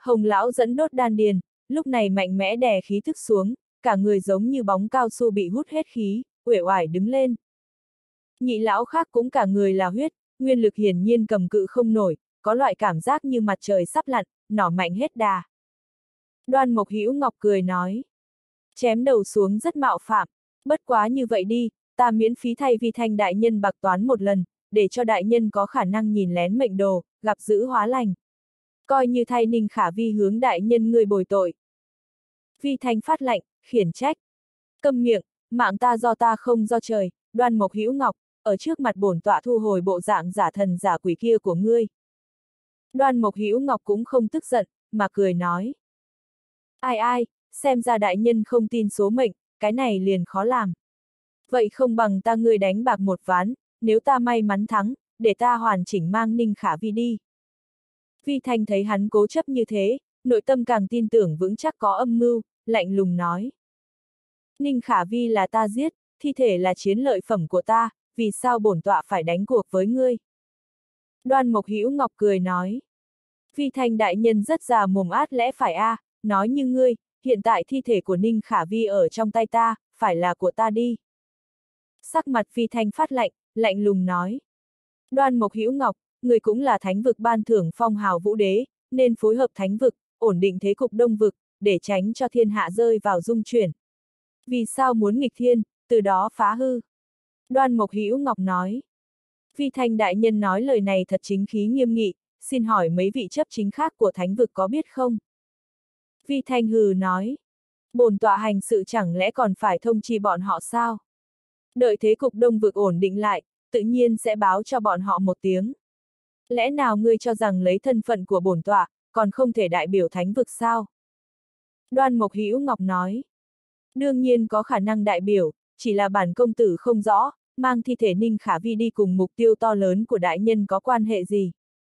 Hồng lão dẫn đốt đan điền, lúc này mạnh mẽ đè khí thức xuống, cả người giống như bóng cao su bị hút hết khí, uể oải đứng lên. Nhị lão khác cũng cả người là huyết, nguyên lực hiển nhiên cầm cự không nổi, có loại cảm giác như mặt trời sắp lặn, nỏ mạnh hết đà. Đoan Mộc Hữu Ngọc cười nói. Chém đầu xuống rất mạo phạm, bất quá như vậy đi, ta miễn phí thay Vi Thanh đại nhân bạc toán một lần, để cho đại nhân có khả năng nhìn lén mệnh đồ, gặp dữ hóa lành. Coi như thay Ninh Khả Vi hướng đại nhân ngươi bồi tội. Vi Thanh phát lệnh, khiển trách. Câm miệng, mạng ta do ta không do trời, Đoan Mộc Hữu Ngọc, ở trước mặt bổn tọa thu hồi bộ dạng giả thần giả quỷ kia của ngươi. Đoan Mộc Hữu Ngọc cũng không tức giận, mà cười nói. Ai ai, xem ra đại nhân không tin số mệnh, cái này liền khó làm. Vậy không bằng ta ngươi đánh bạc một ván, nếu ta may mắn thắng, để ta hoàn chỉnh mang Ninh Khả Vi đi. Vi Thanh thấy hắn cố chấp như thế, nội tâm càng tin tưởng vững chắc có âm mưu, lạnh lùng nói. Ninh Khả Vi là ta giết, thi thể là chiến lợi phẩm của ta, vì sao bổn tọa phải đánh cuộc với ngươi? Đoan Mộc Hữu Ngọc cười nói. Vi Thanh đại nhân rất già mồm át lẽ phải a, nói như ngươi, hiện tại thi thể của Ninh Khả Vi ở trong tay ta, phải là của ta đi. Sắc mặt Vi Thanh phát lạnh, lạnh lùng nói. Đoan Mộc Hữu Ngọc, người cũng là thánh vực ban thưởng phong hào vũ đế, nên phối hợp thánh vực, ổn định thế cục đông vực, để tránh cho thiên hạ rơi vào dung chuyển. Vì sao muốn nghịch thiên, từ đó phá hư? Đoan Mộc Hữu Ngọc nói. Vi Thanh đại nhân nói lời này thật chính khí nghiêm nghị, xin hỏi mấy vị chấp chính khác của thánh vực có biết không? Vi Thanh hừ nói. Bổn tọa hành sự chẳng lẽ còn phải thông chi bọn họ sao? Đợi thế cục đông vực ổn định lại, tự nhiên sẽ báo cho bọn họ một tiếng. Lẽ nào ngươi cho rằng lấy thân phận của bổn tọa, còn không thể đại biểu thánh vực sao? Đoan Mộc Hữu Ngọc nói. Đương nhiên có khả năng đại biểu, chỉ là bản công tử không rõ, mang thi thể Ninh Khả Vi đi cùng mục tiêu to lớn của đại nhân có quan hệ gì?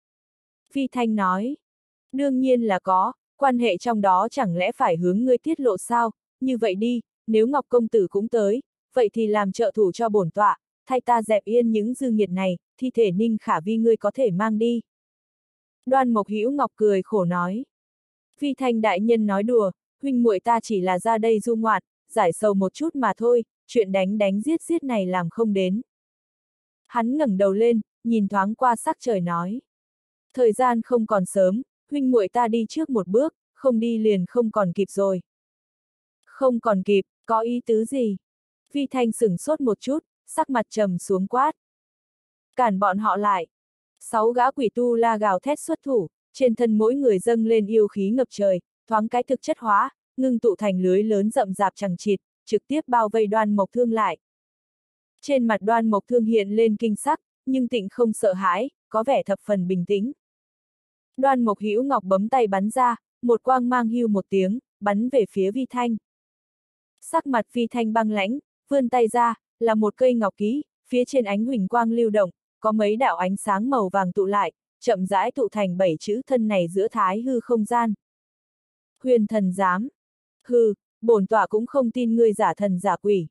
Vi Thanh nói. Đương nhiên là có, quan hệ trong đó chẳng lẽ phải hướng ngươi tiết lộ sao? Như vậy đi, nếu Ngọc công tử cũng tới, vậy thì làm trợ thủ cho bổn tọa, thay ta dẹp yên những dư nghiệt này, thi thể Ninh Khả Vi ngươi có thể mang đi. Đoan Mộc Hữu Ngọc cười khổ nói. Vi Thanh đại nhân nói đùa, huynh muội ta chỉ là ra đây du ngoạn, giải sầu một chút mà thôi, chuyện đánh đánh giết giết này làm không đến. Hắn ngẩng đầu lên, nhìn thoáng qua sắc trời nói. Thời gian không còn sớm, huynh muội ta đi trước một bước, không đi liền không còn kịp rồi. Không còn kịp, có ý tứ gì? Vi Thanh sửng sốt một chút, sắc mặt trầm xuống quát. Cản bọn họ lại. 6 gã quỷ tu la gào thét xuất thủ, trên thân mỗi người dâng lên yêu khí ngập trời, thoáng cái thực chất hóa, ngưng tụ thành lưới lớn rậm rạp chằng chịt, trực tiếp bao vây Đoan Mộc Thương lại. Trên mặt Đoan Mộc Thương hiện lên kinh sắc, nhưng tịnh không sợ hãi, có vẻ thập phần bình tĩnh. Đoan Mộc Hữu Ngọc bấm tay bắn ra, một quang mang hưu một tiếng, bắn về phía Vi Thanh. Sắc mặt Vi Thanh băng lãnh, vươn tay ra, là một cây ngọc ký, phía trên ánh huỳnh quang lưu động, có mấy đạo ánh sáng màu vàng tụ lại, chậm rãi tụ thành 7 chữ thân này giữa thái hư không gian. Huyền thần giám. Hừ, bổn tọa cũng không tin ngươi giả thần giả quỷ.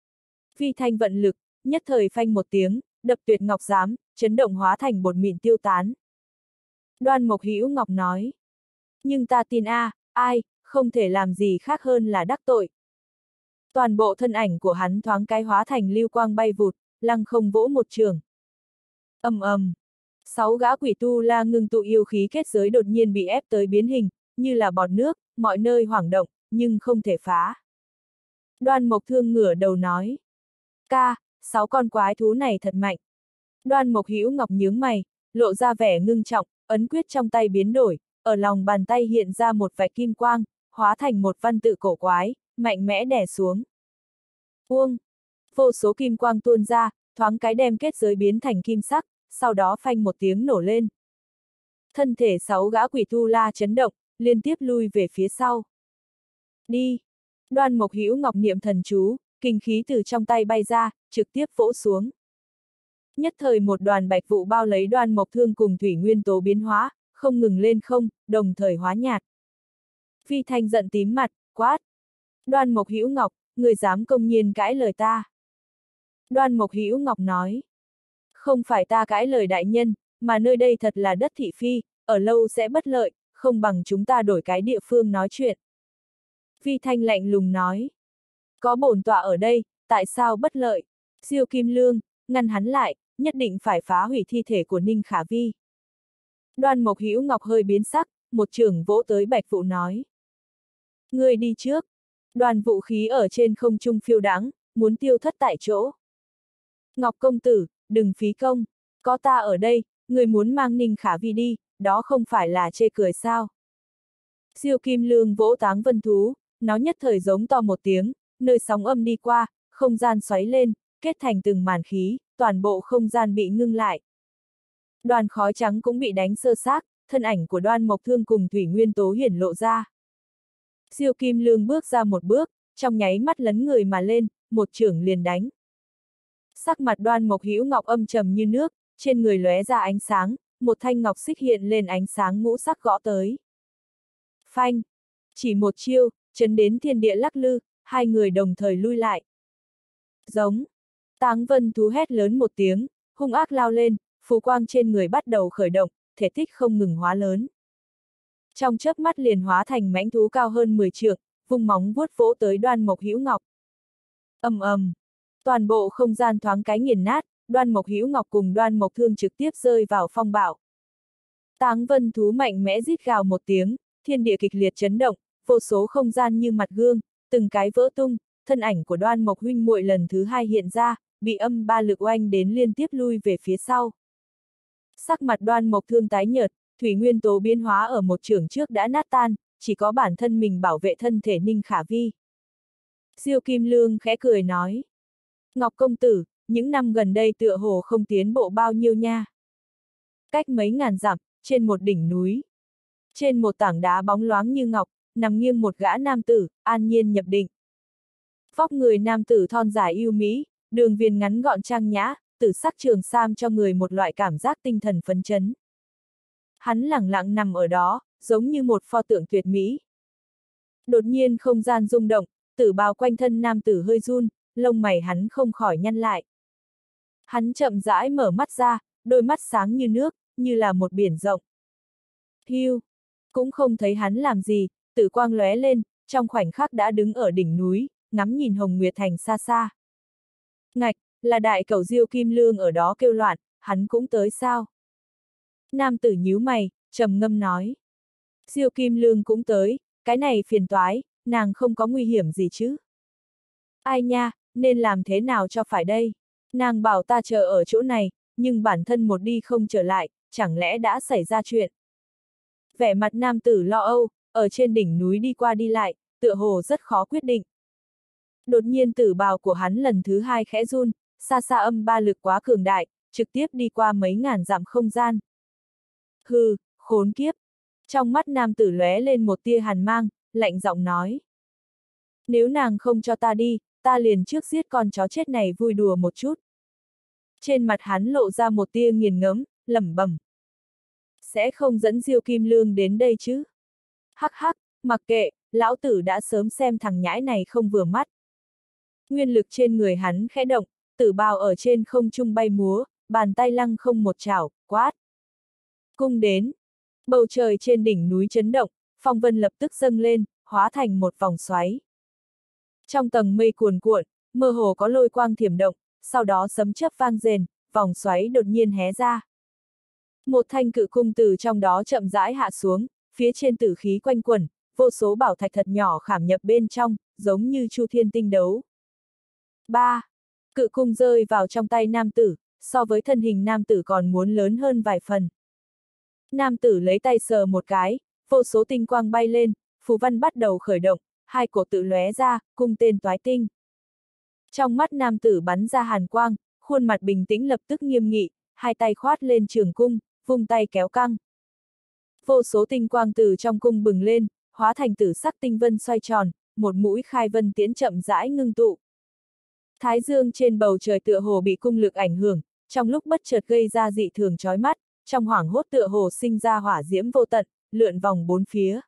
Vi Thanh vận lực, nhất thời phanh một tiếng, đập tuyệt ngọc giám, chấn động hóa thành bột mịn tiêu tán. Đoan Mộc Hữu Ngọc nói. Nhưng ta tin ai, không thể làm gì khác hơn là đắc tội. Toàn bộ thân ảnh của hắn thoáng cái hóa thành lưu quang bay vụt, lăng không vỗ một trường. Ầm ầm. 6 gã quỷ tu la ngưng tụ yêu khí kết giới đột nhiên bị ép tới biến hình, như là bọt nước, mọi nơi hoảng động, nhưng không thể phá. Đoan Mộc Thương ngửa đầu nói. 6 con quái thú này thật mạnh. Đoan Mộc Hữu Ngọc nhướng mày, lộ ra vẻ ngưng trọng, ấn quyết trong tay biến đổi, ở lòng bàn tay hiện ra một vạch kim quang, hóa thành một văn tự cổ quái, mạnh mẽ đè xuống. Uông! Vô số kim quang tuôn ra, thoáng cái đem kết giới biến thành kim sắc, sau đó phanh một tiếng nổ lên. Thân thể 6 gã quỷ tu la chấn động, liên tiếp lui về phía sau. Đi! Đoan Mộc Hữu Ngọc niệm thần chú, kinh khí từ trong tay bay ra, trực tiếp vỗ xuống. Nhất thời một đoàn bạch vụ bao lấy Đoan Mộc Thương cùng thủy nguyên tố biến hóa, không ngừng lên không, đồng thời hóa nhạt. Vi Thanh giận tím mặt, quát. Đoan Mộc Hữu Ngọc, người dám công nhiên cãi lời ta. Đoan Mộc Hữu Ngọc nói. Không phải ta cãi lời đại nhân, mà nơi đây thật là đất thị phi, ở lâu sẽ bất lợi, không bằng chúng ta đổi cái địa phương nói chuyện. Vi Thanh lạnh lùng nói. Có bổn tọa ở đây, tại sao bất lợi? Diêu Kim Lương, ngăn hắn lại, nhất định phải phá hủy thi thể của Ninh Khả Vi. Đoan Mộc Hữu Ngọc hơi biến sắc, một chưởng vỗ tới Bạch Vũ nói. Ngươi đi trước. Đoàn vũ khí ở trên không trung phiêu đãng, muốn tiêu thất tại chỗ. Ngọc công tử, đừng phí công. Có ta ở đây, người muốn mang Ninh Khả Vi đi, đó không phải là chê cười sao. Diêu Kim Lương vỗ Táng Vân Thú, nó nhất thời giống to một tiếng, nơi sóng âm đi qua, không gian xoáy lên, kết thành từng màn khí, toàn bộ không gian bị ngưng lại. Đoàn khói trắng cũng bị đánh sơ xác, thân ảnh của Đoan Mộc Thương cùng Thủy Nguyên Tố hiển lộ ra. Diêu Kim Lương bước ra một bước, trong nháy mắt lấn người mà lên, một chưởng liền đánh. Sắc mặt Đoan Mộc Hữu Ngọc âm trầm như nước, trên người lóe ra ánh sáng, một thanh ngọc xích hiện lên ánh sáng ngũ sắc gõ tới. Phanh! Chỉ một chiêu, chấn đến thiên địa lắc lư, hai người đồng thời lui lại. Giống! Táng Vân Thú hét lớn một tiếng, hung ác lao lên, phù quang trên người bắt đầu khởi động, thể tích không ngừng hóa lớn. Trong chớp mắt liền hóa thành mãnh thú cao hơn 10 trượng, vung móng vuốt vỗ tới Đoan Mộc Hữu Ngọc. Ầm ầm, toàn bộ không gian thoáng cái nghiền nát, Đoan Mộc Hữu Ngọc cùng Đoan Mộc Thương trực tiếp rơi vào phong bạo. Táng Vân Thú mạnh mẽ rít gào một tiếng, thiên địa kịch liệt chấn động, vô số không gian như mặt gương, từng cái vỡ tung, thân ảnh của Đoan Mộc huynh muội lần thứ hai hiện ra, bị âm ba lực oanh đến liên tiếp lui về phía sau. Sắc mặt Đoan Mộc Thương tái nhợt, thủy nguyên tố biến hóa ở một chưởng trước đã nát tan, chỉ có bản thân mình bảo vệ thân thể Ninh Khả Vi. Diêu Kim Lương khẽ cười nói. Ngọc công tử, những năm gần đây tựa hồ không tiến bộ bao nhiêu nha. Cách mấy ngàn dặm, trên một đỉnh núi. Trên một tảng đá bóng loáng như ngọc, nằm nghiêng một gã nam tử, an nhiên nhập định. Vóc người nam tử thon dài yêu mỹ, đường viền ngắn gọn trang nhã, tử sắc trường sam cho người một loại cảm giác tinh thần phấn chấn. Hắn lẳng lặng nằm ở đó, giống như một pho tượng tuyệt mỹ. Đột nhiên không gian rung động, tử bào quanh thân nam tử hơi run, lông mày hắn không khỏi nhăn lại. Hắn chậm rãi mở mắt ra, đôi mắt sáng như nước, như là một biển rộng. Hiu, cũng không thấy hắn làm gì, tử quang lóe lên, trong khoảnh khắc đã đứng ở đỉnh núi, ngắm nhìn Hồng Nguyệt Thành xa xa. Ngạch, là đại cẩu Diêu Kim Lương ở đó kêu loạn, hắn cũng tới sao? Nam tử nhíu mày, trầm ngâm nói. Diêu Kim Lương cũng tới, cái này phiền toái, nàng không có nguy hiểm gì chứ? Ai nha, nên làm thế nào cho phải đây? Nàng bảo ta chờ ở chỗ này, nhưng bản thân một đi không trở lại, chẳng lẽ đã xảy ra chuyện? Vẻ mặt nam tử lo âu, ở trên đỉnh núi đi qua đi lại, tựa hồ rất khó quyết định. Đột nhiên tử bào của hắn lần thứ hai khẽ run, xa xa âm ba lực quá cường đại, trực tiếp đi qua mấy ngàn dặm không gian. Hừ, khốn kiếp! Trong mắt nam tử lóe lên một tia hàn mang, lạnh giọng nói. Nếu nàng không cho ta đi, ta liền trước giết con chó chết này vui đùa một chút. Trên mặt hắn lộ ra một tia nghiền ngẫm, lẩm bẩm. Sẽ không dẫn Diêu Kim Lương đến đây chứ? Hắc hắc, mặc kệ, lão tử đã sớm xem thằng nhãi này không vừa mắt. Nguyên lực trên người hắn khẽ động, tử bào ở trên không trung bay múa, bàn tay lăng không một chảo, quát. Cung đến. Bầu trời trên đỉnh núi chấn động, phong vân lập tức dâng lên, hóa thành một vòng xoáy. Trong tầng mây cuồn cuộn, mơ hồ có lôi quang thiểm động, sau đó sấm chớp vang rền, vòng xoáy đột nhiên hé ra. Một thanh cự cung từ trong đó chậm rãi hạ xuống, phía trên tử khí quanh quẩn, vô số bảo thạch thật nhỏ khảm nhập bên trong, giống như chu thiên tinh đấu. 3. Cự cung rơi vào trong tay nam tử, so với thân hình nam tử còn muốn lớn hơn vài phần. Nam tử lấy tay sờ một cái, vô số tinh quang bay lên, phù văn bắt đầu khởi động, hai cổ tự lóe ra, cung tên toái tinh. Trong mắt nam tử bắn ra hàn quang, khuôn mặt bình tĩnh lập tức nghiêm nghị, hai tay khoát lên trường cung, vung tay kéo căng. Vô số tinh quang từ trong cung bừng lên, hóa thành tử sắc tinh vân xoay tròn, một mũi khai vân tiễn chậm rãi ngưng tụ. Thái dương trên bầu trời tựa hồ bị cung lực ảnh hưởng, trong lúc bất chợt gây ra dị thường chói mắt, trong hoảng hốt tựa hồ sinh ra hỏa diễm vô tận, lượn vòng bốn phía.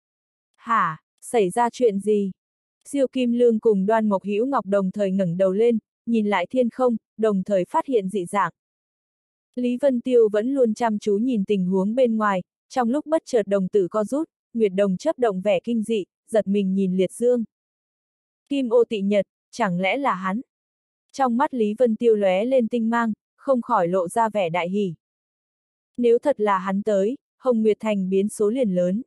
Hả, xảy ra chuyện gì? Diêu Kim Lương cùng Đoan Mộc Hữu Ngọc đồng thời ngẩng đầu lên, nhìn lại thiên không, đồng thời phát hiện dị dạng. Lý Vân Tiêu vẫn luôn chăm chú nhìn tình huống bên ngoài, Trong lúc bất chợt đồng tử co rút, Nguyệt Đồng chớp động vẻ kinh dị, giật mình nhìn Liệt Dương. Kim ô tị nhật, chẳng lẽ là hắn? Trong mắt Lý Vân Tiêu lóe lên tinh mang, không khỏi lộ ra vẻ đại hỉ. Nếu thật là hắn tới, Hồng Nguyệt Thành biến số liền lớn.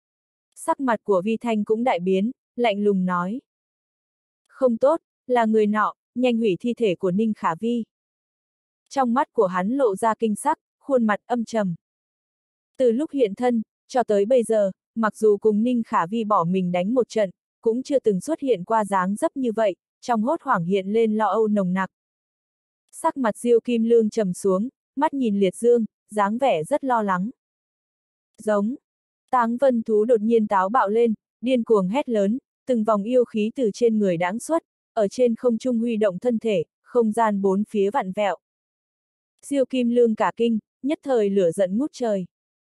Sắc mặt của Vi Thanh cũng đại biến, lạnh lùng nói. Không tốt, là người nọ, nhanh hủy thi thể của Ninh Khả Vi. Trong mắt của hắn lộ ra kinh sắc, khuôn mặt âm trầm. Từ lúc hiện thân, cho tới bây giờ, mặc dù cùng Ninh Khả Vi bỏ mình đánh một trận, cũng chưa từng xuất hiện qua dáng dấp như vậy, trong hốt hoảng hiện lên lo âu nồng nặc. Sắc mặt Diêu Kim Lương trầm xuống, mắt nhìn Liệt Dương, dáng vẻ rất lo lắng. Giống. Táng Vân thú đột nhiên táo bạo lên, điên cuồng hét lớn, từng vòng yêu khí từ trên người đãng xuất, ở trên không trung huy động thân thể, không gian bốn phía vặn vẹo. Diêu Kim Lương cả kinh, nhất thời lửa giận ngút trời.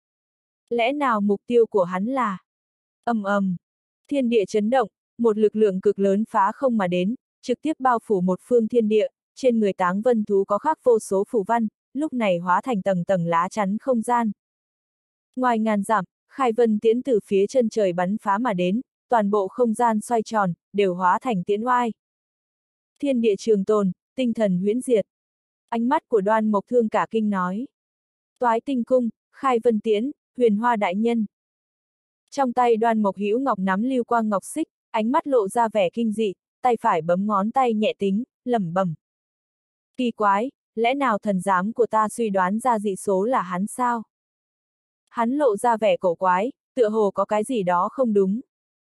Lẽ nào mục tiêu của hắn là? Ầm ầm, thiên địa chấn động, một lực lượng cực lớn phá không mà đến, trực tiếp bao phủ một phương thiên địa, trên người Táng Vân thú có khắc vô số phù văn, lúc này hóa thành tầng tầng lá chắn không gian. Ngoài ngàn dặm, Khai Vân tiễn từ phía chân trời bắn phá mà đến, toàn bộ không gian xoay tròn, đều hóa thành tiễn oai. Thiên địa trường tồn, tinh thần huyễn diệt. Ánh mắt của Đoan Mộc Thương cả kinh nói. Toái tinh cung, Khai Vân tiễn, Huyền Hoa đại nhân. Trong tay Đoan Mộc Hữu Ngọc nắm lưu quang ngọc xích, ánh mắt lộ ra vẻ kinh dị, tay phải bấm ngón tay nhẹ tính, lẩm bẩm. Kỳ quái, lẽ nào thần giám của ta suy đoán ra dị số là hắn sao? Hắn lộ ra vẻ cổ quái, tựa hồ có cái gì đó không đúng.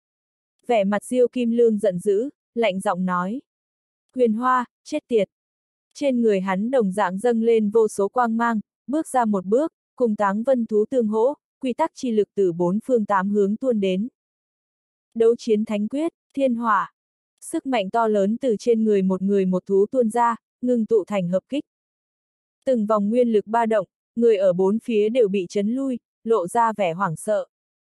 Vẻ mặt Diêu Kim Lương giận dữ, lạnh giọng nói. Huyền Hoa, chết tiệt. Trên người hắn đồng dạng dâng lên vô số quang mang, bước ra một bước, cùng Táng Vân thú tương hỗ, quy tắc chi lực từ bốn phương tám hướng tuôn đến. Đấu chiến thánh quyết, thiên hỏa. Sức mạnh to lớn từ trên người một thú tuôn ra, ngưng tụ thành hợp kích. Từng vòng nguyên lực ba động, người ở bốn phía đều bị chấn lui, lộ ra vẻ hoảng sợ.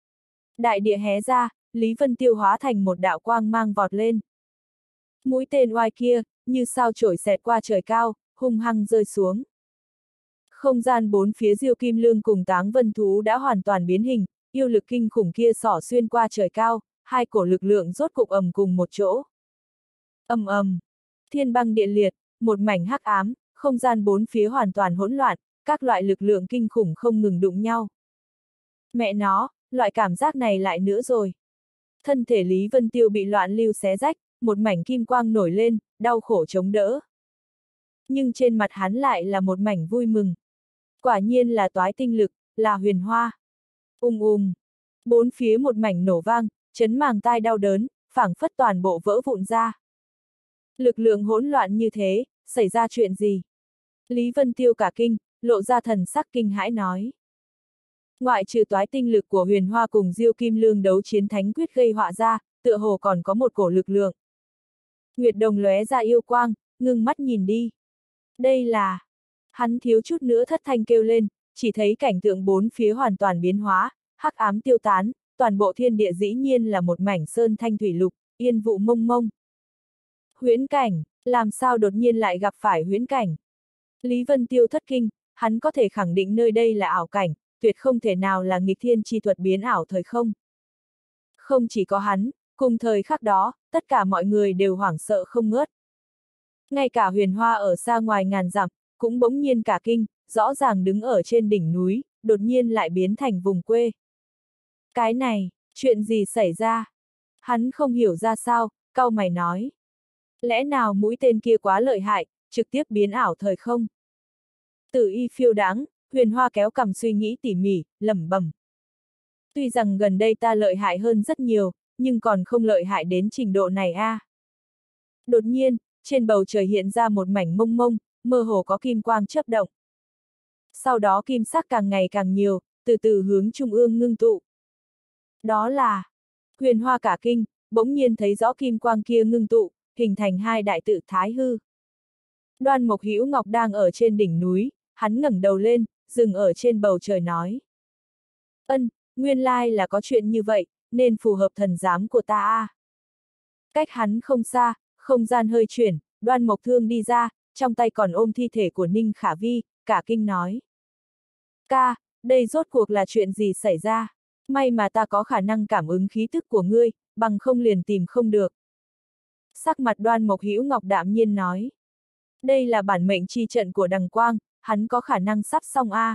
Đại địa hé ra, Lý Vân Tiêu hóa thành một đạo quang mang vọt lên. Mũi tên oai kia, như sao chổi xẹt qua trời cao, hung hăng rơi xuống. Không gian bốn phía Diêu Kim Lương cùng Táng Vân thú đã hoàn toàn biến hình, yêu lực kinh khủng kia xỏ xuyên qua trời cao, hai cổ lực lượng rốt cục ầm cùng một chỗ. Ầm ầm, thiên băng địa liệt, một mảnh hắc ám, không gian bốn phía hoàn toàn hỗn loạn, các loại lực lượng kinh khủng không ngừng đụng nhau. Mẹ nó, loại cảm giác này lại nữa rồi. Thân thể Lý Vân Tiêu bị loạn lưu xé rách, một mảnh kim quang nổi lên, đau khổ chống đỡ. Nhưng trên mặt hắn lại là một mảnh vui mừng. Quả nhiên là toái tinh lực, là huyền hoa. Bốn phía một mảnh nổ vang, chấn màng tai đau đớn, phảng phất toàn bộ vỡ vụn ra. Lực lượng hỗn loạn như thế, xảy ra chuyện gì? Lý Vân Tiêu cả kinh, lộ ra thần sắc kinh hãi nói. Ngoại trừ toái tinh lực của huyền hoa cùng Diêu Kim Lương đấu chiến thánh quyết gây họa ra, tựa hồ còn có một cổ lực lượng. Nguyệt Đồng lóe ra yêu quang, ngưng mắt nhìn đi. Đây là... Hắn thiếu chút nữa thất thanh kêu lên, chỉ thấy cảnh tượng bốn phía hoàn toàn biến hóa, hắc ám tiêu tán, toàn bộ thiên địa dĩ nhiên là một mảnh sơn thanh thủy lục, yên vụ mông mông. Huyễn cảnh, làm sao đột nhiên lại gặp phải huyễn cảnh? Lý Vân Tiêu thất kinh, hắn có thể khẳng định nơi đây là ảo cảnh, tuyệt không thể nào là nghịch thiên chi thuật biến ảo thời không. Không chỉ có hắn, cùng thời khắc đó, tất cả mọi người đều hoảng sợ không ngớt. Ngay cả huyền hoa ở xa ngoài ngàn dặm, cũng bỗng nhiên cả kinh, rõ ràng đứng ở trên đỉnh núi, đột nhiên lại biến thành vùng quê. Cái này, chuyện gì xảy ra? Hắn không hiểu ra sao, cau mày nói. Lẽ nào mũi tên kia quá lợi hại, trực tiếp biến ảo thời không? Tử y phiêu đáng, huyền hoa kéo cằm suy nghĩ tỉ mỉ, lẩm bẩm. Tuy rằng gần đây ta lợi hại hơn rất nhiều, nhưng còn không lợi hại đến trình độ này a. Đột nhiên, trên bầu trời hiện ra một mảnh mông mông, mơ hồ có kim quang chớp động. Sau đó kim sắc càng ngày càng nhiều, từ từ hướng trung ương ngưng tụ. Đó là... Huyền hoa cả kinh, bỗng nhiên thấy rõ kim quang kia ngưng tụ, hình thành hai đại tự Thái Hư. Đoan Mộc Hữu Ngọc đang ở trên đỉnh núi, hắn ngẩng đầu lên, dừng ở trên bầu trời nói. Ân, nguyên lai là có chuyện như vậy, nên phù hợp thần giám của ta a. Cách hắn không xa, không gian hơi chuyển, Đoan Mộc Thương đi ra, trong tay còn ôm thi thể của Ninh Khả Vi, cả kinh nói. Ca, đây rốt cuộc là chuyện gì xảy ra? May mà ta có khả năng cảm ứng khí tức của ngươi, bằng không liền tìm không được. Sắc mặt Đoan Mộc Hữu Ngọc đạm nhiên nói. Đây là bản mệnh chi trận của Đằng Quang, hắn có khả năng sắp xong a.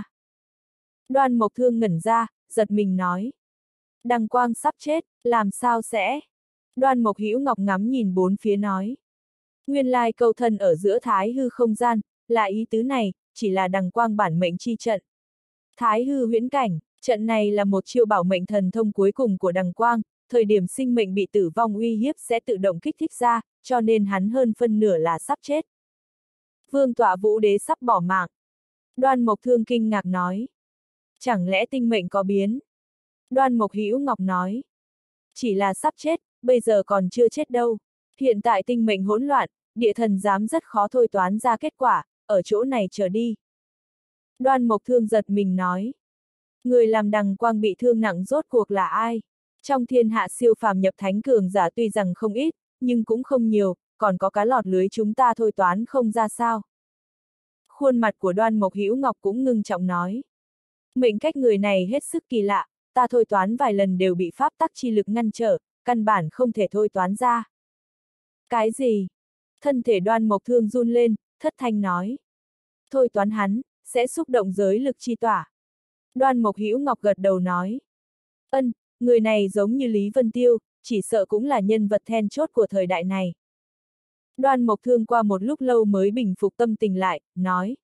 Đoan Mộc Thương ngẩn ra, giật mình nói. Đằng Quang sắp chết, làm sao sẽ? Đoan Mộc Hữu Ngọc ngắm nhìn bốn phía nói. Nguyên lai câu thân ở giữa Thái hư không gian, là ý tứ này, chỉ là Đằng Quang bản mệnh chi trận. Thái hư huyễn cảnh, trận này là một chiêu bảo mệnh thần thông cuối cùng của Đằng Quang, thời điểm sinh mệnh bị tử vong uy hiếp sẽ tự động kích thích ra, cho nên hắn hơn phân nửa là sắp chết. Vương tọa Vũ Đế sắp bỏ mạng. Đoan Mộc Thương kinh ngạc nói. Chẳng lẽ tinh mệnh có biến? Đoan Mộc Hữu Ngọc nói. Chỉ là sắp chết, bây giờ còn chưa chết đâu. Hiện tại tinh mệnh hỗn loạn, địa thần giám rất khó thôi toán ra kết quả, ở chỗ này chờ đi. Đoan Mộc Thương giật mình nói. Người làm Đằng Quang bị thương nặng rốt cuộc là ai? Trong thiên hạ siêu phàm nhập thánh cường giả tuy rằng không ít, nhưng cũng không nhiều, còn có cá lọt lưới chúng ta thôi toán không ra sao. Khuôn mặt của Đoan Mộc Hữu Ngọc cũng ngưng trọng nói. Mệnh cách người này hết sức kỳ lạ, ta thôi toán vài lần đều bị pháp tắc chi lực ngăn trở, căn bản không thể thôi toán ra. Cái gì? Thân thể Đoan Mộc Thương run lên, thất thanh nói. Thôi toán hắn, sẽ xúc động giới lực chi tỏa. Đoan Mộc Hữu Ngọc gật đầu nói. Ân, người này giống như Lý Vân Tiêu, chỉ sợ cũng là nhân vật then chốt của thời đại này. Đoan Mộc Thương qua một lúc lâu mới bình phục tâm tình lại, nói.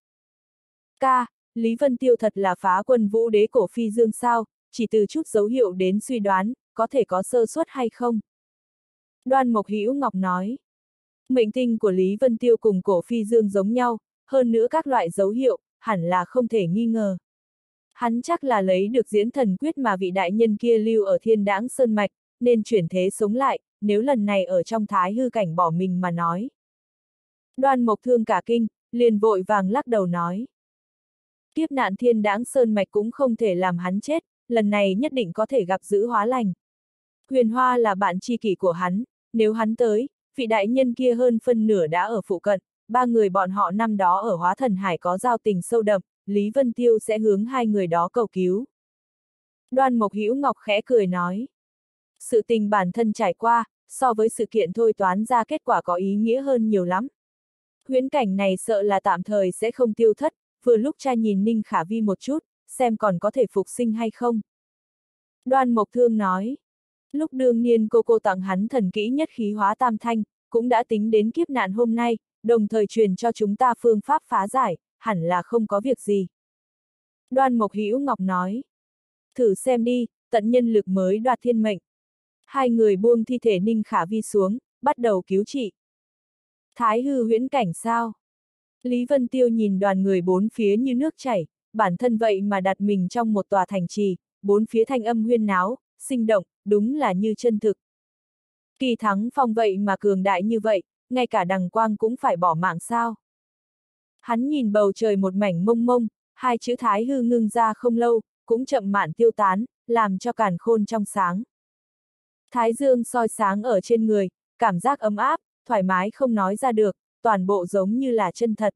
Ca, Lý Vân Tiêu thật là phá quân Vũ Đế cổ phi dương sao, chỉ từ chút dấu hiệu đến suy đoán, có thể có sơ suất hay không? Đoan Mộc Hữu Ngọc nói. Mệnh tinh của Lý Vân Tiêu cùng cổ phi dương giống nhau, hơn nữa các loại dấu hiệu, hẳn là không thể nghi ngờ. Hắn chắc là lấy được diễn thần quyết mà vị đại nhân kia lưu ở Thiên Đãng Sơn Mạch, nên chuyển thế sống lại, nếu lần này ở trong thái hư cảnh bỏ mình mà nói. Đoan Mộc Thương cả kinh, liền vội vàng lắc đầu nói. Kiếp nạn Thiên Đãng Sơn Mạch cũng không thể làm hắn chết, lần này nhất định có thể gặp giữ hóa lành. Huyền Hoa là bạn tri kỷ của hắn, nếu hắn tới, vị đại nhân kia hơn phân nửa đã ở phụ cận, ba người bọn họ năm đó ở Hóa Thần Hải có giao tình sâu đậm, Lý Vân Tiêu sẽ hướng hai người đó cầu cứu. Đoan Mộc Hữu Ngọc khẽ cười nói. Sự tình bản thân trải qua, so với sự kiện thôi toán ra kết quả có ý nghĩa hơn nhiều lắm. Huyễn cảnh này sợ là tạm thời sẽ không tiêu thất, vừa lúc cha nhìn Ninh Khả Vi một chút, xem còn có thể phục sinh hay không. Đoan Mộc Thương nói. Lúc đương niên cô tặng hắn thần kỹ nhất khí hóa tam thanh, cũng đã tính đến kiếp nạn hôm nay, đồng thời truyền cho chúng ta phương pháp phá giải, hẳn là không có việc gì. Đoan Mộc Hữu Ngọc nói. Thử xem đi, tận nhân lực mới đoạt thiên mệnh. Hai người buông thi thể Ninh Khả Vi xuống, bắt đầu cứu trị. Thái hư huyễn cảnh sao? Lý Vân Tiêu nhìn đoàn người bốn phía như nước chảy, bản thân vậy mà đặt mình trong một tòa thành trì, bốn phía thanh âm huyên náo, sinh động, đúng là như chân thực. Kỳ Thắng Phong vậy mà cường đại như vậy, ngay cả Đằng Quang cũng phải bỏ mạng sao? Hắn nhìn bầu trời một mảnh mông mông, hai chữ Thái hư ngưng ra không lâu, cũng chậm mạn tiêu tán, làm cho càn khôn trong sáng. Thái dương soi sáng ở trên người, cảm giác ấm áp, thoải mái không nói ra được, toàn bộ giống như là chân thật.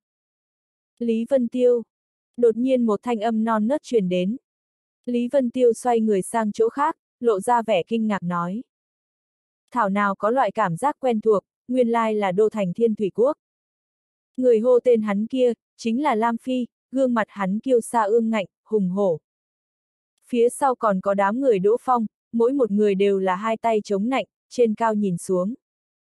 Lý Vân Tiêu. Đột nhiên một thanh âm non nớt truyền đến. Lý Vân Tiêu xoay người sang chỗ khác, lộ ra vẻ kinh ngạc nói. Thảo nào có loại cảm giác quen thuộc, nguyên lai là đô thành Thiên Thủy Quốc. Người hô tên hắn kia, chính là Lam Phi, gương mặt hắn kiêu sa ương ngạnh, hùng hổ. Phía sau còn có đám người Đỗ Phong, mỗi một người đều là hai tay chống nạnh, trên cao nhìn xuống.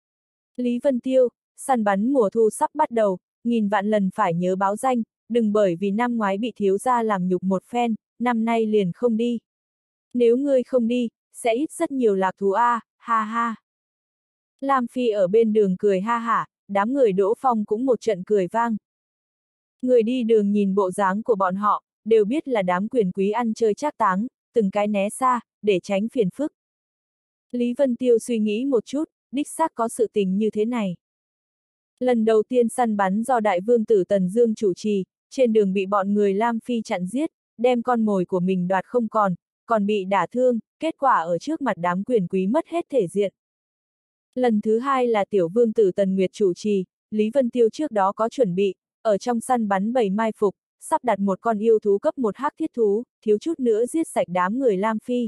Lý Vân Tiêu, săn bắn mùa thu sắp bắt đầu, nghìn vạn lần phải nhớ báo danh, đừng bởi vì năm ngoái bị thiếu gia làm nhục một phen, năm nay liền không đi. Nếu ngươi không đi, sẽ ít rất nhiều lạc thú a, ha ha. Lam Phi ở bên đường cười ha hả, đám người Đỗ Phong cũng một trận cười vang. Người đi đường nhìn bộ dáng của bọn họ, đều biết là đám quyền quý ăn chơi trác táng, từng cái né xa, để tránh phiền phức. Lý Vân Tiêu suy nghĩ một chút, đích xác có sự tình như thế này. Lần đầu tiên săn bắn do đại vương tử Tần Dương chủ trì, trên đường bị bọn người Lam Phi chặn giết, đem con mồi của mình đoạt không còn bị đả thương, kết quả ở trước mặt đám quyền quý mất hết thể diện. Lần thứ hai là tiểu vương tử Tần Nguyệt chủ trì, Lý Vân Tiêu trước đó có chuẩn bị, ở trong săn bắn bầy mai phục, sắp đặt một con yêu thú cấp 1 hắc thiết thú, thiếu chút nữa giết sạch đám người Lam Phi.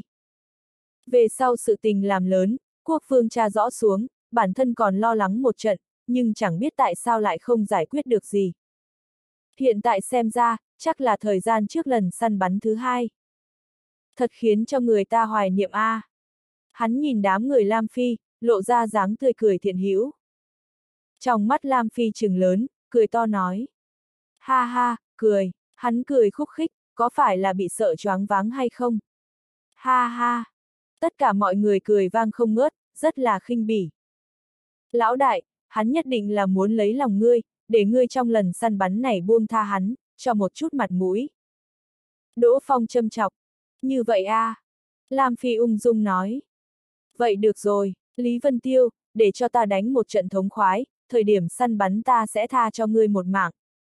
Về sau sự tình làm lớn, quốc vương tra rõ xuống, bản thân còn lo lắng một trận, nhưng chẳng biết tại sao lại không giải quyết được gì. Hiện tại xem ra, chắc là thời gian trước lần săn bắn thứ 2. Thật khiến cho người ta hoài niệm a. Hắn nhìn đám người Lam Phi, lộ ra dáng tươi cười thiện hữu. Trong mắt Lam Phi trừng lớn, cười to nói. Ha ha, cười, hắn cười khúc khích, có phải là bị sợ choáng váng hay không? Ha ha, tất cả mọi người cười vang không ngớt, rất là khinh bỉ. Lão đại, hắn nhất định là muốn lấy lòng ngươi, để ngươi trong lần săn bắn này buông tha hắn, cho một chút mặt mũi. Đỗ Phong châm chọc. Như vậy a? Lam Phi ung dung nói. Vậy được rồi, Lý Vân Tiêu, để cho ta đánh một trận thống khoái, thời điểm săn bắn ta sẽ tha cho ngươi một mạng.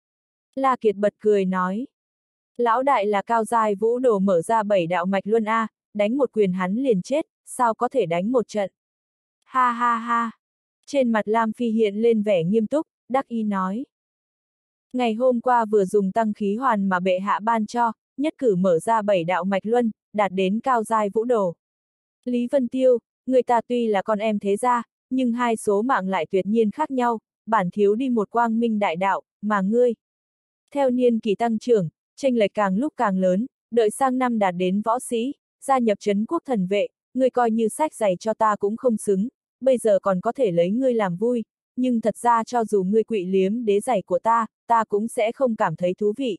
La Kiệt bật cười nói. Lão đại là cao giai vũ đồ mở ra 7 đạo mạch luân a, đánh một quyền hắn liền chết, sao có thể đánh một trận? Ha ha ha. Trên mặt Lam Phi hiện lên vẻ nghiêm túc, đắc ý nói. Ngày hôm qua vừa dùng tăng khí hoàn mà bệ hạ ban cho, nhất cử mở ra 7 đạo mạch luân, đạt đến cao giai vũ đồ. Lý Vân Tiêu, người ta tuy là con em thế gia, nhưng hai số mạng lại tuyệt nhiên khác nhau, bản thiếu đi một quang minh đại đạo, mà ngươi. Theo niên kỳ tăng trưởng, chênh lệch càng lúc càng lớn, đợi sang năm đạt đến võ sĩ, gia nhập trấn quốc thần vệ, ngươi coi như sách giày cho ta cũng không xứng, bây giờ còn có thể lấy ngươi làm vui, nhưng thật ra cho dù ngươi quỵ liếm đế giày của ta cũng sẽ không cảm thấy thú vị.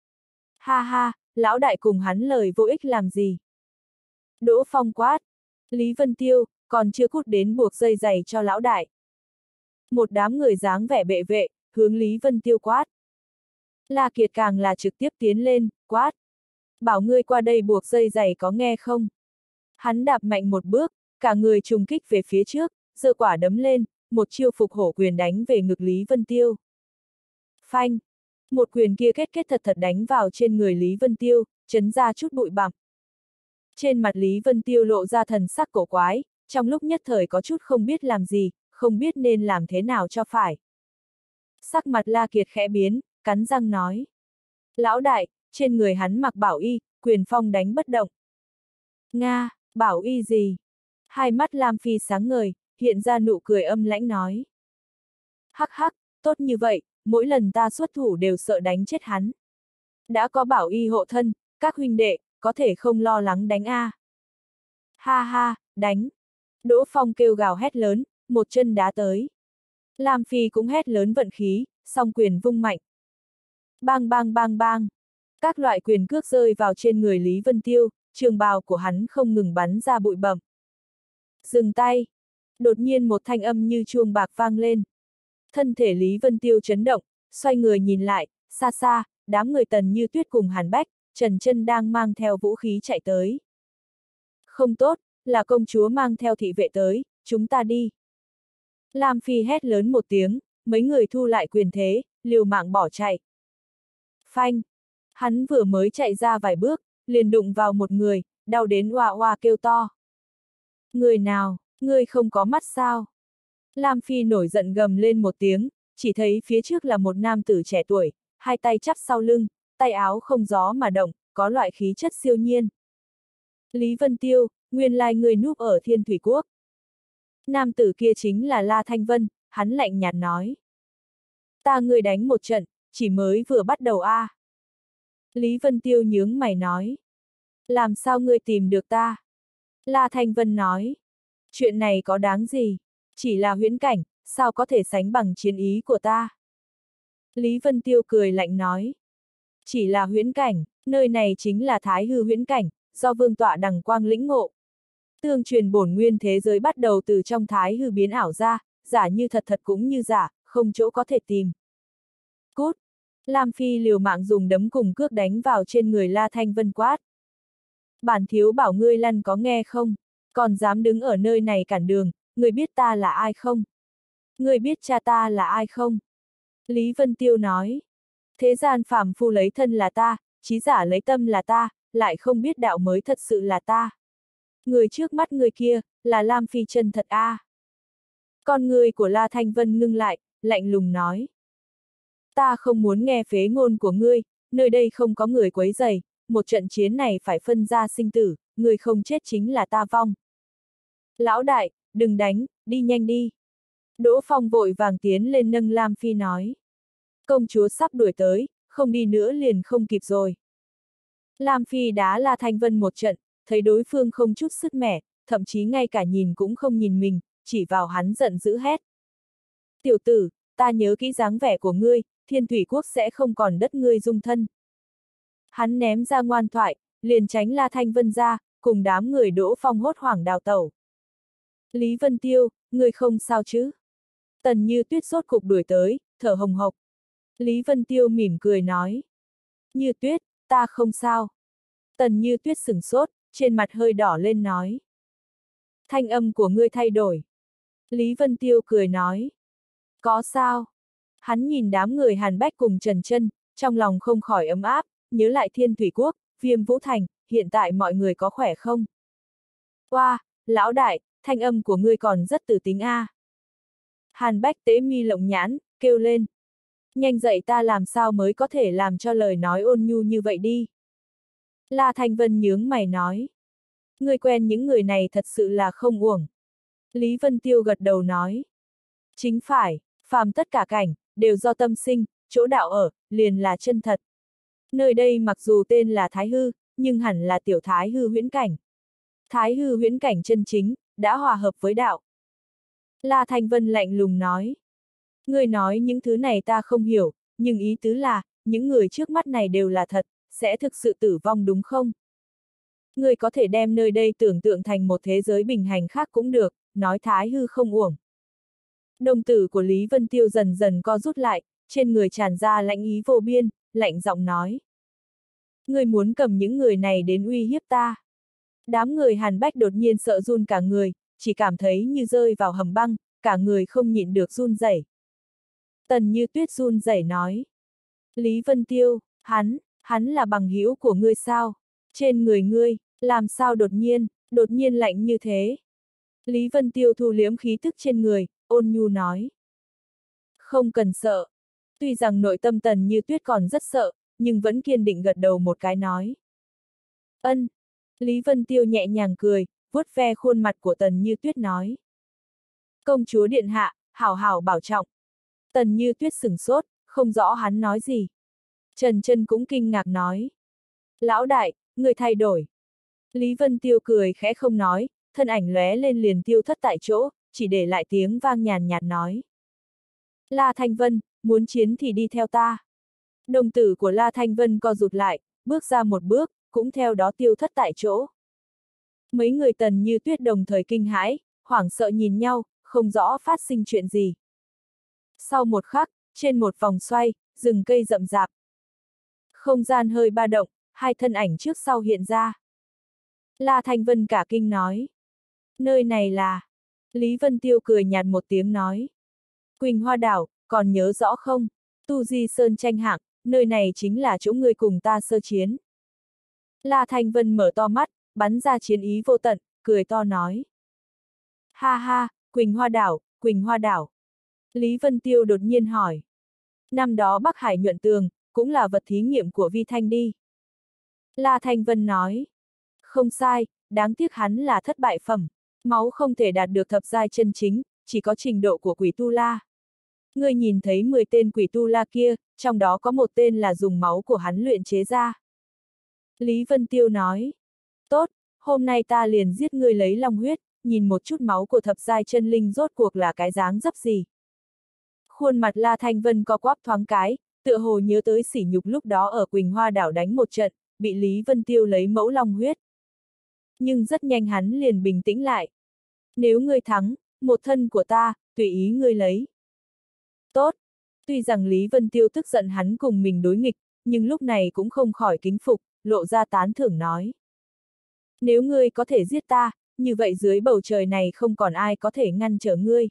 Ha ha, lão đại cùng hắn lời vô ích làm gì? Đỗ Phong quát. Lý Vân Tiêu, còn chưa cút đến buộc dây giày cho lão đại. Một đám người dáng vẻ bệ vệ, hướng Lý Vân Tiêu quát. La Kiệt càng là trực tiếp tiến lên, quát. Bảo ngươi qua đây buộc dây giày có nghe không? Hắn đạp mạnh một bước, cả người trùng kích về phía trước, giơ quả đấm lên, một chiêu phục hổ quyền đánh về ngực Lý Vân Tiêu. Phanh! Một quyền kia kết thật đánh vào trên người Lý Vân Tiêu, chấn ra chút bụi bặm. Trên mặt Lý Vân Tiêu lộ ra thần sắc cổ quái, trong lúc nhất thời có chút không biết làm gì, không biết nên làm thế nào cho phải. Sắc mặt La Kiệt khẽ biến, cắn răng nói. Lão đại, trên người hắn mặc bảo y, quyền phong đánh bất động. Nga, bảo y gì? Hai mắt Lam Phi sáng ngời, hiện ra nụ cười âm lãnh nói. Hắc hắc, tốt như vậy, mỗi lần ta xuất thủ đều sợ đánh chết hắn. Đã có bảo y hộ thân, các huynh đệ, có thể không lo lắng đánh a. Ha ha, đánh. Đỗ Phong kêu gào hét lớn, một chân đá tới. Lam Phi cũng hét lớn vận khí, song quyền vung mạnh. Bang bang bang bang. Các loại quyền cước rơi vào trên người Lý Vân Tiêu, trường bào của hắn không ngừng bắn ra bụi bặm. Dừng tay. Đột nhiên một thanh âm như chuông bạc vang lên. Thân thể Lý Vân Tiêu chấn động, xoay người nhìn lại, xa xa, đám người Tần Như Tuyết cùng Hàn Bách, Trần Chân đang mang theo vũ khí chạy tới. Không tốt, là công chúa mang theo thị vệ tới, chúng ta đi. Lam Phi hét lớn một tiếng, mấy người thu lại quyền thế, liều mạng bỏ chạy. Phanh! Hắn vừa mới chạy ra vài bước, liền đụng vào một người, đau đến oa oa kêu to. Người nào, ngươi không có mắt sao? Lam Phi nổi giận gầm lên một tiếng, chỉ thấy phía trước là một nam tử trẻ tuổi, hai tay chắp sau lưng, tay áo không gió mà động, có loại khí chất siêu nhiên. Lý Vân Tiêu, nguyên lai người núp ở Thiên Thủy Quốc. Nam tử kia chính là La Thanh Vân, hắn lạnh nhạt nói. Ta ngươi đánh một trận, chỉ mới vừa bắt đầu a. Lý Vân Tiêu nhướng mày nói. Làm sao ngươi tìm được ta? La Thanh Vân nói. Chuyện này có đáng gì? Chỉ là huyễn cảnh, sao có thể sánh bằng chiến ý của ta? Lý Vân Tiêu cười lạnh nói. Chỉ là huyễn cảnh, nơi này chính là Thái Hư huyễn cảnh, do vương tọa đằng quang lĩnh ngộ. Tương truyền bổn nguyên thế giới bắt đầu từ trong Thái Hư biến ảo ra, giả như thật cũng như giả, không chỗ có thể tìm. Cút! Lam Phi liều mạng dùng đấm cùng cước đánh vào trên người La Thanh Vân quát. Bản thiếu bảo ngươi lăn có nghe không? Còn dám đứng ở nơi này cản đường, ngươi biết ta là ai không? Ngươi biết cha ta là ai không? Lý Vân Tiêu nói. Thế gian phàm phu lấy thân là ta, trí giả lấy tâm là ta, lại không biết đạo mới thật sự là ta. Người trước mắt người kia, là Lam Phi chân thật a. Con người của La Thanh Vân ngưng lại, lạnh lùng nói. Ta không muốn nghe phế ngôn của ngươi, nơi đây không có người quấy rầy, một trận chiến này phải phân ra sinh tử, người không chết chính là ta vong. Lão đại, đừng đánh, đi nhanh đi. Đỗ Phong vội vàng tiến lên nâng Lam Phi nói. Công chúa sắp đuổi tới, không đi nữa liền không kịp rồi. Lam Phi đá La Thanh Vân một trận, thấy đối phương không chút sức mẻ, thậm chí ngay cả nhìn cũng không nhìn mình, chỉ vào hắn giận dữ hét. Tiểu tử, ta nhớ kỹ dáng vẻ của ngươi, Thiên Thủy Quốc sẽ không còn đất ngươi dung thân. Hắn ném ra ngoan thoại, liền tránh La Thanh Vân ra, cùng đám người Đỗ Phong hốt hoảng đào tẩu. Lý Vân Tiêu, ngươi không sao chứ? Tần Như Tuyết sốt cục đuổi tới, thở hồng hộc. Lý Vân Tiêu mỉm cười nói. Như Tuyết, ta không sao. Tần Như Tuyết sửng sốt, trên mặt hơi đỏ lên nói. Thanh âm của ngươi thay đổi. Lý Vân Tiêu cười nói. Có sao? Hắn nhìn đám người Hàn Bách cùng Trần Chân, trong lòng không khỏi ấm áp, nhớ lại Thiên Thủy Quốc, Viêm Vũ Thành, hiện tại mọi người có khỏe không? Oa, lão đại, thanh âm của ngươi còn rất tử tính a. Hàn Bách tế mi lộng nhãn, kêu lên. Nhanh dậy ta làm sao mới có thể làm cho lời nói ôn nhu như vậy đi. La Thanh Vân nhướng mày nói. Ngươi quen những người này thật sự là không uổng. Lý Vân Tiêu gật đầu nói. Chính phải, phàm tất cả cảnh, đều do tâm sinh, chỗ đạo ở, liền là chân thật. Nơi đây mặc dù tên là Thái Hư, nhưng hẳn là tiểu Thái Hư huyễn cảnh. Thái Hư huyễn cảnh chân chính, đã hòa hợp với đạo. La Thanh Vân lạnh lùng nói. Ngươi nói những thứ này ta không hiểu, nhưng ý tứ là, những người trước mắt này đều là thật, sẽ thực sự tử vong đúng không? Ngươi có thể đem nơi đây tưởng tượng thành một thế giới bình hành khác cũng được, nói Thái Hư không uổng. Đồng tử của Lý Vân Tiêu dần dần co rút lại, trên người tràn ra lãnh ý vô biên, lạnh giọng nói. Ngươi muốn cầm những người này đến uy hiếp ta. Đám người Hàn Bách đột nhiên sợ run cả người, chỉ cảm thấy như rơi vào hầm băng, cả người không nhịn được run rẩy. Tần Như Tuyết run rẩy nói. Lý Vân Tiêu, hắn là bằng hữu của ngươi sao? Trên người ngươi, làm sao đột nhiên lạnh như thế? Lý Vân Tiêu thu liếm khí tức trên người, ôn nhu nói. Không cần sợ. Tuy rằng nội tâm Tần Như Tuyết còn rất sợ, nhưng vẫn kiên định gật đầu một cái nói. Ân. Lý Vân Tiêu nhẹ nhàng cười, vuốt ve khuôn mặt của Tần Như Tuyết nói. Công chúa điện hạ, hảo hảo bảo trọng. Tần Như Tuyết sửng sốt, không rõ hắn nói gì. Trần Chân cũng kinh ngạc nói. Lão đại, người thay đổi. Lý Vân Tiêu cười khẽ không nói, thân ảnh lóe lên liền tiêu thất tại chỗ, chỉ để lại tiếng vang nhàn nhạt nói. La Thanh Vân, muốn chiến thì đi theo ta. Đồng tử của La Thanh Vân co rụt lại, bước ra một bước, cũng theo đó tiêu thất tại chỗ. Mấy người Tần Như Tuyết đồng thời kinh hãi, hoảng sợ nhìn nhau, không rõ phát sinh chuyện gì. Sau một khắc, trên một vòng xoay, rừng cây rậm rạp. Không gian hơi ba động, hai thân ảnh trước sau hiện ra. La Thanh Vân cả kinh nói. Nơi này là... Lý Vân Tiêu cười nhạt một tiếng nói. Quỳnh Hoa Đảo, còn nhớ rõ không? Tu Di Sơn tranh hạng, nơi này chính là chỗ ngươi cùng ta sơ chiến. La Thanh Vân mở to mắt, bắn ra chiến ý vô tận, cười to nói. Ha ha, Quỳnh Hoa Đảo, Quỳnh Hoa Đảo. Lý Vân Tiêu đột nhiên hỏi. Năm đó Bắc Hải nhuận tường, cũng là vật thí nghiệm của Vi Thanh đi. La Thanh Vân nói. Không sai, đáng tiếc hắn là thất bại phẩm. Máu không thể đạt được thập giai chân chính, chỉ có trình độ của quỷ tu la. Ngươi nhìn thấy 10 tên quỷ tu la kia, trong đó có một tên là dùng máu của hắn luyện chế ra. Lý Vân Tiêu nói. Tốt, hôm nay ta liền giết ngươi lấy long huyết, nhìn một chút máu của thập giai chân linh rốt cuộc là cái dáng dấp gì. Khuôn mặt La Thanh Vân co quắp thoáng cái, tựa hồ nhớ tới sỉ nhục lúc đó ở Quỳnh Hoa Đảo đánh một trận, bị Lý Vân Tiêu lấy mẫu long huyết. Nhưng rất nhanh hắn liền bình tĩnh lại. Nếu ngươi thắng, một thân của ta, tùy ý ngươi lấy. Tốt. Tuy rằng Lý Vân Tiêu tức giận hắn cùng mình đối nghịch, nhưng lúc này cũng không khỏi kính phục, lộ ra tán thưởng nói. Nếu ngươi có thể giết ta, như vậy dưới bầu trời này không còn ai có thể ngăn trở ngươi.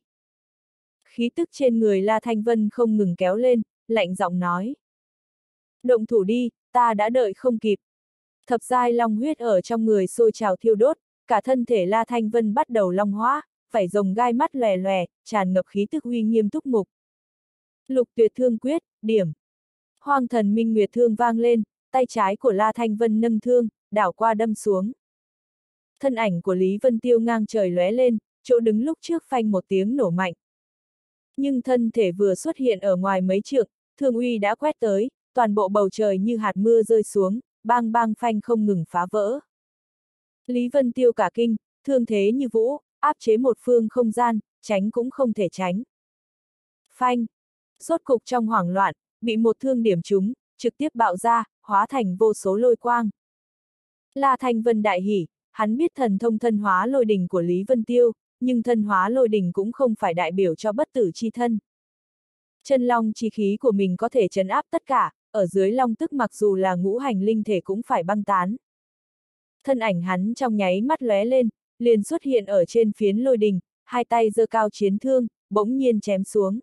Khí tức trên người La Thanh Vân không ngừng kéo lên, lạnh giọng nói. Động thủ đi, ta đã đợi không kịp. Thập giai long huyết ở trong người sôi trào thiêu đốt, cả thân thể La Thanh Vân bắt đầu long hóa, vảy rồng gai mắt lòe lòe, tràn ngập khí tức uy nghiêm túc mục. Lục Tuyệt Thương Quyết, điểm. Hoang thần minh nguyệt thương vang lên, tay trái của La Thanh Vân nâng thương, đảo qua đâm xuống. Thân ảnh của Lý Vân Tiêu ngang trời lóe lên, chỗ đứng lúc trước phanh một tiếng nổ mạnh. Nhưng thân thể vừa xuất hiện ở ngoài mấy trượng, thương uy đã quét tới, toàn bộ bầu trời như hạt mưa rơi xuống, bang bang phanh không ngừng phá vỡ. Lý Vân Tiêu cả kinh, thương thế như vũ, áp chế một phương không gian, tránh cũng không thể tránh. Phanh! Rốt cục trong hoảng loạn, bị một thương điểm trúng, trực tiếp bạo ra, hóa thành vô số lôi quang. La Thanh Vân đại hỉ, hắn biết thần thông thân hóa lôi đình của Lý Vân Tiêu, nhưng thân hóa lôi đình cũng không phải đại biểu cho bất tử chi thân. Chân long chi khí của mình có thể trấn áp tất cả, ở dưới long tức mặc dù là ngũ hành linh thể cũng phải băng tán. Thân ảnh hắn trong nháy mắt lóe lên, liền xuất hiện ở trên phiến lôi đình, hai tay giơ cao chiến thương, bỗng nhiên chém xuống.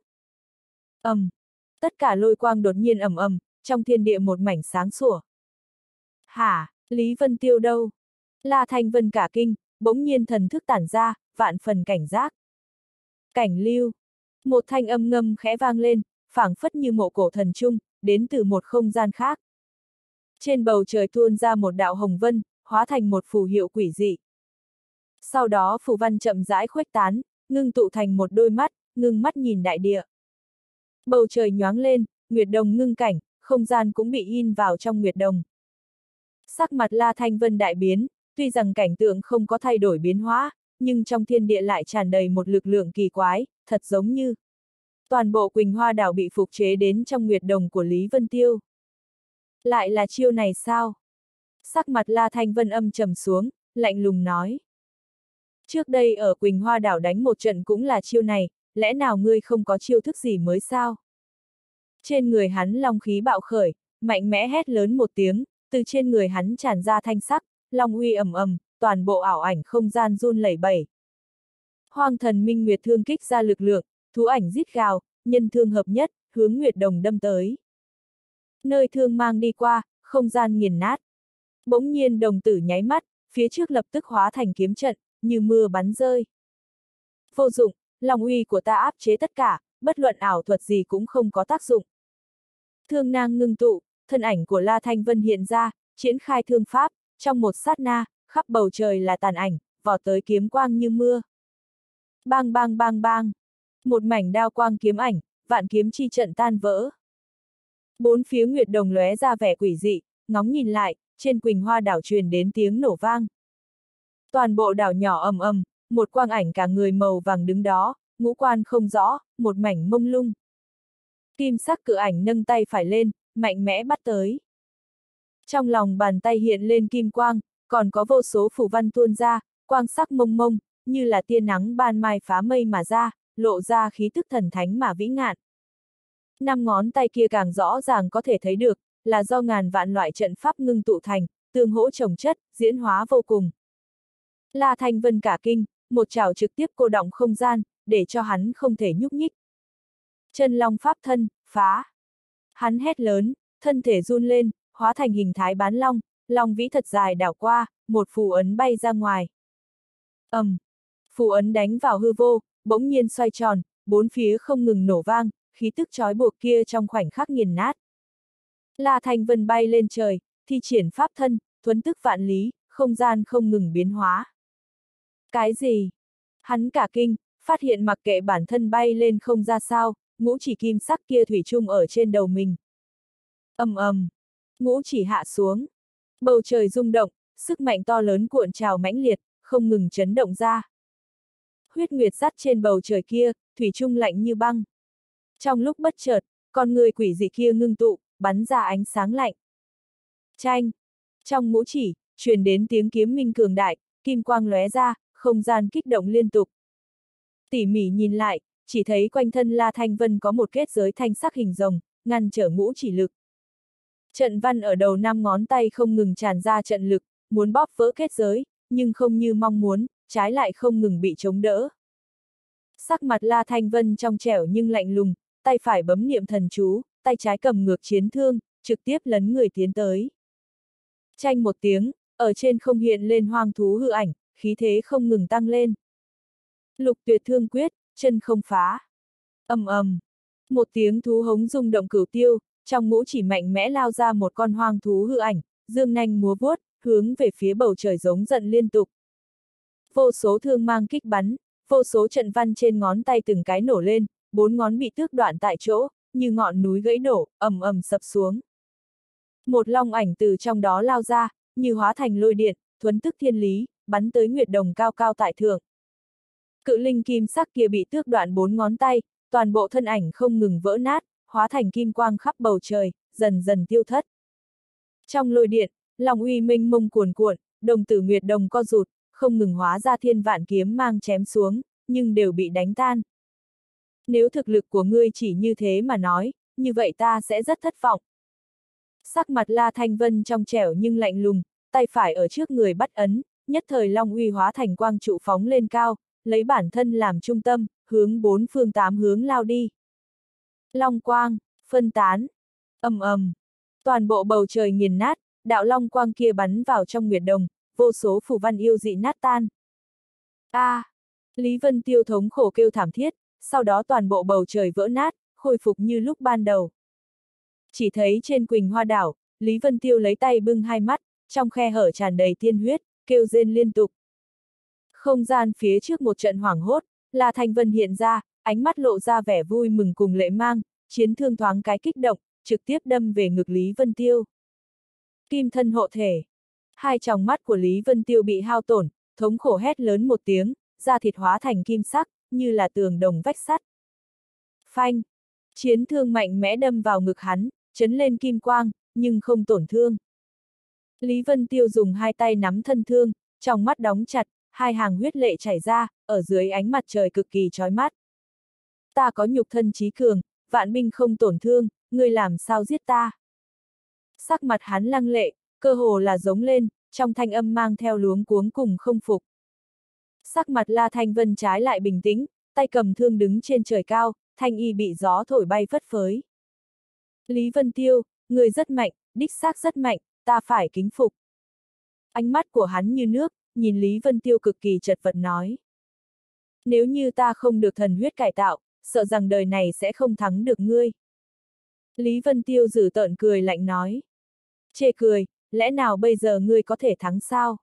Tất cả lôi quang đột nhiên ầm ầm, trong thiên địa một mảnh sáng sủa. Hả, Lý Vân Tiêu đâu? La Thanh Vân cả kinh, bỗng nhiên thần thức tản ra, vạn phần cảnh giác. Cảnh lưu. Một thanh âm ngâm khẽ vang lên, phảng phất như mộ cổ thần trung, đến từ một không gian khác. Trên bầu trời tuôn ra một đạo hồng vân, hóa thành một phù hiệu quỷ dị. Sau đó phù văn chậm rãi khuếch tán, ngưng tụ thành một đôi mắt, ngưng mắt nhìn đại địa. Bầu trời nhoáng lên, nguyệt đồng ngưng cảnh, không gian cũng bị in vào trong nguyệt đồng. Sắc mặt La Thanh Vân đại biến, tuy rằng cảnh tượng không có thay đổi biến hóa, nhưng trong thiên địa lại tràn đầy một lực lượng kỳ quái, thật giống như toàn bộ Quỳnh Hoa đảo bị phục chế đến trong nguyệt đồng của Lý Vân Tiêu. Lại là chiêu này sao? Sắc mặt La Thanh Vân âm trầm xuống, lạnh lùng nói. Trước đây ở Quỳnh Hoa đảo đánh một trận cũng là chiêu này, lẽ nào ngươi không có chiêu thức gì mới sao? Trên người hắn long khí bạo khởi, mạnh mẽ hét lớn một tiếng, từ trên người hắn tràn ra thanh sắc, long uy ầm ầm, toàn bộ ảo ảnh không gian run lẩy bẩy. Hoang thần minh nguyệt thương kích ra lực lượng, thú ảnh rít gào, nhân thương hợp nhất, hướng nguyệt đồng đâm tới. Nơi thương mang đi qua, không gian nghiền nát. Bỗng nhiên đồng tử nháy mắt, phía trước lập tức hóa thành kiếm trận, như mưa bắn rơi. Vô dụng, long uy của ta áp chế tất cả, bất luận ảo thuật gì cũng không có tác dụng. Thương nang ngưng tụ, thân ảnh của La Thanh Vân hiện ra, triển khai thương pháp, trong một sát na, khắp bầu trời là tàn ảnh, vọt tới kiếm quang như mưa. Bang bang bang bang, một mảnh đao quang kiếm ảnh, vạn kiếm chi trận tan vỡ. Bốn phía nguyệt đồng lóe ra vẻ quỷ dị, ngóng nhìn lại, trên Quỳnh Hoa đảo truyền đến tiếng nổ vang. Toàn bộ đảo nhỏ ầm ầm, một quang ảnh cả người màu vàng đứng đó, ngũ quan không rõ, một mảnh mông lung. Kim sắc cự ảnh nâng tay phải lên, mạnh mẽ bắt tới. Trong lòng bàn tay hiện lên kim quang, còn có vô số phù văn tuôn ra, quang sắc mông mông, như là tia nắng ban mai phá mây mà ra, lộ ra khí tức thần thánh mà vĩ ngạn. Năm ngón tay kia càng rõ ràng có thể thấy được, là do ngàn vạn loại trận pháp ngưng tụ thành, tương hỗ chồng chất, diễn hóa vô cùng. La Thanh Vân cả kinh, một chảo trực tiếp cô đọng không gian, để cho hắn không thể nhúc nhích. Chân long pháp thân, phá. Hắn hét lớn, thân thể run lên, hóa thành hình thái bán long, long vĩ thật dài đảo qua, một phù ấn bay ra ngoài. Phù ấn đánh vào hư vô, bỗng nhiên xoay tròn, bốn phía không ngừng nổ vang, khí tức trói buộc kia trong khoảnh khắc nghiền nát. La Thanh Vân bay lên trời, thi triển pháp thân, thuấn tức vạn lý, không gian không ngừng biến hóa. Cái gì? Hắn cả kinh, phát hiện mặc kệ bản thân bay lên không ra sao, ngũ chỉ kim sắc kia thủy chung ở trên đầu mình. Ngũ chỉ hạ xuống. Bầu trời rung động, sức mạnh to lớn cuộn trào mãnh liệt, không ngừng chấn động ra. Huyết nguyệt sắt trên bầu trời kia, thủy chung lạnh như băng. Trong lúc bất chợt, con người quỷ dị kia ngưng tụ, bắn ra ánh sáng lạnh. Chanh! Trong ngũ chỉ, truyền đến tiếng kiếm minh cường đại, kim quang lóe ra, không gian kích động liên tục. Tỉ mỉ nhìn lại, chỉ thấy quanh thân La Thanh Vân có một kết giới thanh sắc hình rồng, ngăn trở ngũ chỉ lực. Trận văn ở đầu năm ngón tay không ngừng tràn ra trận lực, muốn bóp vỡ kết giới, nhưng không như mong muốn, trái lại không ngừng bị chống đỡ. Sắc mặt La Thanh Vân trong trẻo nhưng lạnh lùng, tay phải bấm niệm thần chú, tay trái cầm ngược chiến thương, trực tiếp lấn người tiến tới. Chanh một tiếng, ở trên không hiện lên hoang thú hư ảnh, khí thế không ngừng tăng lên. Lục tuyệt thương quyết, chân không phá. Một tiếng thú hống rung động cửu tiêu, trong ngũ chỉ mạnh mẽ lao ra một con hoang thú hư ảnh, dương nanh múa vuốt, hướng về phía bầu trời giống giận liên tục. Vô số thương mang kích bắn, vô số trận văn trên ngón tay từng cái nổ lên, 4 ngón bị tước đoạn tại chỗ, như ngọn núi gãy đổ, ầm ầm sập xuống. Một long ảnh từ trong đó lao ra, như hóa thành lôi điện, thuấn tức thiên lý, bắn tới Nguyệt Đồng cao cao tại thượng. Cự linh kim sắc kia bị tước đoạn 4 ngón tay, toàn bộ thân ảnh không ngừng vỡ nát, hóa thành kim quang khắp bầu trời, dần dần tiêu thất. Trong lôi điện, long uy mênh mông cuồn cuộn, đồng tử Nguyệt Đồng co rụt, không ngừng hóa ra thiên vạn kiếm mang chém xuống, nhưng đều bị đánh tan. Nếu thực lực của ngươi chỉ như thế mà nói, như vậy ta sẽ rất thất vọng. Sắc mặt La Thanh Vân trong trẻo nhưng lạnh lùng, tay phải ở trước người bắt ấn, nhất thời long uy hóa thành quang trụ phóng lên cao, lấy bản thân làm trung tâm, hướng 4 phương 8 hướng lao đi. Long quang, phân tán, ầm ầm, toàn bộ bầu trời nghiền nát, đạo long quang kia bắn vào trong Nguyệt Đồng, vô số phù văn yêu dị nát tan. Lý Vân Tiêu thống khổ kêu thảm thiết, sau đó toàn bộ bầu trời vỡ nát, khôi phục như lúc ban đầu. Chỉ thấy trên Quỳnh Hoa đảo, Lý Vân Tiêu lấy tay bưng hai mắt, trong khe hở tràn đầy tiên huyết, kêu rên liên tục. Không gian phía trước một trận hoảng hốt, La Thanh Vân hiện ra, ánh mắt lộ ra vẻ vui mừng cùng lệ mang, chiến thương thoáng cái kích động, trực tiếp đâm về ngực Lý Vân Tiêu. Kim thân hộ thể. Hai tròng mắt của Lý Vân Tiêu bị hao tổn, thống khổ hét lớn một tiếng, da thịt hóa thành kim sắc, như là tường đồng vách sắt. Phanh! Chiến thương mạnh mẽ đâm vào ngực hắn, chấn lên kim quang, nhưng không tổn thương. Lý Vân Tiêu dùng hai tay nắm thân thương, trong mắt đóng chặt, hai hàng huyết lệ chảy ra, ở dưới ánh mặt trời cực kỳ chói mắt. Ta có nhục thân chí cường, vạn binh không tổn thương, ngươi làm sao giết ta? Sắc mặt hắn lăng lệ, cơ hồ là giống lên, trong thanh âm mang theo luống cuống cùng không phục. Sắc mặt La Thanh Vân trái lại bình tĩnh, tay cầm thương đứng trên trời cao, thanh y bị gió thổi bay phất phới. Lý Vân Tiêu, người rất mạnh, đích xác rất mạnh, ta phải kính phục. Ánh mắt của hắn như nước, nhìn Lý Vân Tiêu cực kỳ chật vật nói. Nếu như ta không được thần huyết cải tạo, sợ rằng đời này sẽ không thắng được ngươi. Lý Vân Tiêu giử tợn cười lạnh nói. Chê cười, lẽ nào bây giờ ngươi có thể thắng sao?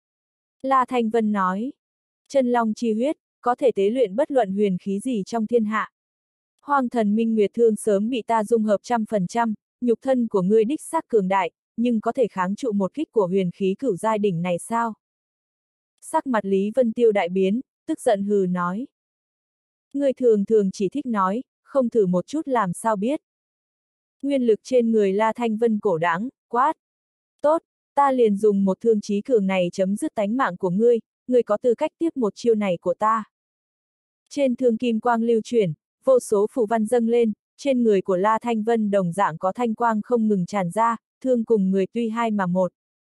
La Thanh Vân nói. Chân long chi huyết, có thể tế luyện bất luận huyền khí gì trong thiên hạ. Hoang thần minh nguyệt thương sớm bị ta dung hợp 100%, nhục thân của ngươi đích xác cường đại, nhưng có thể kháng trụ một kích của huyền khí cửu giai đỉnh này sao? Sắc mặt Lý Vân Tiêu đại biến, tức giận hừ nói. Ngươi thường thường chỉ thích nói, không thử một chút làm sao biết. Nguyên lực trên người La Thanh Vân cổ đãng, quát. Tốt, ta liền dùng một thương chí cường này chấm dứt tánh mạng của ngươi, ngươi có tư cách tiếp một chiêu này của ta. Trên thương kim quang lưu chuyển, vô số phù văn dâng lên, trên người của La Thanh Vân đồng dạng có thanh quang không ngừng tràn ra, thương cùng người tuy hai mà một.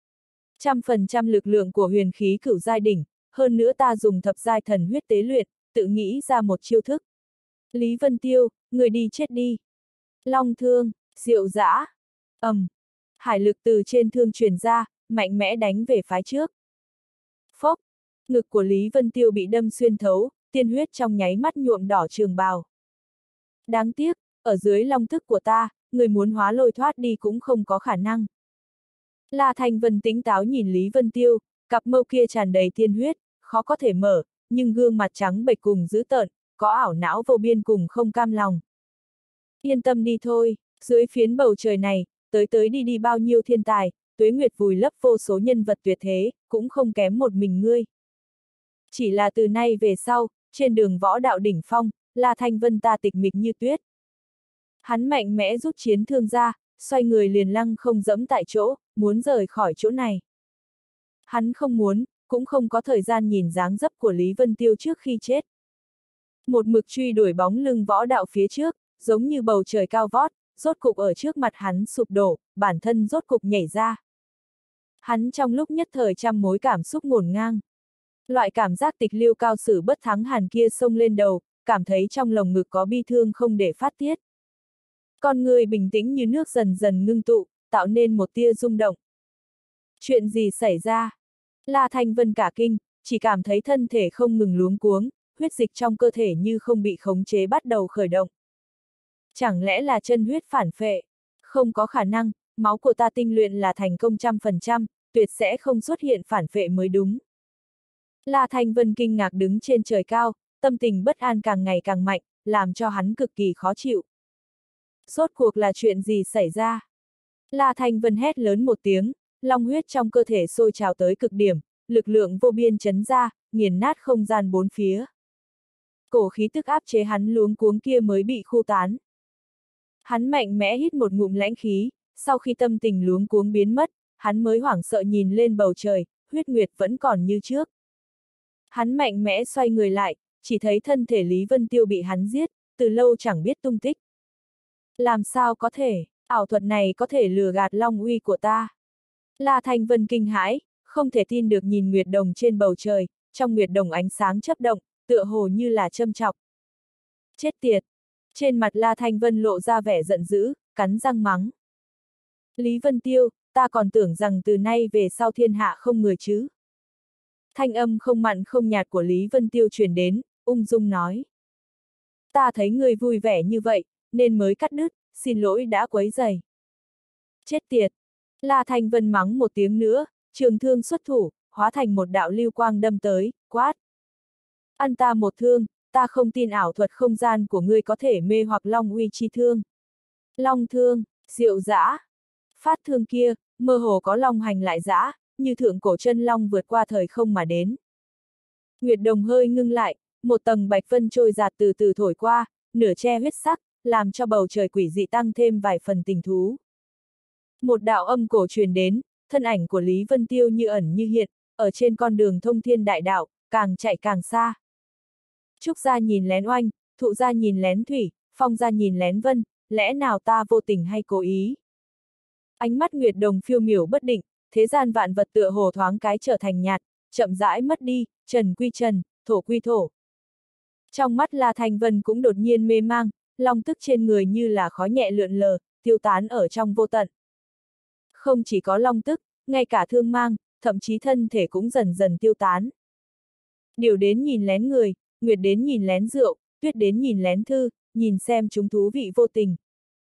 100% lực lượng của huyền khí cửu giai đỉnh, hơn nữa ta dùng thập giai thần huyết tế luyện, tự nghĩ ra một chiêu thức. Lý Vân Tiêu, người đi chết đi. Long thương, diệu dã. Hải lực từ trên thương truyền ra, mạnh mẽ đánh về phái trước. Phốc, ngực của Lý Vân Tiêu bị đâm xuyên thấu, tiên huyết trong nháy mắt nhuộm đỏ trường bào. Đáng tiếc, ở dưới long thức của ta, người muốn hóa lôi thoát đi cũng không có khả năng. La Thanh Vân tỉnh táo nhìn Lý Vân Tiêu, cặp mâu kia tràn đầy tiên huyết, khó có thể mở, nhưng gương mặt trắng bệch cùng dữ tợn, có ảo não vô biên cùng không cam lòng. Yên tâm đi thôi, dưới phiến bầu trời này, tới đi bao nhiêu thiên tài, tuế nguyệt vùi lấp vô số nhân vật tuyệt thế, cũng không kém một mình ngươi. Chỉ là từ nay về sau, trên đường võ đạo đỉnh phong, La Thanh Vân ta tịch mịch như tuyết. Hắn mạnh mẽ rút chiến thương ra, xoay người liền lăng không dẫm tại chỗ, muốn rời khỏi chỗ này. Hắn không muốn, cũng không có thời gian nhìn dáng dấp của Lý Vân Tiêu trước khi chết. Một mực truy đuổi bóng lưng võ đạo phía trước, giống như bầu trời cao vót, rốt cục ở trước mặt hắn sụp đổ, bản thân rốt cục nhảy ra. Hắn trong lúc nhất thời trăm mối cảm xúc ngổn ngang. Loại cảm giác tịch liêu cao sử bất thắng hàn kia xông lên đầu, cảm thấy trong lồng ngực có bi thương không để phát tiết. Con người bình tĩnh như nước dần dần ngưng tụ, tạo nên một tia rung động. Chuyện gì xảy ra? La Thanh Vân cả kinh, chỉ cảm thấy thân thể không ngừng luống cuống, huyết dịch trong cơ thể như không bị khống chế bắt đầu khởi động. Chẳng lẽ là chân huyết phản phệ? Không có khả năng, máu của ta tinh luyện là thành công 100%, tuyệt sẽ không xuất hiện phản phệ mới đúng. La Thanh Vân kinh ngạc đứng trên trời cao, tâm tình bất an càng ngày càng mạnh, làm cho hắn cực kỳ khó chịu. Rốt cuộc là chuyện gì xảy ra? La Thanh Vân hét lớn một tiếng, long huyết trong cơ thể sôi trào tới cực điểm, lực lượng vô biên chấn ra, nghiền nát không gian bốn phía. Cổ khí tức áp chế hắn luống cuống kia mới bị khu tán. Hắn mạnh mẽ hít một ngụm lãnh khí, sau khi tâm tình luống cuống biến mất, hắn mới hoảng sợ nhìn lên bầu trời, huyết nguyệt vẫn còn như trước. Hắn mạnh mẽ xoay người lại, chỉ thấy thân thể Lý Vân Tiêu bị hắn giết, từ lâu chẳng biết tung tích. Làm sao có thể, ảo thuật này có thể lừa gạt long uy của ta? La Thanh Vân kinh hãi, không thể tin được nhìn nguyệt đồng trên bầu trời, trong nguyệt đồng ánh sáng chớp động, tựa hồ như là châm chọc. Chết tiệt! Trên mặt La Thanh Vân lộ ra vẻ giận dữ, cắn răng mắng. Lý Vân Tiêu, ta còn tưởng rằng từ nay về sau thiên hạ không người chứ. Thanh âm không mặn không nhạt của Lý Vân Tiêu truyền đến, ung dung nói. Ta thấy ngươi vui vẻ như vậy, nên mới cắt đứt, xin lỗi đã quấy rầy. Chết tiệt! La Thanh Vân mắng một tiếng nữa, trường thương xuất thủ, hóa thành một đạo lưu quang đâm tới, quát. Ăn ta một thương, ta không tin ảo thuật không gian của ngươi có thể mê hoặc long uy chi thương. Long thương, diệu dã. Phát thương kia, mơ hồ có long hành lại dã, như thượng cổ chân long vượt qua thời không mà đến. Nguyệt đồng hơi ngưng lại, một tầng bạch vân trôi giạt từ từ thổi qua, nửa che huyết sắc, làm cho bầu trời quỷ dị tăng thêm vài phần tình thú. Một đạo âm cổ truyền đến, thân ảnh của Lý Vân Tiêu như ẩn như hiện, ở trên con đường thông thiên đại đạo, càng chạy càng xa. Trúc gia nhìn lén oanh, thụ gia nhìn lén thủy, phong gia nhìn lén vân, lẽ nào ta vô tình hay cố ý? Ánh mắt Nguyệt đồng phiêu miểu bất định, thế gian vạn vật tựa hồ thoáng cái trở thành nhạt, chậm rãi mất đi, trần quy trần, thổ quy thổ. Trong mắt La Thanh Vân cũng đột nhiên mê mang, long tức trên người như là khói nhẹ lượn lờ, tiêu tán ở trong vô tận. Không chỉ có long tức, ngay cả thương mang, thậm chí thân thể cũng dần dần tiêu tán. Điều đến nhìn lén người, nguyệt đến nhìn lén rượu, tuyết đến nhìn lén thư, nhìn xem chúng thú vị vô tình.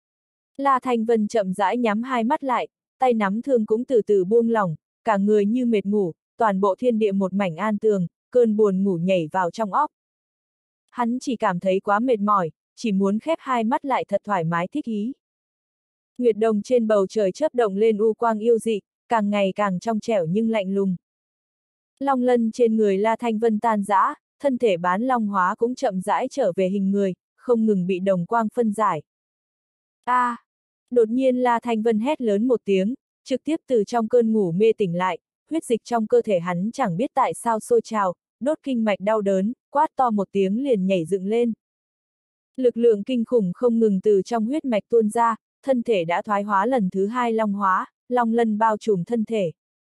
La Thanh Vân chậm rãi nhắm hai mắt lại, tay nắm thương cũng từ từ buông lỏng, cả người như mệt ngủ, toàn bộ thiên địa một mảnh an tường, cơn buồn ngủ nhảy vào trong óc. Hắn chỉ cảm thấy quá mệt mỏi, chỉ muốn khép hai mắt lại thật thoải mái thích ý. Nguyệt đồng trên bầu trời chớp động lên u quang yêu dị, càng ngày càng trong trẻo nhưng lạnh lùng. Long lân trên người La Thanh Vân tan rã, thân thể bán long hóa cũng chậm rãi trở về hình người, không ngừng bị đồng quang phân giải. A! Đột nhiên La Thanh Vân hét lớn một tiếng, trực tiếp từ trong cơn ngủ mê tỉnh lại, huyết dịch trong cơ thể hắn chẳng biết tại sao sôi trào, đốt kinh mạch đau đớn, quát to một tiếng liền nhảy dựng lên. Lực lượng kinh khủng không ngừng từ trong huyết mạch tuôn ra, thân thể đã thoái hóa lần thứ hai long hóa, long lân bao trùm thân thể.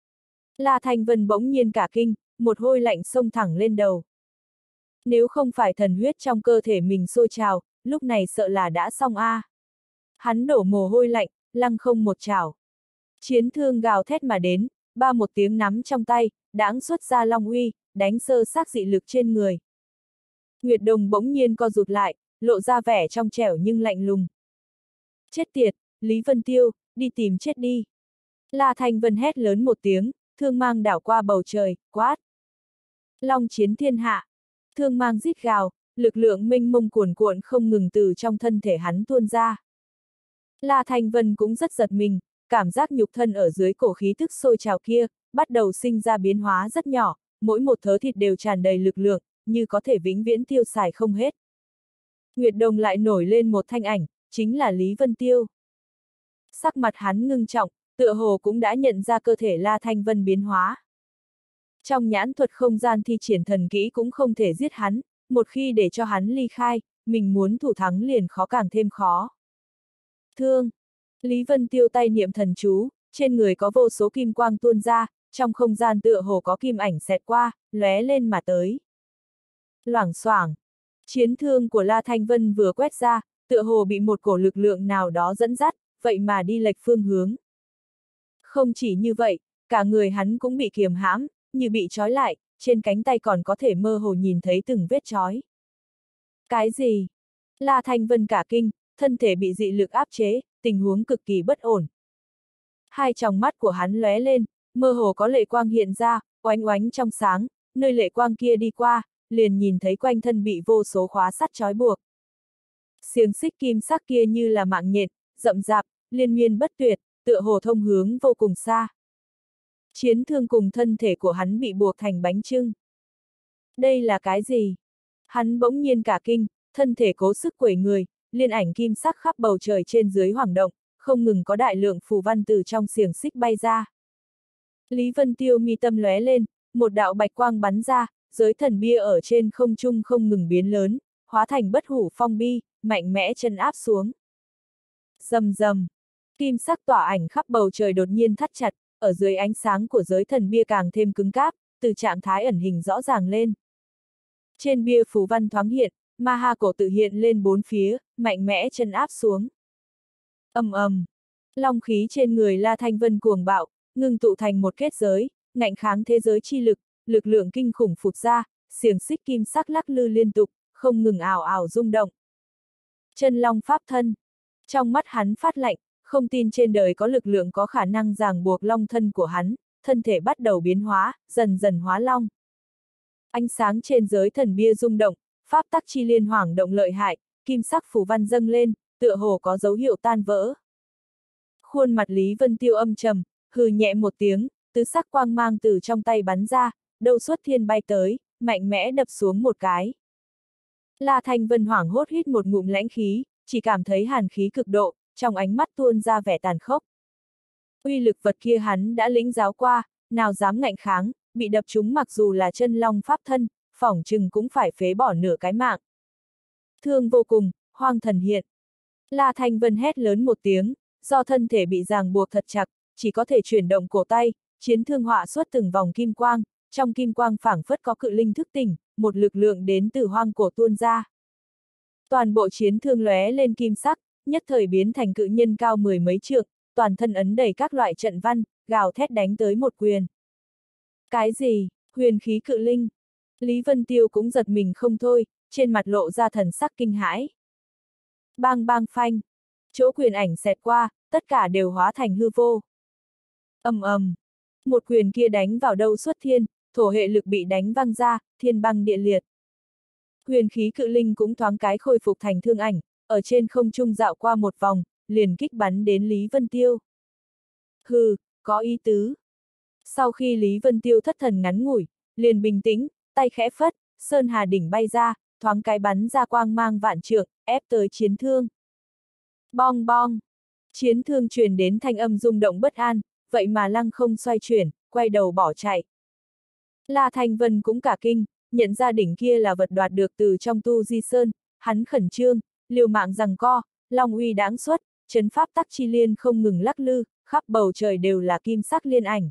La Thanh Vân bỗng nhiên cả kinh, một hôi lạnh xông thẳng lên đầu. Nếu không phải thần huyết trong cơ thể mình sôi trào, lúc này sợ là đã xong a. Hắn đổ mồ hôi lạnh, lăng không một chảo. Chiến thương gào thét mà đến, ba một tiếng nắm trong tay, đãng xuất ra long uy, đánh sơ xác dị lực trên người. Nguyệt đồng bỗng nhiên co rụt lại, lộ ra vẻ trong trẻo nhưng lạnh lùng. Chết tiệt, Lý Vân Tiêu, đi tìm chết đi. La Thanh Vân hét lớn một tiếng, thương mang đảo qua bầu trời, quát. Long chiến thiên hạ. Thương mang rít gào, lực lượng mênh mông cuồn cuộn không ngừng từ trong thân thể hắn tuôn ra. La Thanh Vân cũng rất giật mình, cảm giác nhục thân ở dưới cổ khí tức sôi trào kia, bắt đầu sinh ra biến hóa rất nhỏ, mỗi một thớ thịt đều tràn đầy lực lượng, như có thể vĩnh viễn tiêu xài không hết. Nguyệt đồng lại nổi lên một thanh ảnh, chính là Lý Vân Tiêu. Sắc mặt hắn ngưng trọng, tựa hồ cũng đã nhận ra cơ thể La Thanh Vân biến hóa. Trong nhãn thuật không gian thi triển thần kỹ cũng không thể giết hắn, một khi để cho hắn ly khai, mình muốn thủ thắng liền khó càng thêm khó. Thương! Lý Vân Tiêu tay niệm thần chú, trên người có vô số kim quang tuôn ra, trong không gian tựa hồ có kim ảnh xẹt qua, lóe lên mà tới. Loảng xoảng! Chiến thương của La Thanh Vân vừa quét ra, tựa hồ bị một cổ lực lượng nào đó dẫn dắt, vậy mà đi lệch phương hướng. Không chỉ như vậy, cả người hắn cũng bị kiềm hãm, như bị trói lại, trên cánh tay còn có thể mơ hồ nhìn thấy từng vết trói. Cái gì? La Thanh Vân cả kinh, thân thể bị dị lực áp chế, tình huống cực kỳ bất ổn. Hai tròng mắt của hắn lóe lên, mơ hồ có lệ quang hiện ra, oánh oánh trong sáng, nơi lệ quang kia đi qua, liền nhìn thấy quanh thân bị vô số khóa sắt trói buộc. Xiềng xích kim sắc kia như là mạng nhện, rậm rạp, liên miên bất tuyệt, tựa hồ thông hướng vô cùng xa. Chiến thương cùng thân thể của hắn bị buộc thành bánh chưng. Đây là cái gì? Hắn bỗng nhiên cả kinh, thân thể cố sức quẩy người, liên ảnh kim sắc khắp bầu trời trên dưới hoảng động, không ngừng có đại lượng phù văn từ trong xiềng xích bay ra. Lý Vân Tiêu mi tâm lóe lên, một đạo bạch quang bắn ra, giới thần bia ở trên không trung không ngừng biến lớn, hóa thành bất hủ phong bi, mạnh mẽ chân áp xuống. Rầm rầm, kim sắc tỏa ảnh khắp bầu trời đột nhiên thắt chặt, ở dưới ánh sáng của giới thần bia càng thêm cứng cáp, từ trạng thái ẩn hình rõ ràng lên. Trên bia phù văn thoáng hiện, ma ha cổ tự hiện lên bốn phía, mạnh mẽ chân áp xuống. Ầm ầm, long khí trên người La Thanh Vân cuồng bạo, ngưng tụ thành một kết giới, ngạnh kháng thế giới chi lực, lực lượng kinh khủng phụt ra, xiềng xích kim sắc lắc lư liên tục, không ngừng ảo ảo rung động. Chân long pháp thân. Trong mắt hắn phát lạnh, không tin trên đời có lực lượng có khả năng ràng buộc long thân của hắn, thân thể bắt đầu biến hóa, dần dần hóa long. Ánh sáng trên giới thần bia rung động, pháp tắc chi liên hoảng động lợi hại, kim sắc phù văn dâng lên, tựa hồ có dấu hiệu tan vỡ. Khuôn mặt Lý Vân Tiêu âm trầm, hừ nhẹ một tiếng, tứ sắc quang mang từ trong tay bắn ra, đâu xuất thiên bay tới, mạnh mẽ đập xuống một cái. La Thanh Vân hoảng hốt hít một ngụm lãnh khí, chỉ cảm thấy hàn khí cực độ, trong ánh mắt tuôn ra vẻ tàn khốc. Uy lực vật kia hắn đã lĩnh giáo qua, nào dám ngạnh kháng, bị đập trúng mặc dù là chân long pháp thân, phỏng chừng cũng phải phế bỏ nửa cái mạng. Thương vô cùng, hoang thần hiện. La Thanh Vân hét lớn một tiếng, do thân thể bị ràng buộc thật chặt, chỉ có thể chuyển động cổ tay, chiến thương họa xuất từng vòng kim quang, trong kim quang phảng phất có cự linh thức tỉnh, một lực lượng đến từ hoang cổ tuôn ra. Toàn bộ chiến thương lóe lên kim sắc, nhất thời biến thành cự nhân cao mười mấy trượng, toàn thân ấn đầy các loại trận văn, gào thét đánh tới một quyền. Cái gì? Huyền khí cự linh? Lý Vân Tiêu cũng giật mình không thôi, trên mặt lộ ra thần sắc kinh hãi. Bang bang phanh, chỗ quyền ảnh xẹt qua, tất cả đều hóa thành hư vô. Ầm ầm, một quyền kia đánh vào đâu xuất thiên, thổ hệ lực bị đánh văng ra, thiên băng địa liệt. Huyền khí cự linh cũng thoáng cái khôi phục thành thương ảnh, ở trên không trung dạo qua một vòng, liền kích bắn đến Lý Vân Tiêu. Hừ, có ý tứ. Sau khi Lý Vân Tiêu thất thần ngắn ngủi, liền bình tĩnh, tay khẽ phất, sơn hà đỉnh bay ra, thoáng cái bắn ra quang mang vạn trượng, ép tới chiến thương. Bong bong, chiến thương truyền đến thanh âm rung động bất an, vậy mà lăng không xoay chuyển, quay đầu bỏ chạy. La Thanh Vân cũng cả kinh, nhận ra đỉnh kia là vật đoạt được từ trong Tu Di Sơn, hắn khẩn trương, liều mạng giằng co, long uy đáng xuất, trấn pháp tắc chi liên không ngừng lắc lư, khắp bầu trời đều là kim sắc liên ảnh.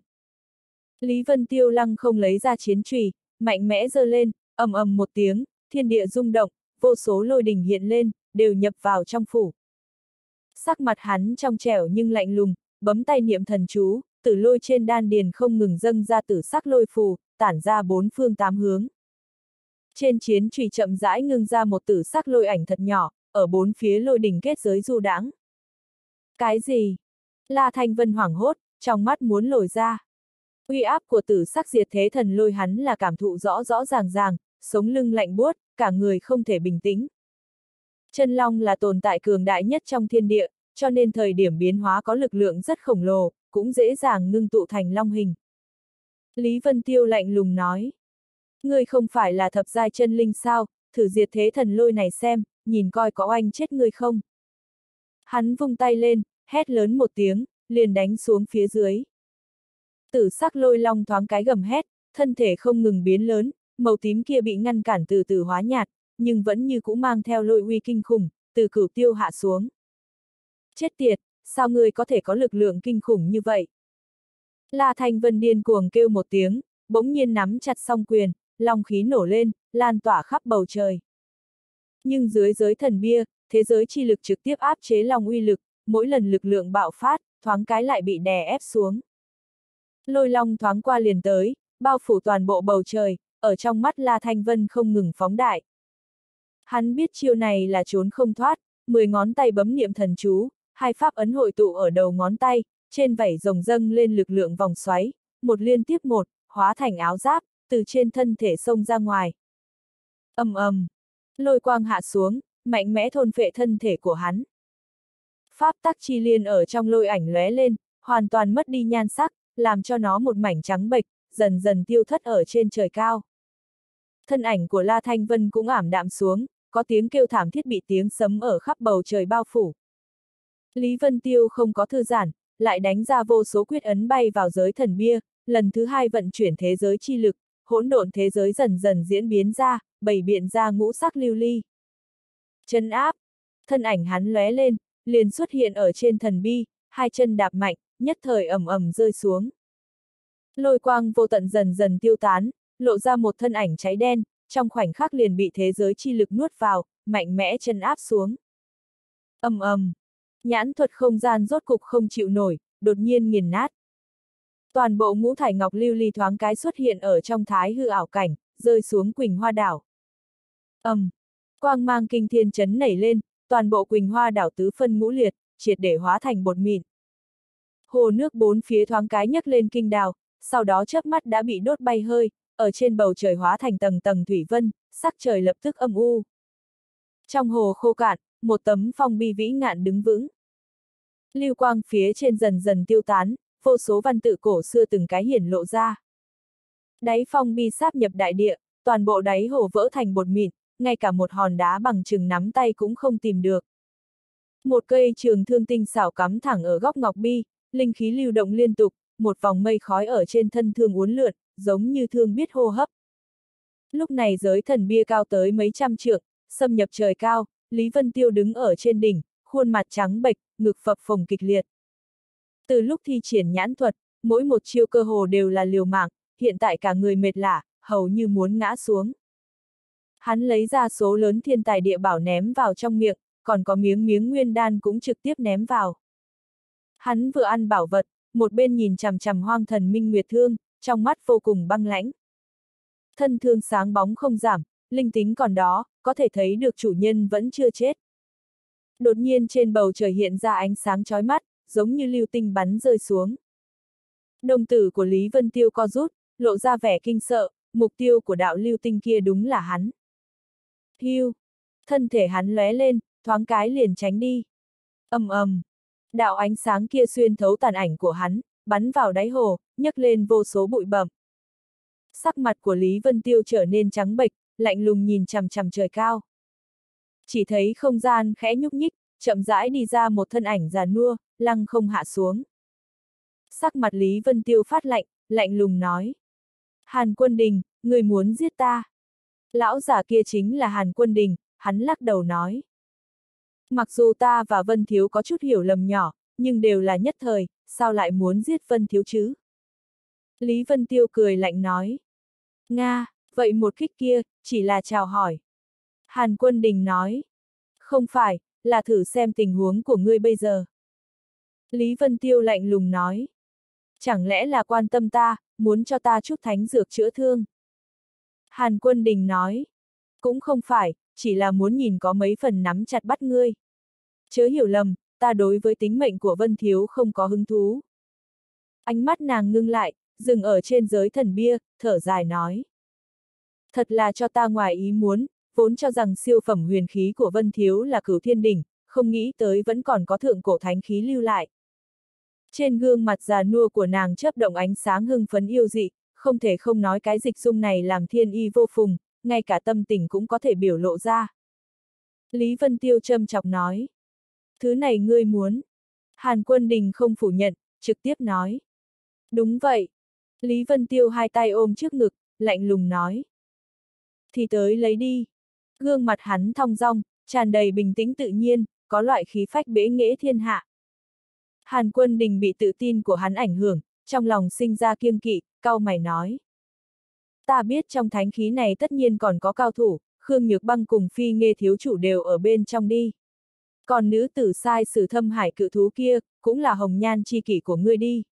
Lý Vân Tiêu lăng không lấy ra chiến chùy, mạnh mẽ giơ lên, ầm ầm một tiếng, thiên địa rung động, vô số lôi đình hiện lên, đều nhập vào trong phủ. Sắc mặt hắn trong trẻo nhưng lạnh lùng, bấm tay niệm thần chú, tử lôi trên đan điền không ngừng dâng ra tử sắc lôi phù, tản ra bốn phương tám hướng. Trên chiến chùy chậm rãi ngưng ra một tử sắc lôi ảnh thật nhỏ, ở bốn phía lôi đỉnh kết giới du đãng. Cái gì? La Thanh Vân hoảng hốt, trong mắt muốn lồi ra. Uy áp của tử sắc diệt thế thần lôi hắn là cảm thụ rõ rõ ràng ràng, sống lưng lạnh buốt, cả người không thể bình tĩnh. Chân long là tồn tại cường đại nhất trong thiên địa, cho nên thời điểm biến hóa có lực lượng rất khổng lồ, cũng dễ dàng ngưng tụ thành long hình. Lý Vân Tiêu lạnh lùng nói. Ngươi không phải là thập giai chân linh sao, thử diệt thế thần lôi này xem, nhìn coi có oanh chết ngươi không. Hắn vung tay lên, hét lớn một tiếng, liền đánh xuống phía dưới. Tử sắc lôi long thoáng cái gầm hét, thân thể không ngừng biến lớn, màu tím kia bị ngăn cản từ từ hóa nhạt, nhưng vẫn như cũ mang theo lôi uy kinh khủng, từ cửu tiêu hạ xuống. Chết tiệt, sao ngươi có thể có lực lượng kinh khủng như vậy? La Thanh Vân điên cuồng kêu một tiếng, bỗng nhiên nắm chặt song quyền, long khí nổ lên, lan tỏa khắp bầu trời. Nhưng dưới giới thần bia, thế giới chi lực trực tiếp áp chế long uy lực, mỗi lần lực lượng bạo phát, thoáng cái lại bị đè ép xuống. Lôi long thoáng qua liền tới, bao phủ toàn bộ bầu trời, ở trong mắt La Thanh Vân không ngừng phóng đại. Hắn biết chiêu này là trốn không thoát, 10 ngón tay bấm niệm thần chú, hai pháp ấn hội tụ ở đầu ngón tay, trên vảy rồng dâng lên lực lượng vòng xoáy, một liên tiếp một, hóa thành áo giáp, từ trên thân thể xông ra ngoài. Ầm ầm, lôi quang hạ xuống, mạnh mẽ thôn phệ thân thể của hắn. Pháp tắc chi liên ở trong lôi ảnh lóe lên, hoàn toàn mất đi nhan sắc, làm cho nó một mảnh trắng bệch, dần dần tiêu thất ở trên trời cao. Thân ảnh của La Thanh Vân cũng ảm đạm xuống, có tiếng kêu thảm thiết bị tiếng sấm ở khắp bầu trời bao phủ. Lý Vân Tiêu không có thư giãn, lại đánh ra vô số quyết ấn bay vào giới thần bia, lần thứ hai vận chuyển thế giới chi lực, hỗn độn thế giới dần dần diễn biến ra, bày biện ra ngũ sắc lưu ly. Chân áp, thân ảnh hắn lóe lên, liền xuất hiện ở trên thần bi, hai chân đạp mạnh, nhất thời ầm ầm rơi xuống. Lôi quang vô tận dần dần tiêu tán, lộ ra một thân ảnh cháy đen, trong khoảnh khắc liền bị thế giới chi lực nuốt vào, mạnh mẽ chân áp xuống. Ầm ầm, nhãn thuật không gian rốt cục không chịu nổi, đột nhiên nghiền nát. Toàn bộ ngũ thải ngọc lưu ly thoáng cái xuất hiện ở trong thái hư ảo cảnh, rơi xuống Quỳnh Hoa đảo. Quang mang kinh thiên chấn nảy lên, toàn bộ Quỳnh Hoa đảo tứ phân ngũ liệt, triệt để hóa thành bột mịn. Hồ nước bốn phía thoáng cái nhấc lên kinh đào, sau đó chớp mắt đã bị đốt bay hơi, ở trên bầu trời hóa thành tầng tầng thủy vân, sắc trời lập tức âm u. Trong hồ khô cạn, một tấm phong bi vĩ ngạn đứng vững. Lưu quang phía trên dần dần tiêu tán, vô số văn tự cổ xưa từng cái hiển lộ ra. Đáy phong bi sáp nhập đại địa, toàn bộ đáy hồ vỡ thành bột mịn, ngay cả một hòn đá bằng chừng nắm tay cũng không tìm được. Một cây trường thương tinh xảo cắm thẳng ở góc ngọc bi, linh khí lưu động liên tục, một vòng mây khói ở trên thân thương uốn lượn, giống như thương biết hô hấp. Lúc này giới thần bia cao tới mấy trăm trượng, xâm nhập trời cao, Lý Vân Tiêu đứng ở trên đỉnh, khuôn mặt trắng bệch, ngực phập phồng kịch liệt. Từ lúc thi triển nhãn thuật, mỗi một chiêu cơ hồ đều là liều mạng, hiện tại cả người mệt lả, hầu như muốn ngã xuống. Hắn lấy ra số lớn thiên tài địa bảo ném vào trong miệng, còn có miếng nguyên đan cũng trực tiếp ném vào. Hắn vừa ăn bảo vật, một bên nhìn chằm chằm Hoang Thần Minh Nguyệt thương, trong mắt vô cùng băng lãnh. Thân thương sáng bóng không giảm, linh tính còn đó, có thể thấy được chủ nhân vẫn chưa chết. Đột nhiên trên bầu trời hiện ra ánh sáng chói mắt, giống như lưu tinh bắn rơi xuống. Đồng tử của Lý Vân Tiêu co rút, lộ ra vẻ kinh sợ, mục tiêu của đạo lưu tinh kia đúng là hắn. Hiu, thân thể hắn lóe lên, thoáng cái liền tránh đi. Ầm ầm, đạo ánh sáng kia xuyên thấu tàn ảnh của hắn, bắn vào đáy hồ, nhấc lên vô số bụi bặm. Sắc mặt của Lý Vân Tiêu trở nên trắng bệch, lạnh lùng nhìn chằm chằm trời cao. Chỉ thấy không gian khẽ nhúc nhích, chậm rãi đi ra một thân ảnh già nua, lăng không hạ xuống. Sắc mặt Lý Vân Tiêu phát lạnh, lạnh lùng nói. Hàn Quân Đình, người muốn giết ta. Lão giả kia chính là Hàn Quân Đình, hắn lắc đầu nói. Mặc dù ta và Vân Thiếu có chút hiểu lầm nhỏ, nhưng đều là nhất thời, sao lại muốn giết Vân Thiếu chứ? Lý Vân Tiêu cười lạnh nói. Nga, vậy một kích kia, chỉ là chào hỏi. Hàn Quân Đình nói. Không phải, là thử xem tình huống của ngươi bây giờ. Lý Vân Tiêu lạnh lùng nói. Chẳng lẽ là quan tâm ta, muốn cho ta chút thánh dược chữa thương? Hàn Quân Đình nói. Cũng không phải, chỉ là muốn nhìn có mấy phần nắm chặt bắt ngươi. Chớ hiểu lầm, ta đối với tính mệnh của Vân Thiếu không có hứng thú. Ánh mắt nàng ngưng lại, dừng ở trên giới thần bia, thở dài nói. Thật là cho ta ngoài ý muốn, vốn cho rằng siêu phẩm huyền khí của Vân Thiếu là Cửu Thiên Đỉnh, không nghĩ tới vẫn còn có thượng cổ thánh khí lưu lại. Trên gương mặt già nua của nàng chớp động ánh sáng hưng phấn yêu dị, không thể không nói cái dịch dung này làm thiên y vô phùng, ngay cả tâm tình cũng có thể biểu lộ ra. Lý Vân Tiêu châm chọc nói. Thứ này ngươi muốn. Hàn Quân Đình không phủ nhận, trực tiếp nói. Đúng vậy. Lý Vân Tiêu hai tay ôm trước ngực, lạnh lùng nói. Thì tới lấy đi. Gương mặt hắn thong dong, tràn đầy bình tĩnh tự nhiên, có loại khí phách bế nghệ thiên hạ. Hàn Quân Đình bị tự tin của hắn ảnh hưởng, trong lòng sinh ra kiêng kỵ, cau mày nói. Ta biết trong thánh khí này tất nhiên còn có cao thủ, Khương Nhược Băng cùng Phi Nghê thiếu chủ đều ở bên trong đi. Còn nữ tử sai sử Thâm Hải cự thú kia, cũng là hồng nhan chi kỷ của ngươi đi.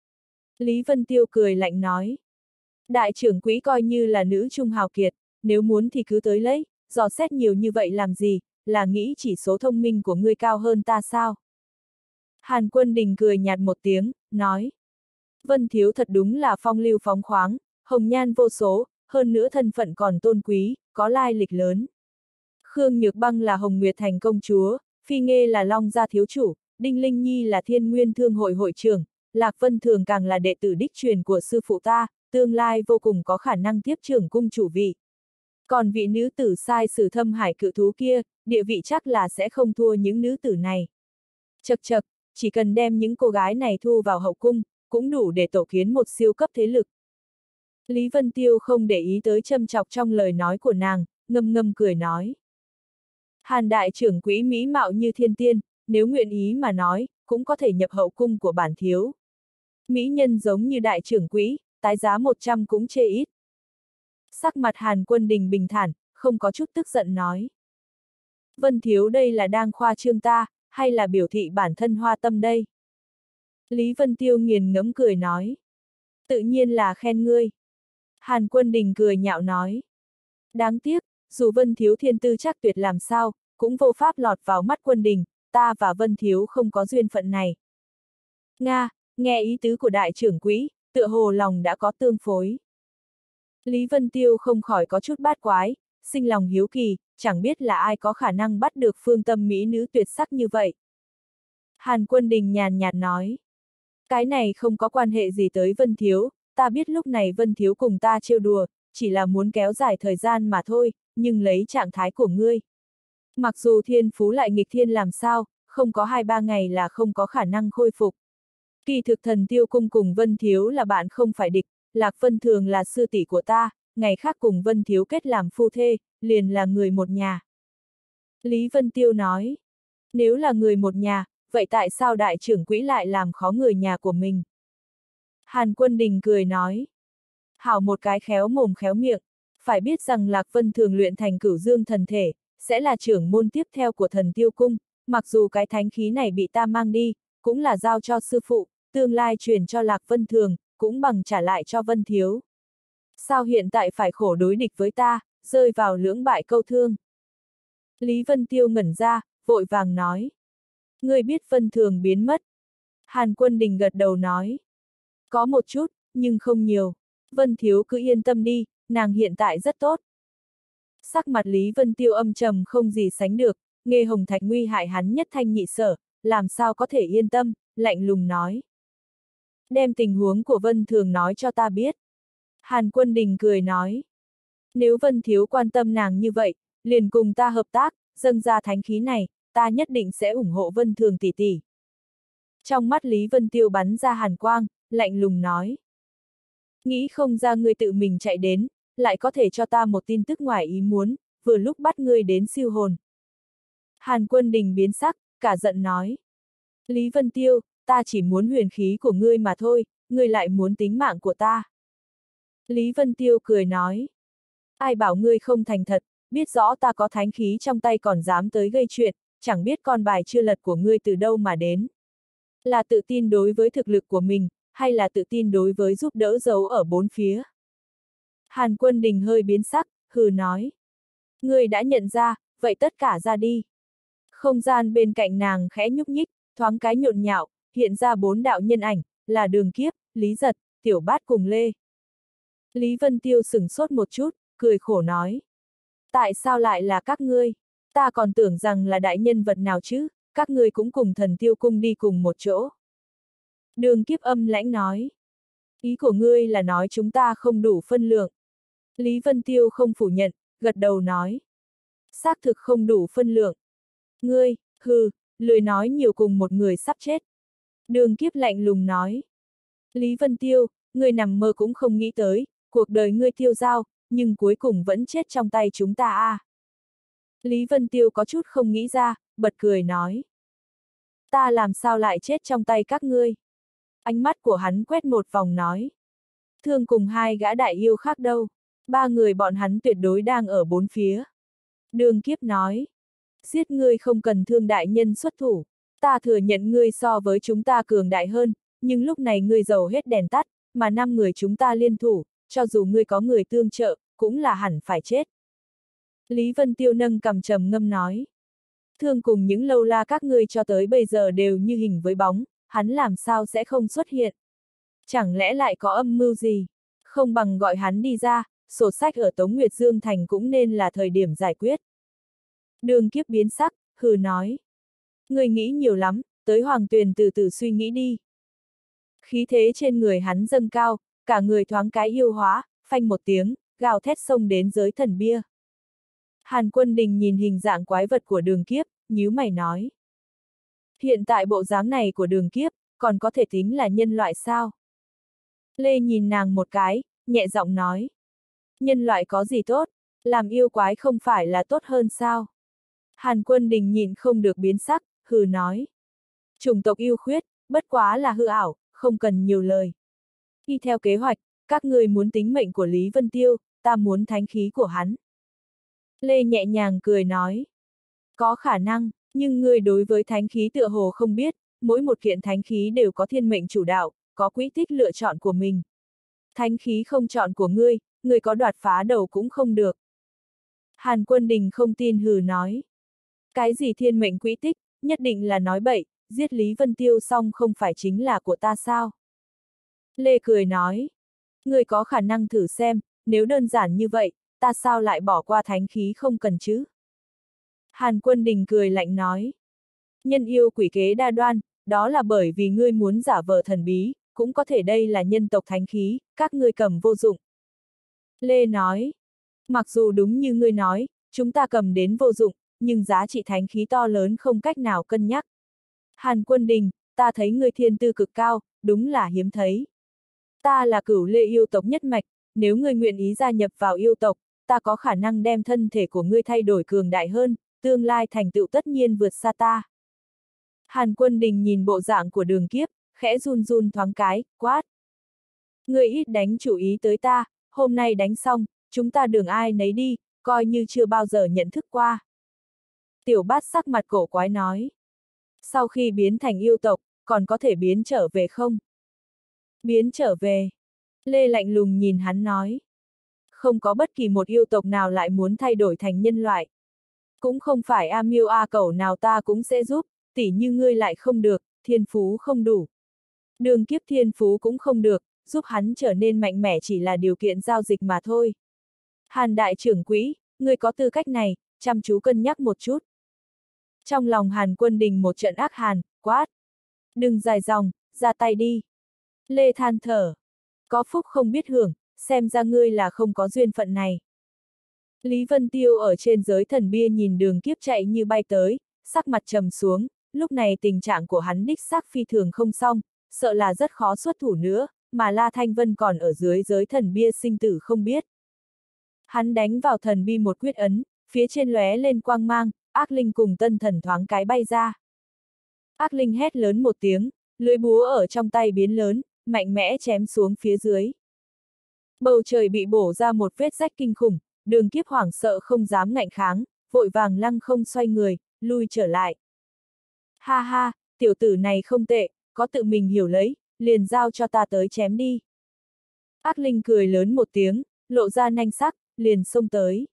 Lý Vân Tiêu cười lạnh nói. Đại trưởng quỹ coi như là nữ trung hào kiệt, nếu muốn thì cứ tới lấy, dò xét nhiều như vậy làm gì, là nghĩ chỉ số thông minh của ngươi cao hơn ta sao? Hàn Quân Đình cười nhạt một tiếng, nói. Vân Thiếu thật đúng là phong lưu phóng khoáng, hồng nhan vô số, hơn nữa thân phận còn tôn quý, có lai lịch lớn. Khương Nhược Băng là Hồng Nguyệt Thành công chúa, Phi Nghê là Long Gia thiếu chủ, Đinh Linh Nhi là Thiên Nguyên Thương hội hội trưởng, Lạc Vân Thường càng là đệ tử đích truyền của sư phụ ta, tương lai vô cùng có khả năng tiếp trưởng cung chủ vị. Còn vị nữ tử sai sử Thâm Hải cự thú kia, địa vị chắc là sẽ không thua những nữ tử này. Chậc chậc, chỉ cần đem những cô gái này thu vào hậu cung, cũng đủ để tổ kiến một siêu cấp thế lực. Lý Vân Tiêu không để ý tới châm chọc trong lời nói của nàng, ngâm ngâm cười nói. Hàn đại trưởng quỹ mỹ mạo như thiên tiên, nếu nguyện ý mà nói, cũng có thể nhập hậu cung của bản thiếu. Mỹ nhân giống như đại trưởng quỹ, tái giá 100 cũng chê ít. Sắc mặt Hàn Quân Đình bình thản, không có chút tức giận nói. Vân thiếu đây là đang khoa trương ta, hay là biểu thị bản thân hoa tâm đây? Lý Vân Tiêu nghiền ngẫm cười nói. Tự nhiên là khen ngươi. Hàn Quân Đình cười nhạo nói. Đáng tiếc, dù Vân thiếu thiên tư chắc tuyệt làm sao, cũng vô pháp lọt vào mắt Quân Đình, ta và Vân thiếu không có duyên phận này. Nga, nghe ý tứ của đại trưởng quỹ, tựa hồ lòng đã có tương phối. Lý Vân Tiêu không khỏi có chút bát quái, sinh lòng hiếu kỳ, chẳng biết là ai có khả năng bắt được phương tâm mỹ nữ tuyệt sắc như vậy. Hàn Quân Đình nhàn nhạt nói. Cái này không có quan hệ gì tới Vân thiếu, ta biết lúc này Vân thiếu cùng ta trêu đùa, chỉ là muốn kéo dài thời gian mà thôi, nhưng lấy trạng thái của ngươi. Mặc dù thiên phú lại nghịch thiên làm sao, không có 2-3 ngày là không có khả năng khôi phục. Kỳ thực Thần Tiêu cung cùng Vân thiếu là bạn không phải địch, Lạc Vân Thường là sư tỷ của ta, ngày khác cùng Vân thiếu kết làm phu thê, liền là người một nhà. Lý Vân Tiêu nói, nếu là người một nhà, vậy tại sao đại trưởng quỹ lại làm khó người nhà của mình? Hàn Quân Đình cười nói, hảo một cái khéo mồm khéo miệng, phải biết rằng Lạc Vân Thường luyện thành Cửu Dương thần thể, sẽ là trưởng môn tiếp theo của Thần Tiêu cung, mặc dù cái thánh khí này bị ta mang đi, cũng là giao cho sư phụ, tương lai truyền cho Lạc Vân Thường, cũng bằng trả lại cho Vân thiếu. Sao hiện tại phải khổ đối địch với ta, rơi vào lưỡng bại câu thương? Lý Vân Tiêu ngẩn ra, vội vàng nói. Ngươi biết Vân Thường biến mất. Hàn Quân Đình gật đầu nói. Có một chút, nhưng không nhiều. Vân thiếu cứ yên tâm đi, nàng hiện tại rất tốt. Sắc mặt Lý Vân Tiêu âm trầm không gì sánh được, Nghê Hồng Thạch nguy hại hắn nhất thanh nhị sở, làm sao có thể yên tâm, lạnh lùng nói. Đem tình huống của Vân Thường nói cho ta biết. Hàn Quân Đình cười nói. Nếu Vân thiếu quan tâm nàng như vậy, liền cùng ta hợp tác, dâng ra thánh khí này, ta nhất định sẽ ủng hộ Vân Thường tỷ tỷ. Trong mắt Lý Vân Tiêu bắn ra hàn quang, lạnh lùng nói. Nghĩ không ra ngươi tự mình chạy đến, lại có thể cho ta một tin tức ngoài ý muốn, vừa lúc bắt ngươi đến siêu hồn. Hàn Quân Đình biến sắc, cả giận nói. Lý Vân Tiêu, ta chỉ muốn huyền khí của ngươi mà thôi, ngươi lại muốn tính mạng của ta. Lý Vân Tiêu cười nói. Ai bảo ngươi không thành thật, biết rõ ta có thánh khí trong tay còn dám tới gây chuyện, chẳng biết con bài chưa lật của ngươi từ đâu mà đến. Là tự tin đối với thực lực của mình, hay là tự tin đối với giúp đỡ giấu ở bốn phía? Hàn Quân Đình hơi biến sắc, hừ nói. Ngươi đã nhận ra, vậy tất cả ra đi. Không gian bên cạnh nàng khẽ nhúc nhích, thoáng cái nhộn nhạo, hiện ra 4 đạo nhân ảnh, là Đường Kiếp, Lý Giật, Tiểu Bát cùng Lê. Lý Vân Tiêu sửng sốt một chút, cười khổ nói. Tại sao lại là các ngươi? Ta còn tưởng rằng là đại nhân vật nào chứ, các ngươi cũng cùng Thần Tiêu cung đi cùng một chỗ. Đường Kiếp âm lãnh nói. Ý của ngươi là nói chúng ta không đủ phân lượng. Lý Vân Tiêu không phủ nhận, gật đầu nói. Xác thực không đủ phân lượng. Ngươi, hừ, lười nói nhiều cùng một người sắp chết. Đường Kiếp lạnh lùng nói. Lý Vân Tiêu, ngươi nằm mơ cũng không nghĩ tới, cuộc đời ngươi tiêu dao, nhưng cuối cùng vẫn chết trong tay chúng ta à. Lý Vân Tiêu có chút không nghĩ ra, bật cười nói. Ta làm sao lại chết trong tay các ngươi? Ánh mắt của hắn quét một vòng nói. Thương cùng 2 gã đại yêu khác đâu? 3 người bọn hắn tuyệt đối đang ở 4 phía. Đường Kiếp nói. Giết ngươi không cần Thương đại nhân xuất thủ. Ta thừa nhận ngươi so với chúng ta cường đại hơn, nhưng lúc này ngươi dầu hết đèn tắt, mà 5 người chúng ta liên thủ, cho dù ngươi có người tương trợ, cũng là hẳn phải chết. Lý Vân Tiêu nâng cằm trầm ngâm nói. Thương cùng những lâu la các ngươi cho tới bây giờ đều như hình với bóng, hắn làm sao sẽ không xuất hiện? Chẳng lẽ lại có âm mưu gì? Không bằng gọi hắn đi ra, sổ sách ở Tống Nguyệt Dương Thành cũng nên là thời điểm giải quyết. Đường Kiếp biến sắc, hừ nói. Ngươi nghĩ nhiều lắm, tới Hoàng Tuyền từ từ suy nghĩ đi. Khí thế trên người hắn dâng cao, cả người thoáng cái yêu hóa, phanh một tiếng, gào thét xông đến giới thần bia. Hàn Quân Đình nhìn hình dạng quái vật của Đường Kiếp, nhíu mày nói. Hiện tại bộ dáng này của Đường Kiếp, còn có thể tính là nhân loại sao? Lê nhìn nàng một cái, nhẹ giọng nói. Nhân loại có gì tốt, làm yêu quái không phải là tốt hơn sao? Hàn Quân Đình nhìn không được biến sắc, hừ nói. Chủng tộc yêu khuyết, bất quá là hư ảo, không cần nhiều lời. Y theo kế hoạch, các ngươi muốn tính mệnh của Lý Vân Tiêu, ta muốn thánh khí của hắn. Lê nhẹ nhàng cười nói. Có khả năng, nhưng ngươi đối với thánh khí tựa hồ không biết, mỗi một kiện thánh khí đều có thiên mệnh chủ đạo, có quỹ tích lựa chọn của mình. Thánh khí không chọn của ngươi, ngươi có đoạt phá đầu cũng không được. Hàn Quân Đình không tin hừ nói. Cái gì thiên mệnh quỹ tích, nhất định là nói bậy, giết Lý Vân Tiêu xong không phải chính là của ta sao? Lê cười nói. Ngươi có khả năng thử xem, nếu đơn giản như vậy, ta sao lại bỏ qua thánh khí không cần chứ? Hàn Quân Đình cười lạnh nói. Nhân yêu quỷ kế đa đoan, đó là bởi vì ngươi muốn giả vờ thần bí, cũng có thể đây là nhân tộc thánh khí, các ngươi cầm vô dụng. Lê nói. Mặc dù đúng như ngươi nói, chúng ta cầm đến vô dụng, nhưng giá trị thánh khí to lớn không cách nào cân nhắc. Hàn Quân Đình, ta thấy ngươi thiên tư cực cao, đúng là hiếm thấy. Ta là Cửu Lê yêu tộc nhất mạch, nếu ngươi nguyện ý gia nhập vào yêu tộc, ta có khả năng đem thân thể của ngươi thay đổi cường đại hơn, tương lai thành tựu tất nhiên vượt xa ta. Hàn Quân Đình nhìn bộ dạng của Đường Kiếp, khẽ run run thoáng cái, quát. Ngươi ít đánh chủ ý tới ta, hôm nay đánh xong, chúng ta đường ai nấy đi, coi như chưa bao giờ nhận thức qua. Tiểu Bát sắc mặt cổ quái nói. Sau khi biến thành yêu tộc, còn có thể biến trở về không? Biến trở về. Lê lạnh lùng nhìn hắn nói. Không có bất kỳ một yêu tộc nào lại muốn thay đổi thành nhân loại. Cũng không phải A Miêu A Cẩu nào ta cũng sẽ giúp, tỉ như ngươi lại không được, thiên phú không đủ. Đường Kiếp thiên phú cũng không được, giúp hắn trở nên mạnh mẽ chỉ là điều kiện giao dịch mà thôi. Hàn đại trưởng quỹ, ngươi có tư cách này, chăm chú cân nhắc một chút. Trong lòng Hàn Quân Đình một trận ác hàn, quát. Đừng dài dòng, ra tay đi. Lê than thở. Có phúc không biết hưởng, xem ra ngươi là không có duyên phận này. Lý Vân Tiêu ở trên giới thần bia nhìn Đường Kiếp chạy như bay tới, sắc mặt trầm xuống, lúc này tình trạng của hắn đích xác phi thường không xong, sợ là rất khó xuất thủ nữa, mà La Thanh Vân còn ở dưới giới thần bia sinh tử không biết. Hắn đánh vào thần bia một quyết ấn, phía trên lóe lên quang mang, ác linh cùng tân thần thoáng cái bay ra. Ác linh hét lớn một tiếng, lưỡi búa ở trong tay biến lớn, mạnh mẽ chém xuống phía dưới. Bầu trời bị bổ ra một vết rách kinh khủng, Đường Kiếp hoảng sợ không dám ngạnh kháng, vội vàng lăng không xoay người, lui trở lại. Ha ha, tiểu tử này không tệ, có tự mình hiểu lấy, liền giao cho ta tới chém đi. Ác linh cười lớn một tiếng, lộ ra nanh sắc, liền xông tới.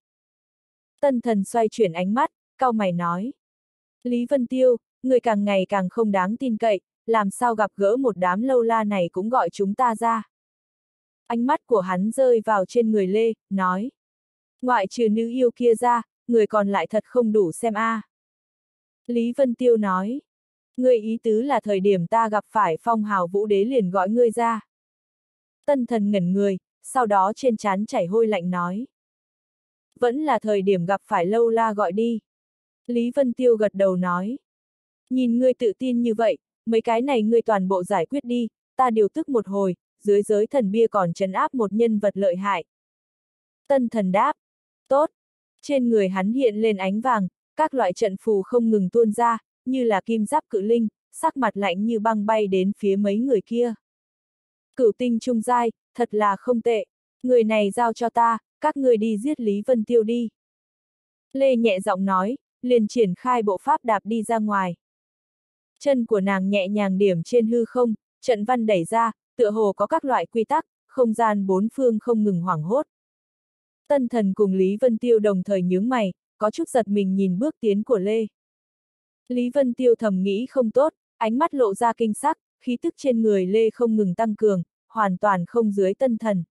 Tân thần xoay chuyển ánh mắt, cau mày nói. Lý Vân Tiêu, người càng ngày càng không đáng tin cậy, làm sao gặp gỡ một đám lâu la này cũng gọi chúng ta ra. Ánh mắt của hắn rơi vào trên người Lê, nói. Ngoại trừ nữ yêu kia ra, người còn lại thật không đủ xem a. Lý Vân Tiêu nói. Ngươi ý tứ là thời điểm ta gặp phải Phong Hào Vũ Đế liền gọi ngươi ra. Tân thần ngẩn người, sau đó trên trán chảy hôi lạnh nói. Vẫn là thời điểm gặp phải lâu la gọi đi. Lý Vân Tiêu gật đầu nói. Nhìn ngươi tự tin như vậy, mấy cái này ngươi toàn bộ giải quyết đi, ta điều tức một hồi, dưới giới thần bia còn trấn áp một nhân vật lợi hại. Tân thần đáp. Tốt. Trên người hắn hiện lên ánh vàng, các loại trận phù không ngừng tuôn ra, như là kim giáp cự linh, sắc mặt lạnh như băng bay đến phía mấy người kia. Cửu tinh trung giai, thật là không tệ. Người này giao cho ta, các người đi giết Lý Vân Tiêu đi. Lê nhẹ giọng nói, liền triển khai bộ pháp đạp đi ra ngoài. Chân của nàng nhẹ nhàng điểm trên hư không, trận văn đẩy ra, tựa hồ có các loại quy tắc, không gian bốn phương không ngừng hoảng hốt. Tân thần cùng Lý Vân Tiêu đồng thời nhướng mày, có chút giật mình nhìn bước tiến của Lê. Lý Vân Tiêu thầm nghĩ không tốt, ánh mắt lộ ra kinh sắc, khí tức trên người Lê không ngừng tăng cường, hoàn toàn không dưới tân thần.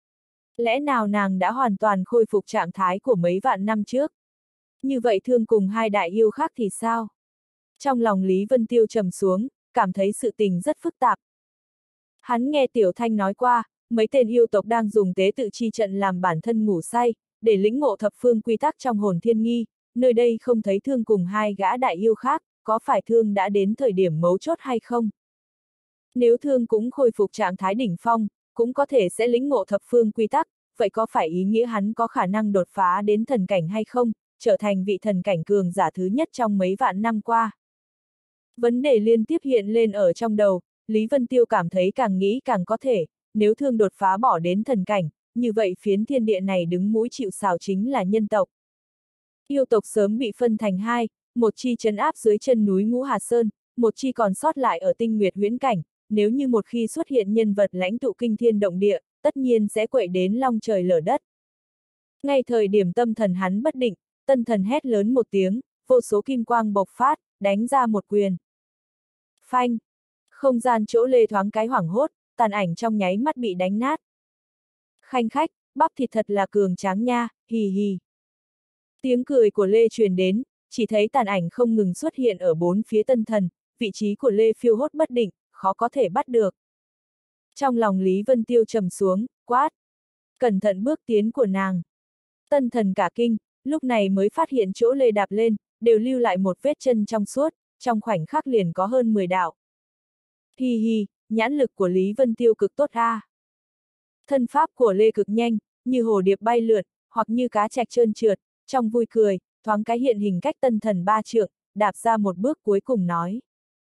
Lẽ nào nàng đã hoàn toàn khôi phục trạng thái của mấy vạn năm trước? Như vậy Thương cùng hai đại yêu khác thì sao? Trong lòng Lý Vân Tiêu trầm xuống, cảm thấy sự tình rất phức tạp. Hắn nghe Tiểu Thanh nói qua, mấy tên yêu tộc đang dùng tế tự chi trận làm bản thân ngủ say, để lĩnh ngộ thập phương quy tắc trong hồn thiên nghi, nơi đây không thấy Thương cùng hai gã đại yêu khác, có phải Thương đã đến thời điểm mấu chốt hay không? Nếu Thương cũng khôi phục trạng thái đỉnh phong, cũng có thể sẽ lĩnh ngộ thập phương quy tắc, vậy có phải ý nghĩa hắn có khả năng đột phá đến thần cảnh hay không, trở thành vị thần cảnh cường giả thứ nhất trong mấy vạn năm qua? Vấn đề liên tiếp hiện lên ở trong đầu, Lý Vân Tiêu cảm thấy càng nghĩ càng có thể, nếu Thương đột phá bỏ đến thần cảnh, như vậy phiến thiên địa này đứng mũi chịu sào chính là nhân tộc. Yêu tộc sớm bị phân thành hai, một chi trấn áp dưới chân núi Ngũ Hà Sơn, một chi còn sót lại ở Tinh Nguyệt huyễn cảnh, nếu như một khi xuất hiện nhân vật lãnh tụ kinh thiên động địa, tất nhiên sẽ quậy đến long trời lở đất. Ngay thời điểm tâm thần hắn bất định, tân thần hét lớn một tiếng, vô số kim quang bộc phát, đánh ra một quyền. Phanh! Không gian chỗ Lê thoáng cái hoảng hốt, tàn ảnh trong nháy mắt bị đánh nát. Khanh khách, bắp thịt thật là cường tráng nha, hì hì. Tiếng cười của Lê truyền đến, chỉ thấy tàn ảnh không ngừng xuất hiện ở bốn phía tân thần, vị trí của Lê phiêu hốt bất định, khó có thể bắt được. Trong lòng Lý Vân Tiêu trầm xuống, quát. Cẩn thận bước tiến của nàng. Tân thần cả kinh, lúc này mới phát hiện chỗ Lê đạp lên, đều lưu lại một vết chân trong suốt, trong khoảnh khắc liền có hơn 10 đạo. Hi hi, nhãn lực của Lý Vân Tiêu cực tốt a. Thân pháp của Lê cực nhanh, như hồ điệp bay lượn, hoặc như cá trạch trơn trượt, trong vui cười, thoáng cái hiện hình cách tân thần 3 trượng, đạp ra một bước cuối cùng nói.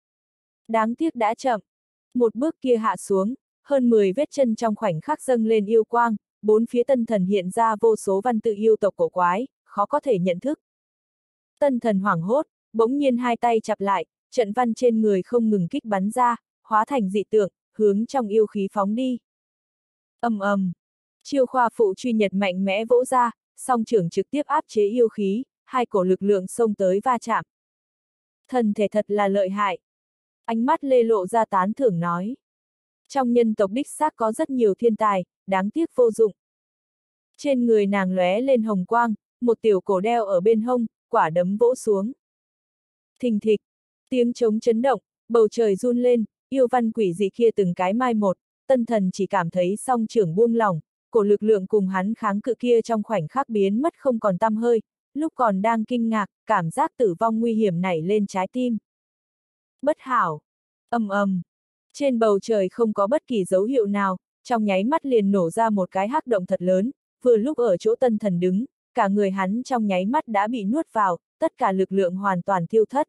Đáng tiếc đã chậm. Một bước kia hạ xuống, hơn 10 vết chân trong khoảnh khắc dâng lên yêu quang, bốn phía tân thần hiện ra vô số văn tự yêu tộc cổ quái, khó có thể nhận thức. Tân thần hoảng hốt, bỗng nhiên hai tay chặp lại, trận văn trên người không ngừng kích bắn ra, hóa thành dị tượng, hướng trong yêu khí phóng đi. Ầm ầm, chiêu khoa phụ truy nhật mạnh mẽ vỗ ra, song trưởng trực tiếp áp chế yêu khí, hai cổ lực lượng xông tới va chạm. Thần thể thật là lợi hại. Ánh mắt Lê lộ ra tán thưởng nói. Trong nhân tộc đích xác có rất nhiều thiên tài, đáng tiếc vô dụng. Trên người nàng lóe lên hồng quang, một tiểu cổ đeo ở bên hông, quả đấm vỗ xuống. Thình thịch, tiếng trống chấn động, bầu trời run lên, yêu văn quỷ dị kia từng cái mai một, tân thần chỉ cảm thấy song trưởng buông lỏng, cổ lực lượng cùng hắn kháng cự kia trong khoảnh khắc biến mất không còn tăm hơi, lúc còn đang kinh ngạc, cảm giác tử vong nguy hiểm nảy lên trái tim. Bất hảo! Ầm ầm! Trên bầu trời không có bất kỳ dấu hiệu nào, trong nháy mắt liền nổ ra một cái hắc động thật lớn, vừa lúc ở chỗ tân thần đứng, cả người hắn trong nháy mắt đã bị nuốt vào, tất cả lực lượng hoàn toàn tiêu thất.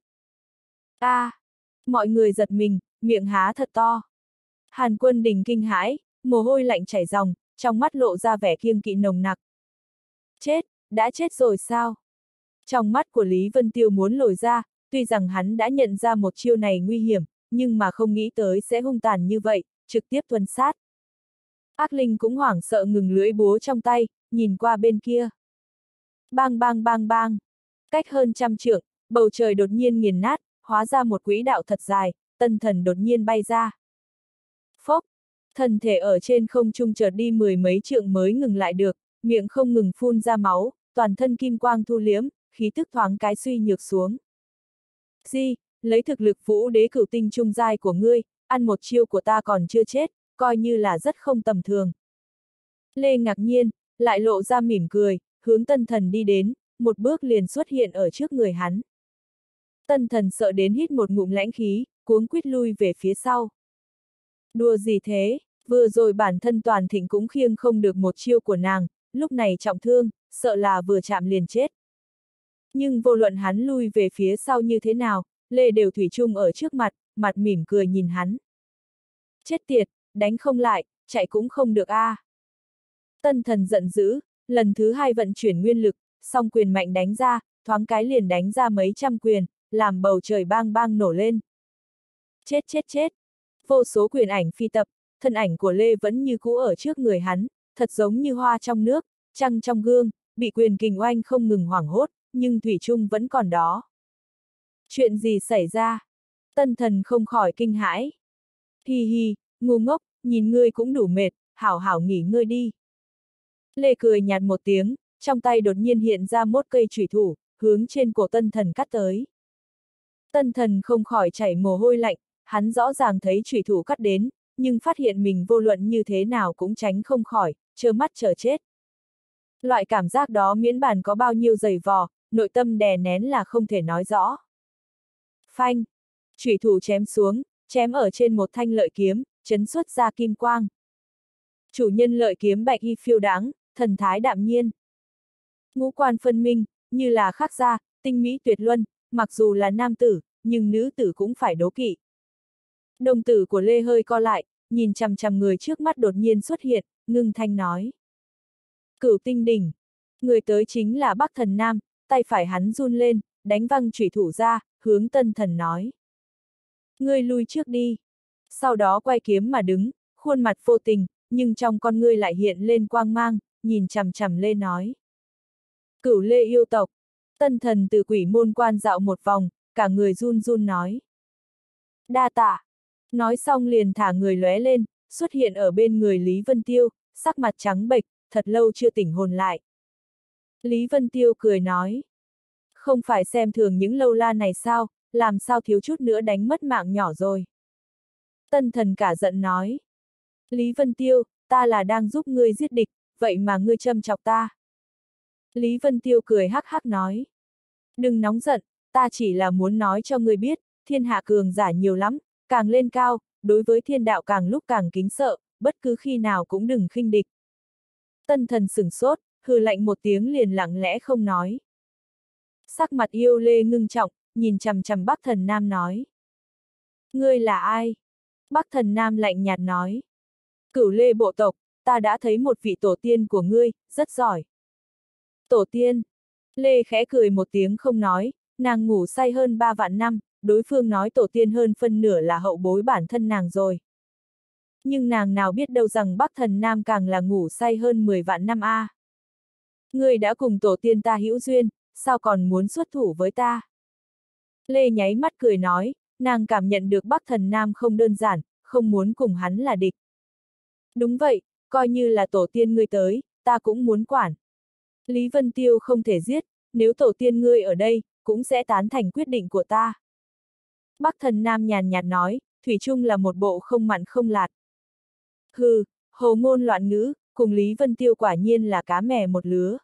Mọi người giật mình, miệng há thật to. Hàn Quân Đình kinh hãi, mồ hôi lạnh chảy ròng, trong mắt lộ ra vẻ kiêng kỵ nồng nặc. Chết, đã chết rồi sao? Trong mắt của Lý Vân Tiêu muốn lồi ra, tuy rằng hắn đã nhận ra một chiêu này nguy hiểm, nhưng mà không nghĩ tới sẽ hung tàn như vậy, trực tiếp tuân sát. Ác Linh cũng hoảng sợ ngừng lưỡi búa trong tay, nhìn qua bên kia. Bang bang bang bang. Cách hơn 100 trượng, bầu trời đột nhiên nghiền nát, hóa ra một quỹ đạo thật dài, tân thần đột nhiên bay ra. Phốc, thần thể ở trên không trung chợt đi 10 mấy trượng mới ngừng lại được, miệng không ngừng phun ra máu, toàn thân kim quang thu liếm, khí tức thoáng cái suy nhược xuống. Di, lấy thực lực Vũ Đế Cửu Tinh trung giai của ngươi, ăn một chiêu của ta còn chưa chết, coi như là rất không tầm thường. Lê ngạc nhiên, lại lộ ra mỉm cười, hướng tân thần đi đến, một bước liền xuất hiện ở trước người hắn. Tân thần sợ đến hít một ngụm lãnh khí, cuống quýt lui về phía sau. Đùa gì thế, vừa rồi bản thân toàn thịnh cũng khiêng không được một chiêu của nàng, lúc này trọng thương, sợ là vừa chạm liền chết. Nhưng vô luận hắn lui về phía sau như thế nào, Lê đều thủy chung ở trước mặt, mặt mỉm cười nhìn hắn. Chết tiệt, đánh không lại, chạy cũng không được a. Tân thần giận dữ, lần thứ hai vận chuyển nguyên lực, song quyền mạnh đánh ra, thoáng cái liền đánh ra mấy trăm quyền, làm bầu trời bang bang nổ lên. Chết chết chết! Vô số quyền ảnh phi tập, thân ảnh của Lê vẫn như cũ ở trước người hắn, thật giống như hoa trong nước, trăng trong gương, bị quyền kình oanh không ngừng hoảng hốt, nhưng thủy chung vẫn còn đó. Chuyện gì xảy ra? Tân thần không khỏi kinh hãi. Hi hi, ngu ngốc, nhìn ngươi cũng đủ mệt, hảo hảo nghỉ ngơi đi. Lê cười nhạt một tiếng, trong tay đột nhiên hiện ra một cây chủy thủ, hướng trên cổ tân thần cắt tới. Tân thần không khỏi chảy mồ hôi lạnh, hắn rõ ràng thấy chủy thủ cắt đến, nhưng phát hiện mình vô luận như thế nào cũng tránh không khỏi, trơ mắt chờ chết. Loại cảm giác đó miễn bàn có bao nhiêu dày vò, nội tâm đè nén là không thể nói rõ. Phanh! Chủy thủ chém xuống, chém ở trên một thanh lợi kiếm, chấn xuất ra kim quang. Chủ nhân lợi kiếm bạch y phiêu đáng, thần thái đạm nhiên. Ngũ quan phân minh, như là khắc gia, tinh mỹ tuyệt luân, mặc dù là nam tử, nhưng nữ tử cũng phải đố kỵ. Đồng tử của Lê hơi co lại, nhìn chằm chằm người trước mắt đột nhiên xuất hiện, ngưng thanh nói. Cửu tinh đỉnh. Người tới chính là Bắc Thần Nam, tay phải hắn run lên, đánh văng chủy thủ ra, hướng tân thần nói. Ngươi lui trước đi. Sau đó quay kiếm mà đứng, khuôn mặt vô tình, nhưng trong con ngươi lại hiện lên quang mang, nhìn chằm chằm Lê nói. Cửu Lê yêu tộc. Tân thần từ quỷ môn quan dạo một vòng, cả người run run nói. Đa tạ. Nói xong liền thả người lóe lên, xuất hiện ở bên người Lý Vân Tiêu, sắc mặt trắng bệch, thật lâu chưa tỉnh hồn lại. Lý Vân Tiêu cười nói. Không phải xem thường những lâu la này sao, làm sao thiếu chút nữa đánh mất mạng nhỏ rồi. Tân thần cả giận nói. Lý Vân Tiêu, ta là đang giúp ngươi giết địch, vậy mà ngươi châm chọc ta. Lý Vân Tiêu cười hắc hắc nói. Đừng nóng giận, ta chỉ là muốn nói cho ngươi biết, thiên hạ cường giả nhiều lắm, càng lên cao, đối với thiên đạo càng lúc càng kính sợ, bất cứ khi nào cũng đừng khinh địch. Tân thần sửng sốt, hừ lạnh một tiếng liền lặng lẽ không nói. Sắc mặt yêu Lê ngưng trọng, nhìn chằm chằm Bắc Thần Nam nói. Ngươi là ai? Bắc Thần Nam lạnh nhạt nói. Cửu Lê bộ tộc, ta đã thấy một vị tổ tiên của ngươi, rất giỏi. Tổ tiên. Lê khẽ cười một tiếng không nói, nàng ngủ say hơn 3 vạn năm, đối phương nói tổ tiên hơn phân nửa là hậu bối bản thân nàng rồi. Nhưng nàng nào biết đâu rằng Bắc Thần Nam càng là ngủ say hơn 10 vạn năm a. Ngươi đã cùng tổ tiên ta hữu duyên, sao còn muốn xuất thủ với ta? Lê nháy mắt cười nói, nàng cảm nhận được Bắc Thần Nam không đơn giản, không muốn cùng hắn là địch. Đúng vậy, coi như là tổ tiên ngươi tới, ta cũng muốn quản. Lý Vân Tiêu không thể giết, nếu tổ tiên ngươi ở đây, cũng sẽ tán thành quyết định của ta. Bắc Thần Nam nhàn nhạt nói, thủy chung là một bộ không mặn không lạt. Hừ, hồ ngôn loạn ngữ, cùng Lý Vân Tiêu quả nhiên là cá mè một lứa.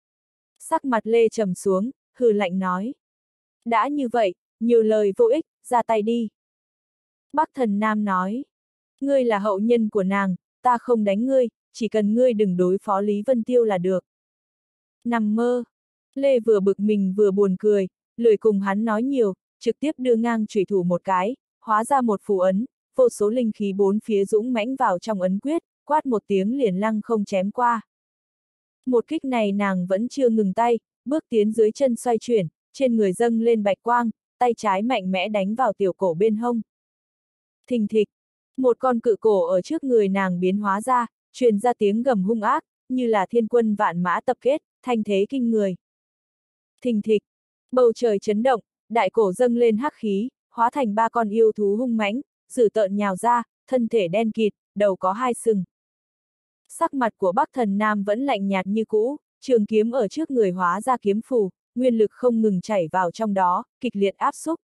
Sắc mặt Lê trầm xuống, hừ lạnh nói. Đã như vậy, nhiều lời vô ích, ra tay đi. Bắc Thần Nam nói. Ngươi là hậu nhân của nàng, ta không đánh ngươi, chỉ cần ngươi đừng đối phó Lý Vân Tiêu là được. Nằm mơ. Lê vừa bực mình vừa buồn cười, lười cùng hắn nói nhiều, trực tiếp đưa ngang chủy thủ một cái, hóa ra một phù ấn, vô số linh khí bốn phía dũng mãnh vào trong ấn quyết, quát một tiếng liền lăng không chém qua. Một kích này nàng vẫn chưa ngừng tay, bước tiến dưới chân xoay chuyển, trên người dâng lên bạch quang, tay trái mạnh mẽ đánh vào tiểu cổ bên hông. Thình thịch, một con cự cổ ở trước người nàng biến hóa ra, truyền ra tiếng gầm hung ác, như là thiên quân vạn mã tập kết, thanh thế kinh người. Thình thịch, bầu trời chấn động, đại cổ dâng lên hắc khí, hóa thành 3 con yêu thú hung mãnh, dữ tợn nhào ra, thân thể đen kịt, đầu có 2 sừng. Sắc mặt của Bắc Thần Nam vẫn lạnh nhạt như cũ, trường kiếm ở trước người hóa ra kiếm phù, nguyên lực không ngừng chảy vào trong đó, kịch liệt áp xúc.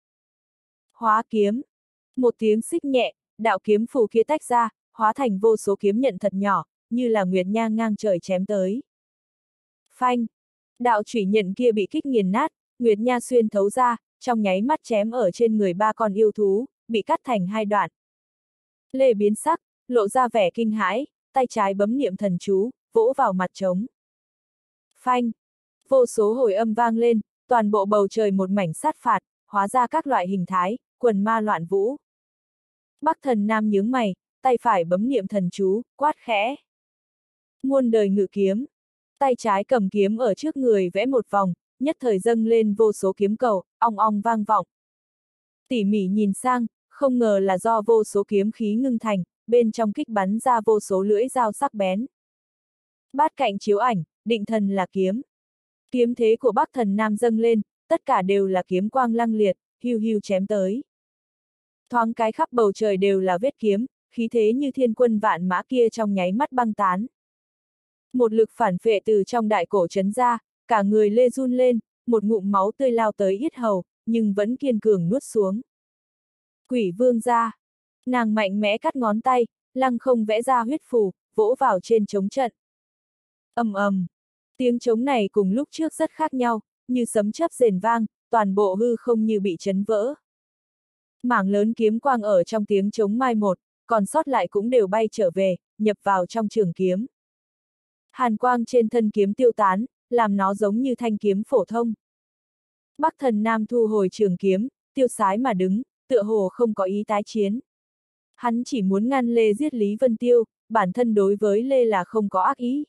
Hóa kiếm. Một tiếng xích nhẹ, đạo kiếm phù kia tách ra, hóa thành vô số kiếm nhận thật nhỏ, như là nguyệt nha ngang trời chém tới. Phanh. Đạo chủy nhận kia bị kích nghiền nát, nguyệt nha xuyên thấu ra, trong nháy mắt chém ở trên người 3 con yêu thú, bị cắt thành 2 đoạn. Lê biến sắc, lộ ra vẻ kinh hãi, tay trái bấm niệm thần chú, vỗ vào mặt trống. Phanh! Vô số hồi âm vang lên, toàn bộ bầu trời một mảnh sát phạt, hóa ra các loại hình thái, quần ma loạn vũ. Bắc Thần Nam nhướng mày, tay phải bấm niệm thần chú, quát khẽ. Muôn đời ngự kiếm. Tay trái cầm kiếm ở trước người vẽ một vòng, nhất thời dâng lên vô số kiếm cầu, ong ong vang vọng. Tỉ mỉ nhìn sang, không ngờ là do vô số kiếm khí ngưng thành, bên trong kích bắn ra vô số lưỡi dao sắc bén. Bát cạnh chiếu ảnh, định thần là kiếm. Kiếm thế của Bắc Thần Nam dâng lên, tất cả đều là kiếm quang lăng liệt, hiu hiu chém tới. Thoáng cái khắp bầu trời đều là vết kiếm, khí thế như thiên quân vạn mã kia trong nháy mắt băng tán. Một lực phản phệ từ trong đại cổ trấn ra, cả người Lê run lên, một ngụm máu tươi lao tới yết hầu, nhưng vẫn kiên cường nuốt xuống. Quỷ vương ra. Nàng mạnh mẽ cắt ngón tay, lăng không vẽ ra huyết phù, vỗ vào trên trống trận. Ầm ầm. Tiếng trống này cùng lúc trước rất khác nhau, như sấm chớp rền vang, toàn bộ hư không như bị chấn vỡ. Mảng lớn kiếm quang ở trong tiếng trống mai một, còn sót lại cũng đều bay trở về, nhập vào trong trường kiếm. Hàn quang trên thân kiếm tiêu tán, làm nó giống như thanh kiếm phổ thông. Bắc Thần Nam thu hồi trường kiếm, tiêu sái mà đứng, tựa hồ không có ý tái chiến. Hắn chỉ muốn ngăn Lê giết Lý Vân Tiêu, bản thân đối với Lê là không có ác ý.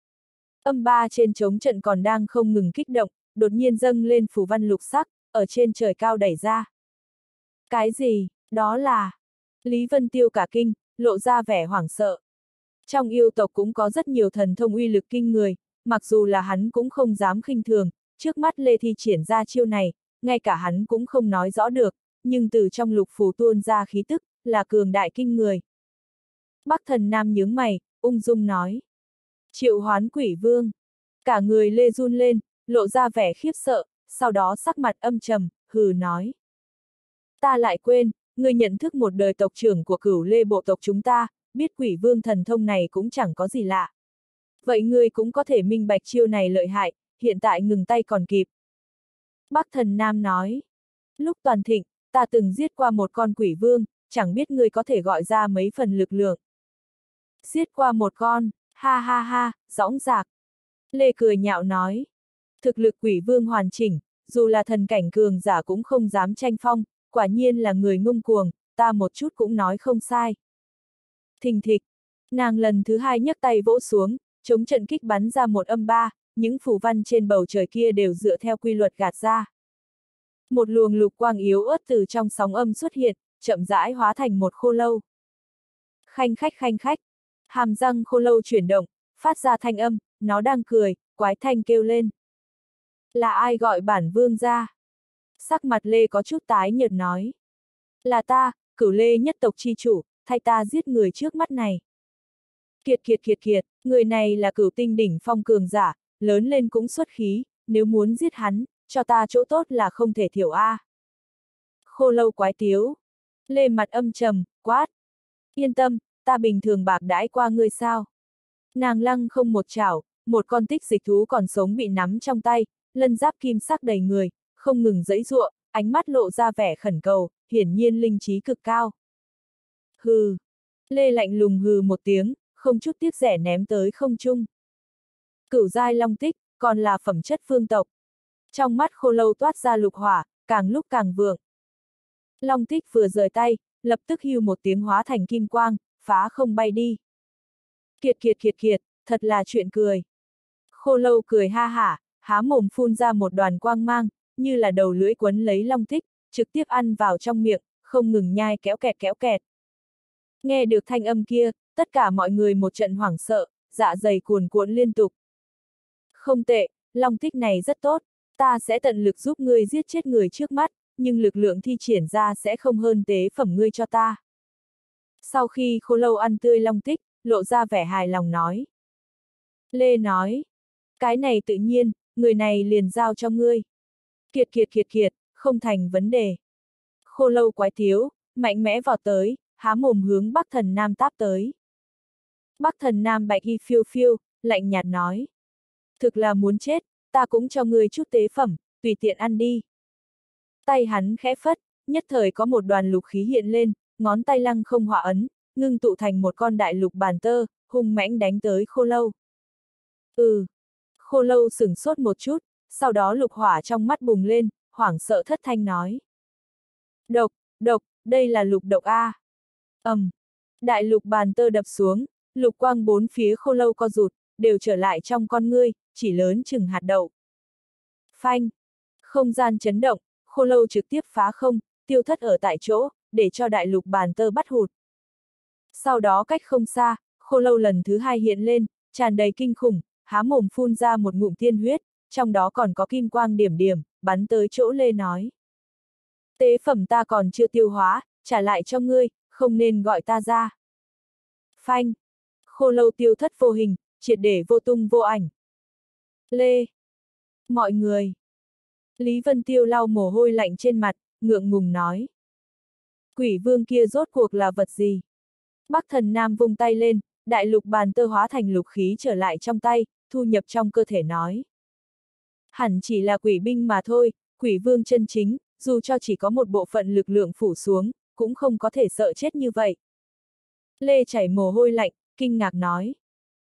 Âm ba trên trống trận còn đang không ngừng kích động, đột nhiên dâng lên phù văn lục sắc, ở trên trời cao đẩy ra. Cái gì, đó là... Lý Vân Tiêu cả kinh, lộ ra vẻ hoảng sợ. Trong yêu tộc cũng có rất nhiều thần thông uy lực kinh người, mặc dù là hắn cũng không dám khinh thường, trước mắt Lê thi triển ra chiêu này, ngay cả hắn cũng không nói rõ được, nhưng từ trong lục phù tuôn ra khí tức, là cường đại kinh người. Bắc Thần Nam nhướng mày, ung dung nói. Triệu hoán quỷ vương. Cả người Lê run lên, lộ ra vẻ khiếp sợ, sau đó sắc mặt âm trầm, hừ nói. Ta lại quên, ngươi nhận thức một đời tộc trưởng của Cửu Lê bộ tộc chúng ta, biết quỷ vương thần thông này cũng chẳng có gì lạ. Vậy ngươi cũng có thể minh bạch chiêu này lợi hại, hiện tại ngừng tay còn kịp. Bắc Thần Nam nói. Lúc toàn thịnh, ta từng giết qua một con quỷ vương, chẳng biết ngươi có thể gọi ra mấy phần lực lượng. Giết qua một con, ha ha ha, dõng dạc. Lê cười nhạo nói. Thực lực quỷ vương hoàn chỉnh, dù là thần cảnh cường giả cũng không dám tranh phong, quả nhiên là người ngông cuồng, ta một chút cũng nói không sai. Thình thịch, nàng lần thứ hai nhấc tay vỗ xuống, chống trận kích bắn ra một âm ba, những phù văn trên bầu trời kia đều dựa theo quy luật gạt ra. Một luồng lục quang yếu ớt từ trong sóng âm xuất hiện, chậm rãi hóa thành một khô lâu. Khanh khách, hàm răng khô lâu chuyển động, phát ra thanh âm, nó đang cười, quái thanh kêu lên. Là ai gọi bản vương ra? Sắc mặt Lê có chút tái nhợt nói. Là ta, Cửu Lê nhất tộc chi chủ, thay ta giết người trước mắt này. Kiệt, người này là Cửu Tinh đỉnh phong cường giả, lớn lên cũng xuất khí, nếu muốn giết hắn, cho ta chỗ tốt là không thể thiểu a. Khô lâu quái tiếu. Lê mặt âm trầm, quát. Yên tâm, ta bình thường bạc đãi qua ngươi sao. Nàng lăng không một chảo, một con tích dịch thú còn sống bị nắm trong tay, lân giáp kim sắc đầy người, không ngừng giãy giụa, ánh mắt lộ ra vẻ khẩn cầu, hiển nhiên linh trí cực cao. Hừ. Lê lạnh lùng hừ một tiếng, không chút tiếc rẻ ném tới không trung. Cửu giai long tích, còn là phẩm chất phương tộc. Trong mắt khô lâu toát ra lục hỏa, càng lúc càng vượng. Long tích vừa rời tay, lập tức hiu một tiếng hóa thành kim quang, phá không bay đi. Kiệt, thật là chuyện cười. Khô lâu cười ha hả, há mồm phun ra một đoàn quang mang, như là đầu lưỡi quấn lấy long tích, trực tiếp ăn vào trong miệng, không ngừng nhai kéo kẹt. Nghe được thanh âm kia, tất cả mọi người một trận hoảng sợ, dạ dày cuồn cuộn liên tục. Không tệ, long tích này rất tốt, ta sẽ tận lực giúp ngươi giết chết người trước mắt, nhưng lực lượng thi triển ra sẽ không hơn tế phẩm ngươi cho ta. Sau khi khô lâu ăn tươi long tích, lộ ra vẻ hài lòng nói. Lê nói, cái này tự nhiên, người này liền giao cho ngươi. Kiệt, không thành vấn đề. Khô lâu quái thiếu, mạnh mẽ vọt tới, há mồm hướng Bắc Thần Nam táp tới. Bắc Thần Nam bạch y phiêu phiêu, lạnh nhạt nói. Thực là muốn chết, ta cũng cho ngươi chút tế phẩm, tùy tiện ăn đi. Tay hắn khẽ phất, nhất thời có một đoàn lục khí hiện lên, ngón tay lăng không hỏa ấn, ngưng tụ thành một con đại lục bàn tơ, hung mãnh đánh tới khô lâu. Khô lâu sửng sốt một chút, sau đó lục hỏa trong mắt bùng lên, hoảng sợ thất thanh nói. Độc, đây là lục độc a. Đại lục bàn tơ đập xuống, lục quang bốn phía khô lâu co rụt, đều trở lại trong con ngươi, chỉ lớn chừng hạt đậu. Phanh, không gian chấn động, khô lâu trực tiếp phá không, tiêu thất ở tại chỗ, để cho đại lục bàn tơ bắt hụt. Sau đó cách không xa, khô lâu lần thứ hai hiện lên, tràn đầy kinh khủng, há mồm phun ra một ngụm tiên huyết, trong đó còn có kim quang điểm, bắn tới chỗ Lê nói. Tế phẩm ta còn chưa tiêu hóa, trả lại cho ngươi, không nên gọi ta ra. Phanh. Khô lâu tiêu thất vô hình, triệt để vô tung vô ảnh. Lê. Mọi người. Lý Vân Tiêu lau mồ hôi lạnh trên mặt, ngượng ngùng nói. Quỷ vương kia rốt cuộc là vật gì? Bắc Thần Nam vung tay lên, đại lục bàn tơ hóa thành lục khí trở lại trong tay, thu nhập trong cơ thể nói. Hẳn chỉ là quỷ binh mà thôi, quỷ vương chân chính, dù cho chỉ có một bộ phận lực lượng phủ xuống, cũng không có thể sợ chết như vậy. Lê chảy mồ hôi lạnh, kinh ngạc nói.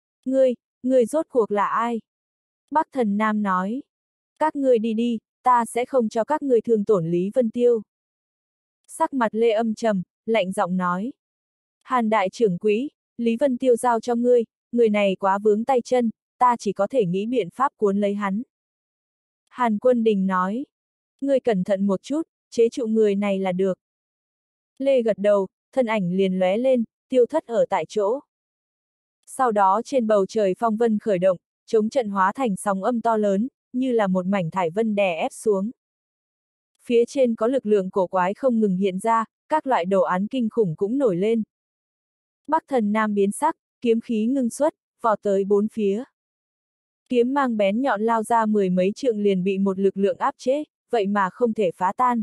Ngươi rốt cuộc là ai? Bắc Thần Nam nói. Các ngươi đi đi, ta sẽ không cho các ngươi thương tổn Lý Vân Tiêu. Sắc mặt Lê âm trầm, lạnh giọng nói. Hàn đại trưởng quỹ, Lý Vân Tiêu giao cho ngươi, người này quá vướng tay chân, ta chỉ có thể nghĩ biện pháp cuốn lấy hắn. Hàn Quân Đình nói. Ngươi cẩn thận một chút, chế trụ người này là được. Lê gật đầu, thân ảnh liền lóe lên, tiêu thất ở tại chỗ. Sau đó trên bầu trời phong vân khởi động, chống trận hóa thành sóng âm to lớn, như là một mảnh thải vân đè ép xuống. Phía trên có lực lượng cổ quái không ngừng hiện ra, các loại đồ án kinh khủng cũng nổi lên. Bắc Thần Nam biến sắc, kiếm khí ngưng xuất, vọt tới bốn phía. Kiếm mang bén nhọn lao ra mười mấy trượng liền bị một lực lượng áp chế, vậy mà không thể phá tan.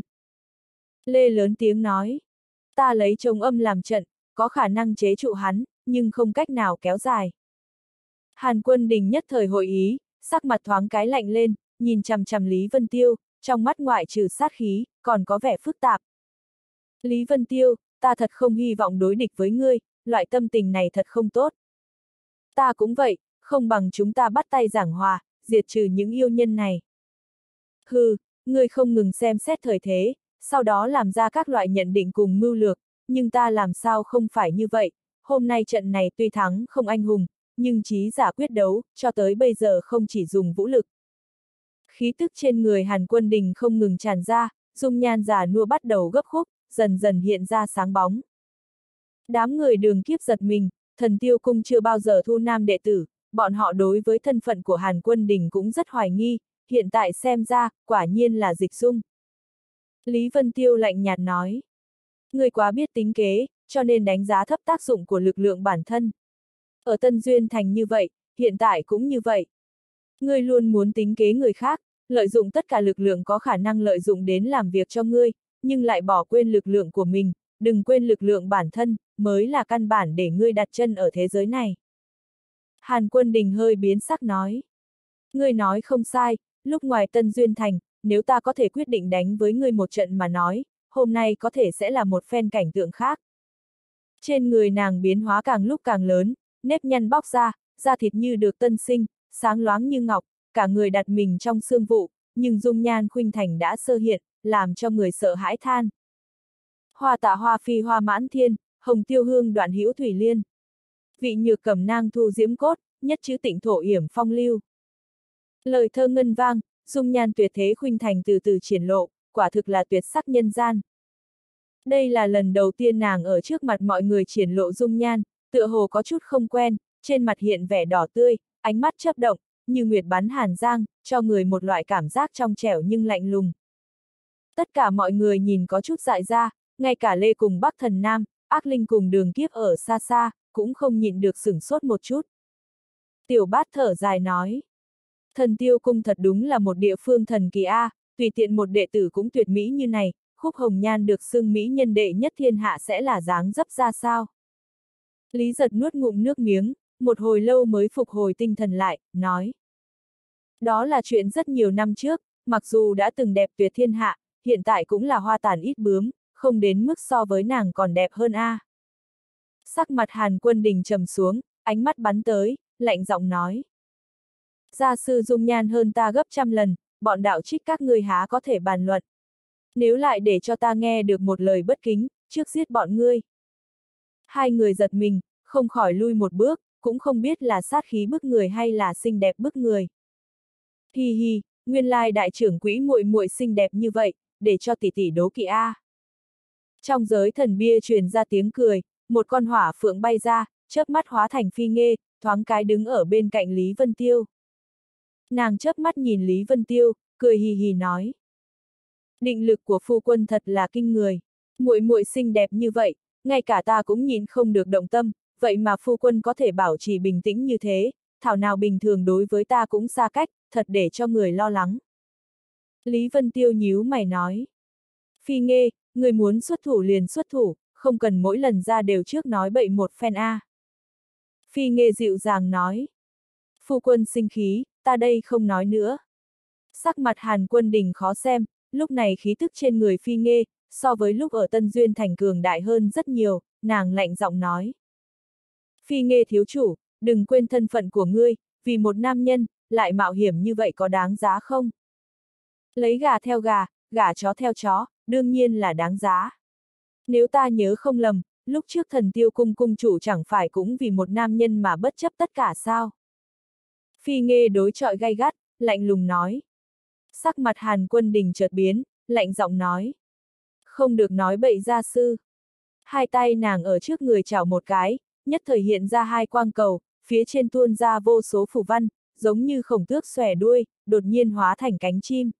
Lê lớn tiếng nói. Ta lấy chống âm làm trận, có khả năng chế trụ hắn, nhưng không cách nào kéo dài. Hàn Quân Đình nhất thời hội ý, sắc mặt thoáng cái lạnh lên, nhìn chằm chằm Lý Vân Tiêu, trong mắt ngoại trừ sát khí, còn có vẻ phức tạp. Lý Vân Tiêu, ta thật không hy vọng đối địch với ngươi, loại tâm tình này thật không tốt. Ta cũng vậy, không bằng chúng ta bắt tay giảng hòa, diệt trừ những yêu nhân này. Hừ, ngươi không ngừng xem xét thời thế, sau đó làm ra các loại nhận định cùng mưu lược, nhưng ta làm sao không phải như vậy, hôm nay trận này tuy thắng không anh hùng, nhưng trí giả quyết đấu, cho tới bây giờ không chỉ dùng vũ lực. Khí tức trên người Hàn Quân Đình không ngừng tràn ra, dung nhan già nua bắt đầu gấp khúc, dần dần hiện ra sáng bóng. Đám người Đường Kiếp giật mình, Thần Tiêu Cung chưa bao giờ thu nam đệ tử, bọn họ đối với thân phận của Hàn Quân Đình cũng rất hoài nghi, hiện tại xem ra, quả nhiên là dịch dung. Lý Vân Tiêu lạnh nhạt nói. Ngươi quá biết tính kế, cho nên đánh giá thấp tác dụng của lực lượng bản thân. Ở Tân Duyên Thành như vậy, hiện tại cũng như vậy. Ngươi luôn muốn tính kế người khác, lợi dụng tất cả lực lượng có khả năng lợi dụng đến làm việc cho ngươi, nhưng lại bỏ quên lực lượng của mình, đừng quên lực lượng bản thân, mới là căn bản để ngươi đặt chân ở thế giới này. Hàn Quân Đình hơi biến sắc nói. Ngươi nói không sai, lúc ngoài Tân Duyên Thành, nếu ta có thể quyết định đánh với ngươi một trận mà nói, hôm nay có thể sẽ là một phen cảnh tượng khác. Trên người nàng biến hóa càng lúc càng lớn, nếp nhăn bóc ra, da thịt như được tân sinh, sáng loáng như ngọc, cả người đặt mình trong sương vụ, nhưng dung nhan khuynh thành đã sơ hiện, làm cho người sợ hãi than. Hoa tạ hoa phi hoa mãn thiên, hồng tiêu hương đoạn hữu thủy liên. Vị nhược cẩm nang thu diễm cốt, nhất chữ tịnh thổ yểm phong lưu. Lời thơ ngân vang, dung nhan tuyệt thế khuynh thành từ từ triển lộ, quả thực là tuyệt sắc nhân gian. Đây là lần đầu tiên nàng ở trước mặt mọi người triển lộ dung nhan, tựa hồ có chút không quen, trên mặt hiện vẻ đỏ tươi, ánh mắt chớp động, như nguyệt bắn hàn giang, cho người một loại cảm giác trong trẻo nhưng lạnh lùng. Tất cả mọi người nhìn có chút dại ra, ngay cả Lê cùng Bắc Thần Nam, Ác Linh cùng Đường Kiếp ở xa xa, cũng không nhịn được sửng sốt một chút. Tiểu Bát thở dài nói. Thần Tiêu Cung thật đúng là một địa phương thần kỳ a, tùy tiện một đệ tử cũng tuyệt mỹ như này, Khúc Hồng Nhan được xưng mỹ nhân đệ nhất thiên hạ sẽ là dáng dấp ra sao? Lý Giật nuốt ngụm nước miếng, một hồi lâu mới phục hồi tinh thần lại, nói. Đó là chuyện rất nhiều năm trước, mặc dù đã từng đẹp tuyệt thiên hạ, hiện tại cũng là hoa tàn ít bướm, không đến mức so với nàng còn đẹp hơn a. Sắc mặt Hàn Quân Đình trầm xuống, ánh mắt bắn tới, lạnh giọng nói. Gia sư dung nhan hơn ta gấp trăm lần, bọn đạo trích các ngươi há có thể bàn luận. Nếu lại để cho ta nghe được một lời bất kính, trước giết bọn ngươi. Hai người giật mình, không khỏi lui một bước, cũng không biết là sát khí bức người hay là xinh đẹp bức người. Hi hi, nguyên lai đại trưởng quỹ muội muội xinh đẹp như vậy, để cho tỷ tỷ đố kỵ a. Trong giới thần bia truyền ra tiếng cười, một con hỏa phượng bay ra, chớp mắt hóa thành phi nghê, thoáng cái đứng ở bên cạnh Lý Vân Tiêu. Nàng chớp mắt nhìn Lý Vân Tiêu, cười hì hì nói. Định lực của phu quân thật là kinh người. Muội muội xinh đẹp như vậy, ngay cả ta cũng nhìn không được động tâm, vậy mà phu quân có thể bảo trì bình tĩnh như thế, thảo nào bình thường đối với ta cũng xa cách, thật để cho người lo lắng. Lý Vân Tiêu nhíu mày nói. Phi Nghê, người muốn xuất thủ liền xuất thủ, không cần mỗi lần ra đều trước nói bậy một phen a. Phi Nghê dịu dàng nói. Phu quân sinh khí, ta đây không nói nữa. Sắc mặt Hàn Quân Đình khó xem, lúc này khí tức trên người Phi Nghê, so với lúc ở Tân Duyên Thành cường đại hơn rất nhiều, nàng lạnh giọng nói. Phi Nghê thiếu chủ, đừng quên thân phận của ngươi, vì một nam nhân, lại mạo hiểm như vậy có đáng giá không? Lấy gà theo gà, gà chó theo chó, đương nhiên là đáng giá. Nếu ta nhớ không lầm, lúc trước Thần Tiêu cung cung chủ chẳng phải cũng vì một nam nhân mà bất chấp tất cả sao? Phi Nghê đối chọi gay gắt, lạnh lùng nói. Sắc mặt Hàn Quân Đình chợt biến, lạnh giọng nói. Không được nói bậy gia sư. Hai tay nàng ở trước người chảo một cái, nhất thời hiện ra hai quang cầu, phía trên tuôn ra vô số phù văn, giống như khổng tước xòe đuôi, đột nhiên hóa thành cánh chim.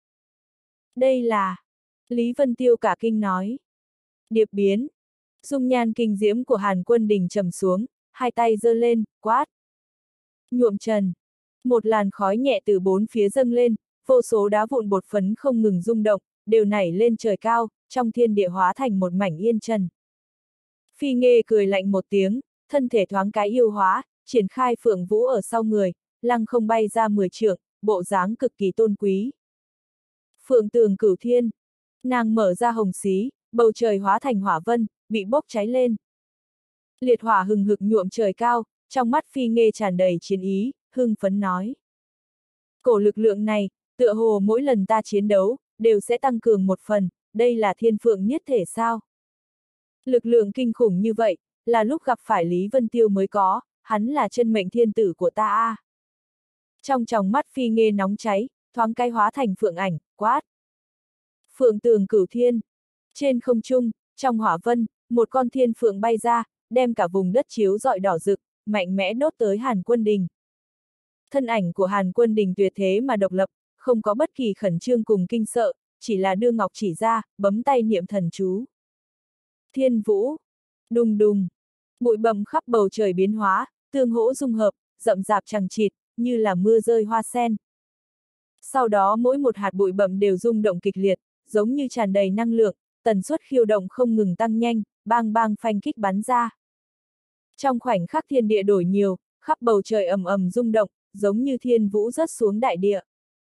Đây là... Lý Vân Tiêu cả kinh nói. Điệp biến. Dung nhan kinh diễm của Hàn Quân Đình trầm xuống, hai tay giơ lên, quát. Nhuộm trần. Một làn khói nhẹ từ bốn phía dâng lên, vô số đá vụn bột phấn không ngừng rung động, đều nảy lên trời cao, trong thiên địa hóa thành một mảnh yên trần. Phi Nghê cười lạnh một tiếng, thân thể thoáng cái yêu hóa, triển khai phượng vũ ở sau người, lăng không bay ra 10 trượng, bộ dáng cực kỳ tôn quý. Phượng tường cửu thiên, nàng mở ra hồng xí, bầu trời hóa thành hỏa vân, bị bốc cháy lên. Liệt hỏa hừng hực nhuộm trời cao, trong mắt Phi Nghê tràn đầy chiến ý, hưng phấn nói. Cổ lực lượng này, tựa hồ mỗi lần ta chiến đấu, đều sẽ tăng cường một phần, đây là thiên phượng niết thể sao? Lực lượng kinh khủng như vậy, là lúc gặp phải Lý Vân Tiêu mới có, hắn là chân mệnh thiên tử của ta a. Trong tròng mắt Phi Nghê nóng cháy, thoáng cái hóa thành phượng ảnh, quát. Phượng tường cửu thiên. Trên không trung, trong hỏa vân, một con thiên phượng bay ra, đem cả vùng đất chiếu rọi đỏ rực, mạnh mẽ đốt tới Hàn Quân Đình. Thân ảnh của Hàn Quân Đình tuyệt thế mà độc lập, không có bất kỳ khẩn trương cùng kinh sợ, chỉ là đưa ngọc chỉ ra, bấm tay niệm thần chú. Thiên vũ, đùng đùng, bụi bặm khắp bầu trời biến hóa, tương hỗ dung hợp, rậm rạp chằng chịt, như là mưa rơi hoa sen. Sau đó mỗi một hạt bụi bặm đều rung động kịch liệt, giống như tràn đầy năng lượng, tần suất khiêu động không ngừng tăng nhanh, bang bang phanh kích bắn ra. Trong khoảnh khắc thiên địa đổi nhiều, khắp bầu trời ầm ầm rung động, giống như thiên vũ rớt xuống đại địa.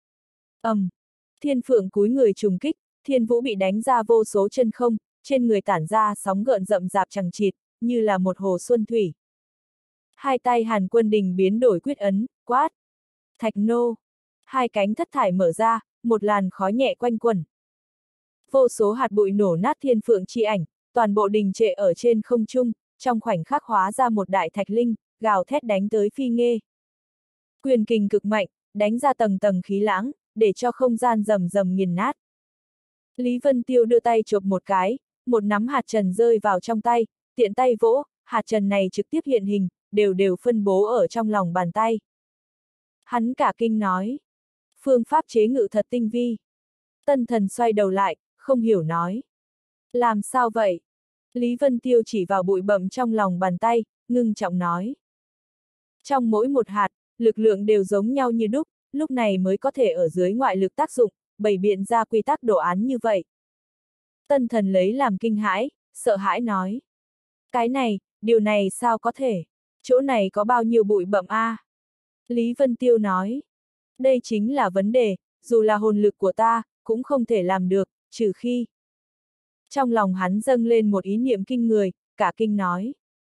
Thiên phượng cúi người trùng kích, thiên vũ bị đánh ra vô số chân không, trên người tản ra sóng gợn rậm rạp chằng chịt, như là một hồ xuân thủy. Hai tay Hàn Quân Đình biến đổi quyết ấn, quát. Thạch nô. Hai cánh thất thải mở ra, một làn khói nhẹ quanh quẩn. Vô số hạt bụi nổ nát thiên phượng chi ảnh, toàn bộ đình trệ ở trên không trung, trong khoảnh khắc hóa ra một đại thạch linh, gào thét đánh tới Phi Nghê. Quyền kình cực mạnh, đánh ra tầng tầng khí lãng, để cho không gian rầm rầm nghiền nát. Lý Vân Tiêu đưa tay chộp một cái, một nắm hạt trần rơi vào trong tay, tiện tay vỗ, hạt trần này trực tiếp hiện hình, đều đều phân bố ở trong lòng bàn tay. Hắn cả kinh nói. Phương pháp chế ngự thật tinh vi. Tân Thần xoay đầu lại, không hiểu nói. Làm sao vậy? Lý Vân Tiêu chỉ vào bụi bặm trong lòng bàn tay, ngưng trọng nói. Trong mỗi một hạt, lực lượng đều giống nhau như đúc, lúc này mới có thể ở dưới ngoại lực tác dụng, bày biện ra quy tắc đồ án như vậy. Tân Thần lấy làm kinh hãi, sợ hãi nói. Cái này, điều này sao có thể? Chỗ này có bao nhiêu bụi bặm a? Lý Vân Tiêu nói. Đây chính là vấn đề, dù là hồn lực của ta, cũng không thể làm được, trừ khi. Trong lòng hắn dâng lên một ý niệm kinh người, cả kinh nói.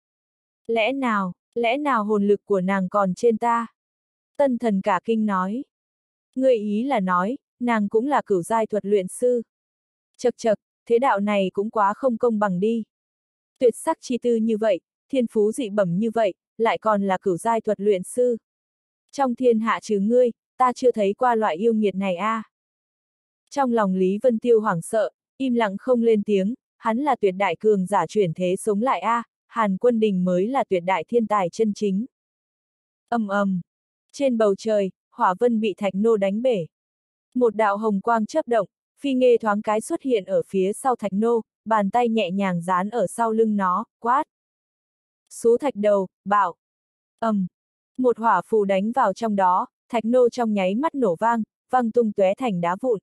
Lẽ nào hồn lực của nàng còn trên ta? Tân Thần cả kinh nói. Người ý là nói, nàng cũng là cửu giai thuật luyện sư. Chậc chậc, thế đạo này cũng quá không công bằng đi. Tuyệt sắc chi tư như vậy, thiên phú dị bẩm như vậy, lại còn là cửu giai thuật luyện sư. Trong thiên hạ trừ ngươi, ta chưa thấy qua loại yêu nghiệt này a. Trong lòng Lý Vân Tiêu hoảng sợ, im lặng không lên tiếng, hắn là tuyệt đại cường giả chuyển thế sống lại a, Hàn Quân Đình mới là tuyệt đại thiên tài chân chính. Trên bầu trời, hỏa vân bị thạch nô đánh bể. Một đạo hồng quang chớp động, Phi Nghê thoáng cái xuất hiện ở phía sau Thạch Nô, bàn tay nhẹ nhàng dán ở sau lưng nó, quát. Sú thạch đầu, bảo. Một hỏa phù đánh vào trong đó, Thạch Nô trong nháy mắt nổ vang, văng tung tóe thành đá vụn.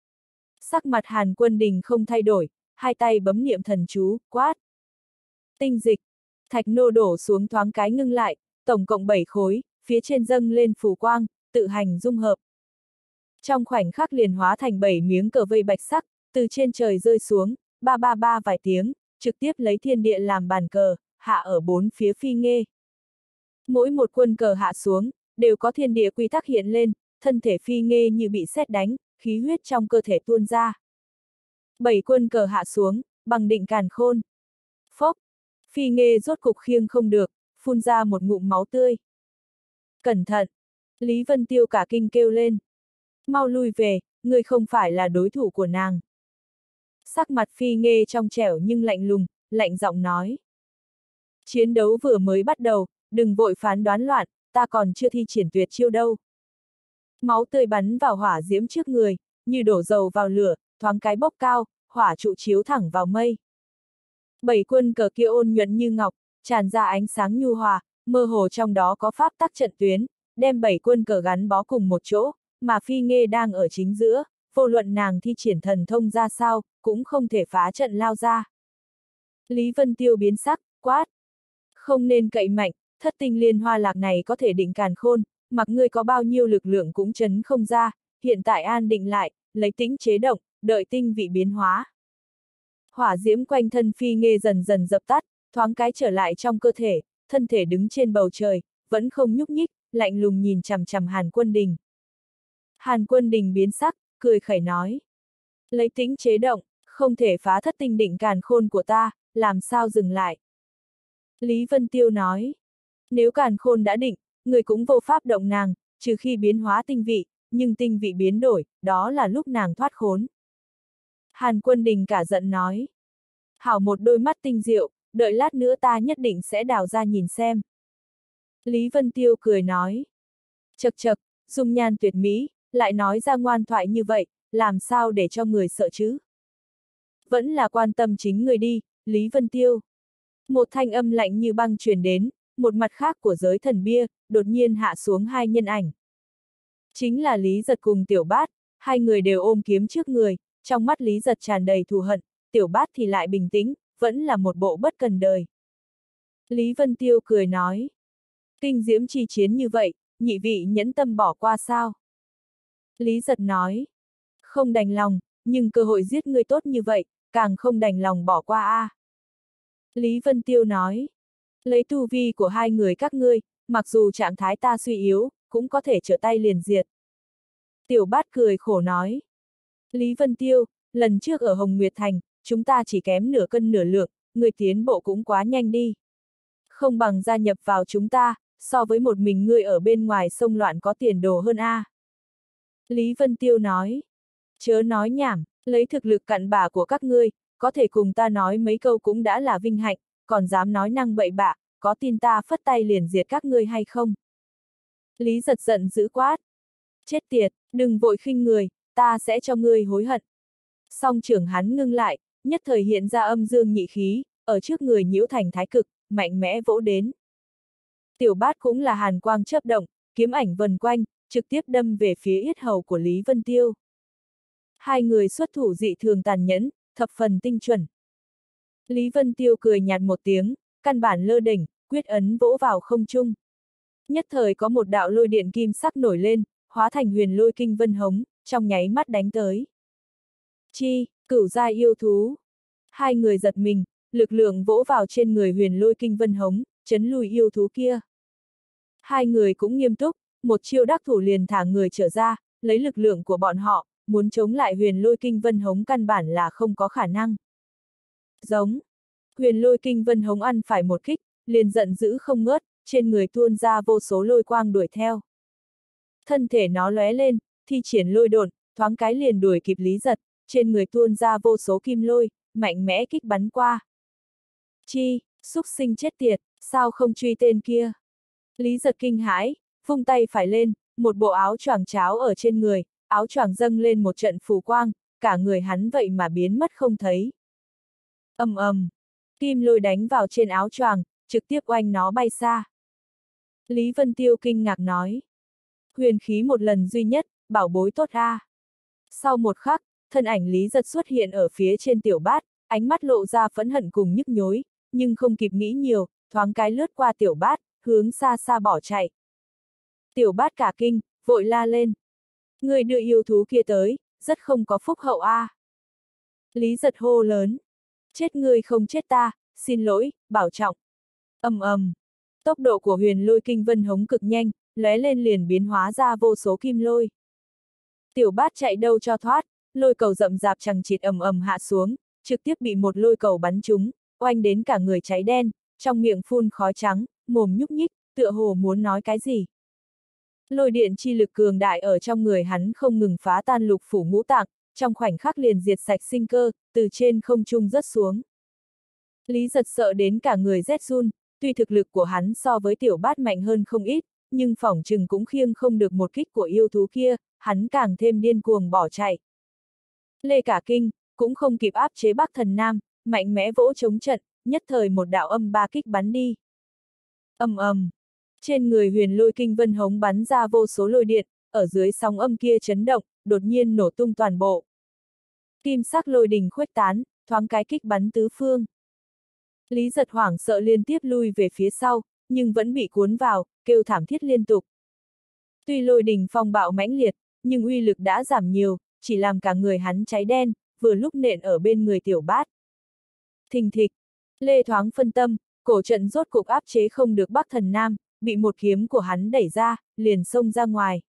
Sắc mặt Hàn Quân Đình không thay đổi, hai tay bấm niệm thần chú, quát. Tinh dịch. Thạch Nô đổ xuống thoáng cái ngưng lại, tổng cộng 7 khối, phía trên dâng lên phù quang, tự hành dung hợp. Trong khoảnh khắc liền hóa thành 7 miếng cờ vây bạch sắc, từ trên trời rơi xuống, ba ba ba vài tiếng, trực tiếp lấy thiên địa làm bàn cờ, hạ ở 4 phía Phi Nghê. Mỗi một quân cờ hạ xuống, đều có thiên địa quy tắc hiện lên, thân thể Phi Nghê như bị sét đánh, khí huyết trong cơ thể tuôn ra. 7 quân cờ hạ xuống, bằng định càn khôn. Phốc, Phi Nghê rốt cục khiêng không được, phun ra một ngụm máu tươi. Cẩn thận! Lý Vân Tiêu cả kinh kêu lên. Mau lui về, ngươi không phải là đối thủ của nàng. Sắc mặt Phi Nghê trong trẻo nhưng lạnh lùng, lạnh giọng nói. Chiến đấu vừa mới bắt đầu, đừng vội phán đoán loạn, ta còn chưa thi triển tuyệt chiêu đâu. Máu tươi bắn vào hỏa diễm trước người, như đổ dầu vào lửa, thoáng cái bốc cao, hỏa trụ chiếu thẳng vào mây. 7 quân cờ kia ôn nhuận như ngọc, tràn ra ánh sáng nhu hòa, mơ hồ trong đó có pháp tắc trận tuyến, đem 7 quân cờ gắn bó cùng một chỗ, mà Phi Nghê đang ở chính giữa, vô luận nàng thi triển thần thông ra sao, cũng không thể phá trận lao ra. Lý Vân Tiêu biến sắc, quát. Không nên cậy mạnh, thất tinh liên hoa lạc này có thể định càn khôn, mặc ngươi có bao nhiêu lực lượng cũng chấn không ra, hiện tại an định lại, lấy tĩnh chế động, đợi tinh vị biến hóa. Hỏa diễm quanh thân Phi Nghê dần dần dập tắt, thoáng cái trở lại trong cơ thể, thân thể đứng trên bầu trời, vẫn không nhúc nhích, lạnh lùng nhìn chằm chằm Hàn Quân Đình. Hàn Quân Đình biến sắc, cười khẩy nói. Lấy tĩnh chế động, không thể phá thất tinh định càn khôn của ta, làm sao dừng lại. Lý Vân Tiêu nói. Nếu càn khôn đã định, người cũng vô pháp động nàng, trừ khi biến hóa tinh vị, nhưng tinh vị biến đổi, đó là lúc nàng thoát khốn. Hàn Quân Đình cả giận nói. Hảo một đôi mắt tinh diệu, đợi lát nữa ta nhất định sẽ đào ra nhìn xem. Lý Vân Tiêu cười nói. Chậc chậc, dung nhan tuyệt mỹ, lại nói ra ngoan thoại như vậy, làm sao để cho người sợ chứ? Vẫn là quan tâm chính người đi, Lý Vân Tiêu. Một thanh âm lạnh như băng truyền đến, một mặt khác của giới thần bia, đột nhiên hạ xuống hai nhân ảnh. Chính là Lý Giật cùng Tiểu Bát, hai người đều ôm kiếm trước người, trong mắt Lý Giật tràn đầy thù hận, Tiểu Bát thì lại bình tĩnh, vẫn là một bộ bất cần đời. Lý Vân Tiêu cười nói. Kinh diễm chi chiến như vậy, nhị vị nhẫn tâm bỏ qua sao? Lý Giật nói. Không đành lòng, nhưng cơ hội giết ngươi tốt như vậy, càng không đành lòng bỏ qua a. Lý Vân Tiêu nói. Lấy tu vi của hai người các ngươi, mặc dù trạng thái ta suy yếu, cũng có thể trở tay liền diệt. Tiểu Bát cười khổ nói. Lý Vân Tiêu, lần trước ở Hồng Nguyệt Thành, chúng ta chỉ kém nửa cân nửa lượng, người tiến bộ cũng quá nhanh đi. Không bằng gia nhập vào chúng ta, so với một mình ngươi ở bên ngoài sông loạn có tiền đồ hơn a. Lý Vân Tiêu nói. Chớ nói nhảm, lấy thực lực cặn bã của các ngươi, có thể cùng ta nói mấy câu cũng đã là vinh hạnh, còn dám nói năng bậy bạ, có tin ta phất tay liền diệt các ngươi hay không? Lý Giật giận dữ quát. Chết tiệt, đừng vội khinh người, ta sẽ cho ngươi hối hận. Song trưởng hắn ngưng lại, nhất thời hiện ra âm dương nhị khí, ở trước người nhiễu thành thái cực, mạnh mẽ vỗ đến. Tiểu Bát cũng là hàn quang chớp động, kiếm ảnh vần quanh, trực tiếp đâm về phía yết hầu của Lý Vân Tiêu. Hai người xuất thủ dị thường tàn nhẫn, thập phần tinh chuẩn. Lý Vân Tiêu cười nhạt một tiếng, căn bản lơ đỉnh, quyết ấn vỗ vào không trung. Nhất thời có một đạo lôi điện kim sắc nổi lên, hóa thành huyền lôi kinh vân hống, trong nháy mắt đánh tới. Chi, cửu giai yêu thú. Hai người giật mình, lực lượng vỗ vào trên người huyền lôi kinh vân hống, chấn lùi yêu thú kia. Hai người cũng nghiêm túc, một chiêu đắc thủ liền thả người trở ra, lấy lực lượng của bọn họ, muốn chống lại huyền lôi kinh vân hống căn bản là không có khả năng. Giống. Huyền lôi kinh vân hống ăn phải một kích, liền giận dữ không ngớt, trên người tuôn ra vô số lôi quang đuổi theo. Thân thể nó lóe lên, thi triển lôi độn, thoáng cái liền đuổi kịp Lý Giật, trên người tuôn ra vô số kim lôi, mạnh mẽ kích bắn qua. Chi, xúc sinh chết tiệt, sao không truy tên kia? Lý Giật kinh hãi, vung tay phải lên, một bộ áo choàng cháo ở trên người, áo choàng dâng lên một trận phù quang, cả người hắn vậy mà biến mất không thấy. Ầm ầm, kim lôi đánh vào trên áo choàng, trực tiếp oanh nó bay xa. Lý Vân Tiêu kinh ngạc nói. Huyền khí một lần duy nhất, bảo bối tốt a. Sau một khắc, thân ảnh Lý Giật xuất hiện ở phía trên tiểu bát, ánh mắt lộ ra phẫn hận cùng nhức nhối, nhưng không kịp nghĩ nhiều, thoáng cái lướt qua tiểu bát, hướng xa xa bỏ chạy. Tiểu bát cả kinh, vội la lên. Người đưa yêu thú kia tới, rất không có phúc hậu a. Lý Giật hô lớn. Chết người không chết ta, xin lỗi, bảo trọng. Ầm ầm. Tốc độ của huyền lôi kinh vân hống cực nhanh, lóe lên liền biến hóa ra vô số kim lôi. Tiểu bát chạy đâu cho thoát, lôi cầu rậm rạp chằng chịt ầm ầm hạ xuống, trực tiếp bị một lôi cầu bắn trúng, oanh đến cả người cháy đen, trong miệng phun khói trắng, mồm nhúc nhích, tựa hồ muốn nói cái gì. Lôi điện chi lực cường đại ở trong người hắn không ngừng phá tan lục phủ ngũ tạng, trong khoảnh khắc liền diệt sạch sinh cơ, từ trên không trung rớt xuống. Lý Giật sợ đến cả người rét run, tuy thực lực của hắn so với tiểu bát mạnh hơn không ít, nhưng phỏng chừng cũng khiêng không được một kích của yêu thú kia, hắn càng thêm điên cuồng bỏ chạy. Lê cả kinh, cũng không kịp áp chế Bắc Thần Nam, mạnh mẽ vỗ chống trận, nhất thời một đạo âm ba kích bắn đi. Ầm ầm, trên người huyền lôi kinh vân hống bắn ra vô số lôi điện, ở dưới sóng âm kia chấn động, đột nhiên nổ tung toàn bộ. Kim sắc lôi đình khuếch tán, thoáng cái kích bắn tứ phương. Lý Giật hoảng sợ liên tiếp lui về phía sau, nhưng vẫn bị cuốn vào, kêu thảm thiết liên tục. Tuy lôi đình phong bạo mãnh liệt, nhưng uy lực đã giảm nhiều, chỉ làm cả người hắn cháy đen, vừa lúc nện ở bên người tiểu bát. Thình thịch, Lê thoáng phân tâm, cổ trận rốt cục áp chế không được Bắc Thần Nam, bị một kiếm của hắn đẩy ra, liền xông ra ngoài.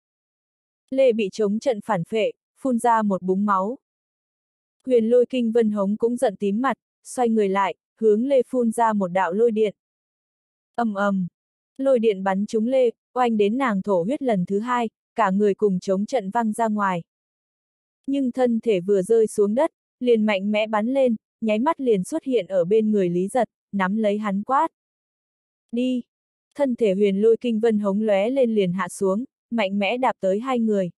Lê bị chống trận phản phệ, phun ra một búng máu. Huyền lôi kinh vân hống cũng giận tím mặt, xoay người lại, hướng Lê phun ra một đạo lôi điện. Ầm ầm, lôi điện bắn trúng Lê, oanh đến nàng thổ huyết lần thứ hai, cả người cùng chống trận văng ra ngoài. Nhưng thân thể vừa rơi xuống đất, liền mạnh mẽ bắn lên, nháy mắt liền xuất hiện ở bên người Lý Giật, nắm lấy hắn quát. Đi! Thân thể huyền lôi kinh vân hống lóe lên liền hạ xuống, mạnh mẽ đạp tới hai người.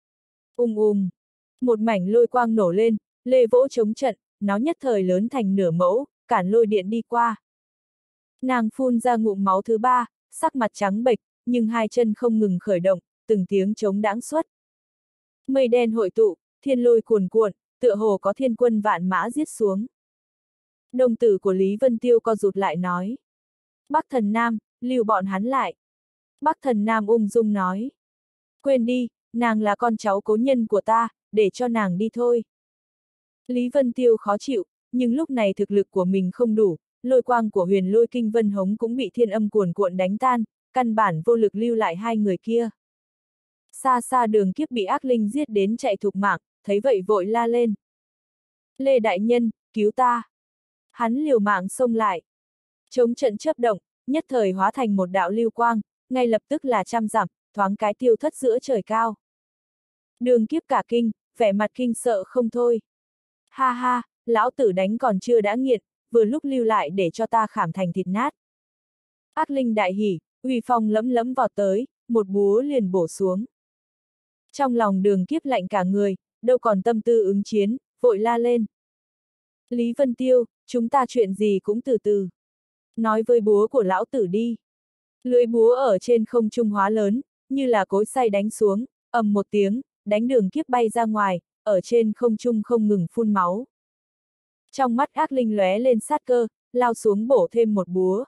Một mảnh lôi quang nổ lên, Lê vỗ chống trận, nó nhất thời lớn thành nửa mẫu, cản lôi điện đi qua. Nàng phun ra ngụm máu thứ ba, sắc mặt trắng bệch, nhưng hai chân không ngừng khởi động, từng tiếng trống đãng xuất. Mây đen hội tụ, thiên lôi cuồn cuộn, tựa hồ có thiên quân vạn mã giết xuống. Đồng tử của Lý Vân Tiêu co rụt lại nói. Bắc Thần Nam, lưu bọn hắn lại. Bắc Thần Nam ung dung nói. Quên đi, nàng là con cháu cố nhân của ta, để cho nàng đi thôi. Lý Vân Tiêu khó chịu, nhưng lúc này thực lực của mình không đủ, lôi quang của huyền lôi kinh vân hống cũng bị thiên âm cuồn cuộn đánh tan, căn bản vô lực lưu lại hai người kia. Xa xa Đường Kiếp bị ác linh giết đến chạy thục mạng, thấy vậy vội la lên. Lê đại nhân, cứu ta! Hắn liều mạng xông lại. Chống trận chớp động, nhất thời hóa thành một đạo lưu quang, ngay lập tức là trăm dặm, thoáng cái tiêu thất giữa trời cao. Đường Kiếp cả kinh, vẻ mặt kinh sợ không thôi. Ha ha, lão tử đánh còn chưa đã nghiện, vừa lúc lưu lại để cho ta khảm thành thịt nát. Ác linh đại hỉ, uy phong lẫm lẫm vọt tới, một búa liền bổ xuống. Trong lòng Đường Kiếp lạnh cả người, đâu còn tâm tư ứng chiến, vội la lên. Lý Vân Tiêu, chúng ta chuyện gì cũng từ từ. Nói với búa của lão tử đi. Lưỡi búa ở trên không trung hóa lớn, như là cối xay đánh xuống, ầm một tiếng, đánh Đường Kiếp bay ra ngoài, ở trên không trung không ngừng phun máu. Trong mắt ác linh lóe lên sát cơ, lao xuống bổ thêm một búa.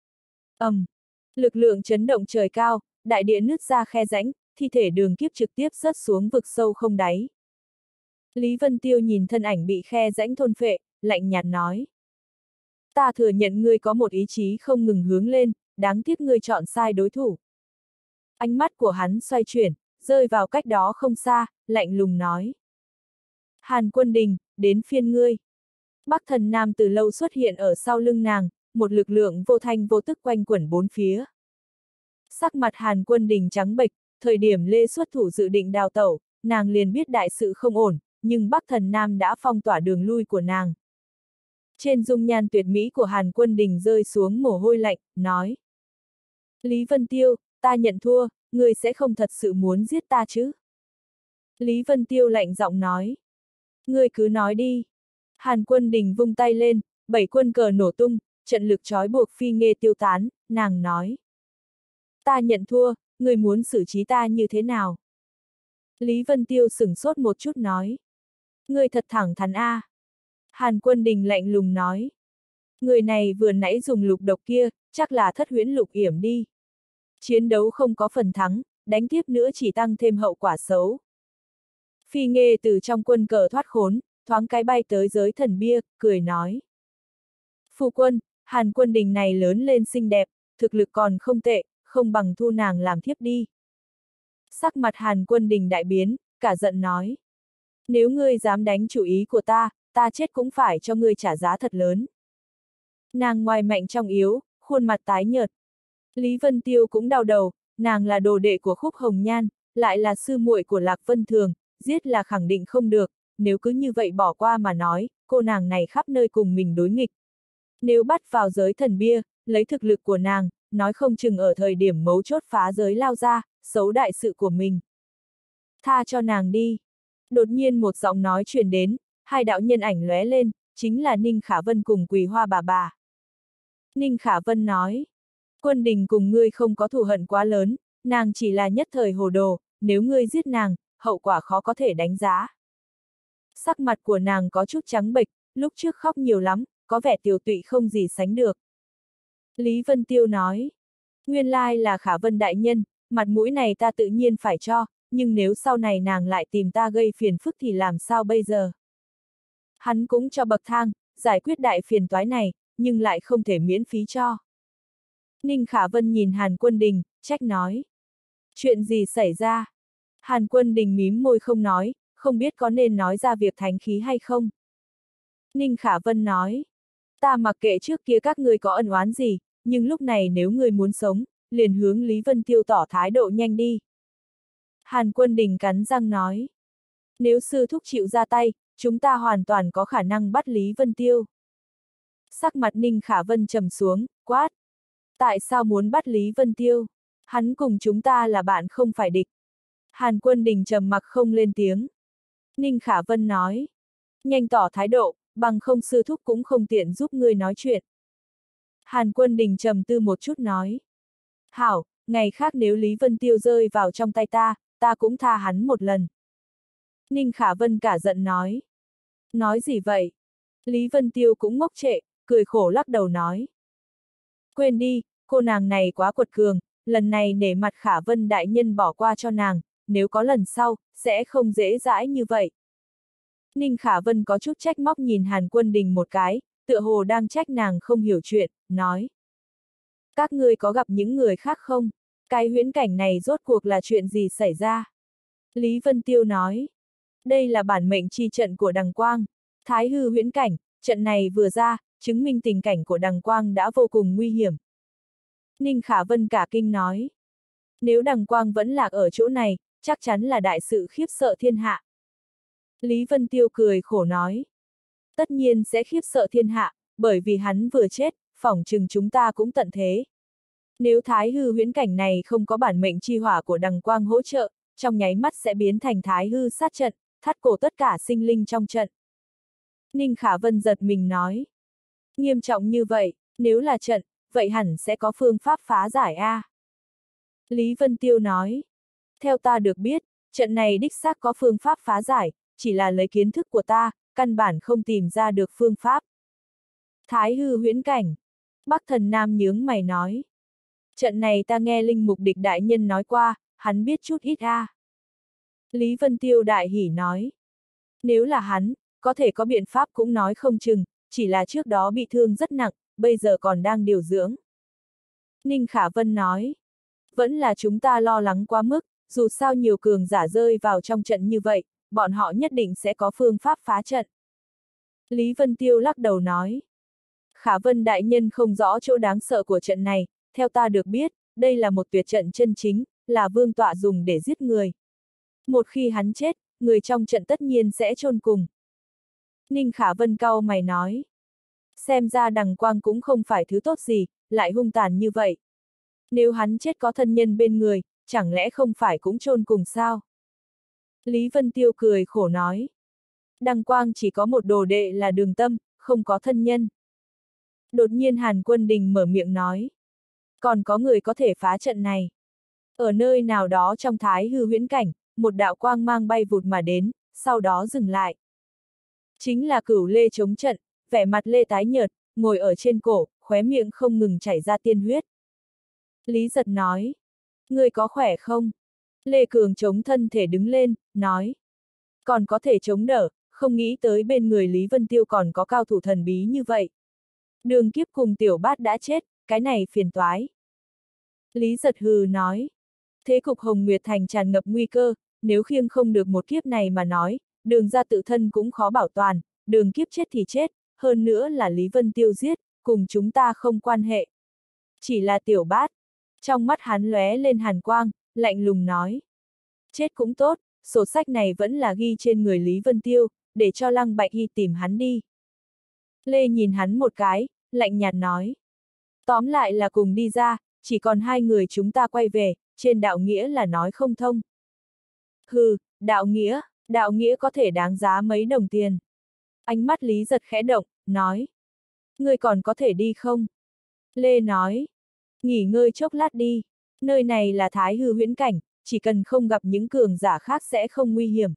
Lực lượng chấn động trời cao, đại địa nứt ra khe rãnh, thi thể Đường Kiếp trực tiếp rớt xuống vực sâu không đáy. Lý Vân Tiêu nhìn thân ảnh bị khe rãnh thôn phệ, lạnh nhạt nói. Ta thừa nhận ngươi có một ý chí không ngừng hướng lên, đáng tiếc ngươi chọn sai đối thủ. Ánh mắt của hắn xoay chuyển, rơi vào cách đó không xa, lạnh lùng nói. Hàn Quân Đình, đến phiên ngươi. Bắc Thần Nam từ lâu xuất hiện ở sau lưng nàng, một lực lượng vô thanh vô tức quanh quẩn bốn phía. Sắc mặt Hàn Quân Đình trắng bệch, thời điểm Lê xuất thủ dự định đào tẩu, nàng liền biết đại sự không ổn, nhưng Bắc Thần Nam đã phong tỏa đường lui của nàng. Trên dung nhan tuyệt mỹ của Hàn Quân Đình rơi xuống mồ hôi lạnh, nói. Lý Vân Tiêu, ta nhận thua, ngươi sẽ không thật sự muốn giết ta chứ? Lý Vân Tiêu lạnh giọng nói. Ngươi cứ nói đi. Hàn Quân Đình vung tay lên, 7 quân cờ nổ tung, trận lực trói buộc Phi Nghê tiêu tán, nàng nói. Ta nhận thua, ngươi muốn xử trí ta như thế nào? Lý Vân Tiêu sửng sốt một chút nói. Ngươi thật thẳng thắn a. Hàn Quân Đình lạnh lùng nói. Người này vừa nãy dùng lục độc kia, chắc là thất huyễn lục yểm đi. Chiến đấu không có phần thắng, đánh tiếp nữa chỉ tăng thêm hậu quả xấu. Phi Nghê từ trong quân cờ thoát khốn, thoáng cái bay tới giới thần bia, cười nói. Phu quân, Hàn Quân Đình này lớn lên xinh đẹp, thực lực còn không tệ, không bằng thu nàng làm thiếp đi. Sắc mặt Hàn Quân Đình đại biến, cả giận nói. Nếu ngươi dám đánh chủ ý của ta chết cũng phải cho ngươi trả giá thật lớn. Nàng ngoài mạnh trong yếu, khuôn mặt tái nhợt. Lý Vân Tiêu cũng đau đầu, nàng là đồ đệ của Khúc Hồng Nhan, lại là sư muội của Lạc Vân Thường, giết là khẳng định không được, nếu cứ như vậy bỏ qua mà nói, cô nàng này khắp nơi cùng mình đối nghịch. Nếu bắt vào giới thần bia, lấy thực lực của nàng, nói không chừng ở thời điểm mấu chốt phá giới lao ra, xấu đại sự của mình. Tha cho nàng đi. Đột nhiên một giọng nói truyền đến, hai đạo nhân ảnh lóe lên, chính là Ninh Khả Vân cùng Quỳ Hoa bà. Ninh Khả Vân nói, Quân Đình cùng ngươi không có thù hận quá lớn, nàng chỉ là nhất thời hồ đồ, nếu ngươi giết nàng, hậu quả khó có thể đánh giá. Sắc mặt của nàng có chút trắng bệch, lúc trước khóc nhiều lắm, có vẻ tiều tụy không gì sánh được. Lý Vân Tiêu nói, nguyên lai là Khả Vân đại nhân, mặt mũi này ta tự nhiên phải cho, nhưng nếu sau này nàng lại tìm ta gây phiền phức thì làm sao bây giờ? Hắn cũng cho bậc thang, giải quyết đại phiền toái này, nhưng lại không thể miễn phí cho. Ninh Khả Vân nhìn Hàn Quân Đình, trách nói. Chuyện gì xảy ra? Hàn Quân Đình mím môi không nói, không biết có nên nói ra việc thánh khí hay không. Ninh Khả Vân nói. Ta mặc kệ trước kia các ngươi có ân oán gì, nhưng lúc này nếu ngươi muốn sống, liền hướng Lý Vân Tiêu tỏ thái độ nhanh đi. Hàn Quân Đình cắn răng nói. Nếu sư thúc chịu ra tay, chúng ta hoàn toàn có khả năng bắt Lý Vân Tiêu. Sắc mặt Ninh Khả Vân trầm xuống, quát. Tại sao muốn bắt Lý Vân Tiêu? Hắn cùng chúng ta là bạn không phải địch. Hàn Quân Đình trầm mặc không lên tiếng. Ninh Khả Vân nói. Nhanh tỏ thái độ, bằng không sư thúc cũng không tiện giúp ngươi nói chuyện. Hàn Quân Đình trầm tư một chút nói. Hảo, ngày khác nếu Lý Vân Tiêu rơi vào trong tay ta cũng tha hắn một lần. Ninh Khả Vân cả giận nói. Nói gì vậy? Lý Vân Tiêu cũng ngốc trệ, cười khổ lắc đầu nói. Quên đi, cô nàng này quá quật cường, lần này nể mặt Khả Vân đại nhân bỏ qua cho nàng, nếu có lần sau, sẽ không dễ dãi như vậy. Ninh Khả Vân có chút trách móc nhìn Hàn Quân Đình một cái, tựa hồ đang trách nàng không hiểu chuyện, nói. Các ngươi có gặp những người khác không? Cái huyễn cảnh này rốt cuộc là chuyện gì xảy ra? Lý Vân Tiêu nói. Đây là bản mệnh chi trận của Đằng Quang. Thái hư huyễn cảnh, trận này vừa ra, chứng minh tình cảnh của Đằng Quang đã vô cùng nguy hiểm. Ninh Khả Vân cả kinh nói. Nếu Đằng Quang vẫn lạc ở chỗ này, chắc chắn là đại sự khiếp sợ thiên hạ. Lý Vân Tiêu cười khổ nói. Tất nhiên sẽ khiếp sợ thiên hạ, bởi vì hắn vừa chết, phỏng chừng chúng ta cũng tận thế. Nếu thái hư huyễn cảnh này không có bản mệnh chi hỏa của Đằng Quang hỗ trợ, trong nháy mắt sẽ biến thành thái hư sát trận, thắt cổ tất cả sinh linh trong trận. Ninh Khả Vân giật mình nói. Nghiêm trọng như vậy, nếu là trận, vậy hẳn sẽ có phương pháp phá giải a. Lý Vân Tiêu nói. Theo ta được biết, trận này đích xác có phương pháp phá giải, chỉ là lấy kiến thức của ta, căn bản không tìm ra được phương pháp. Thái hư huyễn cảnh. Bắc Thần Nam nhướng mày nói. Trận này ta nghe Linh Mục Địch đại nhân nói qua, hắn biết chút ít a. Lý Vân Tiêu đại hỉ nói. Nếu là hắn, có thể có biện pháp cũng nói không chừng, chỉ là trước đó bị thương rất nặng, bây giờ còn đang điều dưỡng. Ninh Khả Vân nói. Vẫn là chúng ta lo lắng quá mức, dù sao nhiều cường giả rơi vào trong trận như vậy, bọn họ nhất định sẽ có phương pháp phá trận. Lý Vân Tiêu lắc đầu nói. Khả Vân đại nhân không rõ chỗ đáng sợ của trận này, theo ta được biết, đây là một tuyệt trận chân chính, là vương tọa dùng để giết người. Một khi hắn chết, người trong trận tất nhiên sẽ chôn cùng. Ninh Khả Vân cau mày nói. Xem ra Đằng Quang cũng không phải thứ tốt gì, lại hung tàn như vậy. Nếu hắn chết có thân nhân bên người, chẳng lẽ không phải cũng chôn cùng sao? Lý Vân Tiêu cười khổ nói. Đăng Quang chỉ có một đồ đệ là Đường Tâm, không có thân nhân. Đột nhiên Hàn Quân Đình mở miệng nói. Còn có người có thể phá trận này. Ở nơi nào đó trong Thái Hư huyễn cảnh, một đạo quang mang bay vụt mà đến, sau đó dừng lại. Chính là Cửu Lê chống trận, vẻ mặt Lê tái nhợt, ngồi ở trên cổ, khóe miệng không ngừng chảy ra tiên huyết. Lý Giật nói. Ngươi có khỏe không? Lê Cường chống thân thể đứng lên, nói. Còn có thể chống đỡ, không nghĩ tới bên người Lý Vân Tiêu còn có cao thủ thần bí như vậy. Đường Kiếp cùng Tiểu Bát đã chết, cái này phiền toái. Lý Giật hừ nói. Thế cục Hồng Nguyệt Thành tràn ngập nguy cơ, nếu khiêng không được một kiếp này mà nói, Đường ra tự thân cũng khó bảo toàn, Đường Kiếp chết thì chết, hơn nữa là Lý Vân Tiêu giết, cùng chúng ta không quan hệ. Chỉ là Tiểu Bát. Trong mắt hắn lóe lên hàn quang, lạnh lùng nói. Chết cũng tốt, sổ sách này vẫn là ghi trên người Lý Vân Tiêu, để cho Lăng Bạch Hy tìm hắn đi. Lê nhìn hắn một cái, lạnh nhạt nói. Tóm lại là cùng đi ra, chỉ còn hai người chúng ta quay về, trên đạo nghĩa là nói không thông. Hừ, đạo nghĩa có thể đáng giá mấy đồng tiền. Ánh mắt Lý Giật khẽ động, nói. Ngươi còn có thể đi không? Lê nói. Nghỉ ngơi chốc lát đi, nơi này là Thái Hư huyễn cảnh, chỉ cần không gặp những cường giả khác sẽ không nguy hiểm.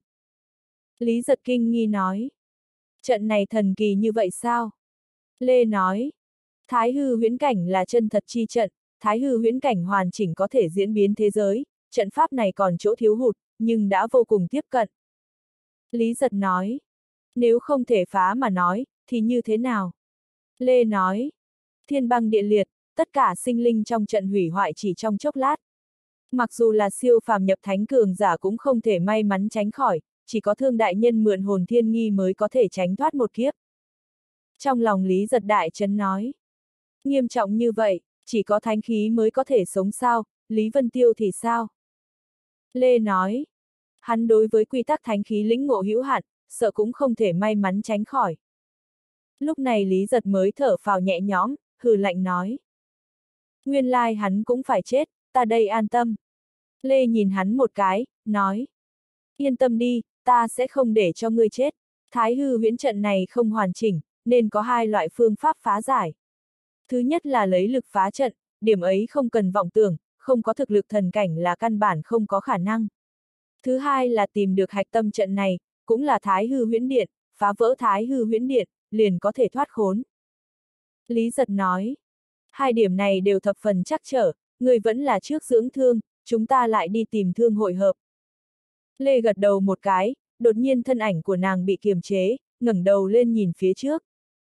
Lý Giật kinh nghi nói. Trận này thần kỳ như vậy sao? Lê nói. Thái Hư huyễn cảnh là chân thật chi trận, Thái Hư huyễn cảnh hoàn chỉnh có thể diễn biến thế giới, trận pháp này còn chỗ thiếu hụt, nhưng đã vô cùng tiếp cận. Lý Giật nói. Nếu không thể phá mà nói, thì như thế nào? Lê nói. Thiên băng địa liệt, tất cả sinh linh trong trận hủy hoại chỉ trong chốc lát. Mặc dù là siêu phàm nhập thánh cường giả cũng không thể may mắn tránh khỏi, chỉ có Thương đại nhân mượn hồn thiên nghi mới có thể tránh thoát một kiếp. Trong lòng Lý Giật đại chấn nói. Nghiêm trọng như vậy, chỉ có thánh khí mới có thể sống sao, Lý Vân Tiêu thì sao? Lê nói. Hắn đối với quy tắc thánh khí lĩnh ngộ hữu hạn, sợ cũng không thể may mắn tránh khỏi. Lúc này Lý Giật mới thở phào nhẹ nhõm, hừ lạnh nói. Nguyên lai hắn cũng phải chết, ta đây an tâm. Lê nhìn hắn một cái, nói. Yên tâm đi, ta sẽ không để cho ngươi chết. Thái Hư huyễn trận này không hoàn chỉnh, nên có hai loại phương pháp phá giải. Thứ nhất là lấy lực phá trận, điểm ấy không cần vọng tưởng, không có thực lực thần cảnh là căn bản không có khả năng. Thứ hai là tìm được hạch tâm trận này, cũng là Thái Hư huyễn điện, phá vỡ Thái Hư huyễn điện, liền có thể thoát khốn. Lý Giật nói. Hai điểm này đều thập phần trắc trở, người vẫn là trước dưỡng thương, chúng ta lại đi tìm thương hội hợp. Lê gật đầu một cái, đột nhiên thân ảnh của nàng bị kiềm chế, ngẩng đầu lên nhìn phía trước.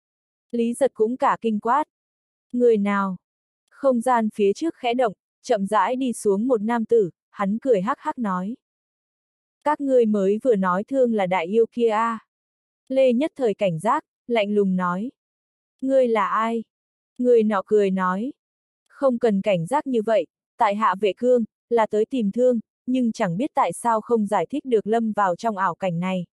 Lý Giật cũng cả kinh quát. Người nào? Không gian phía trước khẽ động, chậm rãi đi xuống một nam tử, hắn cười hắc hắc nói. Các ngươi mới vừa nói thương là đại yêu kia à? Lê nhất thời cảnh giác, lạnh lùng nói. Ngươi là ai? Người nọ cười nói. Không cần cảnh giác như vậy, tại hạ Vệ Cương, là tới tìm thương, nhưng chẳng biết tại sao không giải thích được lâm vào trong ảo cảnh này.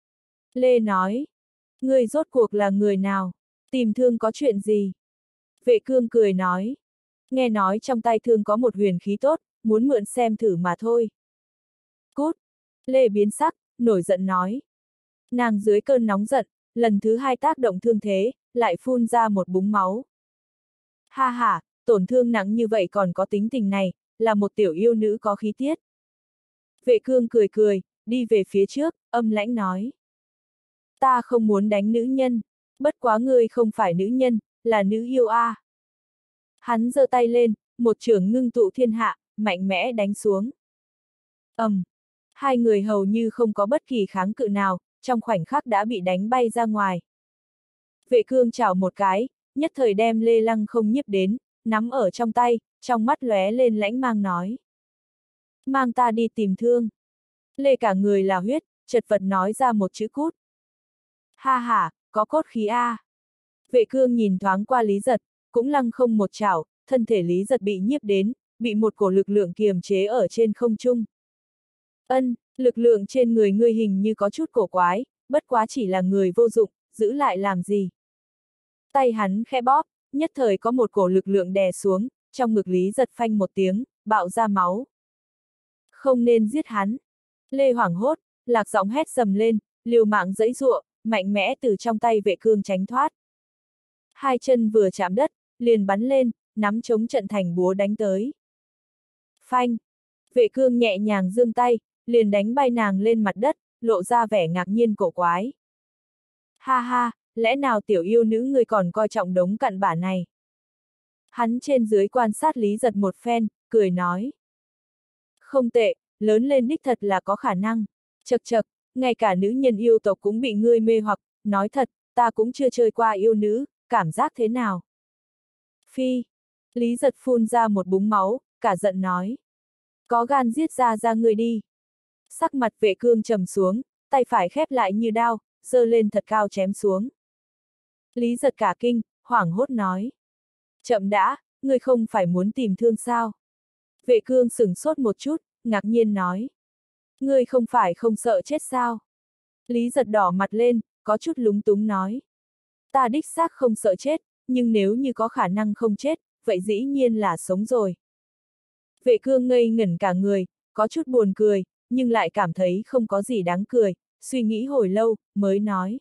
Lê nói. Ngươi rốt cuộc là người nào? Tìm thương có chuyện gì? Vệ Cương cười nói. Nghe nói trong tay thương có một huyền khí tốt, muốn mượn xem thử mà thôi. Cút! Lê biến sắc, nổi giận nói. Nàng dưới cơn nóng giận, lần thứ hai tác động thương thế, lại phun ra một búng máu. Ha ha, tổn thương nặng như vậy còn có tính tình này, là một tiểu yêu nữ có khí tiết. Vệ Cương cười cười, đi về phía trước, âm lãnh nói. Ta không muốn đánh nữ nhân, bất quá ngươi không phải nữ nhân, là nữ yêu a. Hắn giơ tay lên, một chưởng ngưng tụ thiên hạ, mạnh mẽ đánh xuống. Hai người hầu như không có bất kỳ kháng cự nào, trong khoảnh khắc đã bị đánh bay ra ngoài. Vệ Cương chảo một cái, nhất thời đem Lê Lăng không nhiếp đến, nắm ở trong tay, trong mắt lóe lên lãnh mang nói. Mang ta đi tìm thương. Lê cả người là huyết, chật vật nói ra một chữ cút. Ha ha, có cốt khí a. Vệ Cương nhìn thoáng qua Lý Giật, cũng lăng không một chảo, thân thể Lý Giật bị nhiếp đến, bị một cổ lực lượng kiềm chế ở trên không trung. Lực lượng trên người ngươi hình như có chút cổ quái, bất quá chỉ là người vô dụng, giữ lại làm gì. Tay hắn khẽ bóp, nhất thời có một cổ lực lượng đè xuống, trong ngực Lý Giật phanh một tiếng, bạo ra máu. Không nên giết hắn. Lê hoảng hốt, lạc giọng hét dầm lên, liều mạng giãy giụa, mạnh mẽ từ trong tay Vệ Cương tránh thoát. Hai chân vừa chạm đất, liền bắn lên, nắm chống trận thành búa đánh tới. Phanh! Vệ Cương nhẹ nhàng giương tay, liền đánh bay nàng lên mặt đất, lộ ra vẻ ngạc nhiên cổ quái. Ha ha, lẽ nào tiểu yêu nữ ngươi còn coi trọng đống cặn bã này? Hắn trên dưới quan sát Lý Giật một phen, cười nói. Không tệ, lớn lên đích thật là có khả năng. Chậc chậc, ngay cả nữ nhân yêu tộc cũng bị ngươi mê hoặc, nói thật, ta cũng chưa chơi qua yêu nữ, cảm giác thế nào? Phi! Lý Giật phun ra một búng máu, cả giận nói. Có gan giết ra ngươi đi. Sắc mặt Vệ Cương trầm xuống, tay phải khép lại như đao, giơ lên thật cao chém xuống. Lý Giật cả kinh, hoảng hốt nói. Chậm đã, ngươi không phải muốn tìm thương sao? Vệ Cương sửng sốt một chút, ngạc nhiên nói. Ngươi không phải không sợ chết sao? Lý Giật đỏ mặt lên, có chút lúng túng nói. Ta đích xác không sợ chết, nhưng nếu như có khả năng không chết, vậy dĩ nhiên là sống rồi. Vệ Cương ngây ngẩn cả người, có chút buồn cười, nhưng lại cảm thấy không có gì đáng cười, suy nghĩ hồi lâu, mới nói.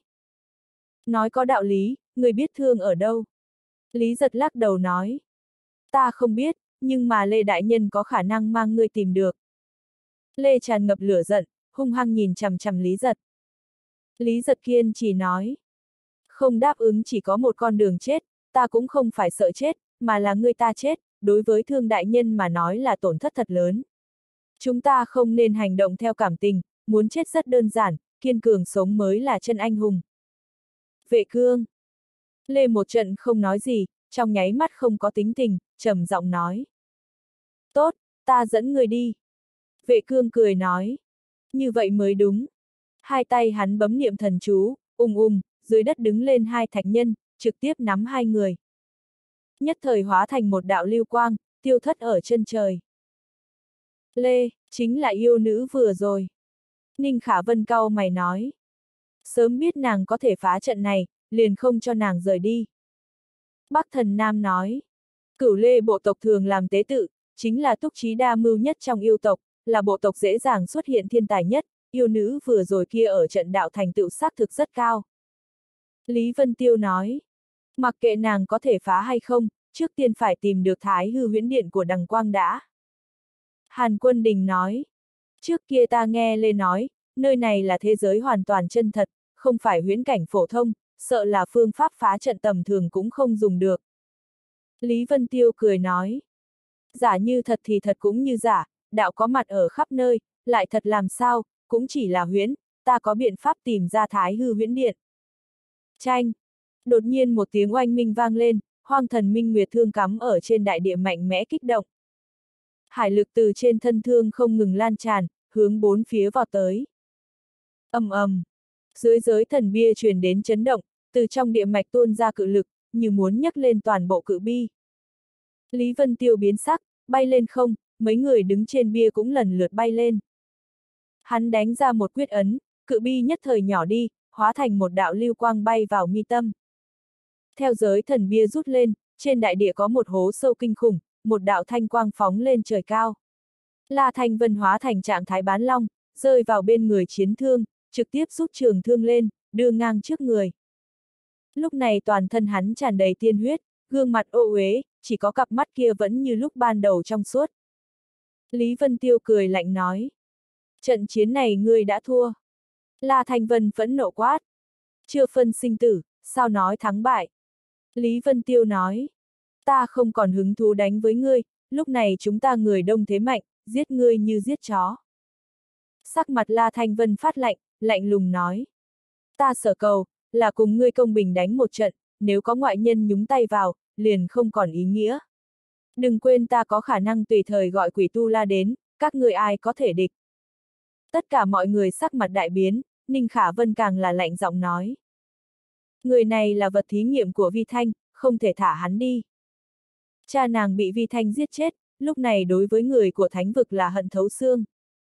Nói có đạo lý, người biết thương ở đâu? Lý Giật lắc đầu nói. Ta không biết, nhưng mà Lê Đại Nhân có khả năng mang ngươi tìm được. Lê tràn ngập lửa giận, hung hăng nhìn chằm chằm Lý Giật. Lý Giật kiên chỉ nói. Không đáp ứng chỉ có một con đường chết, ta cũng không phải sợ chết, mà là ngươi ta chết, đối với Thương Đại Nhân mà nói là tổn thất thật lớn. Chúng ta không nên hành động theo cảm tình, muốn chết rất đơn giản, kiên cường sống mới là chân anh hùng. Vệ Cương. Lê một trận không nói gì, trong nháy mắt không có tính tình, trầm giọng nói. Tốt, ta dẫn người đi. Vệ Cương cười nói. Như vậy mới đúng. Hai tay hắn bấm niệm thần chú, dưới đất đứng lên hai thạch nhân, trực tiếp nắm hai người. Nhất thời hóa thành một đạo lưu quang, tiêu thất ở chân trời. Lê, chính là yêu nữ vừa rồi. Ninh Khả Vân cau mày nói. Sớm biết nàng có thể phá trận này, liền không cho nàng rời đi. Bắc Thần Nam nói. Cửu Lê bộ tộc thường làm tế tự, chính là túc trí đa mưu nhất trong yêu tộc, là bộ tộc dễ dàng xuất hiện thiên tài nhất, yêu nữ vừa rồi kia ở trận đạo thành tựu xác thực rất cao. Lý Vân Tiêu nói. Mặc kệ nàng có thể phá hay không, trước tiên phải tìm được Thái Hư Huyễn Điện của Đằng Quang đã. Hàn Quân Đình nói. Trước kia ta nghe Lê nói, nơi này là thế giới hoàn toàn chân thật, không phải huyễn cảnh phổ thông, sợ là phương pháp phá trận tầm thường cũng không dùng được. Lý Vân Tiêu cười nói. Giả như thật thì thật cũng như giả, đạo có mặt ở khắp nơi, lại thật làm sao, cũng chỉ là huyễn, ta có biện pháp tìm ra Thái Hư Huyễn Điện. Chanh! Đột nhiên một tiếng oanh minh vang lên, Hoang Thần Minh Nguyệt thương cắm ở trên đại địa mạnh mẽ kích động. Hải lực từ trên thân thương không ngừng lan tràn, hướng bốn phía vào tới. Ầm ầm, dưới giới thần bia truyền đến chấn động, từ trong địa mạch tuôn ra cự lực, như muốn nhấc lên toàn bộ cự bi. Lý Vân Tiêu biến sắc, bay lên không, mấy người đứng trên bia cũng lần lượt bay lên. Hắn đánh ra một quyết ấn, cự bi nhất thời nhỏ đi, hóa thành một đạo lưu quang bay vào mi tâm. Theo giới thần bia rút lên, trên đại địa có một hố sâu kinh khủng, một đạo thanh quang phóng lên trời cao. La Thanh Vân hóa thành trạng thái bán long, rơi vào bên người chiến thương, trực tiếp rút trường thương lên, đưa ngang trước người. Lúc này toàn thân hắn tràn đầy tiên huyết, gương mặt ô uế, chỉ có cặp mắt kia vẫn như lúc ban đầu trong suốt. Lý Vân Tiêu cười lạnh nói. Trận chiến này ngươi đã thua. La Thanh Vân phẫn nộ quát. Chưa phân sinh tử, sao nói thắng bại. Lý Vân Tiêu nói. Ta không còn hứng thú đánh với ngươi, lúc này chúng ta người đông thế mạnh, giết ngươi như giết chó. Sắc mặt La Thanh Vân phát lạnh, lạnh lùng nói. Ta sở cầu, là cùng ngươi công bình đánh một trận, nếu có ngoại nhân nhúng tay vào, liền không còn ý nghĩa. Đừng quên ta có khả năng tùy thời gọi quỷ tu la đến, các ngươi ai có thể địch. Tất cả mọi người sắc mặt đại biến, Ninh Khả Vân càng là lạnh giọng nói. Người này là vật thí nghiệm của Vi Thanh, không thể thả hắn đi. Cha nàng bị Vi Thanh giết chết, lúc này đối với người của thánh vực là hận thấu xương.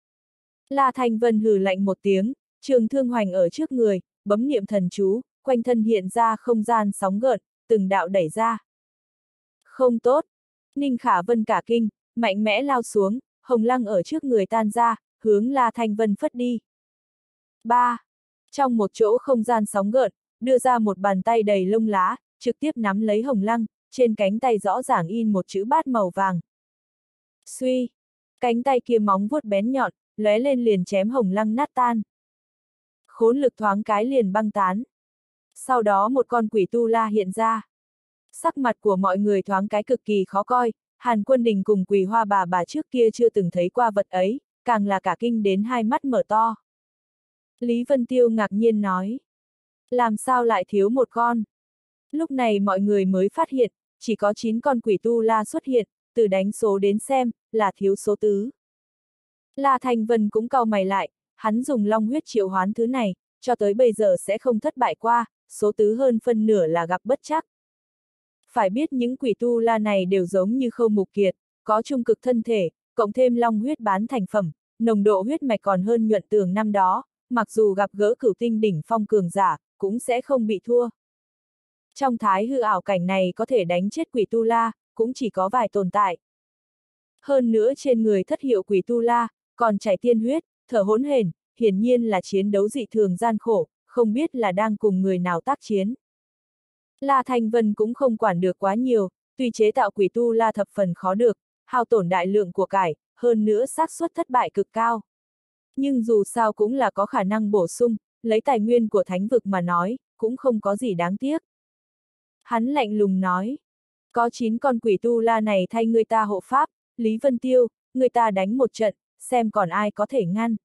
La Thanh Vân hừ lạnh một tiếng, trường thương hoành ở trước người, bấm niệm thần chú, quanh thân hiện ra không gian sóng gợn, từng đạo đẩy ra. Không tốt! Ninh Khả Vân cả kinh, mạnh mẽ lao xuống, hồng lăng ở trước người tan ra, hướng La Thanh Vân phất đi. 3. Trong một chỗ không gian sóng gợn, đưa ra một bàn tay đầy lông lá, trực tiếp nắm lấy Hồng Lăng, trên cánh tay rõ ràng in một chữ bát màu vàng. Suy, cánh tay kia móng vuốt bén nhọn, lóe lên liền chém Hồng Lăng nát tan. Khốn lực thoáng cái liền băng tán. Sau đó một con quỷ tu la hiện ra. Sắc mặt của mọi người thoáng cái cực kỳ khó coi, Hàn Quân Đình cùng Quỳ Hoa bà trước kia chưa từng thấy qua vật ấy, càng là cả kinh đến hai mắt mở to. Lý Vân Tiêu ngạc nhiên nói. Làm sao lại thiếu một con? Lúc này mọi người mới phát hiện, chỉ có 9 con quỷ tu la xuất hiện, từ đánh số đến xem, là thiếu số tứ. La Thanh Vân cũng cau mày lại, hắn dùng long huyết triệu hoán thứ này, cho tới bây giờ sẽ không thất bại qua, số tứ hơn phân nửa là gặp bất trắc. Phải biết những quỷ tu la này đều giống như Khâu Mục Kiệt, có trung cực thân thể, cộng thêm long huyết bán thành phẩm, nồng độ huyết mạch còn hơn Nhuận Tường năm đó, mặc dù gặp gỡ cửu tinh đỉnh phong cường giả, cũng sẽ không bị thua. Trong thái hư ảo cảnh này có thể đánh chết quỷ tu la, cũng chỉ có vài tồn tại. Hơn nữa trên người thất hiệu quỷ tu la, còn chảy tiên huyết, thở hỗn hển, hiển nhiên là chiến đấu dị thường gian khổ, không biết là đang cùng người nào tác chiến. La Thanh Vân cũng không quản được quá nhiều, tuy chế tạo quỷ tu la thập phần khó được, hao tổn đại lượng của cải, hơn nữa xác suất thất bại cực cao. Nhưng dù sao cũng là có khả năng bổ sung, lấy tài nguyên của thánh vực mà nói, cũng không có gì đáng tiếc. Hắn lạnh lùng nói, có 9 con quỷ tu la này thay người ta hộ pháp, Lý Vân Tiêu, người ta đánh một trận, xem còn ai có thể ngăn.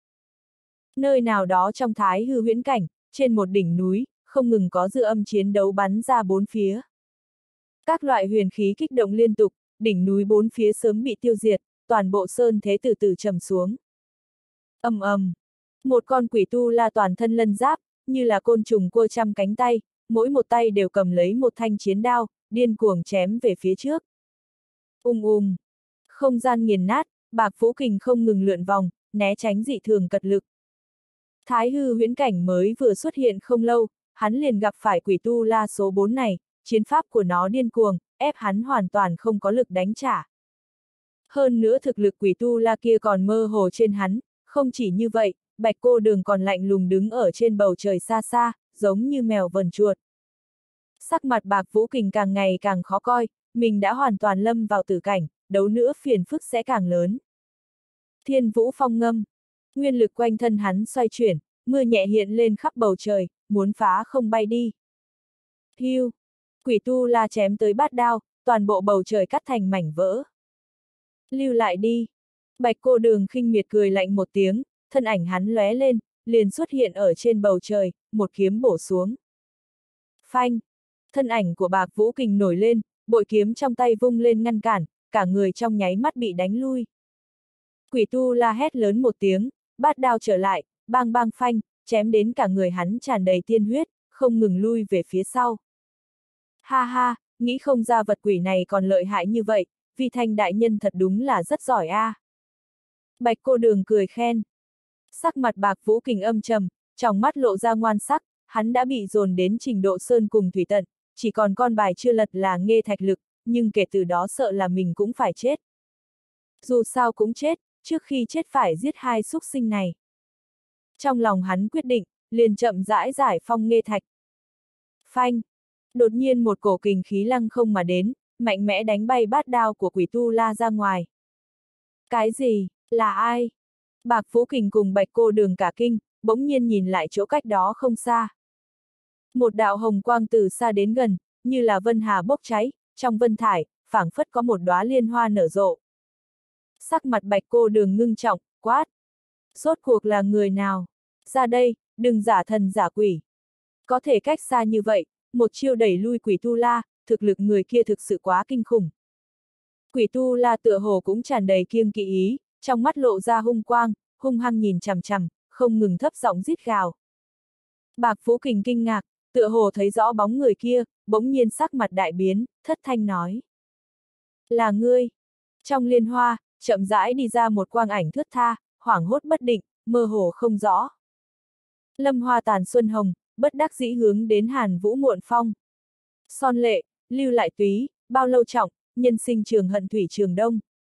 Nơi nào đó trong thái hư huyễn cảnh, trên một đỉnh núi, không ngừng có dư âm chiến đấu bắn ra bốn phía. Các loại huyền khí kích động liên tục, đỉnh núi bốn phía sớm bị tiêu diệt, toàn bộ sơn thế từ từ trầm xuống. Ầm ầm, một con quỷ tu la toàn thân lân giáp, như là côn trùng cua trăm cánh tay, mỗi một tay đều cầm lấy một thanh chiến đao, điên cuồng chém về phía trước. Không gian nghiền nát, Bạc Vũ Kình không ngừng lượn vòng, né tránh dị thường cật lực. Thái hư huyễn cảnh mới vừa xuất hiện không lâu, hắn liền gặp phải quỷ tu la số 4 này, chiến pháp của nó điên cuồng, ép hắn hoàn toàn không có lực đánh trả. Hơn nữa thực lực quỷ tu la kia còn mơ hồ trên hắn, không chỉ như vậy, Bạch Cô Đường còn lạnh lùng đứng ở trên bầu trời xa xa, giống như mèo vờn chuột. Sắc mặt Bạc Vũ Kình càng ngày càng khó coi, mình đã hoàn toàn lâm vào tử cảnh, đấu nữa phiền phức sẽ càng lớn. Thiên Vũ Phong ngâm, nguyên lực quanh thân hắn xoay chuyển, mưa nhẹ hiện lên khắp bầu trời, muốn phá không bay đi. Hiu, quỷ tu la chém tới bát đao, toàn bộ bầu trời cắt thành mảnh vỡ. Lưu lại đi. Bạch Cô Đường khinh miệt cười lạnh một tiếng, thân ảnh hắn lóe lên, liền xuất hiện ở trên bầu trời, một kiếm bổ xuống. Phanh, thân ảnh của Bạc Vũ Kình nổi lên, bội kiếm trong tay vung lên ngăn cản, cả người trong nháy mắt bị đánh lui. Quỷ tu la hét lớn một tiếng, bát đao trở lại, bang bang phanh, chém đến cả người hắn tràn đầy tiên huyết, không ngừng lui về phía sau. Ha ha, nghĩ không ra vật quỷ này còn lợi hại như vậy, Vi Thanh đại nhân thật đúng là rất giỏi a. Bạch Cô Đường cười khen. Sắc mặt Bạc Vũ Kình âm trầm, trong mắt lộ ra ngoan sắc, hắn đã bị dồn đến trình độ sơn cùng thủy tận, chỉ còn con bài chưa lật là Nghê Thạch Lực, nhưng kể từ đó sợ là mình cũng phải chết. Dù sao cũng chết, trước khi chết phải giết hai súc sinh này. Trong lòng hắn quyết định, liền chậm rãi giải phong Nghê Thạch. Phanh! Đột nhiên một cổ kình khí lăng không mà đến, mạnh mẽ đánh bay bát đao của quỷ tu la ra ngoài. Cái gì? Là ai? Bạc Vũ Kình cùng Bạch Cô Đường cả kinh, bỗng nhiên nhìn lại chỗ cách đó không xa. Một đạo hồng quang từ xa đến gần, như là vân hà bốc cháy, trong vân thải, phảng phất có một đóa liên hoa nở rộ. Sắc mặt Bạch Cô Đường ngưng trọng, quát. Rốt cuộc là người nào? Ra đây, đừng giả thần giả quỷ. Có thể cách xa như vậy, một chiêu đẩy lui quỷ tu la, thực lực người kia thực sự quá kinh khủng. Quỷ tu la tựa hồ cũng tràn đầy kiêng kỵ ý, trong mắt lộ ra hung quang, hung hăng nhìn chằm chằm, không ngừng thấp giọng rít gào. Bạc Vũ Kình kinh ngạc, tựa hồ thấy rõ bóng người kia, bỗng nhiên sắc mặt đại biến, thất thanh nói. Là ngươi. Trong liên hoa, chậm rãi đi ra một quang ảnh thướt tha, hoảng hốt bất định, mơ hồ không rõ. Lâm Hoa tàn xuân hồng, bất đắc dĩ hướng đến Hàn Vũ muộn phong. Son lệ, lưu lại túy, bao lâu trọng, nhân sinh trường hận thủy trường đông.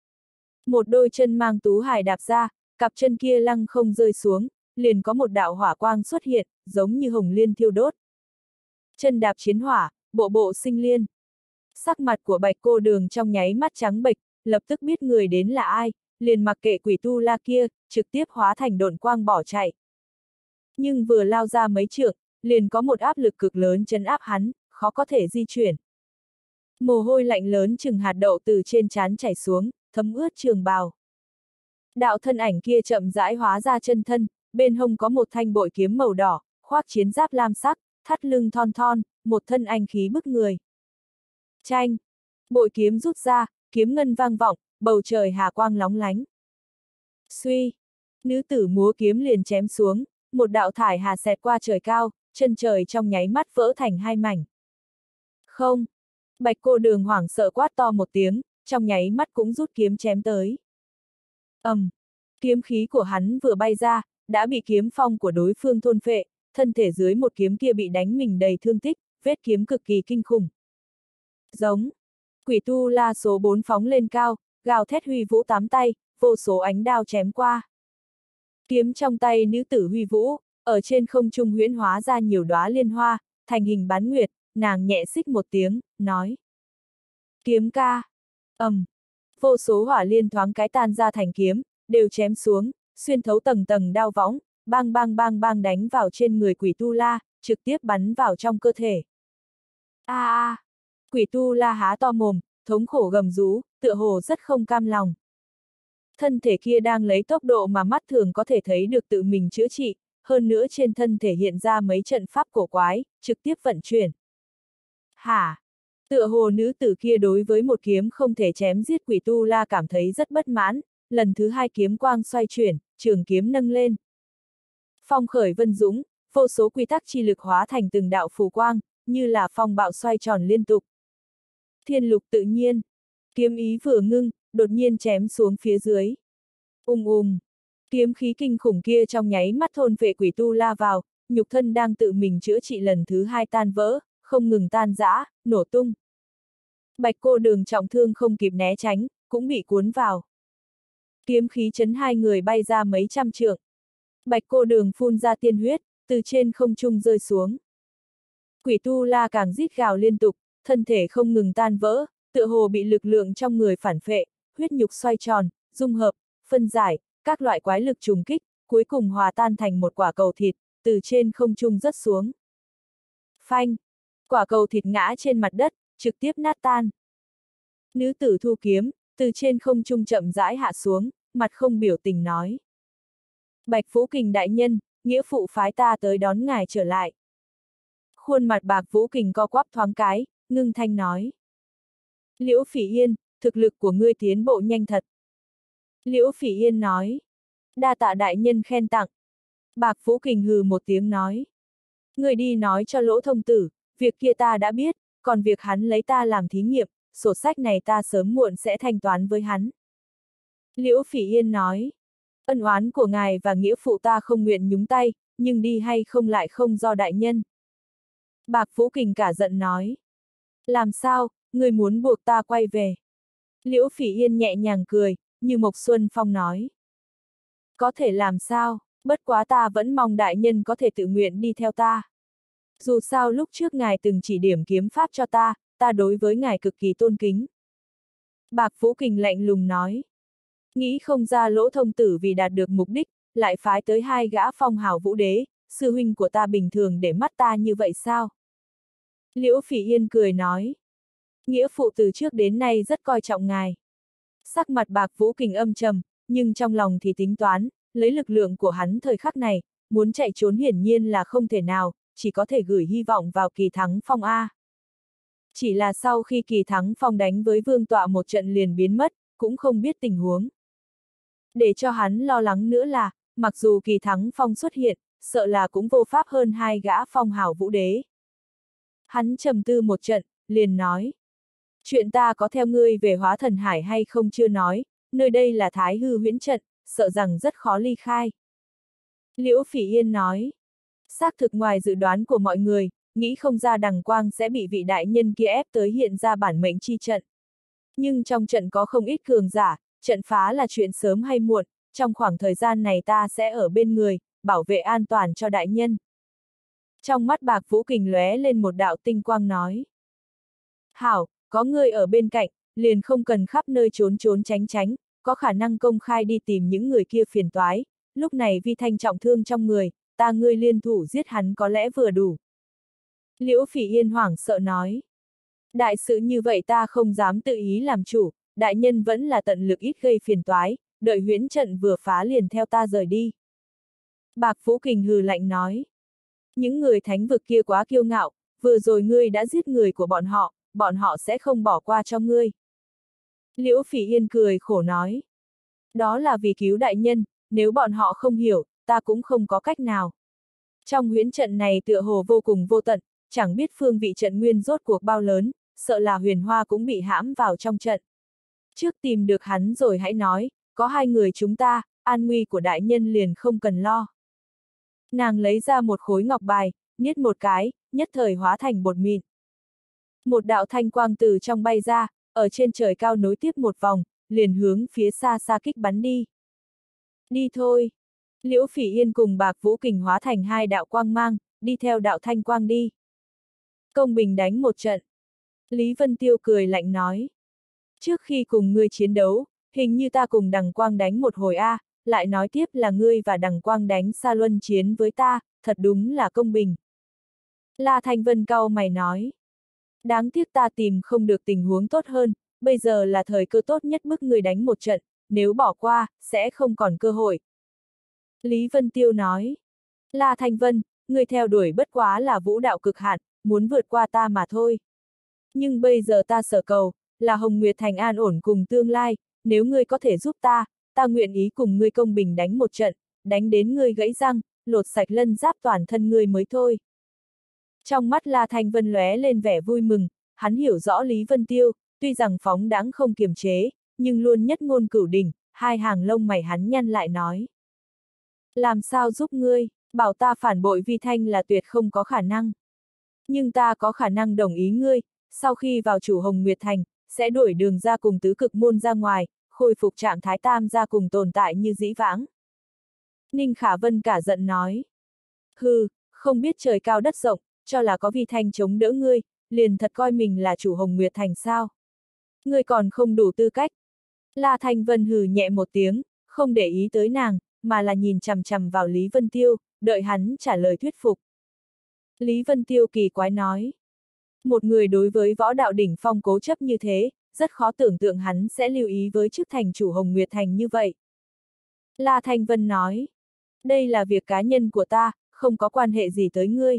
Một đôi chân mang tú hải đạp ra, cặp chân kia lăng không rơi xuống, liền có một đạo hỏa quang xuất hiện, giống như hồng liên thiêu đốt. Chân đạp chiến hỏa, bộ bộ sinh liên. Sắc mặt của Bạch Cô Đường trong nháy mắt trắng bệch, lập tức biết người đến là ai, liền mặc kệ quỷ tu la kia, trực tiếp hóa thành độn quang bỏ chạy. Nhưng vừa lao ra mấy trượng, liền có một áp lực cực lớn trấn áp hắn, khó có thể di chuyển. Mồ hôi lạnh lớn chừng hạt đậu từ trên trán chảy xuống, thấm ướt trường bào. Đạo thân ảnh kia chậm rãi hóa ra chân thân, bên hông có một thanh bội kiếm màu đỏ, khoác chiến giáp lam sắc, thắt lưng thon thon, một thân anh khí bức người. Chanh! Bội kiếm rút ra, kiếm ngân vang vọng, bầu trời hà quang lóng lánh. Suy! Nữ tử múa kiếm liền chém xuống, một đạo thải hà xẹt qua trời cao, chân trời trong nháy mắt vỡ thành hai mảnh. Không! Bạch Cô Đường hoảng sợ quát to một tiếng, trong nháy mắt cũng rút kiếm chém tới. Kiếm khí của hắn vừa bay ra, đã bị kiếm phong của đối phương thôn phệ, thân thể dưới một kiếm kia bị đánh mình đầy thương tích, vết kiếm cực kỳ kinh khủng. Giống. Quỷ tu la số 4 phóng lên cao, gào thét huy vũ tám tay, vô số ánh đao chém qua. Kiếm trong tay nữ tử huy vũ, ở trên không trung huyễn hóa ra nhiều đóa liên hoa, thành hình bán nguyệt, nàng nhẹ xích một tiếng, nói. Kiếm ca. Vô số hỏa liên thoáng cái tan ra thành kiếm, đều chém xuống, xuyên thấu tầng tầng đao võng, bang bang bang bang đánh vào trên người quỷ tu la, trực tiếp bắn vào trong cơ thể. Quỷ tu la há to mồm, thống khổ gầm rú, tựa hồ rất không cam lòng. Thân thể kia đang lấy tốc độ mà mắt thường có thể thấy được tự mình chữa trị, hơn nữa trên thân thể hiện ra mấy trận pháp cổ quái, trực tiếp vận chuyển. Hả? Tựa hồ nữ tử kia đối với một kiếm không thể chém giết quỷ tu la cảm thấy rất bất mãn, lần thứ hai kiếm quang xoay chuyển, trường kiếm nâng lên. Phong khởi vân dũng, vô số quy tắc chi lực hóa thành từng đạo phù quang, như là phong bạo xoay tròn liên tục. Thiên lục tự nhiên, kiếm ý vừa ngưng, đột nhiên chém xuống phía dưới. Kiếm khí kinh khủng kia trong nháy mắt thôn phệ quỷ tu la vào, nhục thân đang tự mình chữa trị lần thứ hai tan vỡ, không ngừng tan rã, nổ tung. Bạch Cô Đường trọng thương không kịp né tránh, cũng bị cuốn vào. Kiếm khí chấn hai người bay ra mấy trăm trượng. Bạch Cô Đường phun ra tiên huyết, từ trên không trung rơi xuống. Quỷ tu la càng rít gào liên tục, thân thể không ngừng tan vỡ, tựa hồ bị lực lượng trong người phản phệ, huyết nhục xoay tròn, dung hợp, phân giải, các loại quái lực trùng kích, cuối cùng hòa tan thành một quả cầu thịt, từ trên không trung rớt xuống. Phanh! Quả cầu thịt ngã trên mặt đất, trực tiếp nát tan. Nữ tử thu kiếm, từ trên không trung chậm rãi hạ xuống, mặt không biểu tình nói. Bạch Vũ Kình đại nhân, nghĩa phụ phái ta tới đón ngài trở lại. Khuôn mặt Bạch Vũ Kình co quắp thoáng cái, ngưng thanh nói. Liễu Phỉ Yên, thực lực của ngươi tiến bộ nhanh thật. Liễu Phỉ Yên nói. Đa tạ đại nhân khen tặng. Bạch Vũ Kình hừ một tiếng nói. Ngươi đi nói cho Lỗ Thông Tử, việc kia ta đã biết, còn việc hắn lấy ta làm thí nghiệm, sổ sách này ta sớm muộn sẽ thanh toán với hắn. Liễu Phỉ Yên nói. Ân oán của ngài và nghĩa phụ ta không nguyện nhúng tay, nhưng đi hay không lại không do đại nhân. Bạch Vũ Kình cả giận nói. Làm sao, ngươi muốn buộc ta quay về? Liễu Phỉ Yên nhẹ nhàng cười, như Mộc Xuân Phong nói. Có thể làm sao, bất quá ta vẫn mong đại nhân có thể tự nguyện đi theo ta. Dù sao lúc trước ngài từng chỉ điểm kiếm pháp cho ta, ta đối với ngài cực kỳ tôn kính. Bạch Vũ Kình lạnh lùng nói. Nghĩ không ra Lỗ Thông Tử vì đạt được mục đích, lại phái tới hai gã phong hào vũ đế, sư huynh của ta bình thường để mắt ta như vậy sao? Liễu Phỉ Yên cười nói. Nghĩa phụ từ trước đến nay rất coi trọng ngài. Sắc mặt Bạch Vũ Kình âm trầm, nhưng trong lòng thì tính toán, lấy lực lượng của hắn thời khắc này, muốn chạy trốn hiển nhiên là không thể nào, chỉ có thể gửi hy vọng vào Kỳ Thắng Phong A. Chỉ là sau khi Kỳ Thắng Phong đánh với Vương Tọa một trận liền biến mất, cũng không biết tình huống. Để cho hắn lo lắng nữa là, mặc dù Kỳ Thắng Phong xuất hiện, sợ là cũng vô pháp hơn hai gã phong hào vũ đế. Hắn trầm tư một trận, liền nói. Chuyện ta có theo ngươi về Hóa Thần Hải hay không chưa nói, nơi đây là Thái Hư huyễn trận, sợ rằng rất khó ly khai. Liễu Phỉ Yên nói. Xác thực ngoài dự đoán của mọi người, nghĩ không ra Đằng Quang sẽ bị vị đại nhân kia ép tới hiện ra bản mệnh chi trận. Nhưng trong trận có không ít cường giả, trận phá là chuyện sớm hay muộn, trong khoảng thời gian này ta sẽ ở bên người, bảo vệ an toàn cho đại nhân. Trong mắt Bạc Vũ Kình lóe lên một đạo tinh quang nói. Hảo, có ngươi ở bên cạnh, liền không cần khắp nơi trốn trốn tránh tránh, có khả năng công khai đi tìm những người kia phiền toái, lúc này Vi Thanh trọng thương trong người, ta ngươi liên thủ giết hắn có lẽ vừa đủ. Liễu Phỉ Yên hoảng sợ nói. Đại sự như vậy ta không dám tự ý làm chủ, đại nhân vẫn là tận lực ít gây phiền toái, đợi huyễn trận vừa phá liền theo ta rời đi. Bạc Vũ Kình hừ lạnh nói. Những người thánh vực kia quá kiêu ngạo, vừa rồi ngươi đã giết người của bọn họ sẽ không bỏ qua cho ngươi. Liễu Phỉ Yên cười khổ nói. Đó là vì cứu đại nhân, nếu bọn họ không hiểu, ta cũng không có cách nào. Trong huyễn trận này tựa hồ vô cùng vô tận, chẳng biết phương vị trận nguyên rốt cuộc bao lớn, sợ là Huyền Hoa cũng bị hãm vào trong trận. Trước tìm được hắn rồi hãy nói, có hai người chúng ta, an nguy của đại nhân liền không cần lo. Nàng lấy ra một khối ngọc bài, niết một cái, nhất thời hóa thành bột mịn. Một đạo thanh quang từ trong bay ra, ở trên trời cao nối tiếp một vòng, liền hướng phía xa xa kích bắn đi. Đi thôi. Liễu Phỉ Yên cùng Bạc Vũ Kình hóa thành hai đạo quang mang, đi theo đạo thanh quang đi. Công bình đánh một trận. Lý Vân Tiêu cười lạnh nói. Trước khi cùng ngươi chiến đấu, hình như ta cùng Đằng Quang đánh một hồi a, lại nói tiếp là ngươi và Đằng Quang đánh xa luân chiến với ta, thật đúng là công bình. La Thanh Vân cau mày nói. Đáng tiếc ta tìm không được tình huống tốt hơn, bây giờ là thời cơ tốt nhất bức ngươi đánh một trận, nếu bỏ qua, sẽ không còn cơ hội. Lý Vân Tiêu nói. La Thanh Vân, ngươi theo đuổi bất quá là vũ đạo cực hạn, muốn vượt qua ta mà thôi. Nhưng bây giờ ta sở cầu, là Hồng Nguyệt Thành an ổn cùng tương lai, nếu ngươi có thể giúp ta, ta nguyện ý cùng ngươi công bình đánh một trận, đánh đến ngươi gãy răng, lột sạch lân giáp toàn thân ngươi mới thôi. Trong mắt La Thanh Vân lóe lên vẻ vui mừng, hắn hiểu rõ Lý Vân Tiêu, tuy rằng phóng đãng không kiềm chế, nhưng luôn nhất ngôn cửu đỉnh, hai hàng lông mày hắn nhăn lại nói. Làm sao giúp ngươi, bảo ta phản bội Vi Thanh là tuyệt không có khả năng. Nhưng ta có khả năng đồng ý ngươi, sau khi vào chủ Hồng Nguyệt Thành, sẽ đuổi đường ra cùng tứ cực môn ra ngoài, khôi phục trạng thái tam ra cùng tồn tại như dĩ vãng. Ninh Khả Vân cả giận nói. Hừ, không biết trời cao đất rộng, cho là có Vi Thanh chống đỡ ngươi, liền thật coi mình là chủ Hồng Nguyệt Thành sao. Ngươi còn không đủ tư cách. La Thanh Vân hừ nhẹ một tiếng, không để ý tới nàng, mà là nhìn chằm chằm vào Lý Vân Tiêu, đợi hắn trả lời thuyết phục. Lý Vân Tiêu kỳ quái nói. Một người đối với võ đạo đỉnh phong cố chấp như thế, rất khó tưởng tượng hắn sẽ lưu ý với chức thành chủ Hồng Nguyệt Thành như vậy. La Thanh Vân nói. Đây là việc cá nhân của ta, không có quan hệ gì tới ngươi.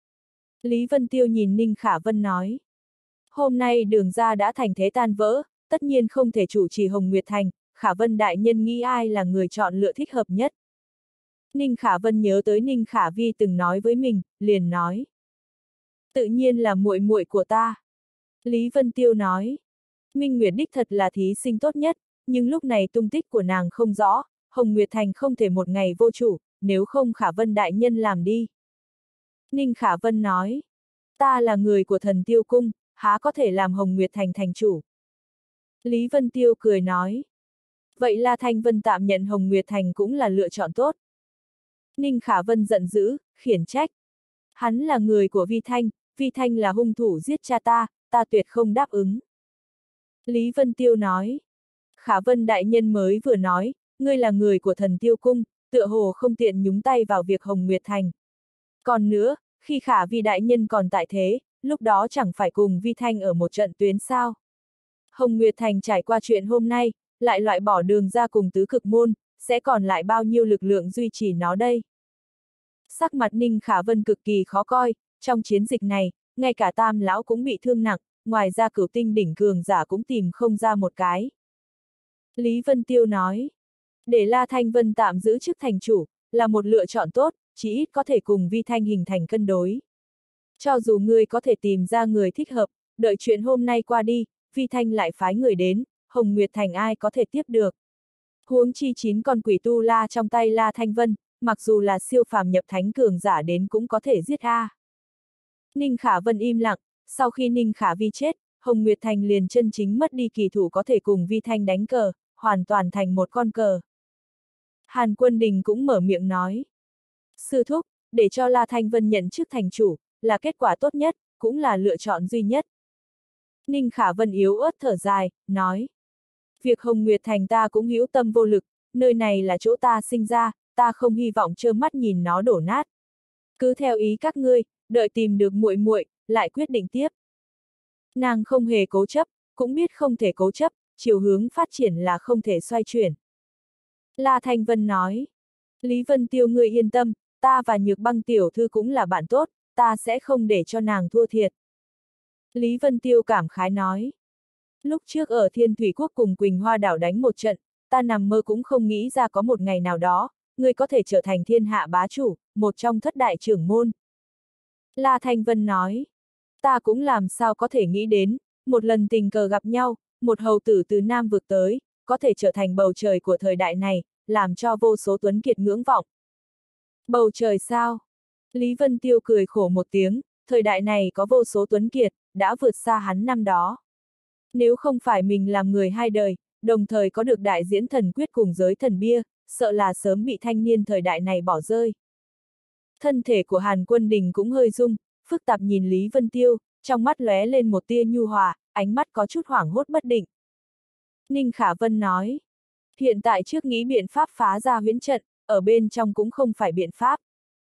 Lý Vân Tiêu nhìn Ninh Khả Vân nói. Hôm nay đường ra đã thành thế tan vỡ, tất nhiên không thể chủ trì Hồng Nguyệt Thành, Khả Vân đại nhân nghĩ ai là người chọn lựa thích hợp nhất. Ninh Khả Vân nhớ tới Ninh Khả Vi từng nói với mình, liền nói. Tự nhiên là muội muội của ta. Lý Vân Tiêu nói. Minh Nguyệt đích thật là thí sinh tốt nhất, nhưng lúc này tung tích của nàng không rõ, Hồng Nguyệt Thành không thể một ngày vô chủ, nếu không Khả Vân đại nhân làm đi. Ninh Khả Vân nói. Ta là người của Thần Tiêu Cung, há có thể làm Hồng Nguyệt Thành thành chủ. Lý Vân Tiêu cười nói. Vậy La Thanh Vân tạm nhận Hồng Nguyệt Thành cũng là lựa chọn tốt. Ninh Khả Vân giận dữ, khiển trách. Hắn là người của Vi Thanh là hung thủ giết cha ta, ta tuyệt không đáp ứng. Lý Vân Tiêu nói. Khả Vân đại nhân mới vừa nói, ngươi là người của Thần Tiêu Cung, tựa hồ không tiện nhúng tay vào việc Hồng Nguyệt Thành. Còn nữa, khi Khả Vi đại nhân còn tại thế, lúc đó chẳng phải cùng Vi Thanh ở một trận tuyến sao. Hồng Nguyệt Thành trải qua chuyện hôm nay, lại loại bỏ đường ra cùng tứ cực môn, sẽ còn lại bao nhiêu lực lượng duy trì nó đây. Sắc mặt Ninh Khả Vân cực kỳ khó coi, trong chiến dịch này, ngay cả Tam lão cũng bị thương nặng, ngoài ra Cửu Tinh đỉnh cường giả cũng tìm không ra một cái. Lý Vân Tiêu nói, để La Thanh Vân tạm giữ chức thành chủ, là một lựa chọn tốt, chỉ ít có thể cùng Vi Thanh hình thành cân đối. Cho dù ngươi có thể tìm ra người thích hợp, đợi chuyện hôm nay qua đi, Vi Thanh lại phái người đến, Hồng Nguyệt Thành ai có thể tiếp được. Huống chi 9 con quỷ tu la trong tay La Thanh Vân, mặc dù là siêu phàm nhập thánh cường giả đến cũng có thể giết a. Ninh Khả Vân im lặng, sau khi Ninh Khả Vi chết, Hồng Nguyệt Thành liền chân chính mất đi kỳ thủ có thể cùng Vi Thanh đánh cờ, hoàn toàn thành một con cờ. Hàn Quân Đình cũng mở miệng nói. Sư thúc, để cho La Thanh Vân nhận chức thành chủ, là kết quả tốt nhất, cũng là lựa chọn duy nhất. Ninh Khả Vân yếu ớt thở dài, nói. Việc Hồng Nguyệt Thành ta cũng hữu tâm vô lực, nơi này là chỗ ta sinh ra, ta không hy vọng trơ mắt nhìn nó đổ nát. Cứ theo ý các ngươi, đợi tìm được muội muội, lại quyết định tiếp. Nàng không hề cố chấp, cũng biết không thể cố chấp, chiều hướng phát triển là không thể xoay chuyển. La Thanh Vân nói. Lý Vân Tiêu ngươi yên tâm, ta và Nhược Băng tiểu thư cũng là bạn tốt, ta sẽ không để cho nàng thua thiệt. Lý Vân Tiêu cảm khái nói. Lúc trước ở Thiên Thủy Quốc cùng Quỳnh Hoa đảo đánh một trận, ta nằm mơ cũng không nghĩ ra có một ngày nào đó, ngươi có thể trở thành thiên hạ bá chủ, một trong thất đại trưởng môn. La Thanh Vân nói. Ta cũng làm sao có thể nghĩ đến, một lần tình cờ gặp nhau, một hầu tử từ Nam vực tới, có thể trở thành bầu trời của thời đại này, làm cho vô số tuấn kiệt ngưỡng vọng. Bầu trời sao? Lý Vân Tiêu cười khổ một tiếng, thời đại này có vô số tuấn kiệt, đã vượt xa hắn năm đó. Nếu không phải mình làm người hai đời, đồng thời có được đại diễn thần quyết cùng giới thần bia, sợ là sớm bị thanh niên thời đại này bỏ rơi. Thân thể của Hàn Quân Đình cũng hơi rung, phức tạp nhìn Lý Vân Tiêu, trong mắt lóe lên một tia nhu hòa, ánh mắt có chút hoảng hốt bất định. Ninh Khả Vân nói, hiện tại trước nghĩ biện pháp phá ra huyễn trận, ở bên trong cũng không phải biện pháp.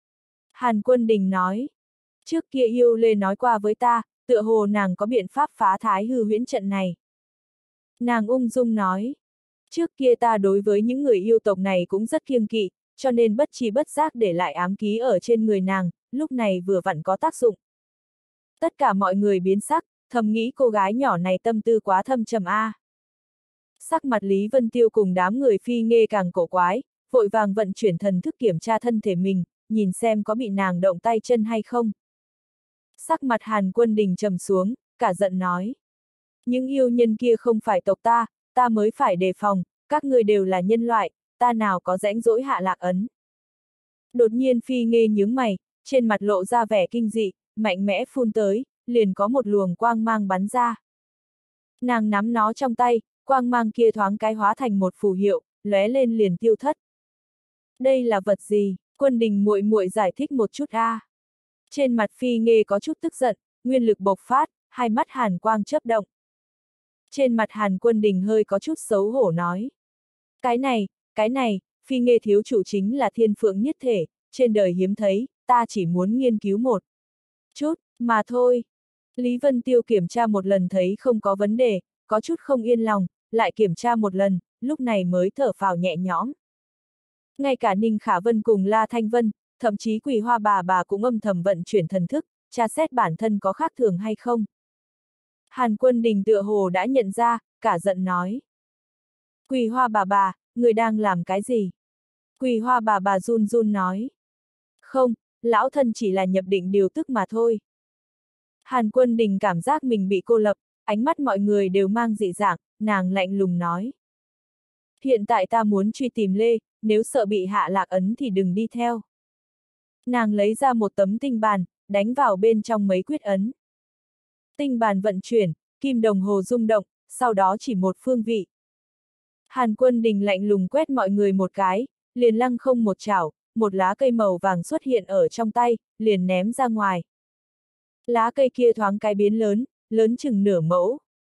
Hàn Quân Đình nói, trước kia Yêu Lê nói qua với ta, tựa hồ nàng có biện pháp phá thái hư huyễn trận này. Nàng ung dung nói, trước kia ta đối với những người yêu tộc này cũng rất kiêng kỵ, cho nên bất tri bất giác để lại ám ký ở trên người nàng, lúc này vừa vặn có tác dụng. Tất cả mọi người biến sắc, thầm nghĩ cô gái nhỏ này tâm tư quá thâm trầm a. Sắc mặt Lý Vân Tiêu cùng đám người Phi Nghê càng cổ quái, vội vàng vận chuyển thần thức kiểm tra thân thể mình, nhìn xem có bị nàng động tay chân hay không. Sắc mặt Hàn Quân Đình trầm xuống, cả giận nói. Những yêu nhân kia không phải tộc ta, ta mới phải đề phòng, các ngươi đều là nhân loại, ta nào có rãnh rỗi hạ lạc ấn. Đột nhiên Phi Nghê nhướng mày, trên mặt lộ ra vẻ kinh dị, mạnh mẽ phun tới, liền có một luồng quang mang bắn ra. Nàng nắm nó trong tay, quang mang kia thoáng cái hóa thành một phù hiệu, lóe lên liền tiêu thất. Đây là vật gì? Quân Đình muội muội giải thích một chút a. Trên mặt Phi Nghê có chút tức giận, nguyên lực bộc phát, hai mắt hàn quang chớp động. Trên mặt Hàn Quân Đình hơi có chút xấu hổ nói. Cái này, Phi Nghê thiếu chủ chính là thiên phượng nhất thể, trên đời hiếm thấy, ta chỉ muốn nghiên cứu một chút, mà thôi. Lý Vân Tiêu kiểm tra một lần thấy không có vấn đề, có chút không yên lòng, lại kiểm tra một lần, lúc này mới thở phào nhẹ nhõm. Ngay cả Ninh Khả Vân cùng La Thanh Vân, thậm chí Quỳ Hoa bà cũng âm thầm vận chuyển thần thức, tra xét bản thân có khác thường hay không. Hàn Quân Đình tựa hồ đã nhận ra, cả giận nói. Quỳ Hoa bà, người đang làm cái gì? Quỳ Hoa bà run run nói. Không, lão thân chỉ là nhập định điều tức mà thôi. Hàn Quân Đình cảm giác mình bị cô lập, ánh mắt mọi người đều mang dị dạng, nàng lạnh lùng nói. Hiện tại ta muốn truy tìm Lê, nếu sợ bị hạ lạc ấn thì đừng đi theo. Nàng lấy ra một tấm tinh bàn, đánh vào bên trong mấy quyết ấn. Tinh bàn vận chuyển, kim đồng hồ rung động, sau đó chỉ một phương vị. Hàn Quân Đình lạnh lùng quét mọi người một cái, liền lăng không một chảo, một lá cây màu vàng xuất hiện ở trong tay, liền ném ra ngoài. Lá cây kia thoáng cái biến lớn, lớn chừng nửa mẫu.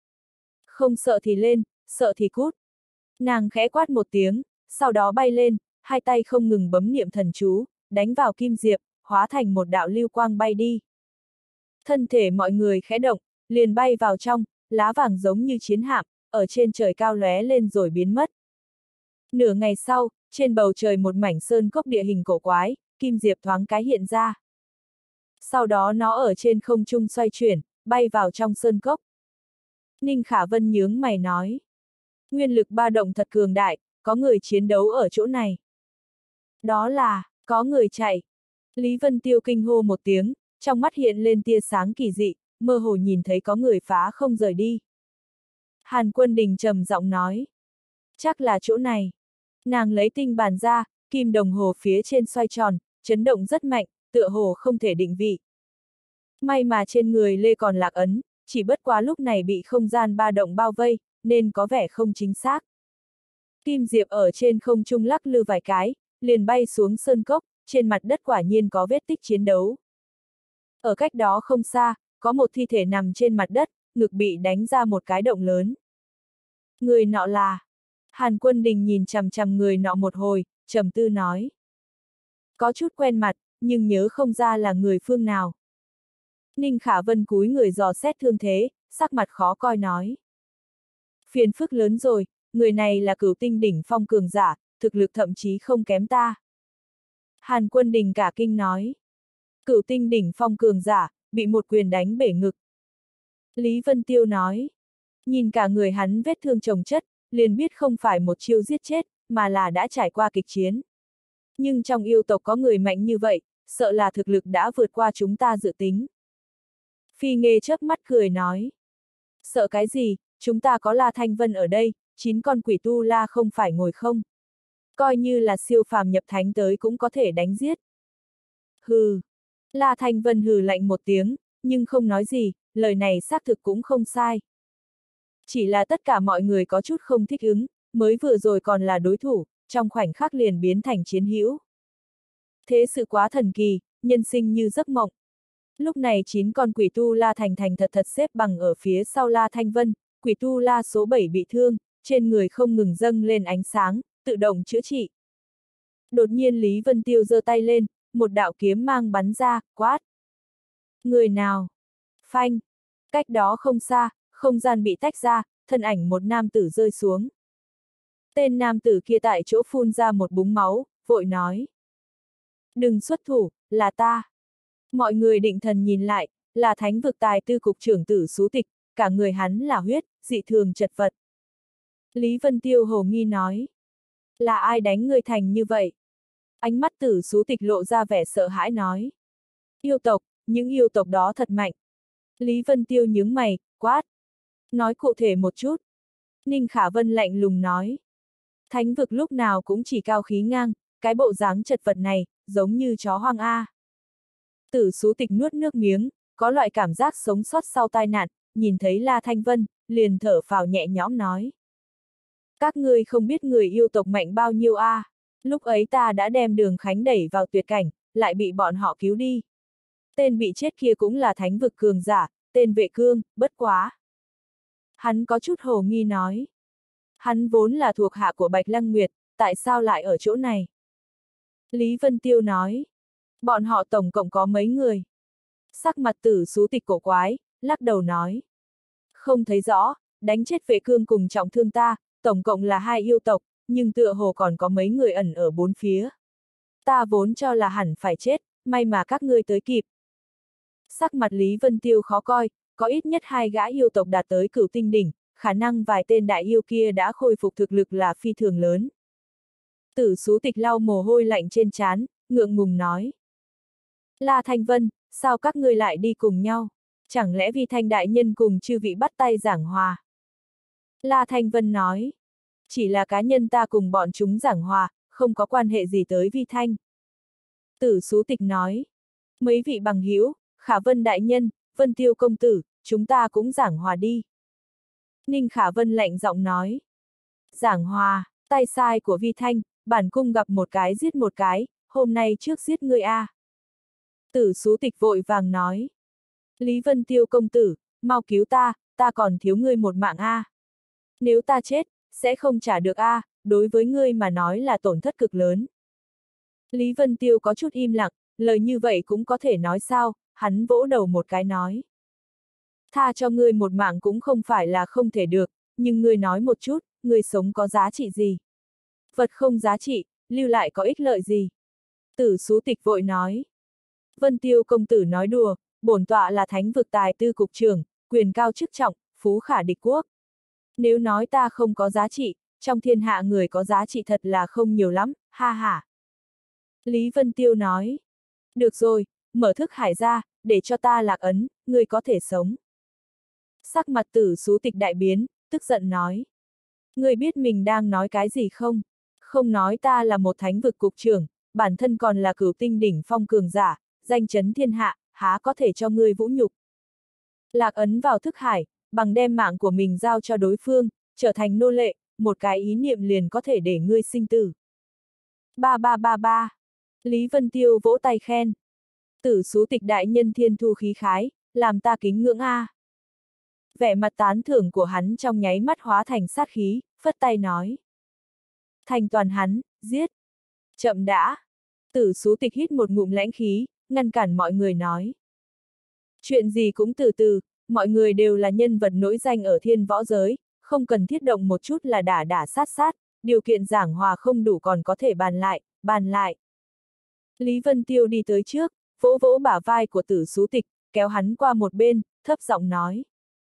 Không sợ thì lên, sợ thì cút. Nàng khẽ quát một tiếng, sau đó bay lên, hai tay không ngừng bấm niệm thần chú, đánh vào kim diệp, hóa thành một đạo lưu quang bay đi. Thân thể mọi người khẽ động, liền bay vào trong, lá vàng giống như chiến hạm, ở trên trời cao lóe lên rồi biến mất. Nửa ngày sau, trên bầu trời một mảnh sơn cốc địa hình cổ quái, kim diệp thoáng cái hiện ra. Sau đó nó ở trên không trung xoay chuyển, bay vào trong sơn cốc. Ninh Khả Vân nhướng mày nói. Nguyên lực ba động thật cường đại, có người chiến đấu ở chỗ này. Đó là, có người chạy. Lý Vân Tiêu kinh hô một tiếng, trong mắt hiện lên tia sáng kỳ dị, mơ hồ nhìn thấy có người phá không rời đi. Hàn Quân Đình trầm giọng nói. Chắc là chỗ này. Nàng lấy tinh bàn ra, kim đồng hồ phía trên xoay tròn, chấn động rất mạnh, tựa hồ không thể định vị. May mà trên người Lê còn lạc ấn, chỉ bất quá lúc này bị không gian ba động bao vây, nên có vẻ không chính xác. Kim diệp ở trên không trung lắc lư vài cái, liền bay xuống sơn cốc, trên mặt đất quả nhiên có vết tích chiến đấu. Ở cách đó không xa, có một thi thể nằm trên mặt đất, ngực bị đánh ra một cái động lớn. Người nọ là... Hàn Quân Đình nhìn chằm chằm người nọ một hồi, trầm tư nói. Có chút quen mặt, nhưng nhớ không ra là người phương nào. Ninh Khả Vân cúi người dò xét thương thế, sắc mặt khó coi nói. Phiền phức lớn rồi, người này là cửu tinh đỉnh phong cường giả, thực lực thậm chí không kém ta. Hàn Quân Đình cả kinh nói. Cửu tinh đỉnh phong cường giả, bị một quyền đánh bể ngực. Lý Vân Tiêu nói. Nhìn cả người hắn vết thương chồng chất, liền biết không phải một chiêu giết chết, mà là đã trải qua kịch chiến. Nhưng trong yêu tộc có người mạnh như vậy, sợ là thực lực đã vượt qua chúng ta dự tính. Phi Nghê chớp mắt cười nói. Sợ cái gì, chúng ta có La Thanh Vân ở đây, 9 con quỷ tu la không phải ngồi không. Coi như là siêu phàm nhập thánh tới cũng có thể đánh giết. Hừ. La Thanh Vân hừ lạnh một tiếng, nhưng không nói gì, lời này xác thực cũng không sai. Chỉ là tất cả mọi người có chút không thích ứng, mới vừa rồi còn là đối thủ, trong khoảnh khắc liền biến thành chiến hữu. Thế sự quá thần kỳ, nhân sinh như giấc mộng. Lúc này 9 con quỷ tu la thành thành thật thật xếp bằng ở phía sau La Thanh Vân, quỷ tu la số 7 bị thương, trên người không ngừng dâng lên ánh sáng, tự động chữa trị. Đột nhiên Lý Vân Tiêu giơ tay lên, một đạo kiếm mang bắn ra, quát. Người nào? Phanh. Cách đó không xa, không gian bị tách ra, thân ảnh một nam tử rơi xuống. Tên nam tử kia tại chỗ phun ra một búng máu, vội nói. Đừng xuất thủ, là ta. Mọi người định thần nhìn lại, là Thánh vực tài tư cục trưởng Tử Sú Tịch, cả người hắn là huyết, dị thường chật vật. Lý Vân Tiêu hồ nghi nói. Là ai đánh người thành như vậy? Ánh mắt Tử Sú Tịch lộ ra vẻ sợ hãi nói. Yêu tộc, những yêu tộc đó thật mạnh. Lý Vân Tiêu nhướng mày, quát. Nói cụ thể một chút. Ninh Khả Vân lạnh lùng nói. Thánh vực lúc nào cũng chỉ cao khí ngang, cái bộ dáng chật vật này, giống như chó hoang A. Tử Sú Tịch nuốt nước miếng, có loại cảm giác sống sót sau tai nạn, nhìn thấy La Thanh Vân, liền thở phào nhẹ nhõm nói. Các ngươi không biết người yêu tộc mạnh bao nhiêu A. Lúc ấy ta đã đem Đường Khánh đẩy vào tuyệt cảnh, lại bị bọn họ cứu đi. Tên bị chết kia cũng là thánh vực cường giả, tên Vệ Cương, bất quá. Hắn có chút hồ nghi nói. Hắn vốn là thuộc hạ của Bạch Lăng Nguyệt, tại sao lại ở chỗ này? Lý Vân Tiêu nói. Bọn họ tổng cộng có mấy người? Sắc mặt Tử Sú Tịch cổ quái, lắc đầu nói. Không thấy rõ, đánh chết Vệ Cương cùng trọng thương ta, tổng cộng là 2 yêu tộc, nhưng tựa hồ còn có mấy người ẩn ở bốn phía. Ta vốn cho là hẳn phải chết, may mà các ngươi tới kịp. Sắc mặt Lý Vân Tiêu khó coi, có ít nhất 2 gã yêu tộc đạt tới cửu tinh đỉnh, khả năng vài tên đại yêu kia đã khôi phục thực lực là phi thường lớn. Tử Sú Tịch lau mồ hôi lạnh trên trán, ngượng ngùng nói. La Thanh Vân, sao các ngươi lại đi cùng nhau? Chẳng lẽ Vi Thanh đại nhân cùng chư vị bắt tay giảng hòa? La Thanh Vân nói. Chỉ là cá nhân ta cùng bọn chúng giảng hòa, không có quan hệ gì tới Vi Thanh. Tử Sú Tịch nói. Mấy vị bằng hữu, Khả Vân đại nhân, Vân Tiêu công tử, chúng ta cũng giảng hòa đi. Ninh Khả Vân lạnh giọng nói. Giảng hòa, tay sai của Vi Thanh, bản cung gặp một cái giết một cái, hôm nay trước giết ngươi a. Tử Sú Tịch vội vàng nói. Lý Vân Tiêu công tử, mau cứu ta, ta còn thiếu ngươi một mạng a. Nếu ta chết, sẽ không trả được a, đối với ngươi mà nói là tổn thất cực lớn. Lý Vân Tiêu có chút im lặng, lời như vậy cũng có thể nói sao, hắn vỗ đầu một cái nói. Tha cho ngươi một mạng cũng không phải là không thể được, nhưng ngươi nói một chút, ngươi sống có giá trị gì? Vật không giá trị, lưu lại có ích lợi gì? Tử Sú Tịch vội nói. Vân Tiêu công tử nói đùa, bổn tọa là Thánh vực tài tư cục trưởng, quyền cao chức trọng, phú khả địch quốc. Nếu nói ta không có giá trị, trong thiên hạ người có giá trị thật là không nhiều lắm, ha ha. Lý Vân Tiêu nói. Được rồi, mở thức hải ra, để cho ta lạc ấn, ngươi có thể sống. Sắc mặt Tử Sú Tịch đại biến, tức giận nói. Ngươi biết mình đang nói cái gì không? Không nói ta là một thánh vực cục trưởng, bản thân còn là cửu tinh đỉnh phong cường giả, danh chấn thiên hạ, há có thể cho ngươi vũ nhục. Lạc ấn vào thức hải, bằng đem mạng của mình giao cho đối phương, trở thành nô lệ, một cái ý niệm liền có thể để ngươi sinh tử. Ba ba ba ba. Lý Vân Tiêu vỗ tay khen. Tử Sú Tịch đại nhân thiên thu khí khái, làm ta kính ngưỡng a. Vẻ mặt tán thưởng của hắn trong nháy mắt hóa thành sát khí, phất tay nói. Thành toàn hắn, giết. Chậm đã. Tử Sú Tịch hít một ngụm lãnh khí, ngăn cản mọi người nói. Chuyện gì cũng từ từ, mọi người đều là nhân vật nổi danh ở thiên võ giới, không cần thiết động một chút là đả sát, điều kiện giảng hòa không đủ còn có thể bàn lại. Lý Vân Tiêu đi tới trước, vỗ vỗ bả vai của Tử Sú Tịch, kéo hắn qua một bên, thấp giọng nói.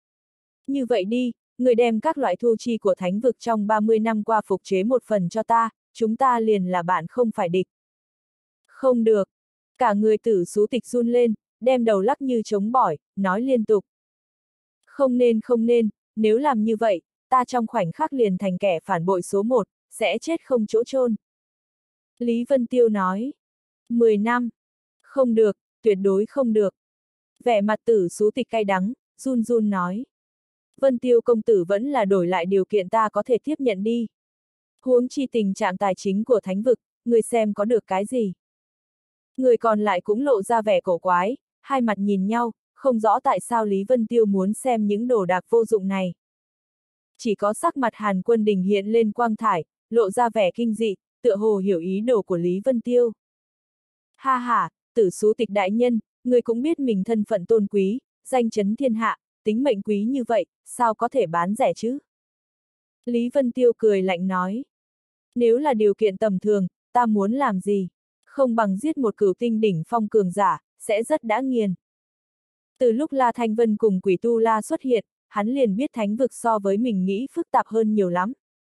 Như vậy đi, người đem các loại thu chi của thánh vực trong 30 năm qua phục chế một phần cho ta, chúng ta liền là bạn không phải địch. Không được. Cả người Tử Sú Tịch run lên, đem đầu lắc như trống bỏi, nói liên tục. Không nên, nếu làm như vậy, ta trong khoảnh khắc liền thành kẻ phản bội số 1, sẽ chết không chỗ chôn. Lý Vân Tiêu nói. 10 năm. Không được, tuyệt đối không được. Vẻ mặt Tử Sú Tịch cay đắng, run run nói. Vân Tiêu công tử vẫn là đổi lại điều kiện ta có thể tiếp nhận đi. Huống chi tình trạng tài chính của thánh vực, người xem có được cái gì. Người còn lại cũng lộ ra vẻ cổ quái, hai mặt nhìn nhau, không rõ tại sao Lý Vân Tiêu muốn xem những đồ đạc vô dụng này. Chỉ có sắc mặt Hàn Quân Đình hiện lên quang thải, lộ ra vẻ kinh dị, tựa hồ hiểu ý đồ của Lý Vân Tiêu. Ha ha, Tử Sú Tịch đại nhân, người cũng biết mình thân phận tôn quý, danh chấn thiên hạ, tính mệnh quý như vậy, sao có thể bán rẻ chứ? Lý Vân Tiêu cười lạnh nói. Nếu là điều kiện tầm thường, ta muốn làm gì? Không bằng giết một cửu tinh đỉnh phong cường giả, sẽ rất đã nghiền. Từ lúc La Thanh Vân cùng Quỷ Tu La xuất hiện, hắn liền biết thánh vực so với mình nghĩ phức tạp hơn nhiều lắm.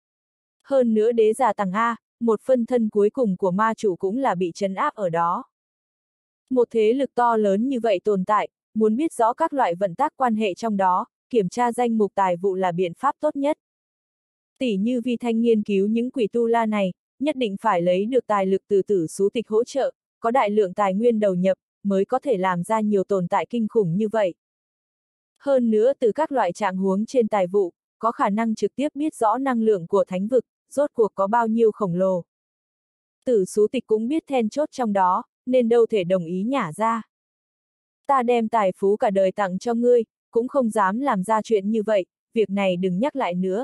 Hơn nữa đế giả tầng A, một phân thân cuối cùng của ma chủ cũng là bị trấn áp ở đó. Một thế lực to lớn như vậy tồn tại, muốn biết rõ các loại vận tác quan hệ trong đó, kiểm tra danh mục tài vụ là biện pháp tốt nhất. Tỷ như Vi Thanh nghiên cứu những quỷ tu la này, nhất định phải lấy được tài lực từ Tử Sú Tịch hỗ trợ, có đại lượng tài nguyên đầu nhập, mới có thể làm ra nhiều tồn tại kinh khủng như vậy. Hơn nữa từ các loại trạng huống trên tài vụ, có khả năng trực tiếp biết rõ năng lượng của thánh vực, rốt cuộc có bao nhiêu khổng lồ. Tử Sú Tịch cũng biết then chốt trong đó, nên đâu thể đồng ý nhả ra. Ta đem tài phú cả đời tặng cho ngươi, cũng không dám làm ra chuyện như vậy, việc này đừng nhắc lại nữa.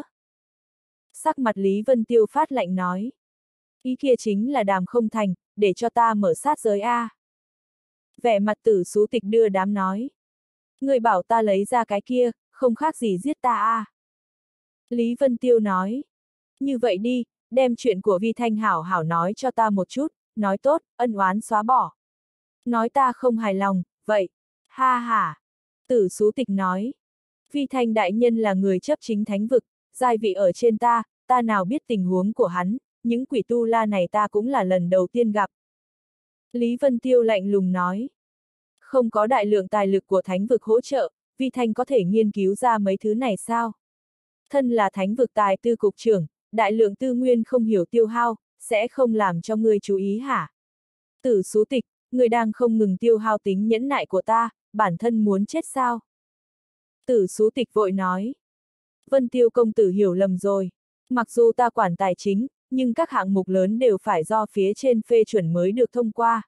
Sắc mặt Lý Vân Tiêu phát lạnh nói. Ý kia chính là đàm không thành, để cho ta mở sát giới A. Vẻ mặt Tử Sú Tịch đưa đám nói. Người bảo ta lấy ra cái kia, không khác gì giết ta A. Lý Vân Tiêu nói. Như vậy đi, đem chuyện của Vi Thanh hảo hảo nói cho ta một chút, nói tốt, ân oán xóa bỏ. Nói ta không hài lòng, vậy, ha ha. Tử Sú Tịch nói. Vi Thanh đại nhân là người chấp chính thánh vực, giai vị ở trên ta nào biết tình huống của hắn, những quỷ tu la này ta cũng là lần đầu tiên gặp. Lý Vân Tiêu lạnh lùng nói. Không có đại lượng tài lực của thánh vực hỗ trợ, Vi Thanh có thể nghiên cứu ra mấy thứ này sao? Thân là thánh vực tài tư cục trưởng, đại lượng tư nguyên không hiểu tiêu hao, sẽ không làm cho ngươi chú ý hả? Tử Sú Tịch, ngươi đang không ngừng tiêu hao tính nhẫn nại của ta, bản thân muốn chết sao? Tử Sú Tịch vội nói. Vân Tiêu công tử hiểu lầm rồi. Mặc dù ta quản tài chính, nhưng các hạng mục lớn đều phải do phía trên phê chuẩn mới được thông qua.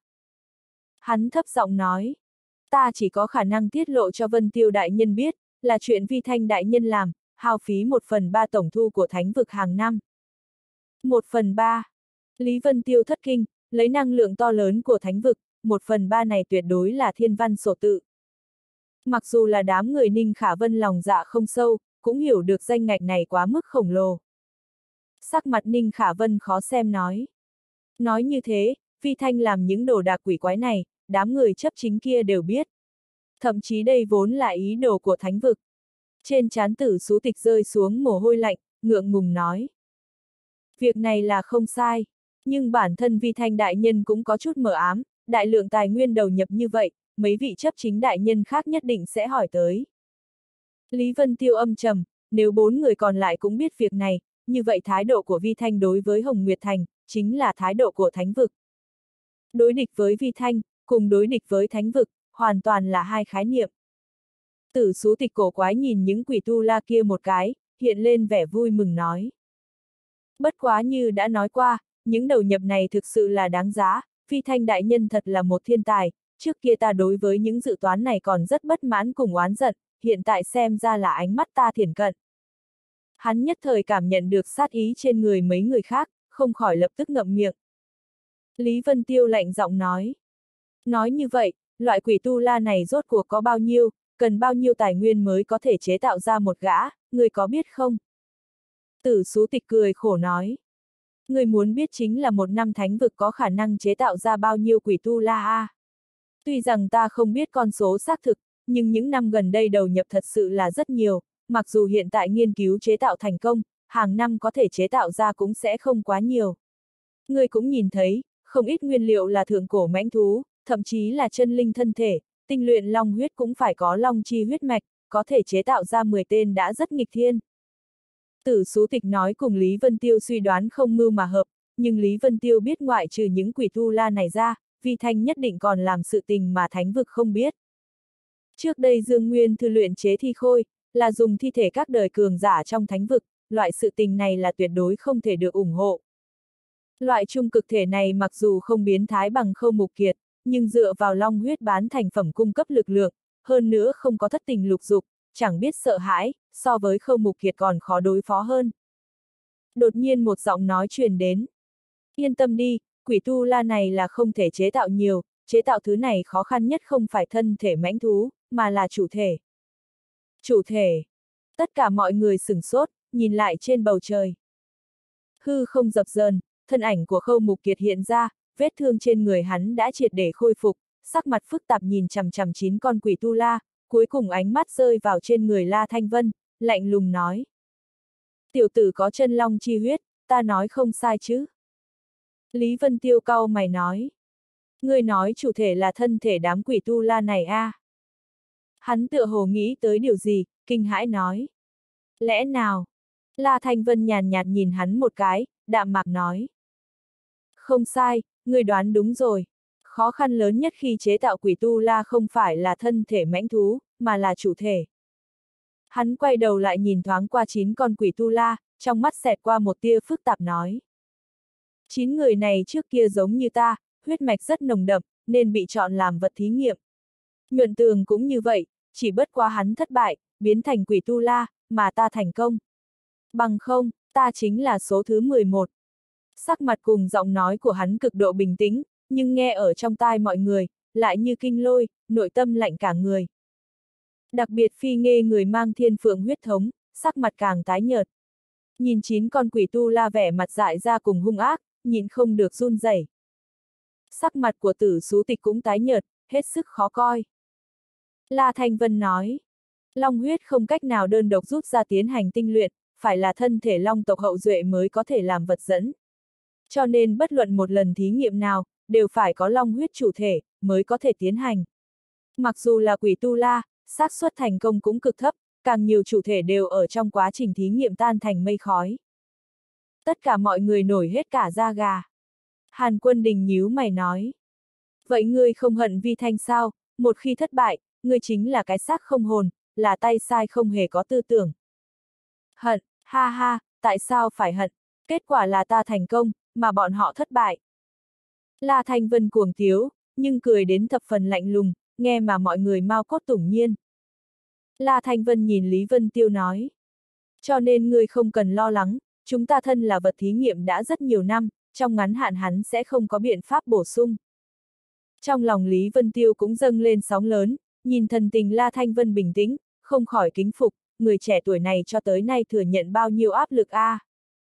Hắn thấp giọng nói. Ta chỉ có khả năng tiết lộ cho Vân Tiêu đại nhân biết, là chuyện Vi Thanh đại nhân làm, hao phí 1/3 tổng thu của thánh vực hàng năm. 1/3. Lý Vân Tiêu thất kinh, lấy năng lượng to lớn của thánh vực, 1/3 này tuyệt đối là thiên văn sổ tự. Mặc dù là đám người Ninh Khả Vân lòng dạ không sâu, cũng hiểu được danh ngạch này quá mức khổng lồ. Sắc mặt Ninh Khả Vân khó xem nói. Nói như thế, Vi Thanh làm những đồ đạc quỷ quái này, đám người chấp chính kia đều biết. Thậm chí đây vốn là ý đồ của thánh vực. Trên trán Tử Sú Tịch rơi xuống mồ hôi lạnh, ngượng ngùng nói. Việc này là không sai, nhưng bản thân Vi Thanh đại nhân cũng có chút mờ ám, đại lượng tài nguyên đầu nhập như vậy, mấy vị chấp chính đại nhân khác nhất định sẽ hỏi tới. Lý Vân Tiêu âm trầm, nếu 4 người còn lại cũng biết việc này, như vậy thái độ của Vi Thanh đối với Hồng Nguyệt Thành, chính là thái độ của thánh vực. Đối địch với Vi Thanh, cùng đối địch với thánh vực, hoàn toàn là hai khái niệm. Tử Sú Tịch cổ quái nhìn những quỷ tu la kia một cái, hiện lên vẻ vui mừng nói. Bất quá như đã nói qua, những đầu nhập này thực sự là đáng giá, Vi Thanh đại nhân thật là một thiên tài, trước kia ta đối với những dự toán này còn rất bất mãn cùng oán giận, hiện tại xem ra là ánh mắt ta thiển cận. Hắn nhất thời cảm nhận được sát ý trên người mấy người khác, không khỏi lập tức ngậm miệng. Lý Vân Tiêu lạnh giọng nói. Nói như vậy, loại quỷ tu la này rốt cuộc có bao nhiêu, cần bao nhiêu tài nguyên mới có thể chế tạo ra một gã, người có biết không? Tử Sú Tịch cười khổ nói. Người muốn biết chính là một năm thánh vực có khả năng chế tạo ra bao nhiêu quỷ tu la a. Tuy rằng ta không biết con số xác thực, nhưng những năm gần đây đầu nhập thật sự là rất nhiều, mặc dù hiện tại nghiên cứu chế tạo thành công, hàng năm có thể chế tạo ra cũng sẽ không quá nhiều. Người cũng nhìn thấy, không ít nguyên liệu là thượng cổ mãnh thú, thậm chí là chân linh thân thể, tinh luyện long huyết cũng phải có long chi huyết mạch, có thể chế tạo ra 10 tên đã rất nghịch thiên. Tử Sú Tịch nói cùng Lý Vân Tiêu suy đoán không mưu mà hợp, nhưng Lý Vân Tiêu biết ngoại trừ những quỷ tu la này ra, Vi Thanh nhất định còn làm sự tình mà thánh vực không biết. Trước đây Dương Nguyên Thư luyện chế thi khôi, là dùng thi thể các đời cường giả trong thánh vực, loại sự tình này là tuyệt đối không thể được ủng hộ. Loại trung cực thể này mặc dù không biến thái bằng Khâu Mục Kiệt, nhưng dựa vào long huyết bán thành phẩm cung cấp lực lượng, hơn nữa không có thất tình lục dục, chẳng biết sợ hãi, so với Khâu Mục Kiệt còn khó đối phó hơn. Đột nhiên một giọng nói truyền đến. Yên tâm đi, quỷ tu la này là không thể chế tạo nhiều, chế tạo thứ này khó khăn nhất không phải thân thể mãnh thú, mà là chủ thể. Chủ thể. Tất cả mọi người sửng sốt, nhìn lại trên bầu trời. Hư không dập dờn, thân ảnh của Khâu Mục Kiệt hiện ra, vết thương trên người hắn đã triệt để khôi phục, sắc mặt phức tạp nhìn chằm chằm 9 con quỷ tu la, cuối cùng ánh mắt rơi vào trên người La Thanh Vân, lạnh lùng nói. Tiểu tử có chân long chi huyết, ta nói không sai chứ? Lý Vân Tiêu cau mày nói. Ngươi nói chủ thể là thân thể đám quỷ tu la này a? Hắn tựa hồ nghĩ tới điều gì, kinh hãi nói. Lẽ nào? La Thanh Vân nhàn nhạt nhìn hắn một cái, đạm mạc nói. Không sai, ngươi đoán đúng rồi. Khó khăn lớn nhất khi chế tạo quỷ tu la không phải là thân thể mãnh thú, mà là chủ thể. Hắn quay đầu lại nhìn thoáng qua 9 con quỷ tu la, trong mắt xẹt qua một tia phức tạp nói. 9 người này trước kia giống như ta, huyết mạch rất nồng đậm, nên bị chọn làm vật thí nghiệm. Nhuận Tường cũng như vậy, chỉ bất quá hắn thất bại, biến thành quỷ tu la, mà ta thành công. Bằng không, ta chính là số thứ 11. Sắc mặt cùng giọng nói của hắn cực độ bình tĩnh, nhưng nghe ở trong tai mọi người, lại như kinh lôi, nội tâm lạnh cả người. Đặc biệt Phi Nghê người mang thiên phượng huyết thống, sắc mặt càng tái nhợt. Nhìn 9 con quỷ tu la vẻ mặt dại ra cùng hung ác, nhìn không được run rẩy. Sắc mặt của Tử Sú Tịch cũng tái nhợt, hết sức khó coi. La Thanh Vân nói, long huyết không cách nào đơn độc rút ra tiến hành tinh luyện, phải là thân thể long tộc hậu duệ mới có thể làm vật dẫn. Cho nên bất luận một lần thí nghiệm nào, đều phải có long huyết chủ thể, mới có thể tiến hành. Mặc dù là quỷ tu la, xác suất thành công cũng cực thấp, càng nhiều chủ thể đều ở trong quá trình thí nghiệm tan thành mây khói. Tất cả mọi người nổi hết cả da gà. Hàn Quân Đình nhíu mày nói. Vậy ngươi không hận Vi Thanh sao, một khi thất bại, ngươi chính là cái xác không hồn, là tay sai không hề có tư tưởng. Hận, ha ha, tại sao phải hận, kết quả là ta thành công, mà bọn họ thất bại. La Thanh Vân cuồng tiếu, nhưng cười đến thập phần lạnh lùng, nghe mà mọi người mau cốt tủng nhiên. La Thanh Vân nhìn Lý Vân Tiêu nói. Cho nên ngươi không cần lo lắng, chúng ta thân là vật thí nghiệm đã rất nhiều năm, trong ngắn hạn hắn sẽ không có biện pháp bổ sung. Trong lòng Lý Vân Tiêu cũng dâng lên sóng lớn, nhìn thần tình La Thanh Vân bình tĩnh, không khỏi kính phục, người trẻ tuổi này cho tới nay thừa nhận bao nhiêu áp lực a?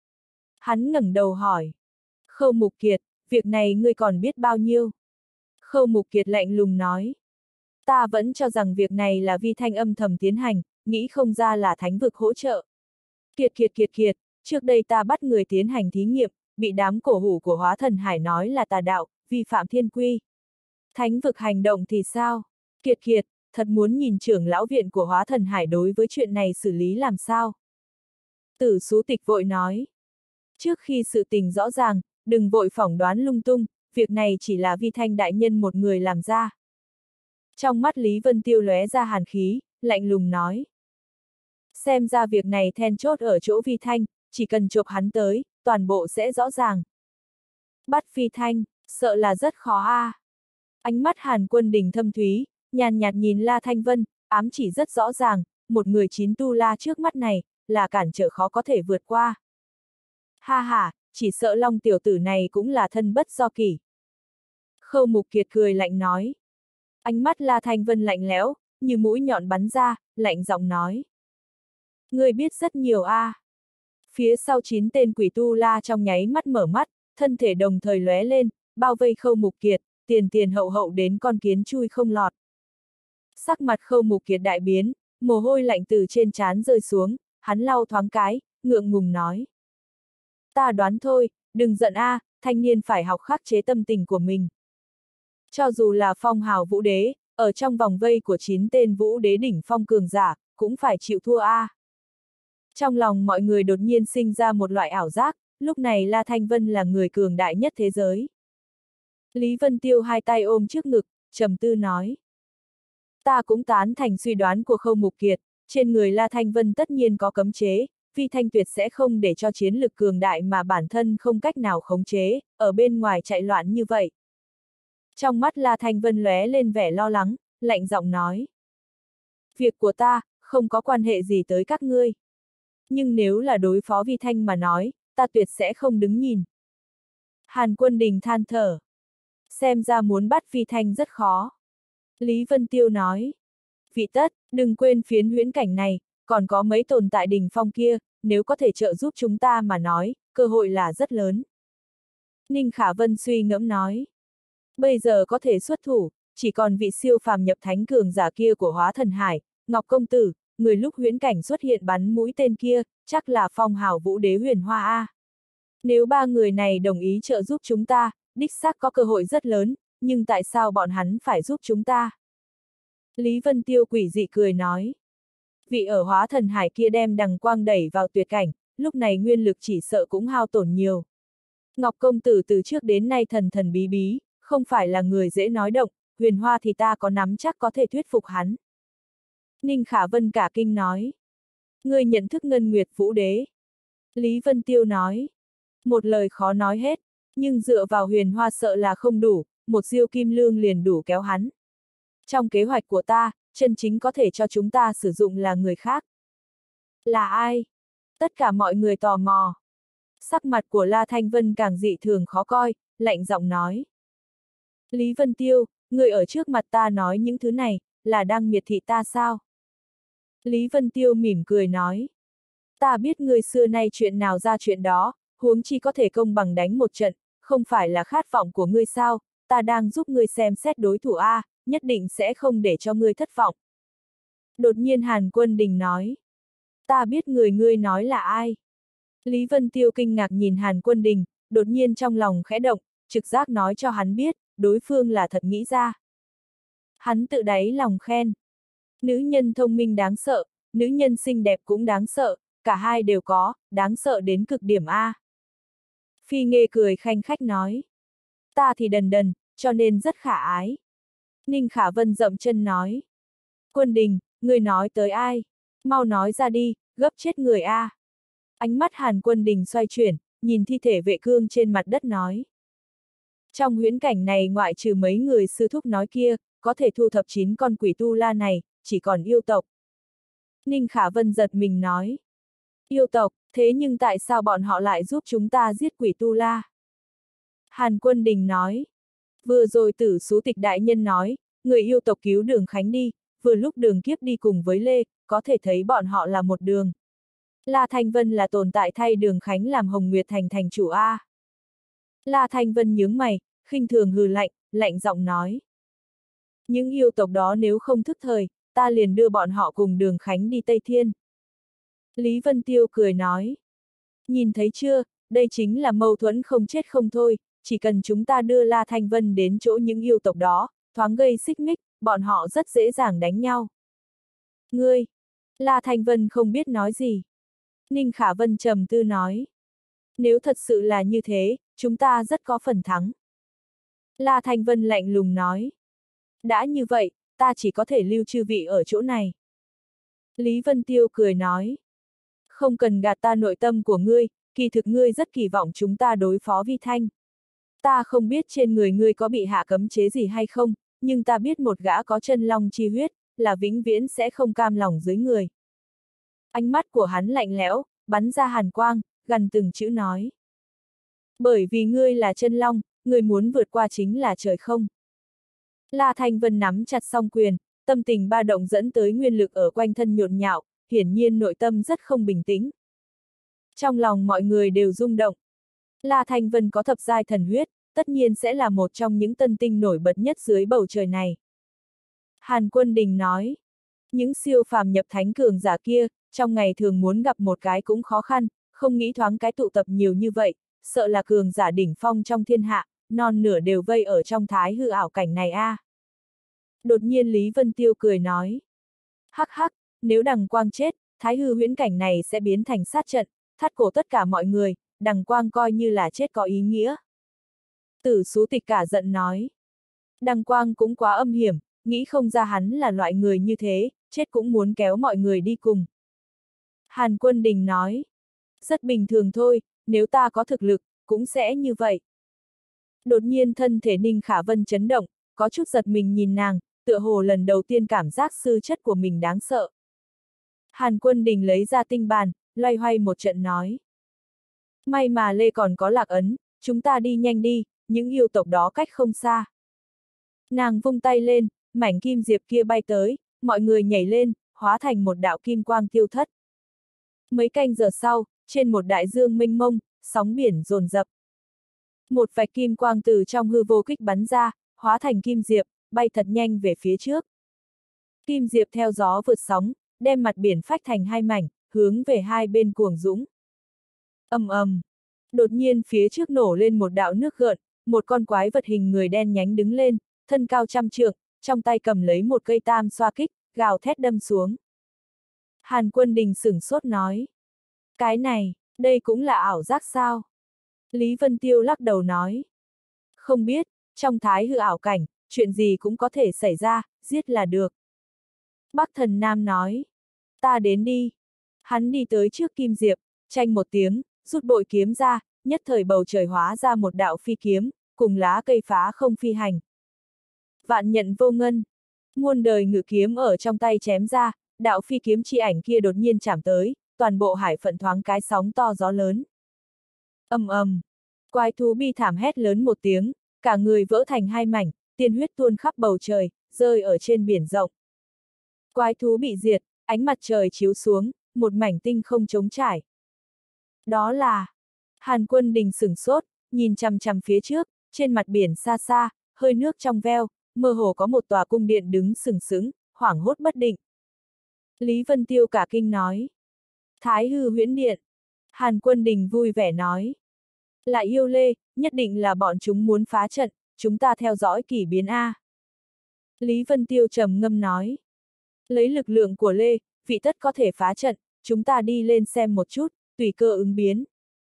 Hắn ngẩng đầu hỏi. Khâu Mục Kiệt, việc này ngươi còn biết bao nhiêu? Khâu Mục Kiệt lạnh lùng nói. Ta vẫn cho rằng việc này là Vi Thanh âm thầm tiến hành, nghĩ không ra là thánh vực hỗ trợ. Kiệt, trước đây ta bắt người tiến hành thí nghiệm, bị đám cổ hủ của Hóa Thần Hải nói là tà đạo, vi phạm thiên quy. Thánh vực hành động thì sao? Kiệt, thật muốn nhìn trưởng lão viện của Hóa Thần Hải đối với chuyện này xử lý làm sao? Tử Sú Tịch vội nói. Trước khi sự tình rõ ràng, đừng vội phỏng đoán lung tung, việc này chỉ là Vi Thanh đại nhân một người làm ra. Trong mắt Lý Vân Tiêu lóe ra hàn khí, lạnh lùng nói. Xem ra việc này then chốt ở chỗ Vi Thanh, chỉ cần chộp hắn tới, toàn bộ sẽ rõ ràng. Bắt Vi Thanh, Sợ là rất khó a. Ánh mắt Hàn Quân Đình thâm thúy, nhàn nhạt nhìn La Thanh Vân, ám chỉ rất rõ ràng, một người 9 tu la trước mắt này, là cản trở khó có thể vượt qua. Ha ha, chỉ sợ Long tiểu tử này cũng là thân bất do kỷ. Khâu Mục Kiệt cười lạnh nói. Ánh mắt La Thanh Vân lạnh lẽo, như mũi nhọn bắn ra, lạnh giọng nói. Ngươi biết rất nhiều a. Phía sau 9 tên quỷ tu la trong nháy mắt mở mắt, thân thể đồng thời lóe lên, bao vây Khâu Mục Kiệt, tiền tiền hậu hậu đến con kiến chui không lọt. Sắc mặt Khâu Mục Kiệt đại biến, mồ hôi lạnh từ trên trán rơi xuống, hắn lau thoáng cái, ngượng ngùng nói. Ta đoán thôi, đừng giận a, thanh niên phải học khắc chế tâm tình của mình. Cho dù là phong hào vũ đế, ở trong vòng vây của 9 tên vũ đế đỉnh phong cường giả, cũng phải chịu thua a. Trong lòng mọi người đột nhiên sinh ra một loại ảo giác, lúc này La Thanh Vân là người cường đại nhất thế giới. Lý Vân Tiêu hai tay ôm trước ngực, trầm tư nói. Ta cũng tán thành suy đoán của Khâu Mục Kiệt, trên người La Thanh Vân tất nhiên có cấm chế, Vi Thanh tuyệt sẽ không để cho chiến lực cường đại mà bản thân không cách nào khống chế, ở bên ngoài chạy loạn như vậy. Trong mắt La Thanh Vân lóe lên vẻ lo lắng, lạnh giọng nói. Việc của ta, không có quan hệ gì tới các ngươi. Nhưng nếu là đối phó Vi Thanh mà nói, ta tuyệt sẽ không đứng nhìn. Hàn Quân Đình than thở. Xem ra muốn bắt Vi Thanh rất khó. Lý Vân Tiêu nói. Vị tất, đừng quên phiến huyễn cảnh này, còn có mấy tồn tại đỉnh phong kia, nếu có thể trợ giúp chúng ta mà nói, cơ hội là rất lớn. Ninh Khả Vân suy ngẫm nói. Bây giờ có thể xuất thủ, chỉ còn vị siêu phàm nhập thánh cường giả kia của Hóa Thần Hải, Ngọc Công Tử, người lúc huyễn cảnh xuất hiện bắn mũi tên kia, chắc là phong hào vũ đế Huyền Hoa A. Nếu ba người này đồng ý trợ giúp chúng ta, đích xác có cơ hội rất lớn, nhưng tại sao bọn hắn phải giúp chúng ta? Lý Vân Tiêu quỷ dị cười nói. Vị ở Hóa Thần Hải kia đem đằng quang đẩy vào tuyệt cảnh, lúc này nguyên lực chỉ sợ cũng hao tổn nhiều. Ngọc Công Tử từ trước đến nay thần thần bí bí, không phải là người dễ nói động, Huyền Hoa thì ta có nắm chắc có thể thuyết phục hắn. Ninh Khả Vân cả kinh nói. Ngươi nhận thức Ngân Nguyệt Vũ Đế. Lý Vân Tiêu nói. Một lời khó nói hết, nhưng dựa vào Huyền Hoa sợ là không đủ, một diêu kim lương liền đủ kéo hắn. Trong kế hoạch của ta, chân chính có thể cho chúng ta sử dụng là người khác. Là ai? Tất cả mọi người tò mò. Sắc mặt của La Thanh Vân càng dị thường khó coi, lạnh giọng nói. Lý Vân Tiêu, người ở trước mặt ta nói những thứ này, là đang miệt thị ta sao? Lý Vân Tiêu mỉm cười nói. Ta biết người xưa nay chuyện nào ra chuyện đó, huống chi có thể công bằng đánh một trận, không phải là khát vọng của ngươi sao, ta đang giúp ngươi xem xét đối thủ A, nhất định sẽ không để cho ngươi thất vọng. Đột nhiên Hàn Quân Đình nói. Ta biết người ngươi nói là ai? Lý Vân Tiêu kinh ngạc nhìn Hàn Quân Đình, đột nhiên trong lòng khẽ động, trực giác nói cho hắn biết, đối phương là thật nghĩ ra. Hắn tự đáy lòng khen. Nữ nhân thông minh đáng sợ, nữ nhân xinh đẹp cũng đáng sợ, cả hai đều có, đáng sợ đến cực điểm A. Phi Nghê cười khanh khách nói. Ta thì đần đần, cho nên rất khả ái. Ninh Khả Vân dậm chân nói. Quân Đình, người nói tới ai? Mau nói ra đi, gấp chết người A. Ánh mắt Hàn Quân Đình xoay chuyển, nhìn thi thể vệ cương trên mặt đất nói. Trong huyễn cảnh này ngoại trừ mấy người sư thúc nói kia, có thể thu thập 9 con quỷ tu la này, chỉ còn yêu tộc. Ninh Khả Vân giật mình nói. Yêu tộc, thế nhưng tại sao bọn họ lại giúp chúng ta giết quỷ tu la? Hàn Quân Đình nói. Vừa rồi Tử Sú Tịch đại nhân nói, người yêu tộc cứu Đường Khánh đi, vừa lúc Đường Kiếp đi cùng với Lê, có thể thấy bọn họ là một đường. La Thanh Vân là tồn tại thay Đường Khánh làm Hồng Nguyệt Thành thành chủ A. La Thanh Vân nhướng mày, khinh thường hừ lạnh, lạnh giọng nói. Những yêu tộc đó nếu không thức thời, ta liền đưa bọn họ cùng Đường Khánh đi Tây Thiên. Lý Vân Tiêu cười nói. Nhìn thấy chưa, đây chính là mâu thuẫn không chết không thôi, chỉ cần chúng ta đưa La Thanh Vân đến chỗ những yêu tộc đó, thoáng gây xích mích, bọn họ rất dễ dàng đánh nhau. Ngươi! La Thanh Vân không biết nói gì. Ninh Khả Vân trầm tư nói. Nếu thật sự là như thế, chúng ta rất có phần thắng. La Thanh Vân lạnh lùng nói. Đã như vậy, ta chỉ có thể lưu chư vị ở chỗ này. Lý Vân Tiêu cười nói. Không cần gạt ta nội tâm của ngươi, kỳ thực ngươi rất kỳ vọng chúng ta đối phó Vi Thanh. Ta không biết trên người ngươi có bị hạ cấm chế gì hay không, nhưng ta biết một gã có chân long chi huyết, là vĩnh viễn sẽ không cam lòng dưới người. Ánh mắt của hắn lạnh lẽo, bắn ra hàn quang, gần từng chữ nói. Bởi vì ngươi là chân long, ngươi muốn vượt qua chính là trời không. La Thanh Vân nắm chặt song quyền, tâm tình ba động dẫn tới nguyên lực ở quanh thân nhộn nhạo, hiển nhiên nội tâm rất không bình tĩnh. Trong lòng mọi người đều rung động. La Thanh Vân có thập giai thần huyết, tất nhiên sẽ là một trong những tân tinh nổi bật nhất dưới bầu trời này. Hàn Quân Đình nói, những siêu phàm nhập thánh cường giả kia, trong ngày thường muốn gặp một cái cũng khó khăn, không nghĩ thoáng cái tụ tập nhiều như vậy, sợ là cường giả đỉnh phong trong thiên hạ, non nửa đều vây ở trong thái hư ảo cảnh này a. Đột nhiên Lý Vân Tiêu cười nói, hắc hắc, nếu Đằng Quang chết, thái hư huyễn cảnh này sẽ biến thành sát trận, thắt cổ tất cả mọi người, Đằng Quang coi như là chết có ý nghĩa. Tử Sú Tịch cả giận nói, Đằng Quang cũng quá âm hiểm, nghĩ không ra hắn là loại người như thế, chết cũng muốn kéo mọi người đi cùng. Hàn Quân Đình nói, rất bình thường thôi, nếu ta có thực lực, cũng sẽ như vậy. Đột nhiên thân thể Ninh Khả Vân chấn động, có chút giật mình nhìn nàng, tựa hồ lần đầu tiên cảm giác sư chất của mình đáng sợ. Hàn Quân Đình lấy ra tinh bàn, loay hoay một trận nói. May mà Lê còn có lạc ấn, chúng ta đi nhanh đi, những yêu tộc đó cách không xa. Nàng vung tay lên, mảnh kim diệp kia bay tới, mọi người nhảy lên, hóa thành một đạo kim quang tiêu thất. Mấy canh giờ sau, trên một đại dương mênh mông, sóng biển dồn dập. Một vạch kim quang từ trong hư vô kích bắn ra, hóa thành kim diệp, bay thật nhanh về phía trước. Kim diệp theo gió vượt sóng, đem mặt biển phách thành hai mảnh, hướng về hai bên cuồng dũng. Ầm ầm. Đột nhiên phía trước nổ lên một đạo nước gợn, một con quái vật hình người đen nhánh đứng lên, thân cao 100 trượng, trong tay cầm lấy một cây tam xoa kích, gào thét đâm xuống. Hàn Quân Đình sửng sốt nói. Cái này, đây cũng là ảo giác sao? Lý Vân Tiêu lắc đầu nói. Không biết, trong thái hư ảo cảnh, chuyện gì cũng có thể xảy ra, giết là được. Bắc Thần Nam nói. Ta đến đi. Hắn đi tới trước kim diệp, chanh một tiếng, rút bội kiếm ra, nhất thời bầu trời hóa ra một đạo phi kiếm, cùng lá cây phá không phi hành. Vạn nhận vô ngân. Muôn đời ngự kiếm ở trong tay chém ra, đạo phi kiếm chi ảnh kia đột nhiên chạm tới, toàn bộ hải phận thoáng cái sóng to gió lớn. Ầm ầm. Quái thú bi thảm hét lớn một tiếng, cả người vỡ thành hai mảnh, tiên huyết tuôn khắp bầu trời, rơi ở trên biển rộng. Quái thú bị diệt, ánh mặt trời chiếu xuống, một mảnh tinh không trống trải. Đó là... Hàn Quân Đình sửng sốt, nhìn chằm chằm phía trước, trên mặt biển xa xa, hơi nước trong veo, mơ hồ có một tòa cung điện đứng sừng sững, hoảng hốt bất định. Lý Vân Tiêu cả kinh nói. Thái hư huyễn điện. Hàn Quân Đình vui vẻ nói. Lại yêu Lê, nhất định là bọn chúng muốn phá trận, chúng ta theo dõi kỳ biến A. Lý Vân Tiêu trầm ngâm nói. Lấy lực lượng của Lê, vị tất có thể phá trận, chúng ta đi lên xem một chút, tùy cơ ứng biến.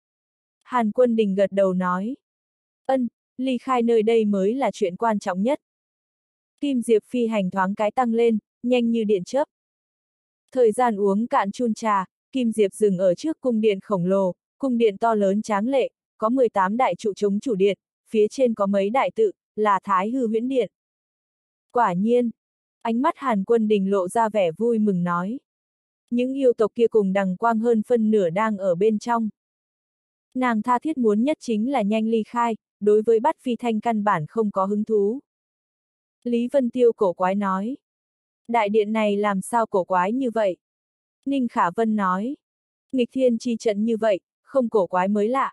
Hàn Quân Đình gật đầu nói. Ân, ly khai nơi đây mới là chuyện quan trọng nhất. Kim diệp phi hành thoáng cái tăng lên, nhanh như điện chớp. Thời gian uống cạn chun trà, Kim diệp dừng ở trước cung điện khổng lồ, cung điện to lớn tráng lệ, có 18 đại trụ chống chủ điện, phía trên có mấy đại tự, là Thái hư huyễn điện. Quả nhiên, ánh mắt Hàn Quân Đình lộ ra vẻ vui mừng nói. Những yêu tộc kia cùng Đằng Quang hơn phân nửa đang ở bên trong. Nàng tha thiết muốn nhất chính là nhanh ly khai, đối với Bát Phi Thanh căn bản không có hứng thú. Lý Vân Tiêu cổ quái nói. Đại điện này làm sao cổ quái như vậy? Ninh Khả Vân nói. Nghịch thiên chi trận như vậy, không cổ quái mới lạ.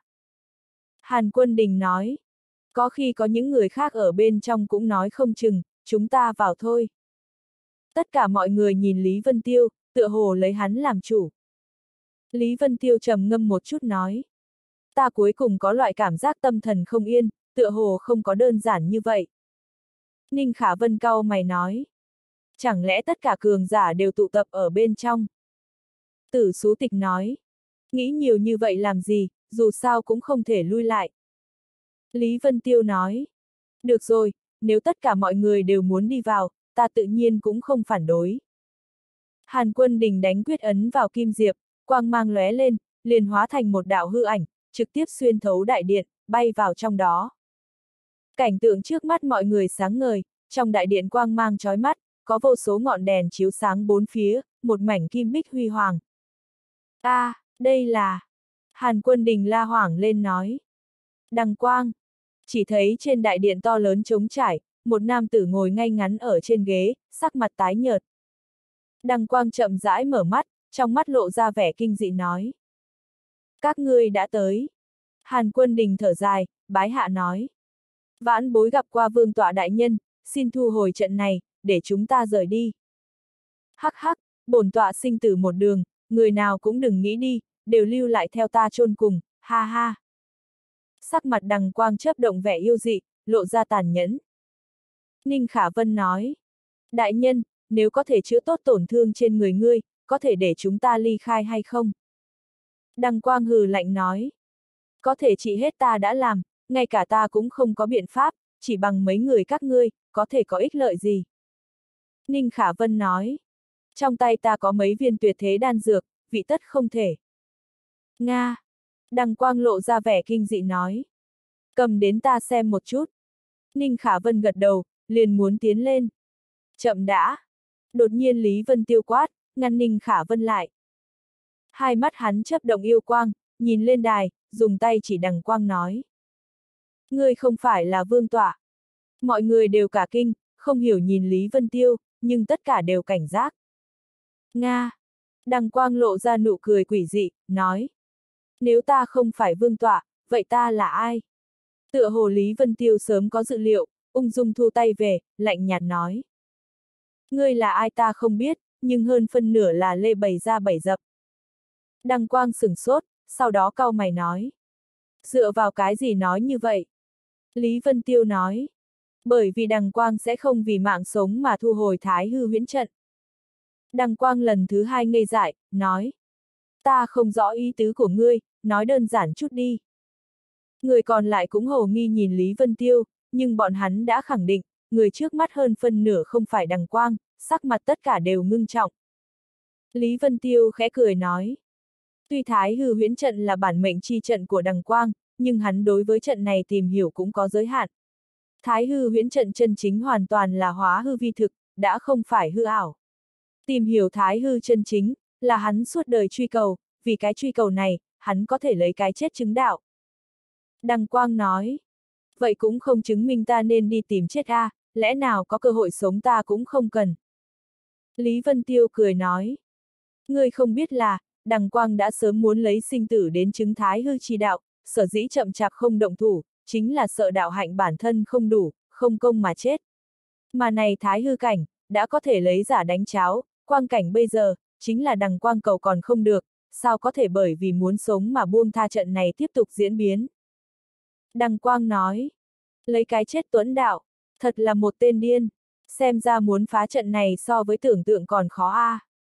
Hàn Quân Đình nói. Có khi có những người khác ở bên trong cũng nói không chừng, chúng ta vào thôi. Tất cả mọi người nhìn Lý Vân Tiêu, tựa hồ lấy hắn làm chủ. Lý Vân Tiêu trầm ngâm một chút nói. Ta cuối cùng có loại cảm giác tâm thần không yên, tựa hồ không có đơn giản như vậy. Ninh Khả Vân cau mày nói. Chẳng lẽ tất cả cường giả đều tụ tập ở bên trong? Tử Sú Tịch nói. Nghĩ nhiều như vậy làm gì, dù sao cũng không thể lui lại. Lý Vân Tiêu nói. Được rồi, nếu tất cả mọi người đều muốn đi vào, ta tự nhiên cũng không phản đối. Hàn Quân Đình đánh quyết ấn vào kim diệp, quang mang lóe lên, liền hóa thành một đạo hư ảnh, trực tiếp xuyên thấu đại điện, bay vào trong đó. Cảnh tượng trước mắt mọi người sáng ngời, trong đại điện quang mang chói mắt, có vô số ngọn đèn chiếu sáng bốn phía, một mảnh kim bích huy hoàng. Đây là... Hàn Quân Đình la hoảng lên nói. Đằng quang. Chỉ thấy trên đại điện to lớn trống trải, một nam tử ngồi ngay ngắn ở trên ghế, sắc mặt tái nhợt. Đằng quang chậm rãi mở mắt, trong mắt lộ ra vẻ kinh dị nói. Các ngươi đã tới. Hàn Quân Đình thở dài, bái hạ nói. Vãn bối gặp qua vương tọa đại nhân, xin thu hồi trận này, để chúng ta rời đi. Hắc hắc, bổn tọa sinh tử một đường, người nào cũng đừng nghĩ đi, đều lưu lại theo ta chôn cùng, ha ha. Sắc mặt Đằng quang chớp động vẻ yêu dị, lộ ra tàn nhẫn. Ninh Khả Vân nói. Đại nhân, nếu có thể chữa tốt tổn thương trên người ngươi, có thể để chúng ta ly khai hay không? Đằng quang hừ lạnh nói. Có thể trị hết ta đã làm, ngay cả ta cũng không có biện pháp, chỉ bằng mấy người các ngươi, có thể có ích lợi gì? Ninh Khả Vân nói. Trong tay ta có mấy viên tuyệt thế đan dược, vị tất không thể. Nga. Đằng quang lộ ra vẻ kinh dị nói. Cầm đến ta xem một chút. Ninh Khả Vân gật đầu, liền muốn tiến lên. Chậm đã. Đột nhiên Lý Vân Tiêu quát, ngăn Ninh Khả Vân lại. Hai mắt hắn chớp động yêu quang, nhìn lên đài, dùng tay chỉ Đằng quang nói. Ngươi không phải là vương tọa. Mọi người đều cả kinh, không hiểu nhìn Lý Vân Tiêu, nhưng tất cả đều cảnh giác. Nga. Đằng quang lộ ra nụ cười quỷ dị, nói. Nếu ta không phải vương tọa, vậy ta là ai? Tựa hồ Lý Vân Tiêu sớm có dự liệu, ung dung thu tay về, lạnh nhạt nói. Ngươi là ai ta không biết, nhưng hơn phân nửa là lê bày ra bảy dập. Đằng quang sửng sốt, sau đó cau mày nói. Dựa vào cái gì nói như vậy? Lý Vân Tiêu nói. Bởi vì Đằng quang sẽ không vì mạng sống mà thu hồi Thái Hư huyễn trận. Đằng quang lần thứ hai ngây dại, nói. Ta không rõ ý tứ của ngươi, nói đơn giản chút đi. Người còn lại cũng hồ nghi nhìn Lý Vân Tiêu, nhưng bọn hắn đã khẳng định, người trước mắt hơn phân nửa không phải Đằng quang, sắc mặt tất cả đều ngưng trọng. Lý Vân Tiêu khẽ cười nói. Tuy Thái Hư huyễn trận là bản mệnh chi trận của Đằng quang, nhưng hắn đối với trận này tìm hiểu cũng có giới hạn. Thái Hư huyễn trận chân chính hoàn toàn là hóa hư vi thực, đã không phải hư ảo. Tìm hiểu Thái Hư chân chính, là hắn suốt đời truy cầu, vì cái truy cầu này, hắn có thể lấy cái chết chứng đạo. Đằng quang nói. Vậy cũng không chứng minh ta nên đi tìm chết a, lẽ nào có cơ hội sống ta cũng không cần. Lý Vân Tiêu cười nói. Ngươi không biết là, Đằng quang đã sớm muốn lấy sinh tử đến chứng Thái Hư chi đạo, sở dĩ chậm chạp không động thủ, chính là sợ đạo hạnh bản thân không đủ, không công mà chết. Mà này Thái Hư cảnh, đã có thể lấy giả đánh cháo, quang cảnh bây giờ, chính là Đằng quang cầu còn không được, sao có thể bởi vì muốn sống mà buông tha trận này tiếp tục diễn biến. Đằng quang nói, lấy cái chết tuẫn đạo, thật là một tên điên, xem ra muốn phá trận này so với tưởng tượng còn khó a.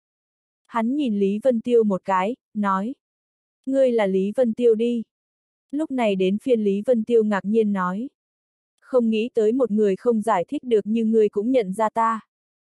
Hắn nhìn Lý Vân Tiêu một cái, nói, ngươi là Lý Vân Tiêu đi. Lúc này đến phiên Lý Vân Tiêu ngạc nhiên nói, không nghĩ tới một người không giải thích được như ngươi cũng nhận ra ta.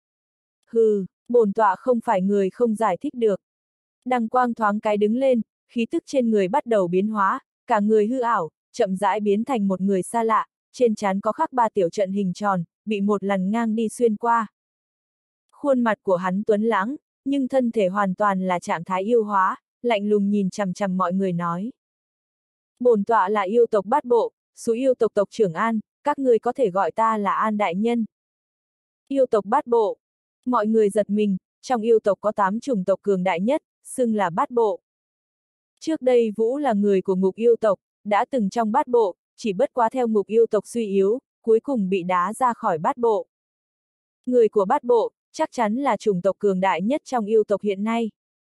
Hừ, bổn tọa không phải người không giải thích được. Đằng quang thoáng cái đứng lên, khí tức trên người bắt đầu biến hóa, cả người hư ảo, chậm rãi biến thành một người xa lạ, trên trán có khắc 3 tiểu trận hình tròn, bị một lần ngang đi xuyên qua. Khuôn mặt của hắn tuấn lãng, nhưng thân thể hoàn toàn là trạng thái yêu hóa, lạnh lùng nhìn chằm chằm mọi người nói. Bổn tọa là yêu tộc Bát Bộ, số yêu tộc tộc trưởng An, các người có thể gọi ta là An đại nhân. Yêu tộc Bát Bộ. Mọi người giật mình, trong yêu tộc có 8 chủng tộc cường đại nhất, xưng là Bát Bộ. Trước đây Vũ là người của ngục yêu tộc, đã từng trong Bát Bộ, chỉ bất quá theo ngục yêu tộc suy yếu, cuối cùng bị đá ra khỏi Bát Bộ. Người của Bát Bộ, chắc chắn là chủng tộc cường đại nhất trong yêu tộc hiện nay.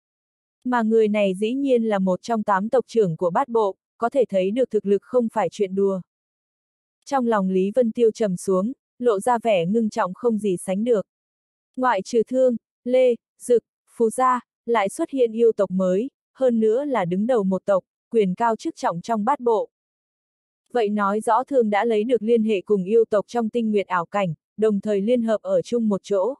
Mà người này dĩ nhiên là một trong 8 tộc trưởng của Bát Bộ, có thể thấy được thực lực không phải chuyện đùa. Trong lòng Lý Vân Tiêu trầm xuống, lộ ra vẻ ngưng trọng không gì sánh được. Ngoại trừ Thương, Lê, Dực, Phù Gia, lại xuất hiện yêu tộc mới, hơn nữa là đứng đầu một tộc, quyền cao chức trọng trong Bát Bộ. Vậy nói rõ Thương đã lấy được liên hệ cùng yêu tộc trong tinh nguyệt ảo cảnh, đồng thời liên hợp ở chung một chỗ.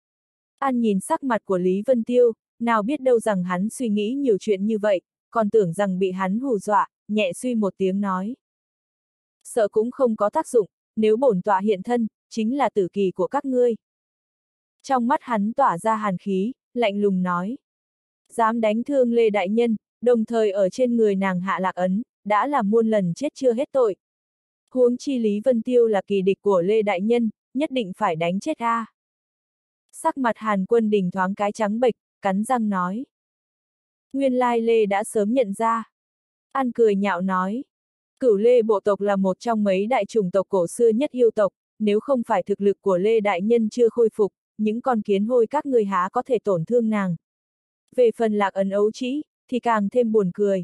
An nhìn sắc mặt của Lý Vân Tiêu, nào biết đâu rằng hắn suy nghĩ nhiều chuyện như vậy, còn tưởng rằng bị hắn hù dọa, nhẹ suy một tiếng nói. Sợ cũng không có tác dụng, nếu bổn tọa hiện thân, chính là tử kỳ của các ngươi. Trong mắt hắn tỏa ra hàn khí, lạnh lùng nói. Dám đánh thương Lê Đại Nhân, đồng thời ở trên người nàng hạ lạc ấn, đã là muôn lần chết chưa hết tội. Huống chi Lý Vân Tiêu là kỳ địch của Lê Đại Nhân, nhất định phải đánh chết a. Sắc mặt Hàn Quân Đình thoáng cái trắng bệch, cắn răng nói. Nguyên lai Lê đã sớm nhận ra. An cười nhạo nói. Cửu Lê bộ tộc là một trong mấy đại chủng tộc cổ xưa nhất yêu tộc, nếu không phải thực lực của Lê Đại Nhân chưa khôi phục, những con kiến hôi các người há có thể tổn thương nàng. Về phần lạc ấn ấu trĩ, thì càng thêm buồn cười.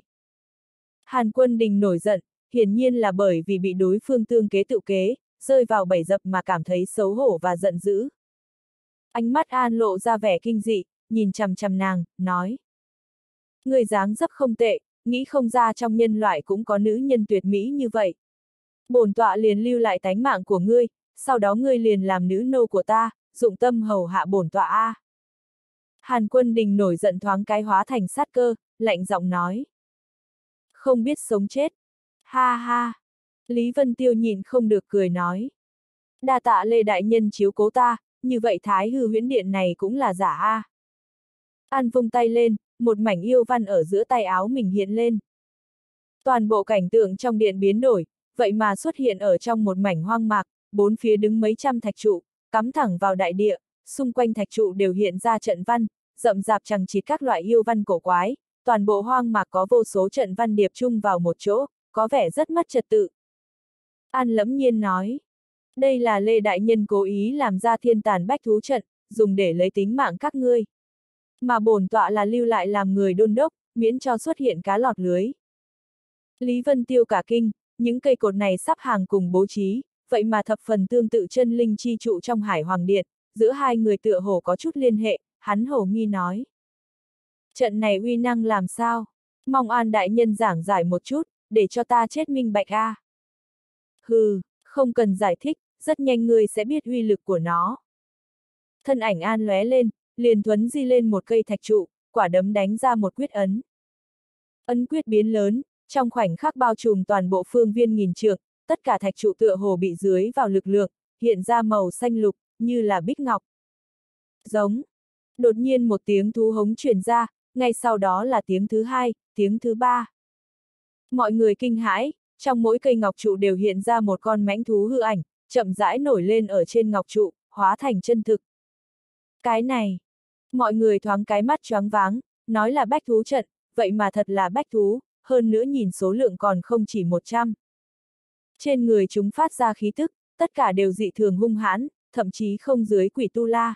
Hàn Quân Đình nổi giận, hiển nhiên là bởi vì bị đối phương tương kế tự kế, rơi vào bẫy dập mà cảm thấy xấu hổ và giận dữ. Ánh mắt An lộ ra vẻ kinh dị, nhìn chằm chằm nàng, nói. Người dáng dấp không tệ, nghĩ không ra trong nhân loại cũng có nữ nhân tuyệt mỹ như vậy. Bổn tọa liền lưu lại tánh mạng của ngươi, sau đó ngươi liền làm nữ nô của ta, dụng tâm hầu hạ bổn tọa a. Hàn Quân Đình nổi giận thoáng cái hóa thành sát cơ, lạnh giọng nói. Không biết sống chết. Ha ha. Lý Vân Tiêu nhịn không được cười nói. Đa tạ Lê Đại Nhân chiếu cố ta, như vậy Thái Hư Huyễn Điện này cũng là giả a. An vung tay lên, một mảnh yêu văn ở giữa tay áo mình hiện lên. Toàn bộ cảnh tượng trong điện biến đổi, vậy mà xuất hiện ở trong một mảnh hoang mạc, bốn phía đứng mấy trăm thạch trụ, cắm thẳng vào đại địa, xung quanh thạch trụ đều hiện ra trận văn, rậm rạp chằng chịt các loại yêu văn cổ quái, toàn bộ hoang mạc có vô số trận văn điệp chung vào một chỗ, có vẻ rất mất trật tự. An Lẫm Nhiên nói, đây là Lê Đại Nhân cố ý làm ra thiên tàn bách thú trận, dùng để lấy tính mạng các ngươi. Mà bổn tọa là lưu lại làm người đôn đốc, miễn cho xuất hiện cá lọt lưới. Lý Vân Tiêu cả kinh, những cây cột này sắp hàng cùng bố trí, vậy mà thập phần tương tự chân linh chi trụ trong Hải Hoàng Điện, giữa hai người tựa hồ có chút liên hệ, hắn hổ nghi nói. Trận này uy năng làm sao? Mong An Đại Nhân giảng giải một chút, để cho ta chết minh bạch a. Hừ, không cần giải thích, rất nhanh ngươi sẽ biết uy lực của nó. Thân ảnh An lóe lên, liền thuấn di lên một cây thạch trụ, quả đấm đánh ra một quyết ấn. Ấn quyết biến lớn, trong khoảnh khắc bao trùm toàn bộ phương viên nghìn trượng, tất cả thạch trụ tựa hồ bị dưới vào lực lượng, hiện ra màu xanh lục, như là bích ngọc. Giống. Đột nhiên một tiếng thú hống truyền ra, ngay sau đó là tiếng thứ hai, tiếng thứ ba. Mọi người kinh hãi, trong mỗi cây ngọc trụ đều hiện ra một con mãnh thú hư ảnh, chậm rãi nổi lên ở trên ngọc trụ, hóa thành chân thực. Cái này, mọi người thoáng cái mắt choáng váng, nói là bách thú trận, vậy mà thật là bách thú, hơn nữa nhìn số lượng còn không chỉ 100. Trên người chúng phát ra khí tức, tất cả đều dị thường hung hãn, thậm chí không dưới quỷ tu la.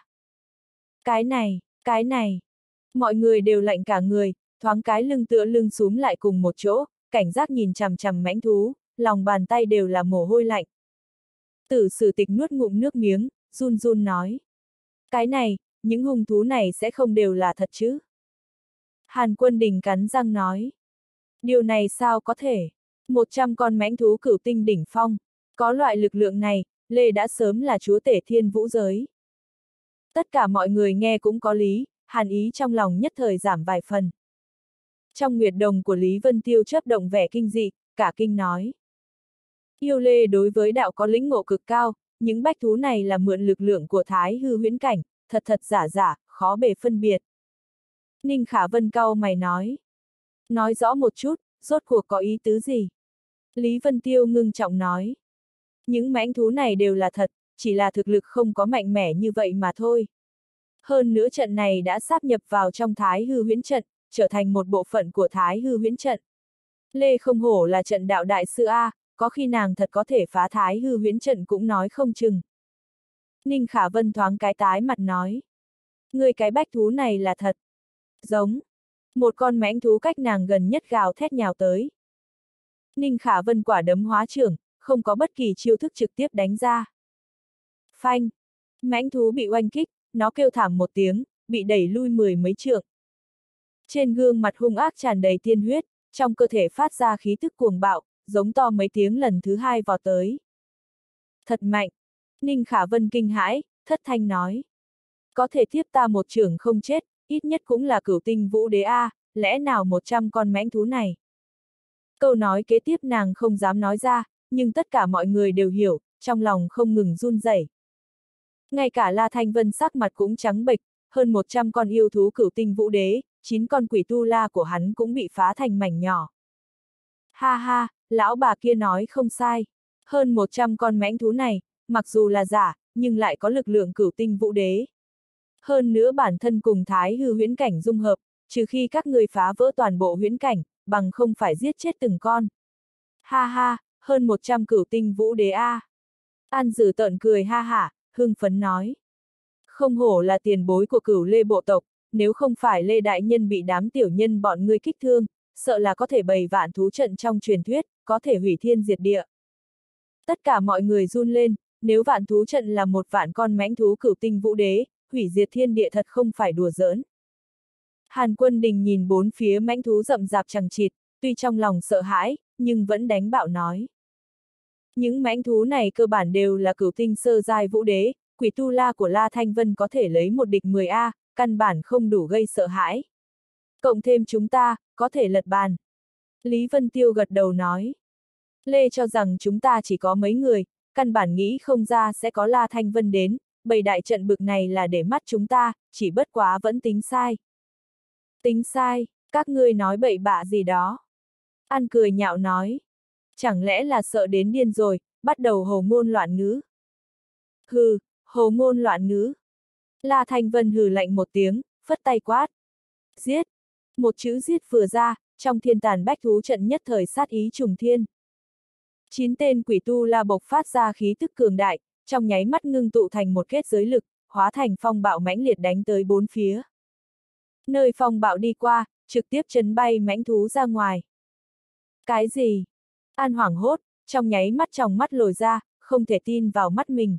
Cái này, mọi người đều lạnh cả người, thoáng cái lưng tựa lưng xúm lại cùng một chỗ, cảnh giác nhìn chằm chằm mãnh thú, lòng bàn tay đều là mồ hôi lạnh. Tử Sử Tịch nuốt ngụm nước miếng, run run nói. Cái này, những hung thú này sẽ không đều là thật chứ? Hàn Quân Đình cắn răng nói. Điều này sao có thể? 100 con mãnh thú cửu tinh đỉnh phong, có loại lực lượng này, Lê đã sớm là chúa tể thiên vũ giới. Tất cả mọi người nghe cũng có lý, hàn ý trong lòng nhất thời giảm vài phần. Trong nguyệt đồng của Lý Vân Tiêu chớp động vẻ kinh dị, cả kinh nói. Yêu Lê đối với đạo có lĩnh ngộ cực cao, những bách thú này là mượn lực lượng của Thái Hư Huyễn Cảnh, thật thật giả giả, khó bề phân biệt. Ninh Khả Vân cau mày nói. Nói rõ một chút, rốt cuộc có ý tứ gì? Lý Vân Tiêu ngưng trọng nói. Những mãnh thú này đều là thật, chỉ là thực lực không có mạnh mẽ như vậy mà thôi. Hơn nữa trận này đã sáp nhập vào trong Thái Hư Huyễn Trận, trở thành một bộ phận của Thái Hư Huyễn Trận. Lê không hổ là trận đạo đại sư A, có khi nàng thật có thể phá Thái Hư Huyễn Trận cũng nói không chừng. Ninh Khả Vân thoáng cái tái mặt nói. Người cái bách thú này là thật. Giống. Một con mãnh thú cách nàng gần nhất gào thét nhào tới. Ninh Khả Vân quả đấm hóa trưởng, không có bất kỳ chiêu thức trực tiếp đánh ra. Phanh. Mãnh thú bị oanh kích, nó kêu thảm một tiếng, bị đẩy lui 10 mấy trượng. Trên gương mặt hung ác tràn đầy tiên huyết, trong cơ thể phát ra khí tức cuồng bạo, giống to mấy tiếng lần thứ hai vọt tới. Thật mạnh. Ninh Khả Vân kinh hãi, thất thanh nói. Có thể tiếp ta một chưởng không chết, ít nhất cũng là cửu tinh vũ đế A, lẽ nào 100 con mãnh thú này? Câu nói kế tiếp nàng không dám nói ra, nhưng tất cả mọi người đều hiểu, trong lòng không ngừng run rẩy. Ngay cả La Thanh Vân sắc mặt cũng trắng bệch, hơn 100 con yêu thú cửu tinh vũ đế, 9 con quỷ tu la của hắn cũng bị phá thành mảnh nhỏ. Ha ha, lão bà kia nói không sai. Hơn 100 con mãnh thú này, mặc dù là giả, nhưng lại có lực lượng cửu tinh vũ đế. Hơn nữa bản thân cùng thái hư huyễn cảnh dung hợp, trừ khi các người phá vỡ toàn bộ huyễn cảnh, bằng không phải giết chết từng con. Ha ha, hơn 100 cửu tinh vũ đế a. An Dử tợn cười ha hả, hưng phấn nói. Không hổ là tiền bối của Cửu Lê bộ tộc, nếu không phải Lê Đại Nhân bị đám tiểu nhân bọn ngươi kích thương, sợ là có thể bày vạn thú trận trong truyền thuyết, có thể hủy thiên diệt địa. Tất cả mọi người run lên, nếu vạn thú trận là 1 vạn con mãnh thú cửu tinh vũ đế, hủy diệt thiên địa thật không phải đùa giỡn. Hàn Quân Đình nhìn bốn phía mãnh thú rậm rạp chằng chịt, tuy trong lòng sợ hãi, nhưng vẫn đánh bạo nói. Những mãnh thú này cơ bản đều là cửu tinh sơ giai vũ đế, quỷ tu la của La Thanh Vân có thể lấy 1 địch 10 căn bản không đủ gây sợ hãi. Cộng thêm chúng ta, có thể lật bàn. Lý Vân Tiêu gật đầu nói. Lê cho rằng chúng ta chỉ có mấy người, căn bản nghĩ không ra sẽ có La Thanh Vân đến, bày đại trận bực này là để mắt chúng ta, chỉ bất quá vẫn tính sai. Tính sai, các ngươi nói bậy bạ gì đó. An cười nhạo nói. Chẳng lẽ là sợ đến điên rồi, bắt đầu hồ ngôn loạn ngữ. Hừ, hồ ngôn loạn ngữ. La Thanh Vân hừ lạnh một tiếng, phất tay quát. Giết! Một chữ giết vừa ra, trong thiên tàn bách thú trận nhất thời sát ý trùng thiên. 9 tên quỷ tu la bộc phát ra khí tức cường đại, trong nháy mắt ngưng tụ thành một kết giới lực, hóa thành phong bạo mãnh liệt đánh tới bốn phía. Nơi phong bạo đi qua, trực tiếp chấn bay mãnh thú ra ngoài. Cái gì? An hoảng hốt, trong nháy mắt tròng mắt lồi ra, không thể tin vào mắt mình.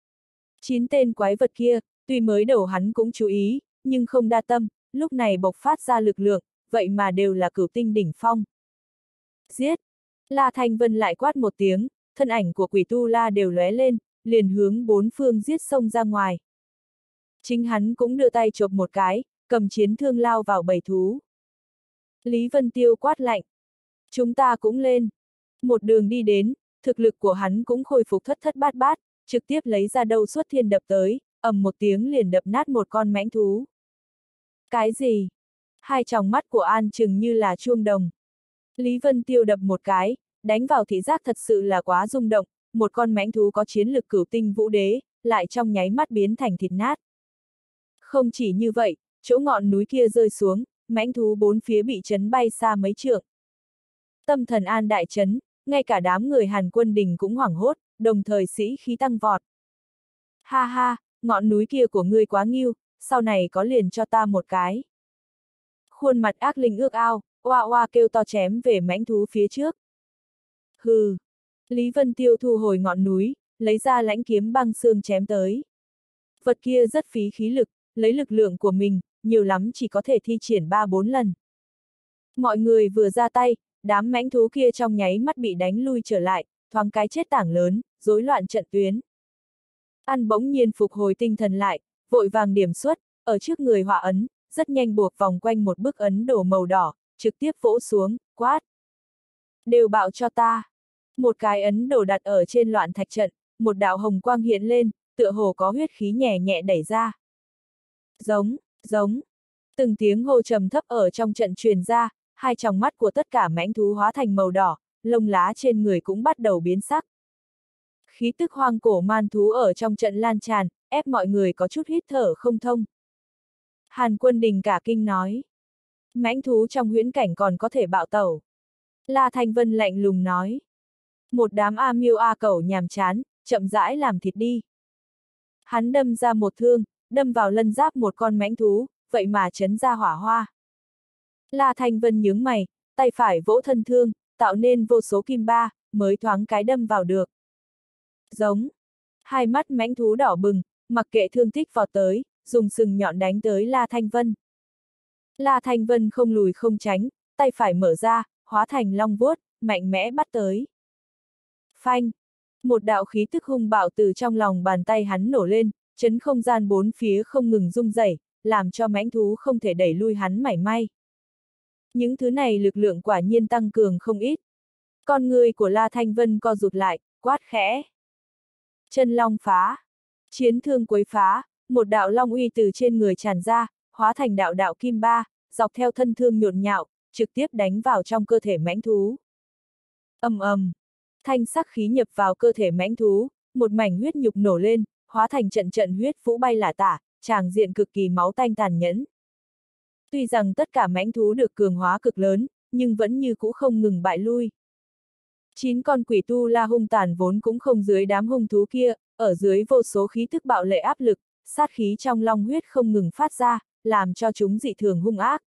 9 tên quái vật kia, tuy mới đầu hắn cũng chú ý, nhưng không đa tâm, lúc này bộc phát ra lực lượng, vậy mà đều là cửu tinh đỉnh phong. Giết! La Thanh Vân lại quát một tiếng, thân ảnh của quỷ tu la đều lóe lên, liền hướng bốn phương giết xông ra ngoài. Chính hắn cũng đưa tay chộp một cái, cầm chiến thương lao vào bầy thú. Lý Vân Tiêu quát lạnh. Chúng ta cũng lên. Một đường đi đến, thực lực của hắn cũng khôi phục thất thất bát bát, trực tiếp lấy ra đâu xuất thiên đập tới, ầm một tiếng liền đập nát một con mãnh thú. Cái gì? Hai tròng mắt của An chừng như là chuông đồng. Lý Vân Tiêu đập một cái, đánh vào thị giác thật sự là quá rung động, một con mãnh thú có chiến lực cửu tinh vũ đế, lại trong nháy mắt biến thành thịt nát. Không chỉ như vậy, chỗ ngọn núi kia rơi xuống, mãnh thú bốn phía bị chấn bay xa mấy trượng. Tâm thần An đại chấn, ngay cả đám người Hàn Quân Đình cũng hoảng hốt, đồng thời sĩ khí tăng vọt. Ha ha, ngọn núi kia của ngươi quá nghiêu, sau này có liền cho ta một cái. Khuôn mặt ác linh ước ao, oa oa kêu to chém về mãnh thú phía trước. Hừ. Lý Vân Tiêu thu hồi ngọn núi, lấy ra lãnh kiếm băng xương chém tới. Vật kia rất phí khí lực, lấy lực lượng của mình, nhiều lắm chỉ có thể thi triển 3-4 lần. Mọi người vừa ra tay, đám mãnh thú kia trong nháy mắt bị đánh lui trở lại, thoáng cái chết tảng lớn, rối loạn trận tuyến. An bỗng nhiên phục hồi tinh thần lại, vội vàng điểm xuất, ở trước người hỏa ấn, rất nhanh buộc vòng quanh một bức ấn đồ màu đỏ, trực tiếp vỗ xuống, quát. Đều bạo cho ta. Một cái ấn đồ đặt ở trên loạn thạch trận, một đạo hồng quang hiện lên, tựa hồ có huyết khí nhẹ nhẹ đẩy ra. Giống, giống. Từng tiếng hô trầm thấp ở trong trận truyền ra, hai tròng mắt của tất cả mãnh thú hóa thành màu đỏ, lông lá trên người cũng bắt đầu biến sắc. Khí tức hoang cổ man thú ở trong trận lan tràn, ép mọi người có chút hít thở không thông. Hàn Quân Đình cả kinh nói. Mãnh thú trong huyễn cảnh còn có thể bạo tẩu. La Thanh Vân lạnh lùng nói. Một đám a miêu a cẩu nhàm chán, chậm rãi làm thịt đi. Hắn đâm ra một thương, đâm vào lân giáp một con mãnh thú, vậy mà chấn ra hỏa hoa. La Thanh Vân nhướng mày, tay phải vỗ thân thương, tạo nên vô số kim ba, mới thoáng cái đâm vào được. Giống. Hai mắt mãnh thú đỏ bừng, mặc kệ thương tích vọt tới, dùng sừng nhọn đánh tới La Thanh Vân. La Thanh Vân không lùi không tránh, tay phải mở ra, hóa thành long vuốt, mạnh mẽ bắt tới. Phanh! Một đạo khí tức hung bạo từ trong lòng bàn tay hắn nổ lên, chấn không gian bốn phía không ngừng rung rẩy, làm cho mãnh thú không thể đẩy lui hắn mảy may. Những thứ này lực lượng quả nhiên tăng cường không ít. Con người của La Thanh Vân co rụt lại, quát khẽ. Chân long phá. Chiến thương quấy phá, một đạo long uy từ trên người tràn ra, hóa thành đạo đạo kim ba, dọc theo thân thương nhộn nhạo, trực tiếp đánh vào trong cơ thể mãnh thú. Ầm ầm, thanh sắc khí nhập vào cơ thể mãnh thú, một mảnh huyết nhục nổ lên, hóa thành trận trận huyết vũ bay lả tả, tràng diện cực kỳ máu tanh tàn nhẫn. Tuy rằng tất cả mãnh thú được cường hóa cực lớn, nhưng vẫn như cũ không ngừng bại lui. 9 con quỷ tu la hung tàn vốn cũng không dưới đám hung thú kia, ở dưới vô số khí tức bạo lệ áp lực, sát khí trong long huyết không ngừng phát ra, làm cho chúng dị thường hung ác.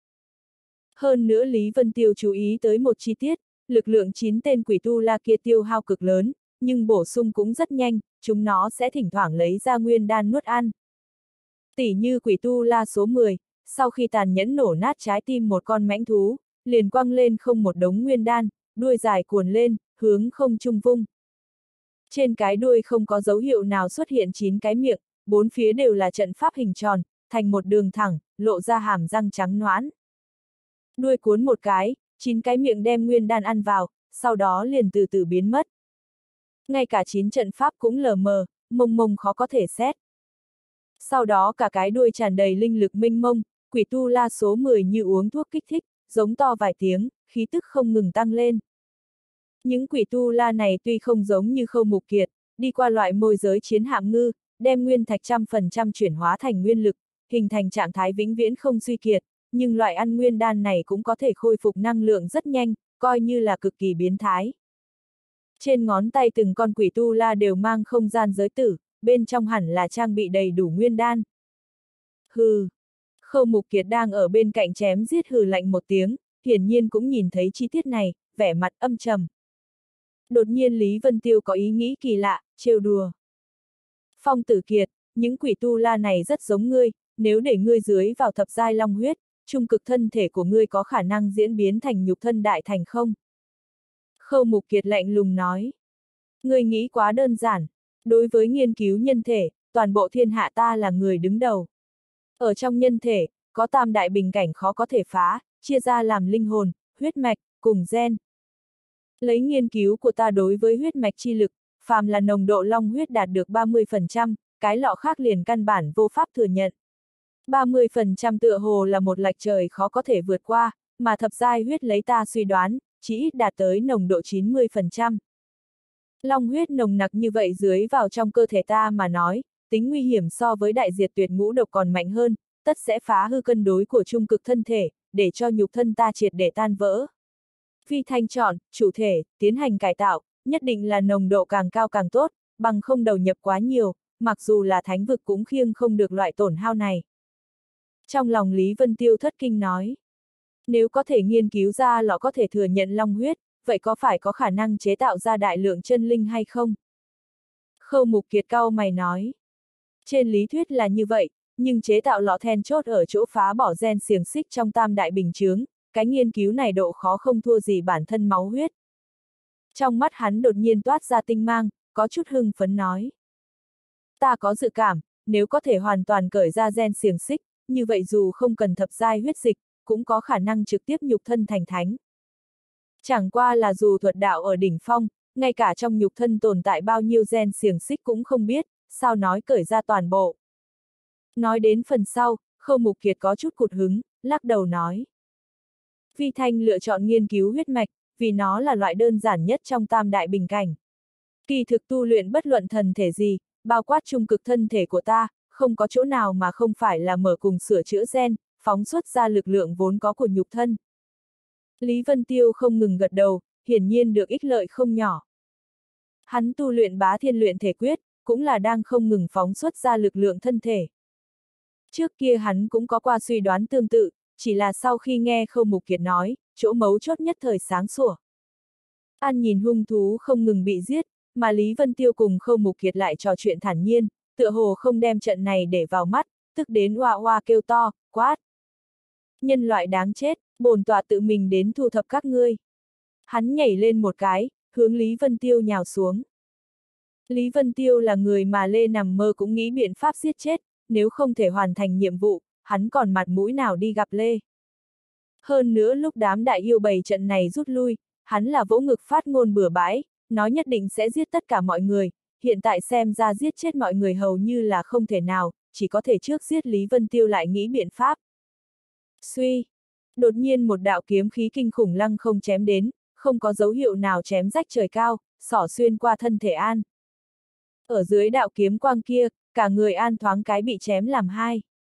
Hơn nữa Lý Vân Tiêu chú ý tới một chi tiết, lực lượng 9 tên quỷ tu la kia tiêu hao cực lớn, nhưng bổ sung cũng rất nhanh, chúng nó sẽ thỉnh thoảng lấy ra nguyên đan nuốt ăn. Tỉ như quỷ tu la số 10, sau khi tàn nhẫn nổ nát trái tim một con mãnh thú, liền quăng lên không một đống nguyên đan, đuôi dài cuồn lên, hướng không trung vung. Trên cái đuôi không có dấu hiệu nào xuất hiện 9 cái miệng, bốn phía đều là trận pháp hình tròn, thành một đường thẳng, lộ ra hàm răng trắng nõn. Đuôi cuốn một cái, 9 cái miệng đem nguyên đan ăn vào, sau đó liền từ từ biến mất. Ngay cả 9 trận pháp cũng lờ mờ, mông mông khó có thể xét. Sau đó cả cái đuôi tràn đầy linh lực mênh mông, quỷ tu la số 10 như uống thuốc kích thích, giống to vài tiếng, khí tức không ngừng tăng lên. Những quỷ tu la này tuy không giống như Khâu Mục Kiệt, đi qua loại môi giới chiến hạm ngư, đem nguyên thạch 100% chuyển hóa thành nguyên lực, hình thành trạng thái vĩnh viễn không suy kiệt, nhưng loại ăn nguyên đan này cũng có thể khôi phục năng lượng rất nhanh, coi như là cực kỳ biến thái. Trên ngón tay từng con quỷ tu la đều mang không gian giới tử, bên trong hẳn là trang bị đầy đủ nguyên đan. Hừ. Khâu Mục Kiệt đang ở bên cạnh chém giết hừ lạnh một tiếng, hiển nhiên cũng nhìn thấy chi tiết này, vẻ mặt âm trầm. Đột nhiên Lý Vân Tiêu có ý nghĩ kỳ lạ, trêu đùa. Phong Tử Kiệt, những quỷ tu la này rất giống ngươi, nếu để ngươi dưới vào thập giai long huyết, trung cực thân thể của ngươi có khả năng diễn biến thành nhục thân đại thành không? Khâu Mục Kiệt lạnh lùng nói. Ngươi nghĩ quá đơn giản, đối với nghiên cứu nhân thể, toàn bộ thiên hạ ta là người đứng đầu. Ở trong nhân thể, có tam đại bình cảnh khó có thể phá, chia ra làm linh hồn, huyết mạch, cùng gen. Lấy nghiên cứu của ta đối với huyết mạch chi lực, phàm là nồng độ long huyết đạt được 30%, cái lọ khác liền căn bản vô pháp thừa nhận. 30% tựa hồ là một lệch trời khó có thể vượt qua, mà thập giai huyết lấy ta suy đoán, chỉ ít đạt tới nồng độ 90%. Long huyết nồng nặc như vậy dưới vào trong cơ thể ta mà nói, tính nguy hiểm so với đại diệt tuyệt ngũ độc còn mạnh hơn, tất sẽ phá hư cân đối của trung cực thân thể, để cho nhục thân ta triệt để tan vỡ. Phi Thanh chọn, chủ thể, tiến hành cải tạo, nhất định là nồng độ càng cao càng tốt, bằng không đầu nhập quá nhiều, mặc dù là thánh vực cũng khiêng không được loại tổn hao này. Trong lòng Lý Vân Tiêu thất kinh nói, nếu có thể nghiên cứu ra lọ có thể thừa nhận long huyết, vậy có phải có khả năng chế tạo ra đại lượng chân linh hay không? Khâu Mục Kiệt cau mày nói, trên lý thuyết là như vậy, nhưng chế tạo lọ then chốt ở chỗ phá bỏ gen xiềng xích trong tam đại bình chướng, cái nghiên cứu này độ khó không thua gì bản thân máu huyết. Trong mắt hắn đột nhiên toát ra tinh mang, có chút hưng phấn nói. Ta có dự cảm, nếu có thể hoàn toàn cởi ra gen xiềng xích, như vậy dù không cần thập giai huyết dịch, cũng có khả năng trực tiếp nhục thân thành thánh. Chẳng qua là dù thuật đạo ở đỉnh phong, ngay cả trong nhục thân tồn tại bao nhiêu gen xiềng xích cũng không biết, sao nói cởi ra toàn bộ. Nói đến phần sau, Khâu Mục Kiệt có chút cụt hứng, lắc đầu nói. Vi Thanh lựa chọn nghiên cứu huyết mạch, vì nó là loại đơn giản nhất trong tam đại bình cảnh. Kỳ thực tu luyện bất luận thần thể gì, bao quát trung cực thân thể của ta, không có chỗ nào mà không phải là mở cùng sửa chữa gen, phóng xuất ra lực lượng vốn có của nhục thân. Lý Vân Tiêu không ngừng gật đầu, hiển nhiên được ích lợi không nhỏ. Hắn tu luyện Bá Thiên Luyện Thể Quyết, cũng là đang không ngừng phóng xuất ra lực lượng thân thể. Trước kia hắn cũng có qua suy đoán tương tự, chỉ là sau khi nghe Khâu Mục Kiệt nói, chỗ mấu chốt nhất thời sáng sủa. An nhìn hung thú không ngừng bị giết, mà Lý Vân Tiêu cùng Khâu Mục Kiệt lại trò chuyện thản nhiên, tựa hồ không đem trận này để vào mắt, tức đến oa oa kêu to, quát. Nhân loại đáng chết, bổn tọa tự mình đến thu thập các ngươi. Hắn nhảy lên một cái, hướng Lý Vân Tiêu nhào xuống. Lý Vân Tiêu là người mà Lê nằm mơ cũng nghĩ biện pháp giết chết, nếu không thể hoàn thành nhiệm vụ, hắn còn mặt mũi nào đi gặp Lê. Hơn nữa lúc đám đại yêu bầy trận này rút lui, hắn là vỗ ngực phát ngôn bừa bãi, nói nhất định sẽ giết tất cả mọi người, hiện tại xem ra giết chết mọi người hầu như là không thể nào, chỉ có thể trước giết Lý Vân Tiêu lại nghĩ biện pháp. Suy! Đột nhiên một đạo kiếm khí kinh khủng lăng không chém đến, không có dấu hiệu nào chém rách trời cao, xỏ xuyên qua thân thể An. Ở dưới đạo kiếm quang kia, cả người An thoáng cái bị chém làm hai.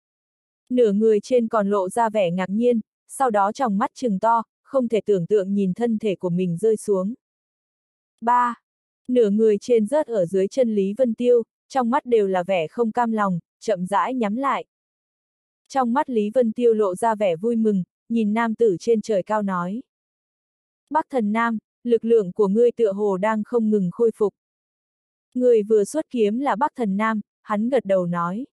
Nửa người trên còn lộ ra vẻ ngạc nhiên, sau đó tròng mắt trừng to, không thể tưởng tượng nhìn thân thể của mình rơi xuống. 3. Nửa người trên rớt ở dưới chân Lý Vân Tiêu, trong mắt đều là vẻ không cam lòng, chậm rãi nhắm lại. Trong mắt Lý Vân Tiêu lộ ra vẻ vui mừng, nhìn nam tử trên trời cao nói. Bắc Thần Nam, lực lượng của ngươi tựa hồ đang không ngừng khôi phục. Người vừa xuất kiếm là Bắc Thần Nam, hắn gật đầu nói.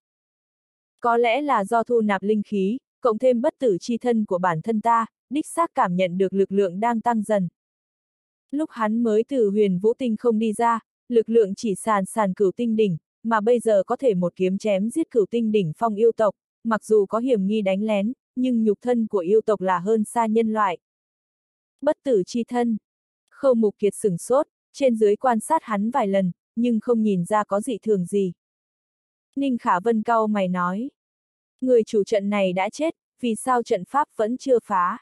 Có lẽ là do thu nạp linh khí, cộng thêm bất tử chi thân của bản thân ta, đích xác cảm nhận được lực lượng đang tăng dần. Lúc hắn mới từ Huyền Vũ Tinh không đi ra, lực lượng chỉ sàn Cửu Tinh đỉnh, mà bây giờ có thể một kiếm chém giết Cửu Tinh đỉnh phong yêu tộc, mặc dù có hiểm nghi đánh lén, nhưng nhục thân của yêu tộc là hơn xa nhân loại. Bất tử chi thân. Khâu Mục Kiệt sửng sốt, trên dưới quan sát hắn vài lần, nhưng không nhìn ra có dị thường gì. Ninh Khả Vân cau mày nói. Người chủ trận này đã chết, vì sao trận pháp vẫn chưa phá?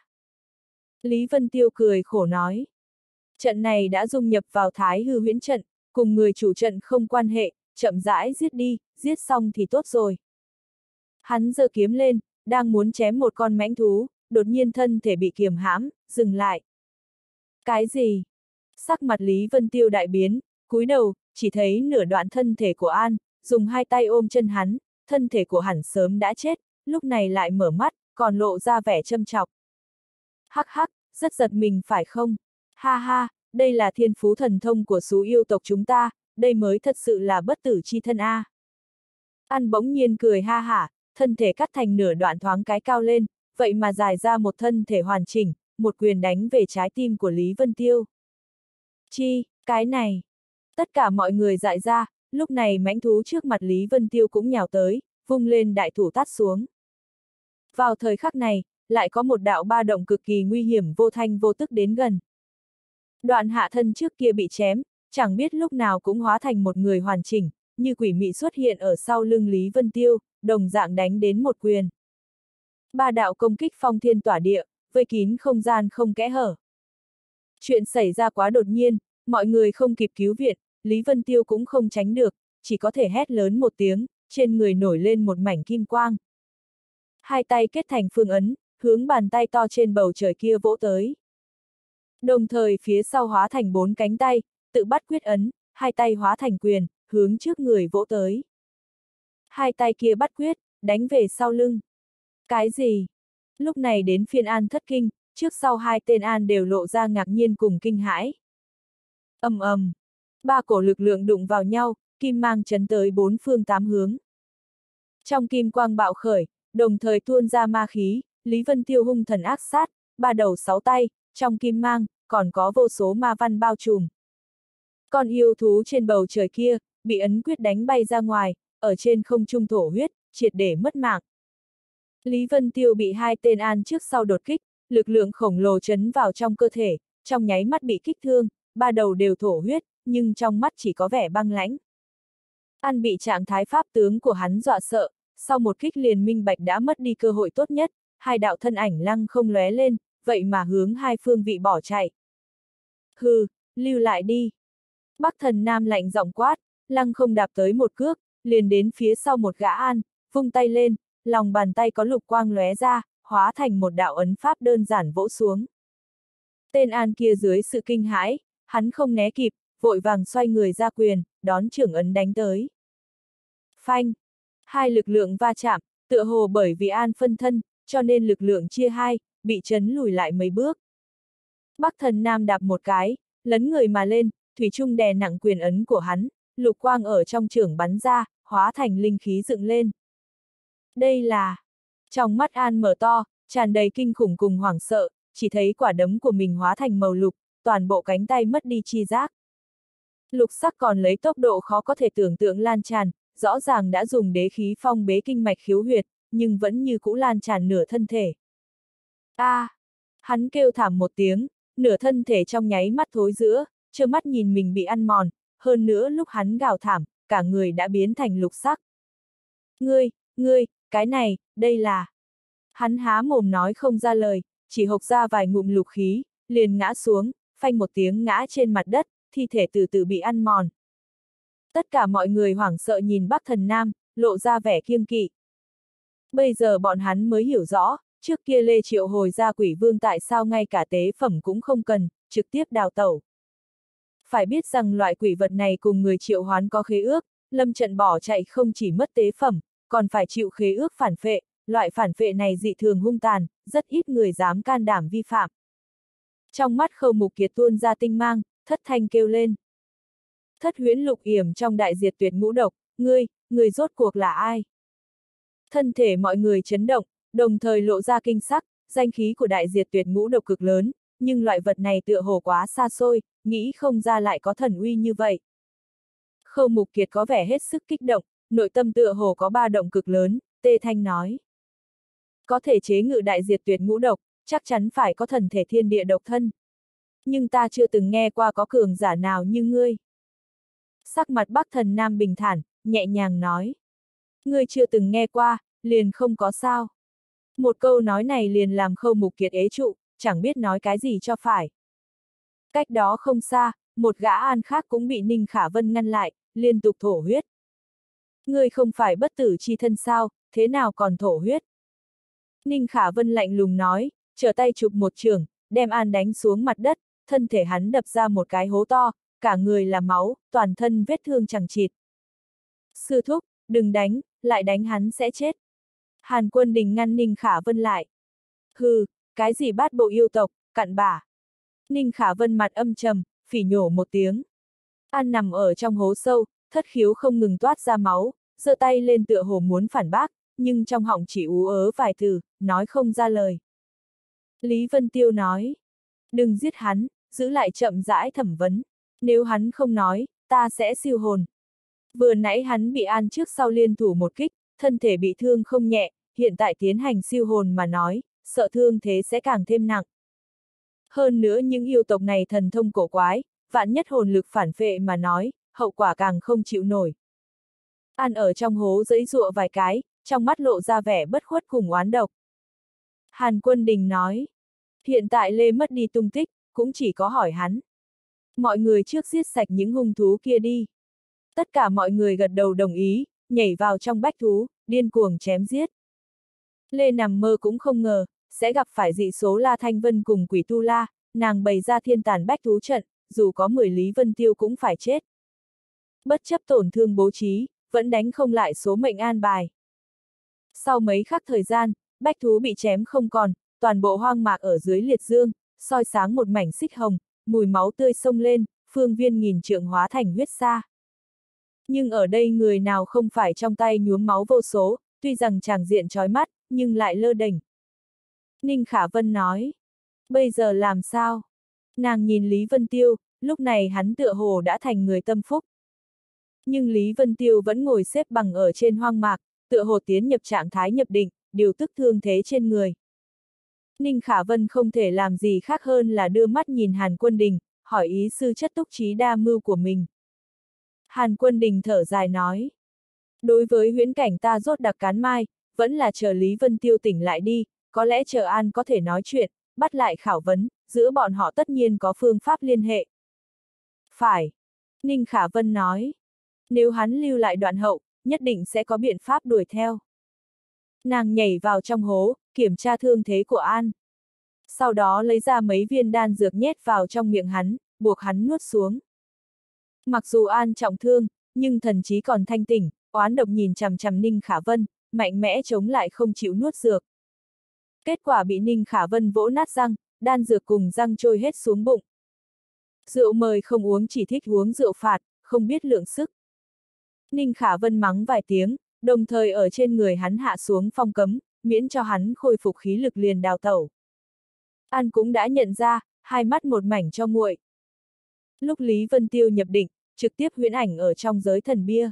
Lý Vân Tiêu cười khổ nói. Trận này đã dung nhập vào Thái Hư Huyễn trận, cùng người chủ trận không quan hệ, chậm rãi giết đi, giết xong thì tốt rồi. Hắn giơ kiếm lên, đang muốn chém một con mãnh thú, đột nhiên thân thể bị kiềm hãm, dừng lại. Cái gì? Sắc mặt Lý Vân Tiêu đại biến, cúi đầu, chỉ thấy nửa đoạn thân thể của An, dùng hai tay ôm chân hắn, thân thể của hắn sớm đã chết, lúc này lại mở mắt, còn lộ ra vẻ châm chọc. Hắc hắc, rất giật mình phải không? Ha ha, đây là thiên phú thần thông của số yêu tộc chúng ta, đây mới thật sự là bất tử chi thân a. An bỗng nhiên cười ha hả, thân thể cắt thành nửa đoạn thoáng cái cao lên, vậy mà dài ra một thân thể hoàn chỉnh, một quyền đánh về trái tim của Lý Vân Tiêu. Chi, cái này. Tất cả mọi người dại ra, lúc này mãnh thú trước mặt Lý Vân Tiêu cũng nhào tới, vung lên đại thủ tát xuống. Vào thời khắc này, lại có một đạo ba động cực kỳ nguy hiểm vô thanh vô tức đến gần. Đoạn hạ thân trước kia bị chém, chẳng biết lúc nào cũng hóa thành một người hoàn chỉnh, như quỷ mị xuất hiện ở sau lưng Lý Vân Tiêu, đồng dạng đánh đến một quyền. Ba đạo công kích phong thiên tỏa địa, vây kín không gian không kẽ hở. Chuyện xảy ra quá đột nhiên, mọi người không kịp cứu viện, Lý Vân Tiêu cũng không tránh được, chỉ có thể hét lớn một tiếng, trên người nổi lên một mảnh kim quang. Hai tay kết thành phương ấn, hướng bàn tay to trên bầu trời kia vỗ tới. Đồng thời phía sau hóa thành 4 cánh tay, tự bắt quyết ấn, hai tay hóa thành quyền, hướng trước người vỗ tới. Hai tay kia bắt quyết, đánh về sau lưng. Cái gì? Lúc này đến phiên An thất kinh, trước sau hai tên An đều lộ ra ngạc nhiên cùng kinh hãi. Ầm ầm, ba cổ lực lượng đụng vào nhau, kim mang chấn tới 4 phương 8 hướng. Trong kim quang bạo khởi, đồng thời tuôn ra ma khí, Lý Vân Tiêu hung thần ác sát, ba đầu 6 tay, trong kim mang, còn có vô số ma văn bao trùm. Con yêu thú trên bầu trời kia, bị ấn quyết đánh bay ra ngoài, ở trên không trung thổ huyết, triệt để mất mạng. Lý Vân Tiêu bị hai tên An trước sau đột kích, lực lượng khổng lồ chấn vào trong cơ thể, trong nháy mắt bị kích thương, ba đầu đều thổ huyết, nhưng trong mắt chỉ có vẻ băng lãnh. An bị trạng thái pháp tướng của hắn dọa sợ, sau một kích liền minh bạch đã mất đi cơ hội tốt nhất, hai đạo thân ảnh lăng không lóe lên, vậy mà hướng hai phương vị bỏ chạy. Hừ, lưu lại đi. Bắc Thần Nam lạnh giọng quát, lăng không đạp tới một cước, liền đến phía sau một gã An, vung tay lên, lòng bàn tay có lục quang lóe ra, hóa thành một đạo ấn pháp đơn giản vỗ xuống. Tên An kia dưới sự kinh hãi, hắn không né kịp, vội vàng xoay người ra quyền, đón trưởng ấn đánh tới. Phanh! Hai lực lượng va chạm, tựa hồ bởi vì An phân thân, cho nên lực lượng chia hai, bị chấn lùi lại mấy bước. Bắc Thần Nam đạp một cái, lấn người mà lên, thủy chung đè nặng quyền ấn của hắn, lục quang ở trong chưởng bắn ra, hóa thành linh khí dựng lên. Đây là... Trong mắt An mở to, tràn đầy kinh khủng cùng hoảng sợ, chỉ thấy quả đấm của mình hóa thành màu lục, toàn bộ cánh tay mất đi chi giác. Lục sắc còn lấy tốc độ khó có thể tưởng tượng lan tràn, rõ ràng đã dùng đế khí phong bế kinh mạch khiếu huyệt, nhưng vẫn như cũ lan tràn nửa thân thể. Hắn kêu thảm một tiếng, nửa thân thể trong nháy mắt thối rữa, trơ mắt nhìn mình bị ăn mòn, hơn nữa lúc hắn gào thảm, cả người đã biến thành lục sắc. Ngươi, cái này, đây là... Hắn há mồm nói không ra lời, chỉ hộc ra vài ngụm lục khí, liền ngã xuống, phanh một tiếng ngã trên mặt đất, thi thể từ từ bị ăn mòn. Tất cả mọi người hoảng sợ nhìn Bắc Thần Nam, lộ ra vẻ kiêng kỵ. Bây giờ bọn hắn mới hiểu rõ, trước kia Lê Triệu hồi ra quỷ vương tại sao ngay cả tế phẩm cũng không cần, trực tiếp đào tẩu. Phải biết rằng loại quỷ vật này cùng người triệu hoán có khế ước, lâm trận bỏ chạy không chỉ mất tế phẩm, còn phải chịu khế ước phản phệ, loại phản phệ này dị thường hung tàn, rất ít người dám can đảm vi phạm. Trong mắt Khâu Mục Kiệt tuôn ra tinh mang, thất thanh kêu lên. Thất huyễn lục yểm trong đại diệt tuyệt ngũ độc, ngươi rốt cuộc là ai? Thân thể mọi người chấn động, đồng thời lộ ra kinh sắc, danh khí của đại diệt tuyệt ngũ độc cực lớn, nhưng loại vật này tựa hồ quá xa xôi, nghĩ không ra lại có thần uy như vậy. Khâu Mục Kiệt có vẻ hết sức kích động, nội tâm tựa hồ có ba động cực lớn, tê thanh nói. Có thể chế ngự đại diệt tuyệt ngũ độc, chắc chắn phải có thần thể thiên địa độc thân. Nhưng ta chưa từng nghe qua có cường giả nào như ngươi. Sắc mặt Bắc Thần Nam bình thản, nhẹ nhàng nói. Ngươi chưa từng nghe qua, liền không có sao. Một câu nói này liền làm Khâu Mục Kiệt ế trụ, chẳng biết nói cái gì cho phải. Cách đó không xa, một gã an khác cũng bị Ninh Khả Vân ngăn lại, liên tục thổ huyết. Ngươi không phải bất tử chi thân sao, thế nào còn thổ huyết? Ninh Khả Vân lạnh lùng nói, trở tay chụp một chưởng, đem An đánh xuống mặt đất, thân thể hắn đập ra một cái hố to, cả người là máu, toàn thân vết thương chằng chịt. Sư thúc, đừng đánh, lại đánh hắn sẽ chết. Hàn Quân Đình ngăn Ninh Khả Vân lại. Hừ, cái gì bát bộ yêu tộc, cặn bã. Ninh Khả Vân mặt âm trầm, phỉ nhổ một tiếng. An nằm ở trong hố sâu, thất khiếu không ngừng toát ra máu, giơ tay lên tựa hồ muốn phản bác, nhưng trong họng chỉ ú ớ vài từ, nói không ra lời. Lý Vân Tiêu nói, đừng giết hắn, giữ lại chậm rãi thẩm vấn, nếu hắn không nói, ta sẽ siêu hồn. Vừa nãy hắn bị An trước sau liên thủ một kích, thân thể bị thương không nhẹ, hiện tại tiến hành siêu hồn mà nói, sợ thương thế sẽ càng thêm nặng. Hơn nữa những yêu tộc này thần thông cổ quái, vạn nhất hồn lực phản phệ mà nói, hậu quả càng không chịu nổi. An ở trong hố giãy giụa vài cái, trong mắt lộ ra vẻ bất khuất cùng oán độc. Hàn Quân Đình nói, hiện tại Lê mất đi tung tích, cũng chỉ có hỏi hắn. Mọi người trước giết sạch những hung thú kia đi. Tất cả mọi người gật đầu đồng ý, nhảy vào trong bách thú, điên cuồng chém giết. Lê nằm mơ cũng không ngờ, sẽ gặp phải dị số La Thanh Vân cùng quỷ tu la, nàng bày ra thiên tàn bách thú trận, dù có 10 Lý Vân Tiêu cũng phải chết. Bất chấp tổn thương bố trí, vẫn đánh không lại số mệnh an bài. Sau mấy khắc thời gian, bách thú bị chém không còn, toàn bộ hoang mạc ở dưới liệt dương, soi sáng một mảnh xích hồng, mùi máu tươi sông lên, phương viên nghìn trượng hóa thành huyết sa. Nhưng ở đây người nào không phải trong tay nhuốm máu vô số, tuy rằng tràng diện chói mắt, nhưng lại lơ đễnh. Ninh Khả Vân nói, bây giờ làm sao? Nàng nhìn Lý Vân Tiêu, lúc này hắn tựa hồ đã thành người tâm phúc. Nhưng Lý Vân Tiêu vẫn ngồi xếp bằng ở trên hoang mạc, tựa hồ tiến nhập trạng thái nhập định, điều tức thương thế trên người. Ninh Khả Vân không thể làm gì khác hơn là đưa mắt nhìn Hàn Quân Đình, hỏi ý sư chất túc trí đa mưu của mình. Hàn Quân Đình thở dài nói, đối với huyễn cảnh ta rốt đặc cán mai, vẫn là chờ Lý Vân Tiêu tỉnh lại đi, có lẽ chờ An có thể nói chuyện, bắt lại khảo vấn, giữa bọn họ tất nhiên có phương pháp liên hệ. Phải. Ninh Khả Vân nói, nếu hắn lưu lại đoạn hậu, nhất định sẽ có biện pháp đuổi theo. Nàng nhảy vào trong hố, kiểm tra thương thế của An. Sau đó lấy ra mấy viên đan dược nhét vào trong miệng hắn, buộc hắn nuốt xuống. Mặc dù An trọng thương, nhưng thần trí còn thanh tỉnh, oán độc nhìn chằm chằm Ninh Khả Vân, mạnh mẽ chống lại không chịu nuốt dược. Kết quả bị Ninh Khả Vân vỗ nát răng, đan dược cùng răng trôi hết xuống bụng. Rượu mời không uống chỉ thích uống rượu phạt, không biết lượng sức. Ninh Khả Vân mắng vài tiếng, đồng thời ở trên người hắn hạ xuống phong cấm, miễn cho hắn khôi phục khí lực liền đào tẩu. An cũng đã nhận ra, hai mắt một mảnh cho nguội. Lúc Lý Vân Tiêu nhập định, trực tiếp huyễn ảnh ở trong giới thần bia.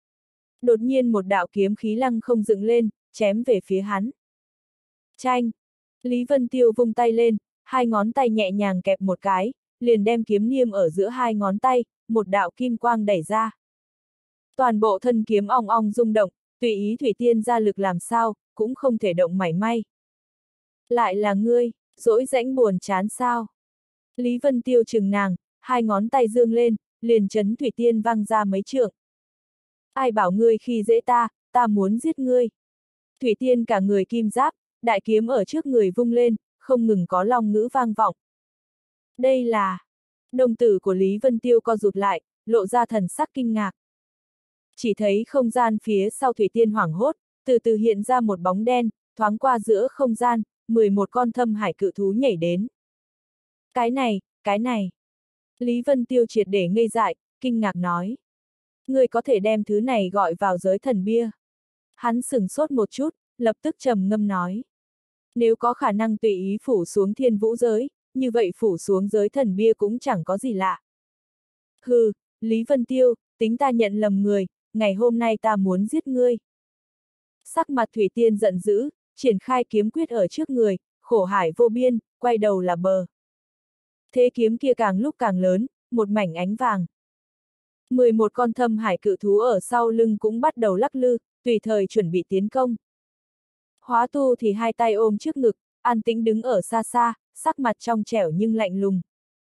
Đột nhiên một đạo kiếm khí lăng không dựng lên, chém về phía hắn. Chanh! Lý Vân Tiêu vung tay lên, hai ngón tay nhẹ nhàng kẹp một cái, liền đem kiếm niêm ở giữa hai ngón tay, một đạo kim quang đẩy ra. Toàn bộ thân kiếm ong ong rung động, tùy ý Thủy Tiên ra lực làm sao, cũng không thể động mảy may. Lại là ngươi, dỗi rãnh buồn chán sao? Lý Vân Tiêu chừng nàng, hai ngón tay dương lên, liền chấn Thủy Tiên văng ra mấy trượng. Ai bảo ngươi khi dễ ta, ta muốn giết ngươi. Thủy Tiên cả người kim giáp, đại kiếm ở trước người vung lên, không ngừng có long ngữ vang vọng. Đây là... Đồng tử của Lý Vân Tiêu co rụt lại, lộ ra thần sắc kinh ngạc. Chỉ thấy không gian phía sau Thủy Tiên hoảng hốt, từ từ hiện ra một bóng đen, thoáng qua giữa không gian, 11 con thâm hải cự thú nhảy đến. Cái này. Lý Vân Tiêu triệt để ngây dại, kinh ngạc nói. Ngươi có thể đem thứ này gọi vào giới thần bia. Hắn sửng sốt một chút, lập tức trầm ngâm nói. Nếu có khả năng tùy ý phủ xuống thiên vũ giới, như vậy phủ xuống giới thần bia cũng chẳng có gì lạ. Hừ, Lý Vân Tiêu, tính ta nhận lầm người, ngày hôm nay ta muốn giết ngươi. Sắc mặt Thủy Tiên giận dữ, triển khai kiếm quyết ở trước người, khổ hải vô biên, quay đầu là bờ. Thế kiếm kia càng lúc càng lớn, một mảnh ánh vàng. 11 con thâm hải cự thú ở sau lưng cũng bắt đầu lắc lư, tùy thời chuẩn bị tiến công. Hóa Tu thì hai tay ôm trước ngực, an tĩnh đứng ở xa xa, sắc mặt trong trẻo nhưng lạnh lùng.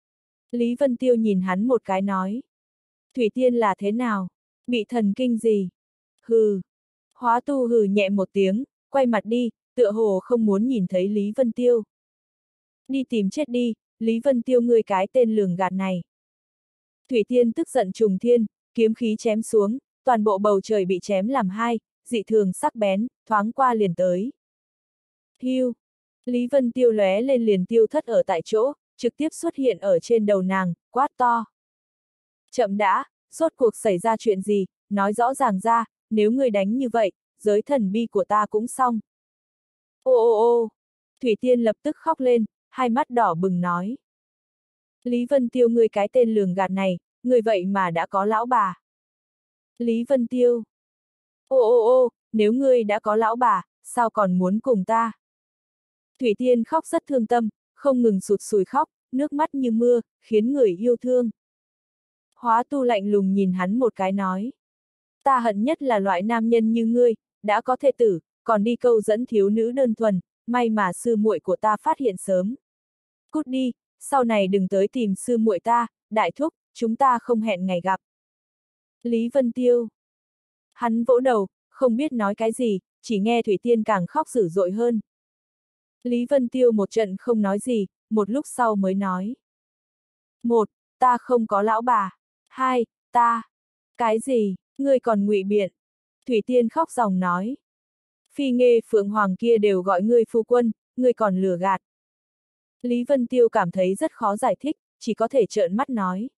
Lý Vân Tiêu nhìn hắn một cái nói. Thủy Tiên là thế nào? Bị thần kinh gì? Hừ. Hóa Tu hừ nhẹ một tiếng, quay mặt đi, tựa hồ không muốn nhìn thấy Lý Vân Tiêu. Đi tìm chết đi, Lý Vân Tiêu ngươi cái tên lường gạt này. Thủy Tiên tức giận trùng thiên, kiếm khí chém xuống, toàn bộ bầu trời bị chém làm hai, dị thường sắc bén, thoáng qua liền tới. Hiu! Lý Vân Tiêu lóe lên liền tiêu thất ở tại chỗ, trực tiếp xuất hiện ở trên đầu nàng, quát to. Chậm đã, rốt cuộc xảy ra chuyện gì, nói rõ ràng ra, nếu ngươi đánh như vậy, giới thần bi của ta cũng xong. Ô ô ô! Thủy Tiên lập tức khóc lên, hai mắt đỏ bừng nói. Lý Vân Tiêu ngươi cái tên lường gạt này, ngươi vậy mà đã có lão bà. Lý Vân Tiêu. Ô ô ô, nếu ngươi đã có lão bà, sao còn muốn cùng ta? Thủy Tiên khóc rất thương tâm, không ngừng sụt sùi khóc, nước mắt như mưa, khiến người yêu thương. Hóa Tu lạnh lùng nhìn hắn một cái nói. Ta hận nhất là loại nam nhân như ngươi, đã có thê tử, còn đi câu dẫn thiếu nữ đơn thuần, may mà sư muội của ta phát hiện sớm. Cút đi, sau này đừng tới tìm sư muội ta, đại thúc, chúng ta không hẹn ngày gặp. Lý Vân Tiêu. Hắn vỗ đầu, không biết nói cái gì, chỉ nghe Thủy Tiên càng khóc dữ dội hơn. Lý Vân Tiêu một trận không nói gì, một lúc sau mới nói. 1. Ta không có lão bà. 2. Ta. Cái gì, ngươi còn ngụy biện. Thủy Tiên khóc ròng nói. Phi Nghê Phượng Hoàng kia đều gọi ngươi phu quân, ngươi còn lừa gạt. Lý Vân Tiêu cảm thấy rất khó giải thích, chỉ có thể trợn mắt nói.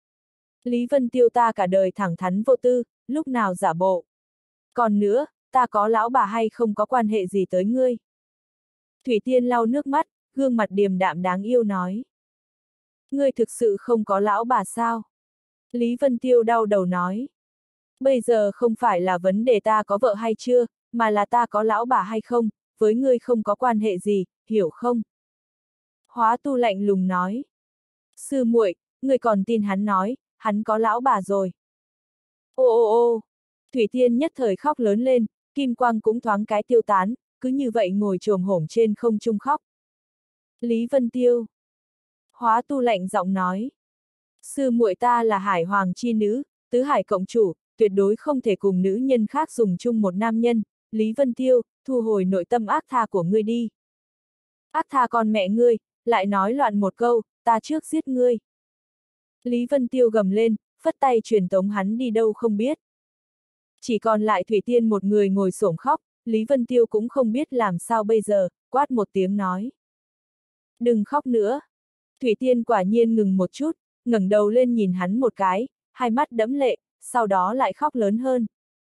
Lý Vân Tiêu ta cả đời thẳng thắn vô tư, lúc nào giả bộ. Còn nữa, ta có lão bà hay không có quan hệ gì tới ngươi. Thủy Tiên lau nước mắt, gương mặt điềm đạm đáng yêu nói. Ngươi thực sự không có lão bà sao? Lý Vân Tiêu đau đầu nói. Bây giờ không phải là vấn đề ta có vợ hay chưa, mà là ta có lão bà hay không, với ngươi không có quan hệ gì, hiểu không? Hóa Tu lạnh lùng nói. Sư muội, ngươi còn tin hắn nói, hắn có lão bà rồi. Ô ô ô! Thủy Tiên nhất thời khóc lớn lên, kim quang cũng thoáng cái tiêu tán, cứ như vậy ngồi chồm hổm trên không trung khóc. Lý Vân Tiêu. Hóa Tu lạnh giọng nói. Sư muội ta là hải hoàng chi nữ, tứ hải cộng chủ, tuyệt đối không thể cùng nữ nhân khác dùng chung một nam nhân. Lý Vân Tiêu, thu hồi nội tâm ác tha của ngươi đi. Ác tha con mẹ ngươi, lại nói loạn một câu, ta trước giết ngươi. Lý Vân Tiêu gầm lên, phất tay truyền tống hắn đi đâu không biết. Chỉ còn lại Thủy Tiên một người ngồi xổm khóc, Lý Vân Tiêu cũng không biết làm sao bây giờ, quát một tiếng nói. Đừng khóc nữa. Thủy Tiên quả nhiên ngừng một chút, ngẩng đầu lên nhìn hắn một cái, hai mắt đẫm lệ, sau đó lại khóc lớn hơn.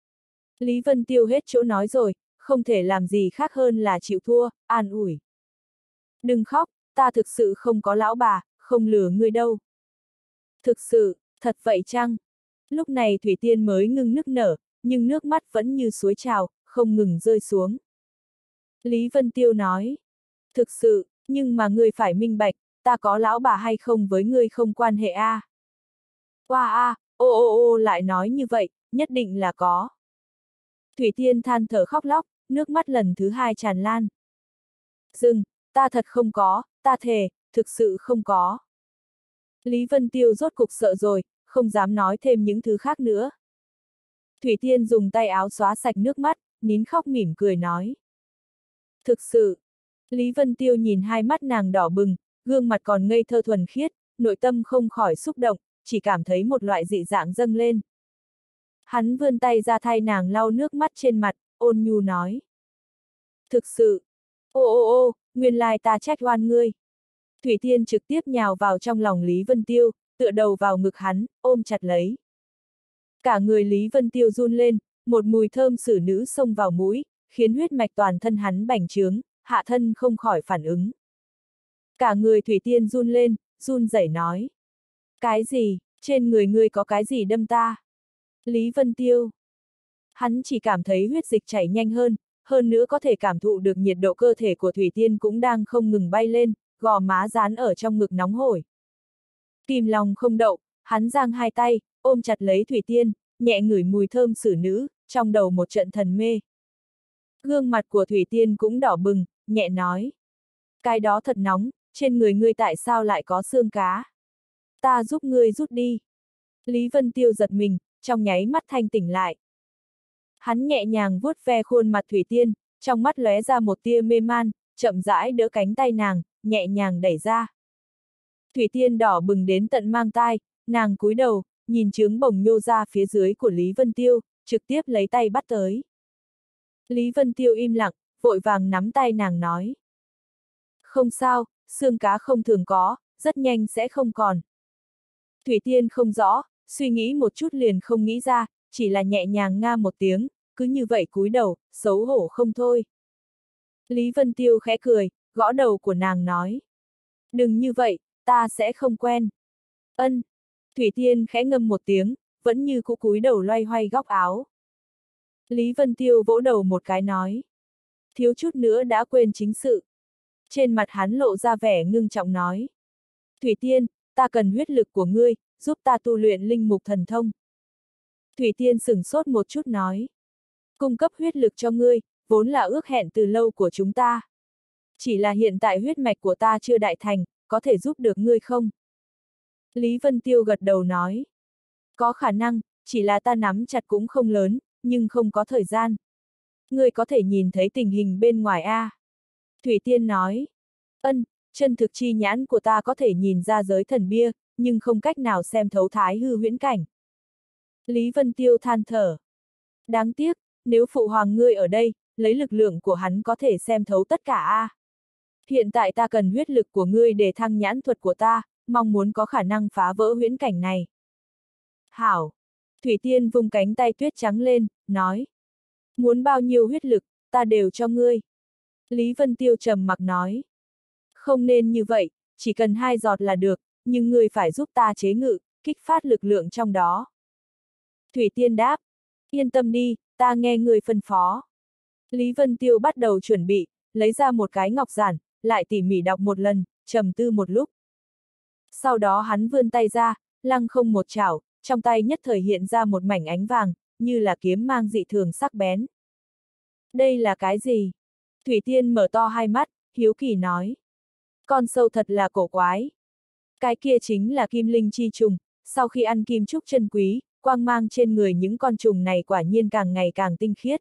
Lý Vân Tiêu hết chỗ nói rồi, không thể làm gì khác hơn là chịu thua, an ủi. Đừng khóc, ta thực sự không có lão bà, không lừa ngươi đâu. Thực sự, thật vậy chăng? Lúc này Thủy Tiên mới ngưng nức nở, nhưng nước mắt vẫn như suối trào, không ngừng rơi xuống. Lý Vân Tiêu nói. Thực sự, nhưng mà ngươi phải minh bạch, ta có lão bà hay không với ngươi không quan hệ a. Oa a, ô lại nói như vậy, nhất định là có. Thủy Tiên than thở khóc lóc, nước mắt lần thứ hai tràn lan. Dừng, ta thật không có, ta thề, thực sự không có. Lý Vân Tiêu rốt cục sợ rồi, không dám nói thêm những thứ khác nữa. Thủy Tiên dùng tay áo xóa sạch nước mắt, nín khóc mỉm cười nói. Thực sự. Lý Vân Tiêu nhìn hai mắt nàng đỏ bừng, gương mặt còn ngây thơ thuần khiết, nội tâm không khỏi xúc động, chỉ cảm thấy một loại dị dạng dâng lên. Hắn vươn tay ra thay nàng lau nước mắt trên mặt, ôn nhu nói. Thực sự. Ô, nguyên lai ta trách oan ngươi. Thủy Tiên trực tiếp nhào vào trong lòng Lý Vân Tiêu, tựa đầu vào ngực hắn, ôm chặt lấy. Cả người Lý Vân Tiêu run lên, một mùi thơm xử nữ xông vào mũi, khiến huyết mạch toàn thân hắn bành trướng, hạ thân không khỏi phản ứng. Cả người Thủy Tiên run lên, run rẩy nói. Cái gì, trên người ngươi có cái gì đâm ta? Lý Vân Tiêu. Hắn chỉ cảm thấy huyết dịch chảy nhanh hơn nữa có thể cảm thụ được nhiệt độ cơ thể của Thủy Tiên cũng đang không ngừng bay lên, gò má dán ở trong ngực nóng hổi. Kìm lòng không đậu, hắn giang hai tay, ôm chặt lấy Thủy Tiên, nhẹ ngửi mùi thơm xử nữ, trong đầu một trận thần mê. Gương mặt của Thủy Tiên cũng đỏ bừng, nhẹ nói. Cái đó thật nóng, trên người ngươi tại sao lại có xương cá? Ta giúp ngươi rút đi. Lý Vân Tiêu giật mình, trong nháy mắt thanh tỉnh lại. Hắn nhẹ nhàng vuốt ve khuôn mặt Thủy Tiên, trong mắt lóe ra một tia mê man, chậm rãi đỡ cánh tay nàng, nhẹ nhàng đẩy ra. Thủy Tiên đỏ bừng đến tận mang tai, nàng cúi đầu, nhìn trướng bồng nhô ra phía dưới của Lý Vân Tiêu, trực tiếp lấy tay bắt tới. Lý Vân Tiêu im lặng, vội vàng nắm tay nàng nói. Không sao, xương cá không thường có, rất nhanh sẽ không còn. Thủy Tiên không rõ, suy nghĩ một chút liền không nghĩ ra, chỉ là nhẹ nhàng nga một tiếng, cứ như vậy cúi đầu, xấu hổ không thôi. Lý Vân Tiêu khẽ cười, gõ đầu của nàng nói. Đừng như vậy, ta sẽ không quen. Ân. Thủy Tiên khẽ ngâm một tiếng, vẫn như cũ cúi đầu loay hoay góc áo. Lý Vân Tiêu vỗ đầu một cái nói. Thiếu chút nữa đã quên chính sự. Trên mặt hắn lộ ra vẻ ngưng trọng nói. Thủy Tiên, ta cần huyết lực của ngươi, giúp ta tu luyện linh mục thần thông. Thủy Tiên sửng sốt một chút nói. Cung cấp huyết lực cho ngươi, vốn là ước hẹn từ lâu của chúng ta. Chỉ là hiện tại huyết mạch của ta chưa đại thành, có thể giúp được ngươi không? Lý Vân Tiêu gật đầu nói. Có khả năng, chỉ là ta nắm chặt cũng không lớn, nhưng không có thời gian. Ngươi có thể nhìn thấy tình hình bên ngoài a. Thủy Tiên nói. Ân, chân thực chi nhãn của ta có thể nhìn ra giới thần bia, nhưng không cách nào xem thấu thái hư huyễn cảnh. Lý Vân Tiêu than thở. Đáng tiếc, nếu phụ hoàng ngươi ở đây, lấy lực lượng của hắn có thể xem thấu tất cả a. Hiện tại ta cần huyết lực của ngươi để thăng nhãn thuật của ta, mong muốn có khả năng phá vỡ huyễn cảnh này. Hảo. Thủy Tiên vung cánh tay tuyết trắng lên, nói. Muốn bao nhiêu huyết lực, ta đều cho ngươi. Lý Vân Tiêu trầm mặc nói. Không nên như vậy, chỉ cần 2 giọt là được, nhưng ngươi phải giúp ta chế ngự, kích phát lực lượng trong đó. Thủy Tiên đáp. Yên tâm đi, ta nghe ngươi phân phó. Lý Vân Tiêu bắt đầu chuẩn bị, lấy ra một cái ngọc giản, lại tỉ mỉ đọc một lần, trầm tư một lúc. Sau đó hắn vươn tay ra, lăng không một chảo, trong tay nhất thời hiện ra một mảnh ánh vàng, như là kiếm mang dị thường sắc bén. Đây là cái gì? Thủy Tiên mở to hai mắt, hiếu kỳ nói. Con sâu thật là cổ quái. Cái kia chính là kim linh chi trùng, sau khi ăn kim trúc chân quý, quang mang trên người những con trùng này quả nhiên càng ngày càng tinh khiết.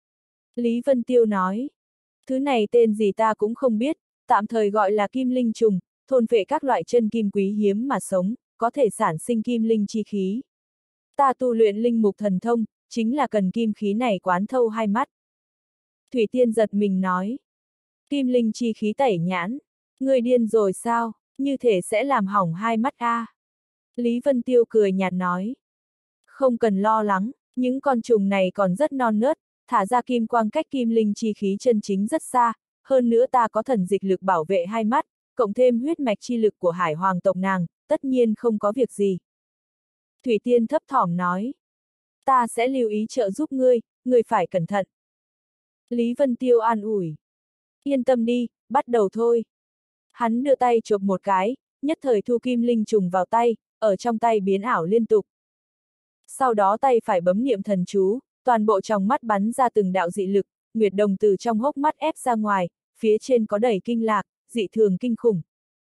Lý Vân Tiêu nói. Thứ này tên gì ta cũng không biết, tạm thời gọi là kim linh trùng, thôn phệ các loại chân kim quý hiếm mà sống, có thể sản sinh kim linh chi khí. Ta tu luyện linh mục thần thông, chính là cần kim khí này quán thâu hai mắt. Thủy Tiên giật mình nói. Kim linh chi khí tẩy nhãn. Người điên rồi sao, như thể sẽ làm hỏng hai mắt a. Lý Vân Tiêu cười nhạt nói. Không cần lo lắng, những con trùng này còn rất non nớt, thả ra kim quang cách kim linh chi khí chân chính rất xa, hơn nữa ta có thần dịch lực bảo vệ hai mắt, cộng thêm huyết mạch chi lực của Hải Hoàng tộc nàng, tất nhiên không có việc gì. Thủy Tiên thấp thỏm nói. Ta sẽ lưu ý trợ giúp ngươi, ngươi phải cẩn thận. Lý Vân Tiêu an ủi. Yên tâm đi, bắt đầu thôi. Hắn đưa tay chộp một cái, nhất thời thu kim linh trùng vào tay, ở trong tay biến ảo liên tục. Sau đó tay phải bấm niệm thần chú, toàn bộ trong mắt bắn ra từng đạo dị lực, Nguyệt Đồng từ trong hốc mắt ép ra ngoài, phía trên có đầy kinh lạc, dị thường kinh khủng.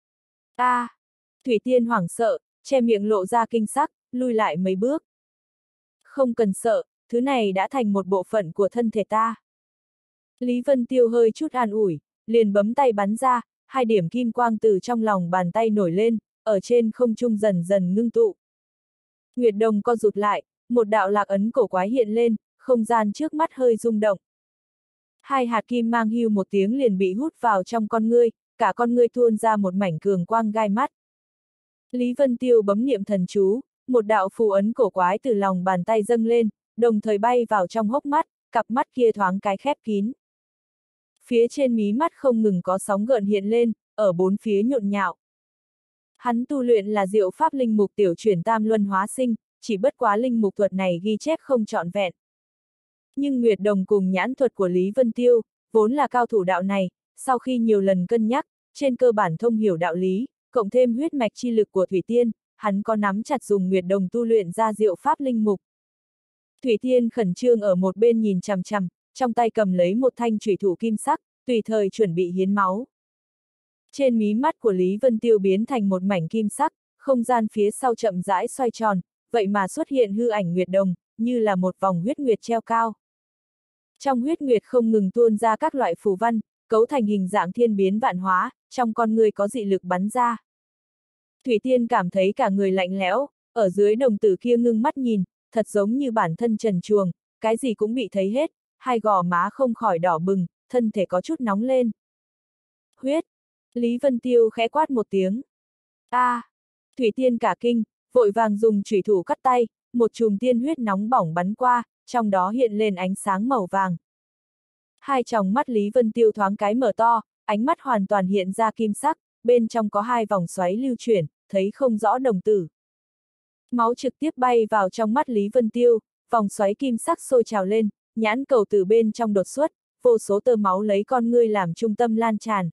Thủy Tiên hoảng sợ, che miệng lộ ra kinh sắc, lui lại mấy bước. Không cần sợ, thứ này đã thành một bộ phận của thân thể ta. Lý Vân Tiêu hơi chút an ủi, liền bấm tay bắn ra, 2 điểm kim quang từ trong lòng bàn tay nổi lên, ở trên không trung dần dần ngưng tụ. Nguyệt Đồng co rụt lại, một đạo lạc ấn cổ quái hiện lên, không gian trước mắt hơi rung động. 2 hạt kim mang hưu một tiếng liền bị hút vào trong con ngươi, cả con ngươi tuôn ra một mảnh cường quang gai mắt. Lý Vân Tiêu bấm niệm thần chú, một đạo phù ấn cổ quái từ lòng bàn tay dâng lên, đồng thời bay vào trong hốc mắt, cặp mắt kia thoáng cái khép kín. Phía trên mí mắt không ngừng có sóng gợn hiện lên, ở bốn phía nhộn nhạo. Hắn tu luyện là diệu pháp linh mục tiểu chuyển tam luân hóa sinh, chỉ bất quá linh mục thuật này ghi chép không trọn vẹn. Nhưng Nguyệt Đồng cùng nhãn thuật của Lý Vân Tiêu, vốn là cao thủ đạo này, sau khi nhiều lần cân nhắc, trên cơ bản thông hiểu đạo lý, cộng thêm huyết mạch chi lực của Thủy Tiên, hắn có nắm chặt dùng Nguyệt Đồng tu luyện ra diệu pháp linh mục. Thủy Tiên khẩn trương ở một bên nhìn chằm chằm, trong tay cầm lấy một thanh chủy thủ kim sắc, tùy thời chuẩn bị hiến máu. Trên mí mắt của Lý Vân Tiêu biến thành một mảnh kim sắc, không gian phía sau chậm rãi xoay tròn, vậy mà xuất hiện hư ảnh Nguyệt Đồng, như là một vòng huyết nguyệt treo cao. Trong huyết nguyệt không ngừng tuôn ra các loại phù văn, cấu thành hình dạng thiên biến vạn hóa, trong con người có dị lực bắn ra. Thủy Tiên cảm thấy cả người lạnh lẽo, ở dưới đồng tử kia ngưng mắt nhìn, thật giống như bản thân trần truồng, cái gì cũng bị thấy hết, 2 gò má không khỏi đỏ bừng, thân thể có chút nóng lên. Huyết! Lý Vân Tiêu khẽ quát một tiếng. Thủy Tiên cả kinh, vội vàng dùng chủy thủ cắt tay, một chùm tiên huyết nóng bỏng bắn qua, trong đó hiện lên ánh sáng màu vàng. 2 tròng mắt Lý Vân Tiêu thoáng cái mở to, ánh mắt hoàn toàn hiện ra kim sắc, bên trong có 2 vòng xoáy lưu chuyển, thấy không rõ đồng tử. Máu trực tiếp bay vào trong mắt Lý Vân Tiêu, vòng xoáy kim sắc sôi trào lên, nhãn cầu từ bên trong đột xuất, vô số tơ máu lấy con ngươi làm trung tâm lan tràn.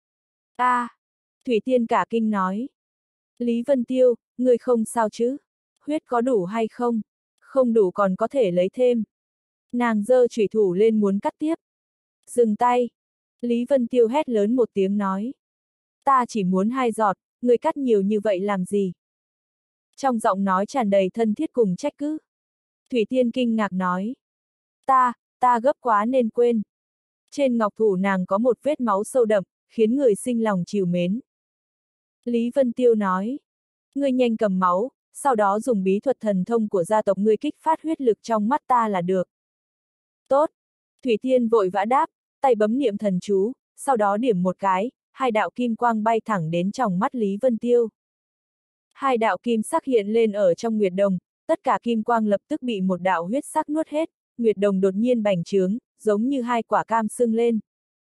Thủy Tiên cả kinh nói. Lý Vân Tiêu, ngươi không sao chứ? Huyết có đủ hay không? Không đủ còn có thể lấy thêm. Nàng giơ chủy thủ lên muốn cắt tiếp. Dừng tay. Lý Vân Tiêu hét lớn một tiếng nói. Ta chỉ muốn 2 giọt, ngươi cắt nhiều như vậy làm gì? Trong giọng nói tràn đầy thân thiết cùng trách cứ. Thủy Tiên kinh ngạc nói. Ta gấp quá nên quên. Trên ngọc thủ nàng có một vết máu sâu đậm, khiến người sinh lòng trìu mến. Lý Vân Tiêu nói. Ngươi nhanh cầm máu, sau đó dùng bí thuật thần thông của gia tộc ngươi kích phát huyết lực trong mắt ta là được. Tốt. Thủy Tiên vội vã đáp, tay bấm niệm thần chú, sau đó điểm một cái, 2 đạo kim quang bay thẳng đến trong mắt Lý Vân Tiêu. 2 đạo kim sắc hiện lên ở trong Nguyệt Đồng, tất cả kim quang lập tức bị một đạo huyết sắc nuốt hết, Nguyệt Đồng đột nhiên bành trướng, giống như 2 quả cam sưng lên.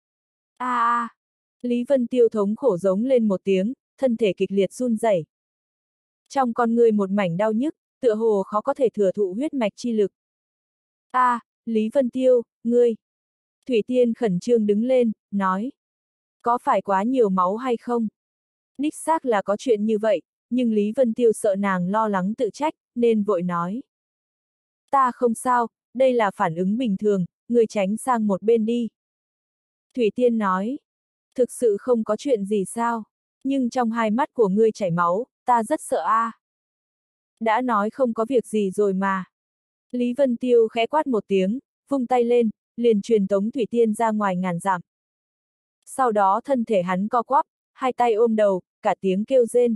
Lý Vân Tiêu thống khổ giống lên một tiếng, thân thể kịch liệt run rẩy. Trong con người một mảnh đau nhức, tựa hồ khó có thể thừa thụ huyết mạch chi lực. Lý Vân Tiêu, ngươi. Thủy Tiên khẩn trương đứng lên, nói. Có phải quá nhiều máu hay không? Đích xác là có chuyện như vậy, nhưng Lý Vân Tiêu sợ nàng lo lắng tự trách, nên vội nói. Ta không sao, đây là phản ứng bình thường, ngươi tránh sang một bên đi. Thủy Tiên nói. Thực sự không có chuyện gì sao? Nhưng trong 2 mắt của ngươi chảy máu, ta rất sợ Đã nói không có việc gì rồi mà. Lý Vân Tiêu khẽ quát một tiếng, vung tay lên, liền truyền tống Thủy Tiên ra ngoài ngàn dặm. Sau đó thân thể hắn co quắp, 2 tay ôm đầu, cả tiếng kêu rên.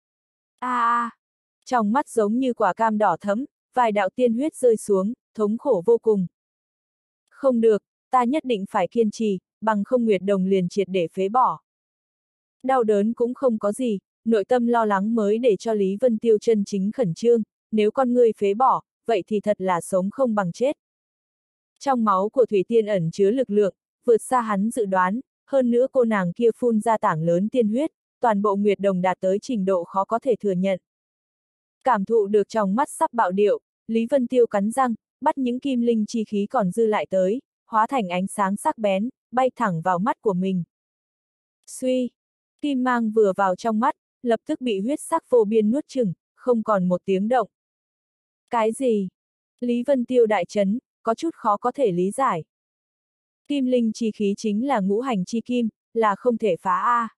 Trong mắt giống như quả cam đỏ thẫm, vài đạo tiên huyết rơi xuống, thống khổ vô cùng. Không được, ta nhất định phải kiên trì, bằng không Nguyệt Đồng liền triệt để phế bỏ. Đau đớn cũng không có gì, nội tâm lo lắng mới để cho Lý Vân Tiêu chân chính khẩn trương, nếu con ngươi phế bỏ, vậy thì thật là sống không bằng chết. Trong máu của Thủy Tiên ẩn chứa lực lượng, vượt xa hắn dự đoán, hơn nữa cô nàng kia phun ra tảng lớn tiên huyết, toàn bộ Nguyệt Đồng đạt tới trình độ khó có thể thừa nhận. Cảm thụ được trong mắt sắp bạo điệu, Lý Vân Tiêu cắn răng, bắt những kim linh chi khí còn dư lại tới, hóa thành ánh sáng sắc bén, bay thẳng vào mắt của mình. Suy! Kim mang vừa vào trong mắt, lập tức bị huyết sắc vô biên nuốt chửng, không còn một tiếng động. Cái gì? Lý Vân Tiêu đại chấn, có chút khó có thể lý giải. Kim linh chi khí chính là ngũ hành chi kim, là không thể phá a.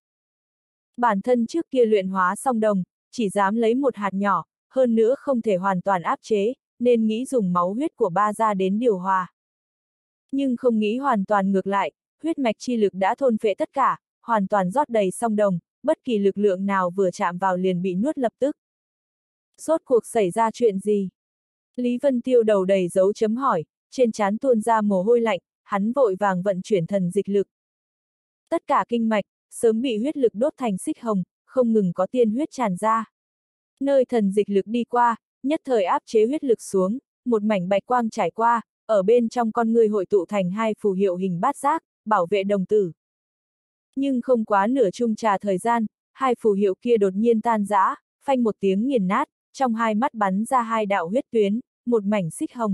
Bản thân trước kia luyện hóa song đồng, chỉ dám lấy một hạt nhỏ, hơn nữa không thể hoàn toàn áp chế, nên nghĩ dùng máu huyết của ba gia đến điều hòa. Nhưng không nghĩ hoàn toàn ngược lại, huyết mạch chi lực đã thôn phệ tất cả, hoàn toàn rót đầy song đồng, bất kỳ lực lượng nào vừa chạm vào liền bị nuốt lập tức. Rốt cuộc xảy ra chuyện gì? Lý Vân Tiêu đầu đầy dấu chấm hỏi, trên trán tuôn ra mồ hôi lạnh, hắn vội vàng vận chuyển thần dịch lực. Tất cả kinh mạch, sớm bị huyết lực đốt thành xích hồng, không ngừng có tiên huyết tràn ra. Nơi thần dịch lực đi qua, nhất thời áp chế huyết lực xuống, một mảnh bạch quang trải qua, ở bên trong con người hội tụ thành hai phù hiệu hình bát giác, bảo vệ đồng tử. Nhưng không quá nửa chung trà thời gian, hai phù hiệu kia đột nhiên tan rã, phanh một tiếng nghiền nát, trong hai mắt bắn ra hai đạo huyết tuyến, một mảnh xích hồng.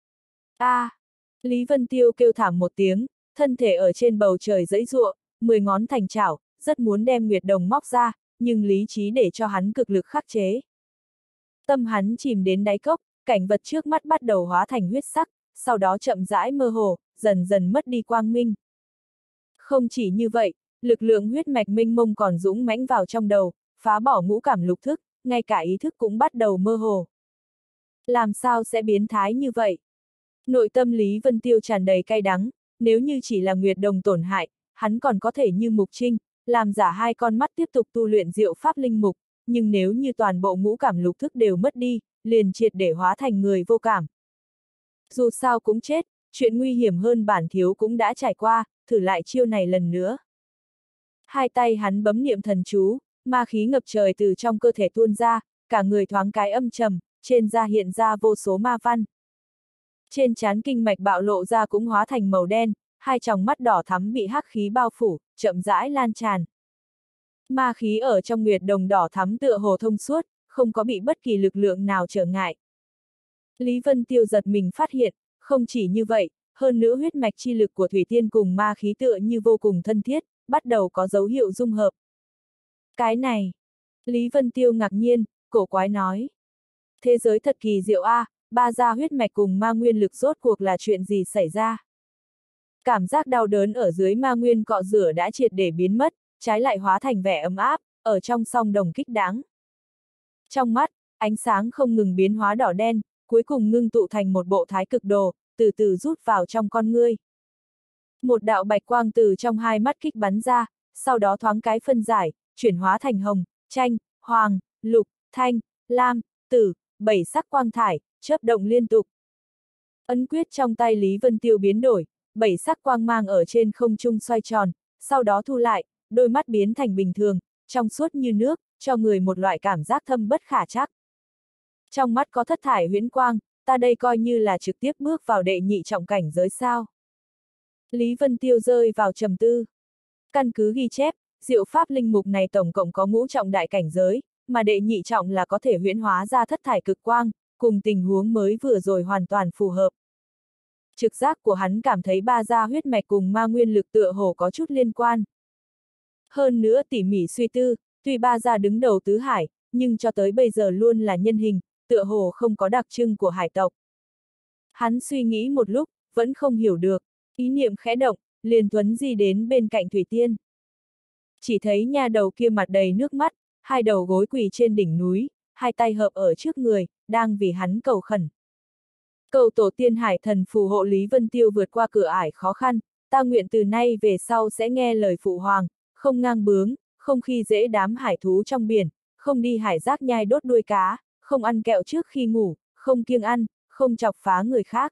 A! Lý Vân Tiêu kêu thảm một tiếng, thân thể ở trên bầu trời giãy giụa, 10 ngón thành chảo, rất muốn đem Nguyệt Đồng móc ra, nhưng lý trí để cho hắn cực lực khắc chế. Tâm hắn chìm đến đáy cốc, cảnh vật trước mắt bắt đầu hóa thành huyết sắc, sau đó chậm rãi mơ hồ, dần dần mất đi quang minh. Không chỉ như vậy, lực lượng huyết mạch mênh mông còn dũng mãnh vào trong đầu, phá bỏ ngũ cảm lục thức, ngay cả ý thức cũng bắt đầu mơ hồ. Làm sao sẽ biến thái như vậy? Nội tâm Lý Vân Tiêu tràn đầy cay đắng, nếu như chỉ là Nguyệt Đồng tổn hại, hắn còn có thể như Mục Trinh, làm giả hai con mắt tiếp tục tu luyện diệu pháp linh mục, nhưng nếu như toàn bộ ngũ cảm lục thức đều mất đi, liền triệt để hóa thành người vô cảm. Dù sao cũng chết, chuyện nguy hiểm hơn bản thiếu cũng đã trải qua, thử lại chiêu này lần nữa. Hai tay hắn bấm niệm thần chú, ma khí ngập trời từ trong cơ thể tuôn ra, cả người thoáng cái âm trầm, trên da hiện ra vô số ma văn. Trên trán kinh mạch bạo lộ ra cũng hóa thành màu đen, hai tròng mắt đỏ thắm bị hắc khí bao phủ, chậm rãi lan tràn. Ma khí ở trong Nguyệt Đồng đỏ thắm tựa hồ thông suốt, không có bị bất kỳ lực lượng nào trở ngại. Lý Vân Tiêu giật mình phát hiện, không chỉ như vậy, hơn nữa huyết mạch chi lực của Thủy Tiên cùng ma khí tựa như vô cùng thân thiết, bắt đầu có dấu hiệu dung hợp. Cái này, Lý Vân Tiêu ngạc nhiên, cổ quái nói. Thế giới thật kỳ diệu a, ba gia huyết mạch cùng ma nguyên lực rốt cuộc là chuyện gì xảy ra? Cảm giác đau đớn ở dưới ma nguyên cọ rửa đã triệt để biến mất, trái lại hóa thành vẻ ấm áp, ở trong song đồng kích đáng. Trong mắt, ánh sáng không ngừng biến hóa đỏ đen, cuối cùng ngưng tụ thành một bộ thái cực đồ, từ từ rút vào trong con ngươi. Một đạo bạch quang từ trong hai mắt kích bắn ra, sau đó thoáng cái phân giải, chuyển hóa thành hồng, chanh, hoàng, lục, thanh, lam, tử, 7 sắc quang thải, chớp động liên tục. Ấn quyết trong tay Lý Vân Tiêu biến đổi, 7 sắc quang mang ở trên không trung xoay tròn, sau đó thu lại, đôi mắt biến thành bình thường, trong suốt như nước, cho người một loại cảm giác thâm bất khả trắc. Trong mắt có thất thải huyễn quang, ta đây coi như là trực tiếp bước vào đệ nhị trọng cảnh giới sao. Lý Vân Tiêu rơi vào trầm tư. Căn cứ ghi chép, diệu pháp linh mục này tổng cộng có ngũ trọng đại cảnh giới, mà đệ nhị trọng là có thể huyễn hóa ra thất thải cực quang, cùng tình huống mới vừa rồi hoàn toàn phù hợp. Trực giác của hắn cảm thấy ba gia huyết mạch cùng ma nguyên lực tựa hồ có chút liên quan. Hơn nữa tỉ mỉ suy tư, tuy ba gia đứng đầu tứ hải, nhưng cho tới bây giờ luôn là nhân hình, tựa hồ không có đặc trưng của hải tộc. Hắn suy nghĩ một lúc, vẫn không hiểu được, ý niệm khẽ động, liền thuấn di đến bên cạnh Thủy Tiên. Chỉ thấy nha đầu kia mặt đầy nước mắt, hai đầu gối quỳ trên đỉnh núi, hai tay hợp ở trước người, đang vì hắn cầu khẩn. Cầu tổ tiên hải thần phù hộ Lý Vân Tiêu vượt qua cửa ải khó khăn, ta nguyện từ nay về sau sẽ nghe lời phụ hoàng, không ngang bướng, không khi dễ đám hải thú trong biển, không đi hải giác nhai đốt đuôi cá, không ăn kẹo trước khi ngủ, không kiêng ăn, không chọc phá người khác.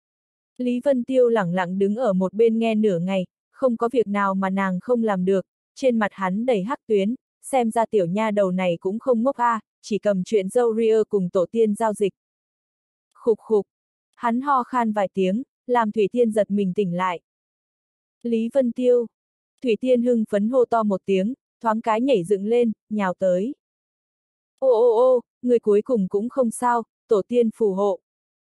Lý Vân Tiêu lẳng lặng đứng ở một bên nghe nửa ngày, không có việc nào mà nàng không làm được, trên mặt hắn đầy hắc tuyến, xem ra tiểu nha đầu này cũng không ngốc a, chỉ cầm chuyện dâu ria cùng tổ tiên giao dịch. Khục khục, hắn ho khan vài tiếng, làm Thủy Tiên giật mình tỉnh lại. Lý Vân Tiêu, Thủy Tiên hưng phấn hô to một tiếng, thoáng cái nhảy dựng lên, nhào tới. Ô ô ô, người cuối cùng cũng không sao, tổ tiên phù hộ.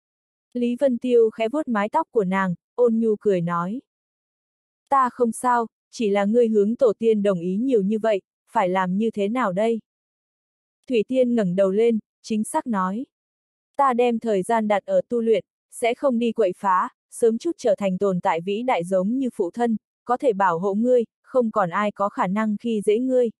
Lý Vân Tiêu khẽ vuốt mái tóc của nàng, ôn nhu cười nói. Ta không sao, chỉ là ngươi hướng tổ tiên đồng ý nhiều như vậy, phải làm như thế nào đây? Thủy Tiên ngẩng đầu lên, chính xác nói. Ta đem thời gian đặt ở tu luyện, sẽ không đi quậy phá, sớm chút trở thành tồn tại vĩ đại giống như phụ thân, có thể bảo hộ ngươi, không còn ai có khả năng khi dễ ngươi.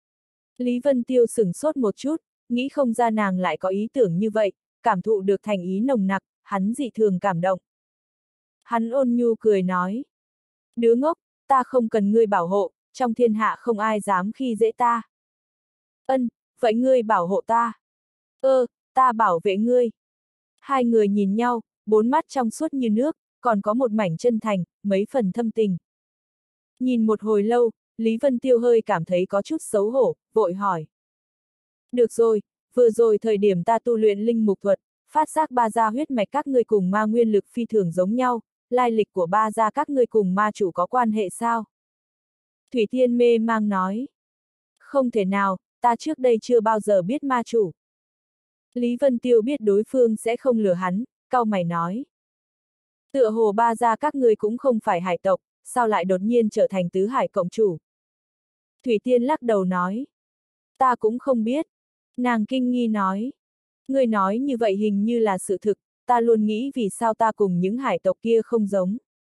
Lý Vân Tiêu sửng sốt một chút, nghĩ không ra nàng lại có ý tưởng như vậy, cảm thụ được thành ý nồng nặc, hắn dị thường cảm động. Hắn ôn nhu cười nói. Đứa ngốc, ta không cần ngươi bảo hộ, trong thiên hạ không ai dám khi dễ ta. Ân, vậy ngươi bảo hộ ta. Ta bảo vệ ngươi. Hai người nhìn nhau, bốn mắt trong suốt như nước, còn có một mảnh chân thành, mấy phần thâm tình. Nhìn một hồi lâu, Lý Vân Tiêu hơi cảm thấy có chút xấu hổ, vội hỏi. Được rồi, vừa rồi thời điểm ta tu luyện linh mục thuật, phát giác ba gia huyết mạch các ngươi cùng ma nguyên lực phi thường giống nhau, lai lịch của ba gia các ngươi cùng ma chủ có quan hệ sao? Thủy Tiên mê mang nói. Không thể nào, ta trước đây chưa bao giờ biết ma chủ. Lý Vân Tiêu biết đối phương sẽ không lừa hắn, cau mày nói. Tựa hồ ba gia các ngươi cũng không phải hải tộc, sao lại đột nhiên trở thành tứ hải cộng chủ? Thủy Tiên lắc đầu nói. Ta cũng không biết. Nàng kinh nghi nói. Ngươi nói như vậy hình như là sự thực, ta luôn nghĩ vì sao ta cùng những hải tộc kia không giống.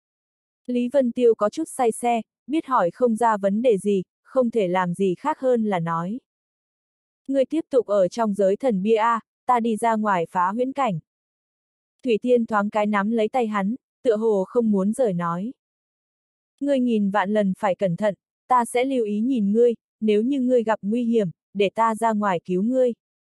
Lý Vân Tiêu có chút say xe, biết hỏi không ra vấn đề gì, không thể làm gì khác hơn là nói. Ngươi tiếp tục ở trong giới thần bia a, ta đi ra ngoài phá huyễn cảnh. Thủy Tiên thoáng cái nắm lấy tay hắn, tựa hồ không muốn rời nói. Ngươi nghìn vạn lần phải cẩn thận, ta sẽ lưu ý nhìn ngươi, nếu như ngươi gặp nguy hiểm, để ta ra ngoài cứu ngươi.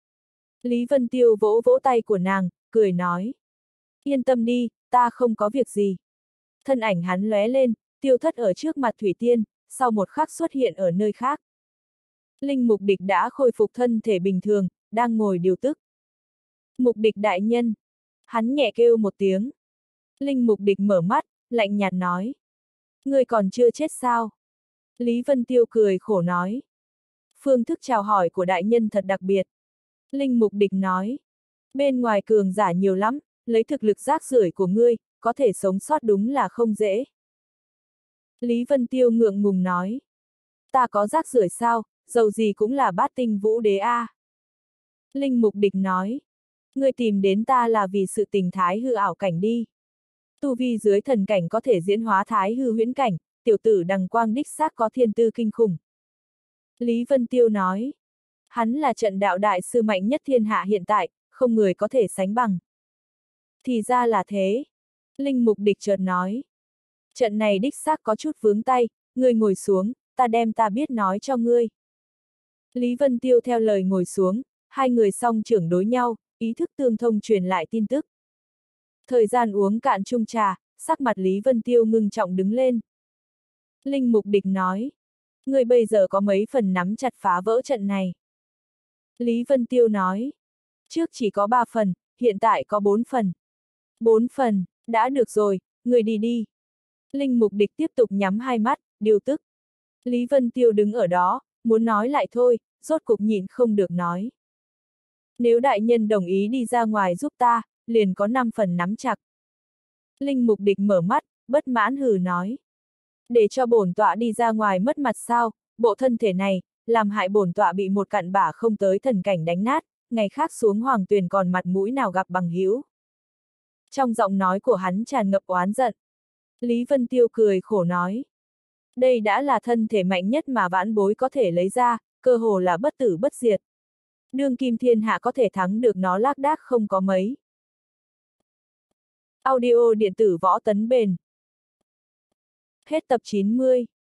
Lý Vân Tiêu vỗ vỗ tay của nàng, cười nói. Yên tâm đi, ta không có việc gì. Thân ảnh hắn lóe lên, tiêu thất ở trước mặt Thủy Tiên, sau một khắc xuất hiện ở nơi khác. Linh Mục Địch đã khôi phục thân thể bình thường, đang ngồi điều tức. Mục Địch đại nhân. Hắn nhẹ kêu một tiếng. Linh Mục Địch mở mắt, lạnh nhạt nói. Ngươi còn chưa chết sao? Lý Vân Tiêu cười khổ nói. Phương thức chào hỏi của đại nhân thật đặc biệt. Linh Mục Địch nói. Bên ngoài cường giả nhiều lắm, lấy thực lực rác rưởi của ngươi, có thể sống sót đúng là không dễ. Lý Vân Tiêu ngượng ngùng nói. Ta có rác rưởi sao, dầu gì cũng là bát tinh vũ đế a. Linh Mục Địch nói. Ngươi tìm đến ta là vì sự tình thái hư ảo cảnh đi. Tu vi dưới thần cảnh có thể diễn hóa thái hư huyễn cảnh, tiểu tử Đằng Quang đích xác có thiên tư kinh khủng. Lý Vân Tiêu nói. Hắn là trận đạo đại sư mạnh nhất thiên hạ hiện tại, không người có thể sánh bằng. Thì ra là thế. Linh Mục Địch chợt nói. Trận này đích xác có chút vướng tay, ngươi ngồi xuống, ta đem ta biết nói cho ngươi. Lý Vân Tiêu theo lời ngồi xuống, hai người song trưởng đối nhau, ý thức tương thông truyền lại tin tức. Thời gian uống cạn chung trà, sắc mặt Lý Vân Tiêu ngưng trọng đứng lên. Linh Mục Địch nói. Ngươi bây giờ có mấy phần nắm chặt phá vỡ trận này. Lý Vân Tiêu nói. Trước chỉ có 3 phần, hiện tại có 4 phần. 4 phần, đã được rồi, ngươi đi đi. Linh Mục Địch tiếp tục nhắm hai mắt, điều tức. Lý Vân Tiêu đứng ở đó, muốn nói lại thôi, rốt cục nhịn không được nói. Nếu đại nhân đồng ý đi ra ngoài giúp ta, liền có 5 phần nắm chặt. Linh Mục Địch mở mắt, bất mãn hừ nói. Để cho bổn tọa đi ra ngoài mất mặt sao, bộ thân thể này, làm hại bổn tọa bị một cặn bã không tới thần cảnh đánh nát, ngày khác xuống hoàng tuyền còn mặt mũi nào gặp bằng hữu. Trong giọng nói của hắn tràn ngập oán giận. Lý Vân Tiêu cười khổ nói. Đây đã là thân thể mạnh nhất mà vãn bối có thể lấy ra, cơ hồ là bất tử bất diệt. Đương kim thiên hạ có thể thắng được nó lác đác không có mấy. Audio điện tử Võ Tấn Bền. Hết tập 90.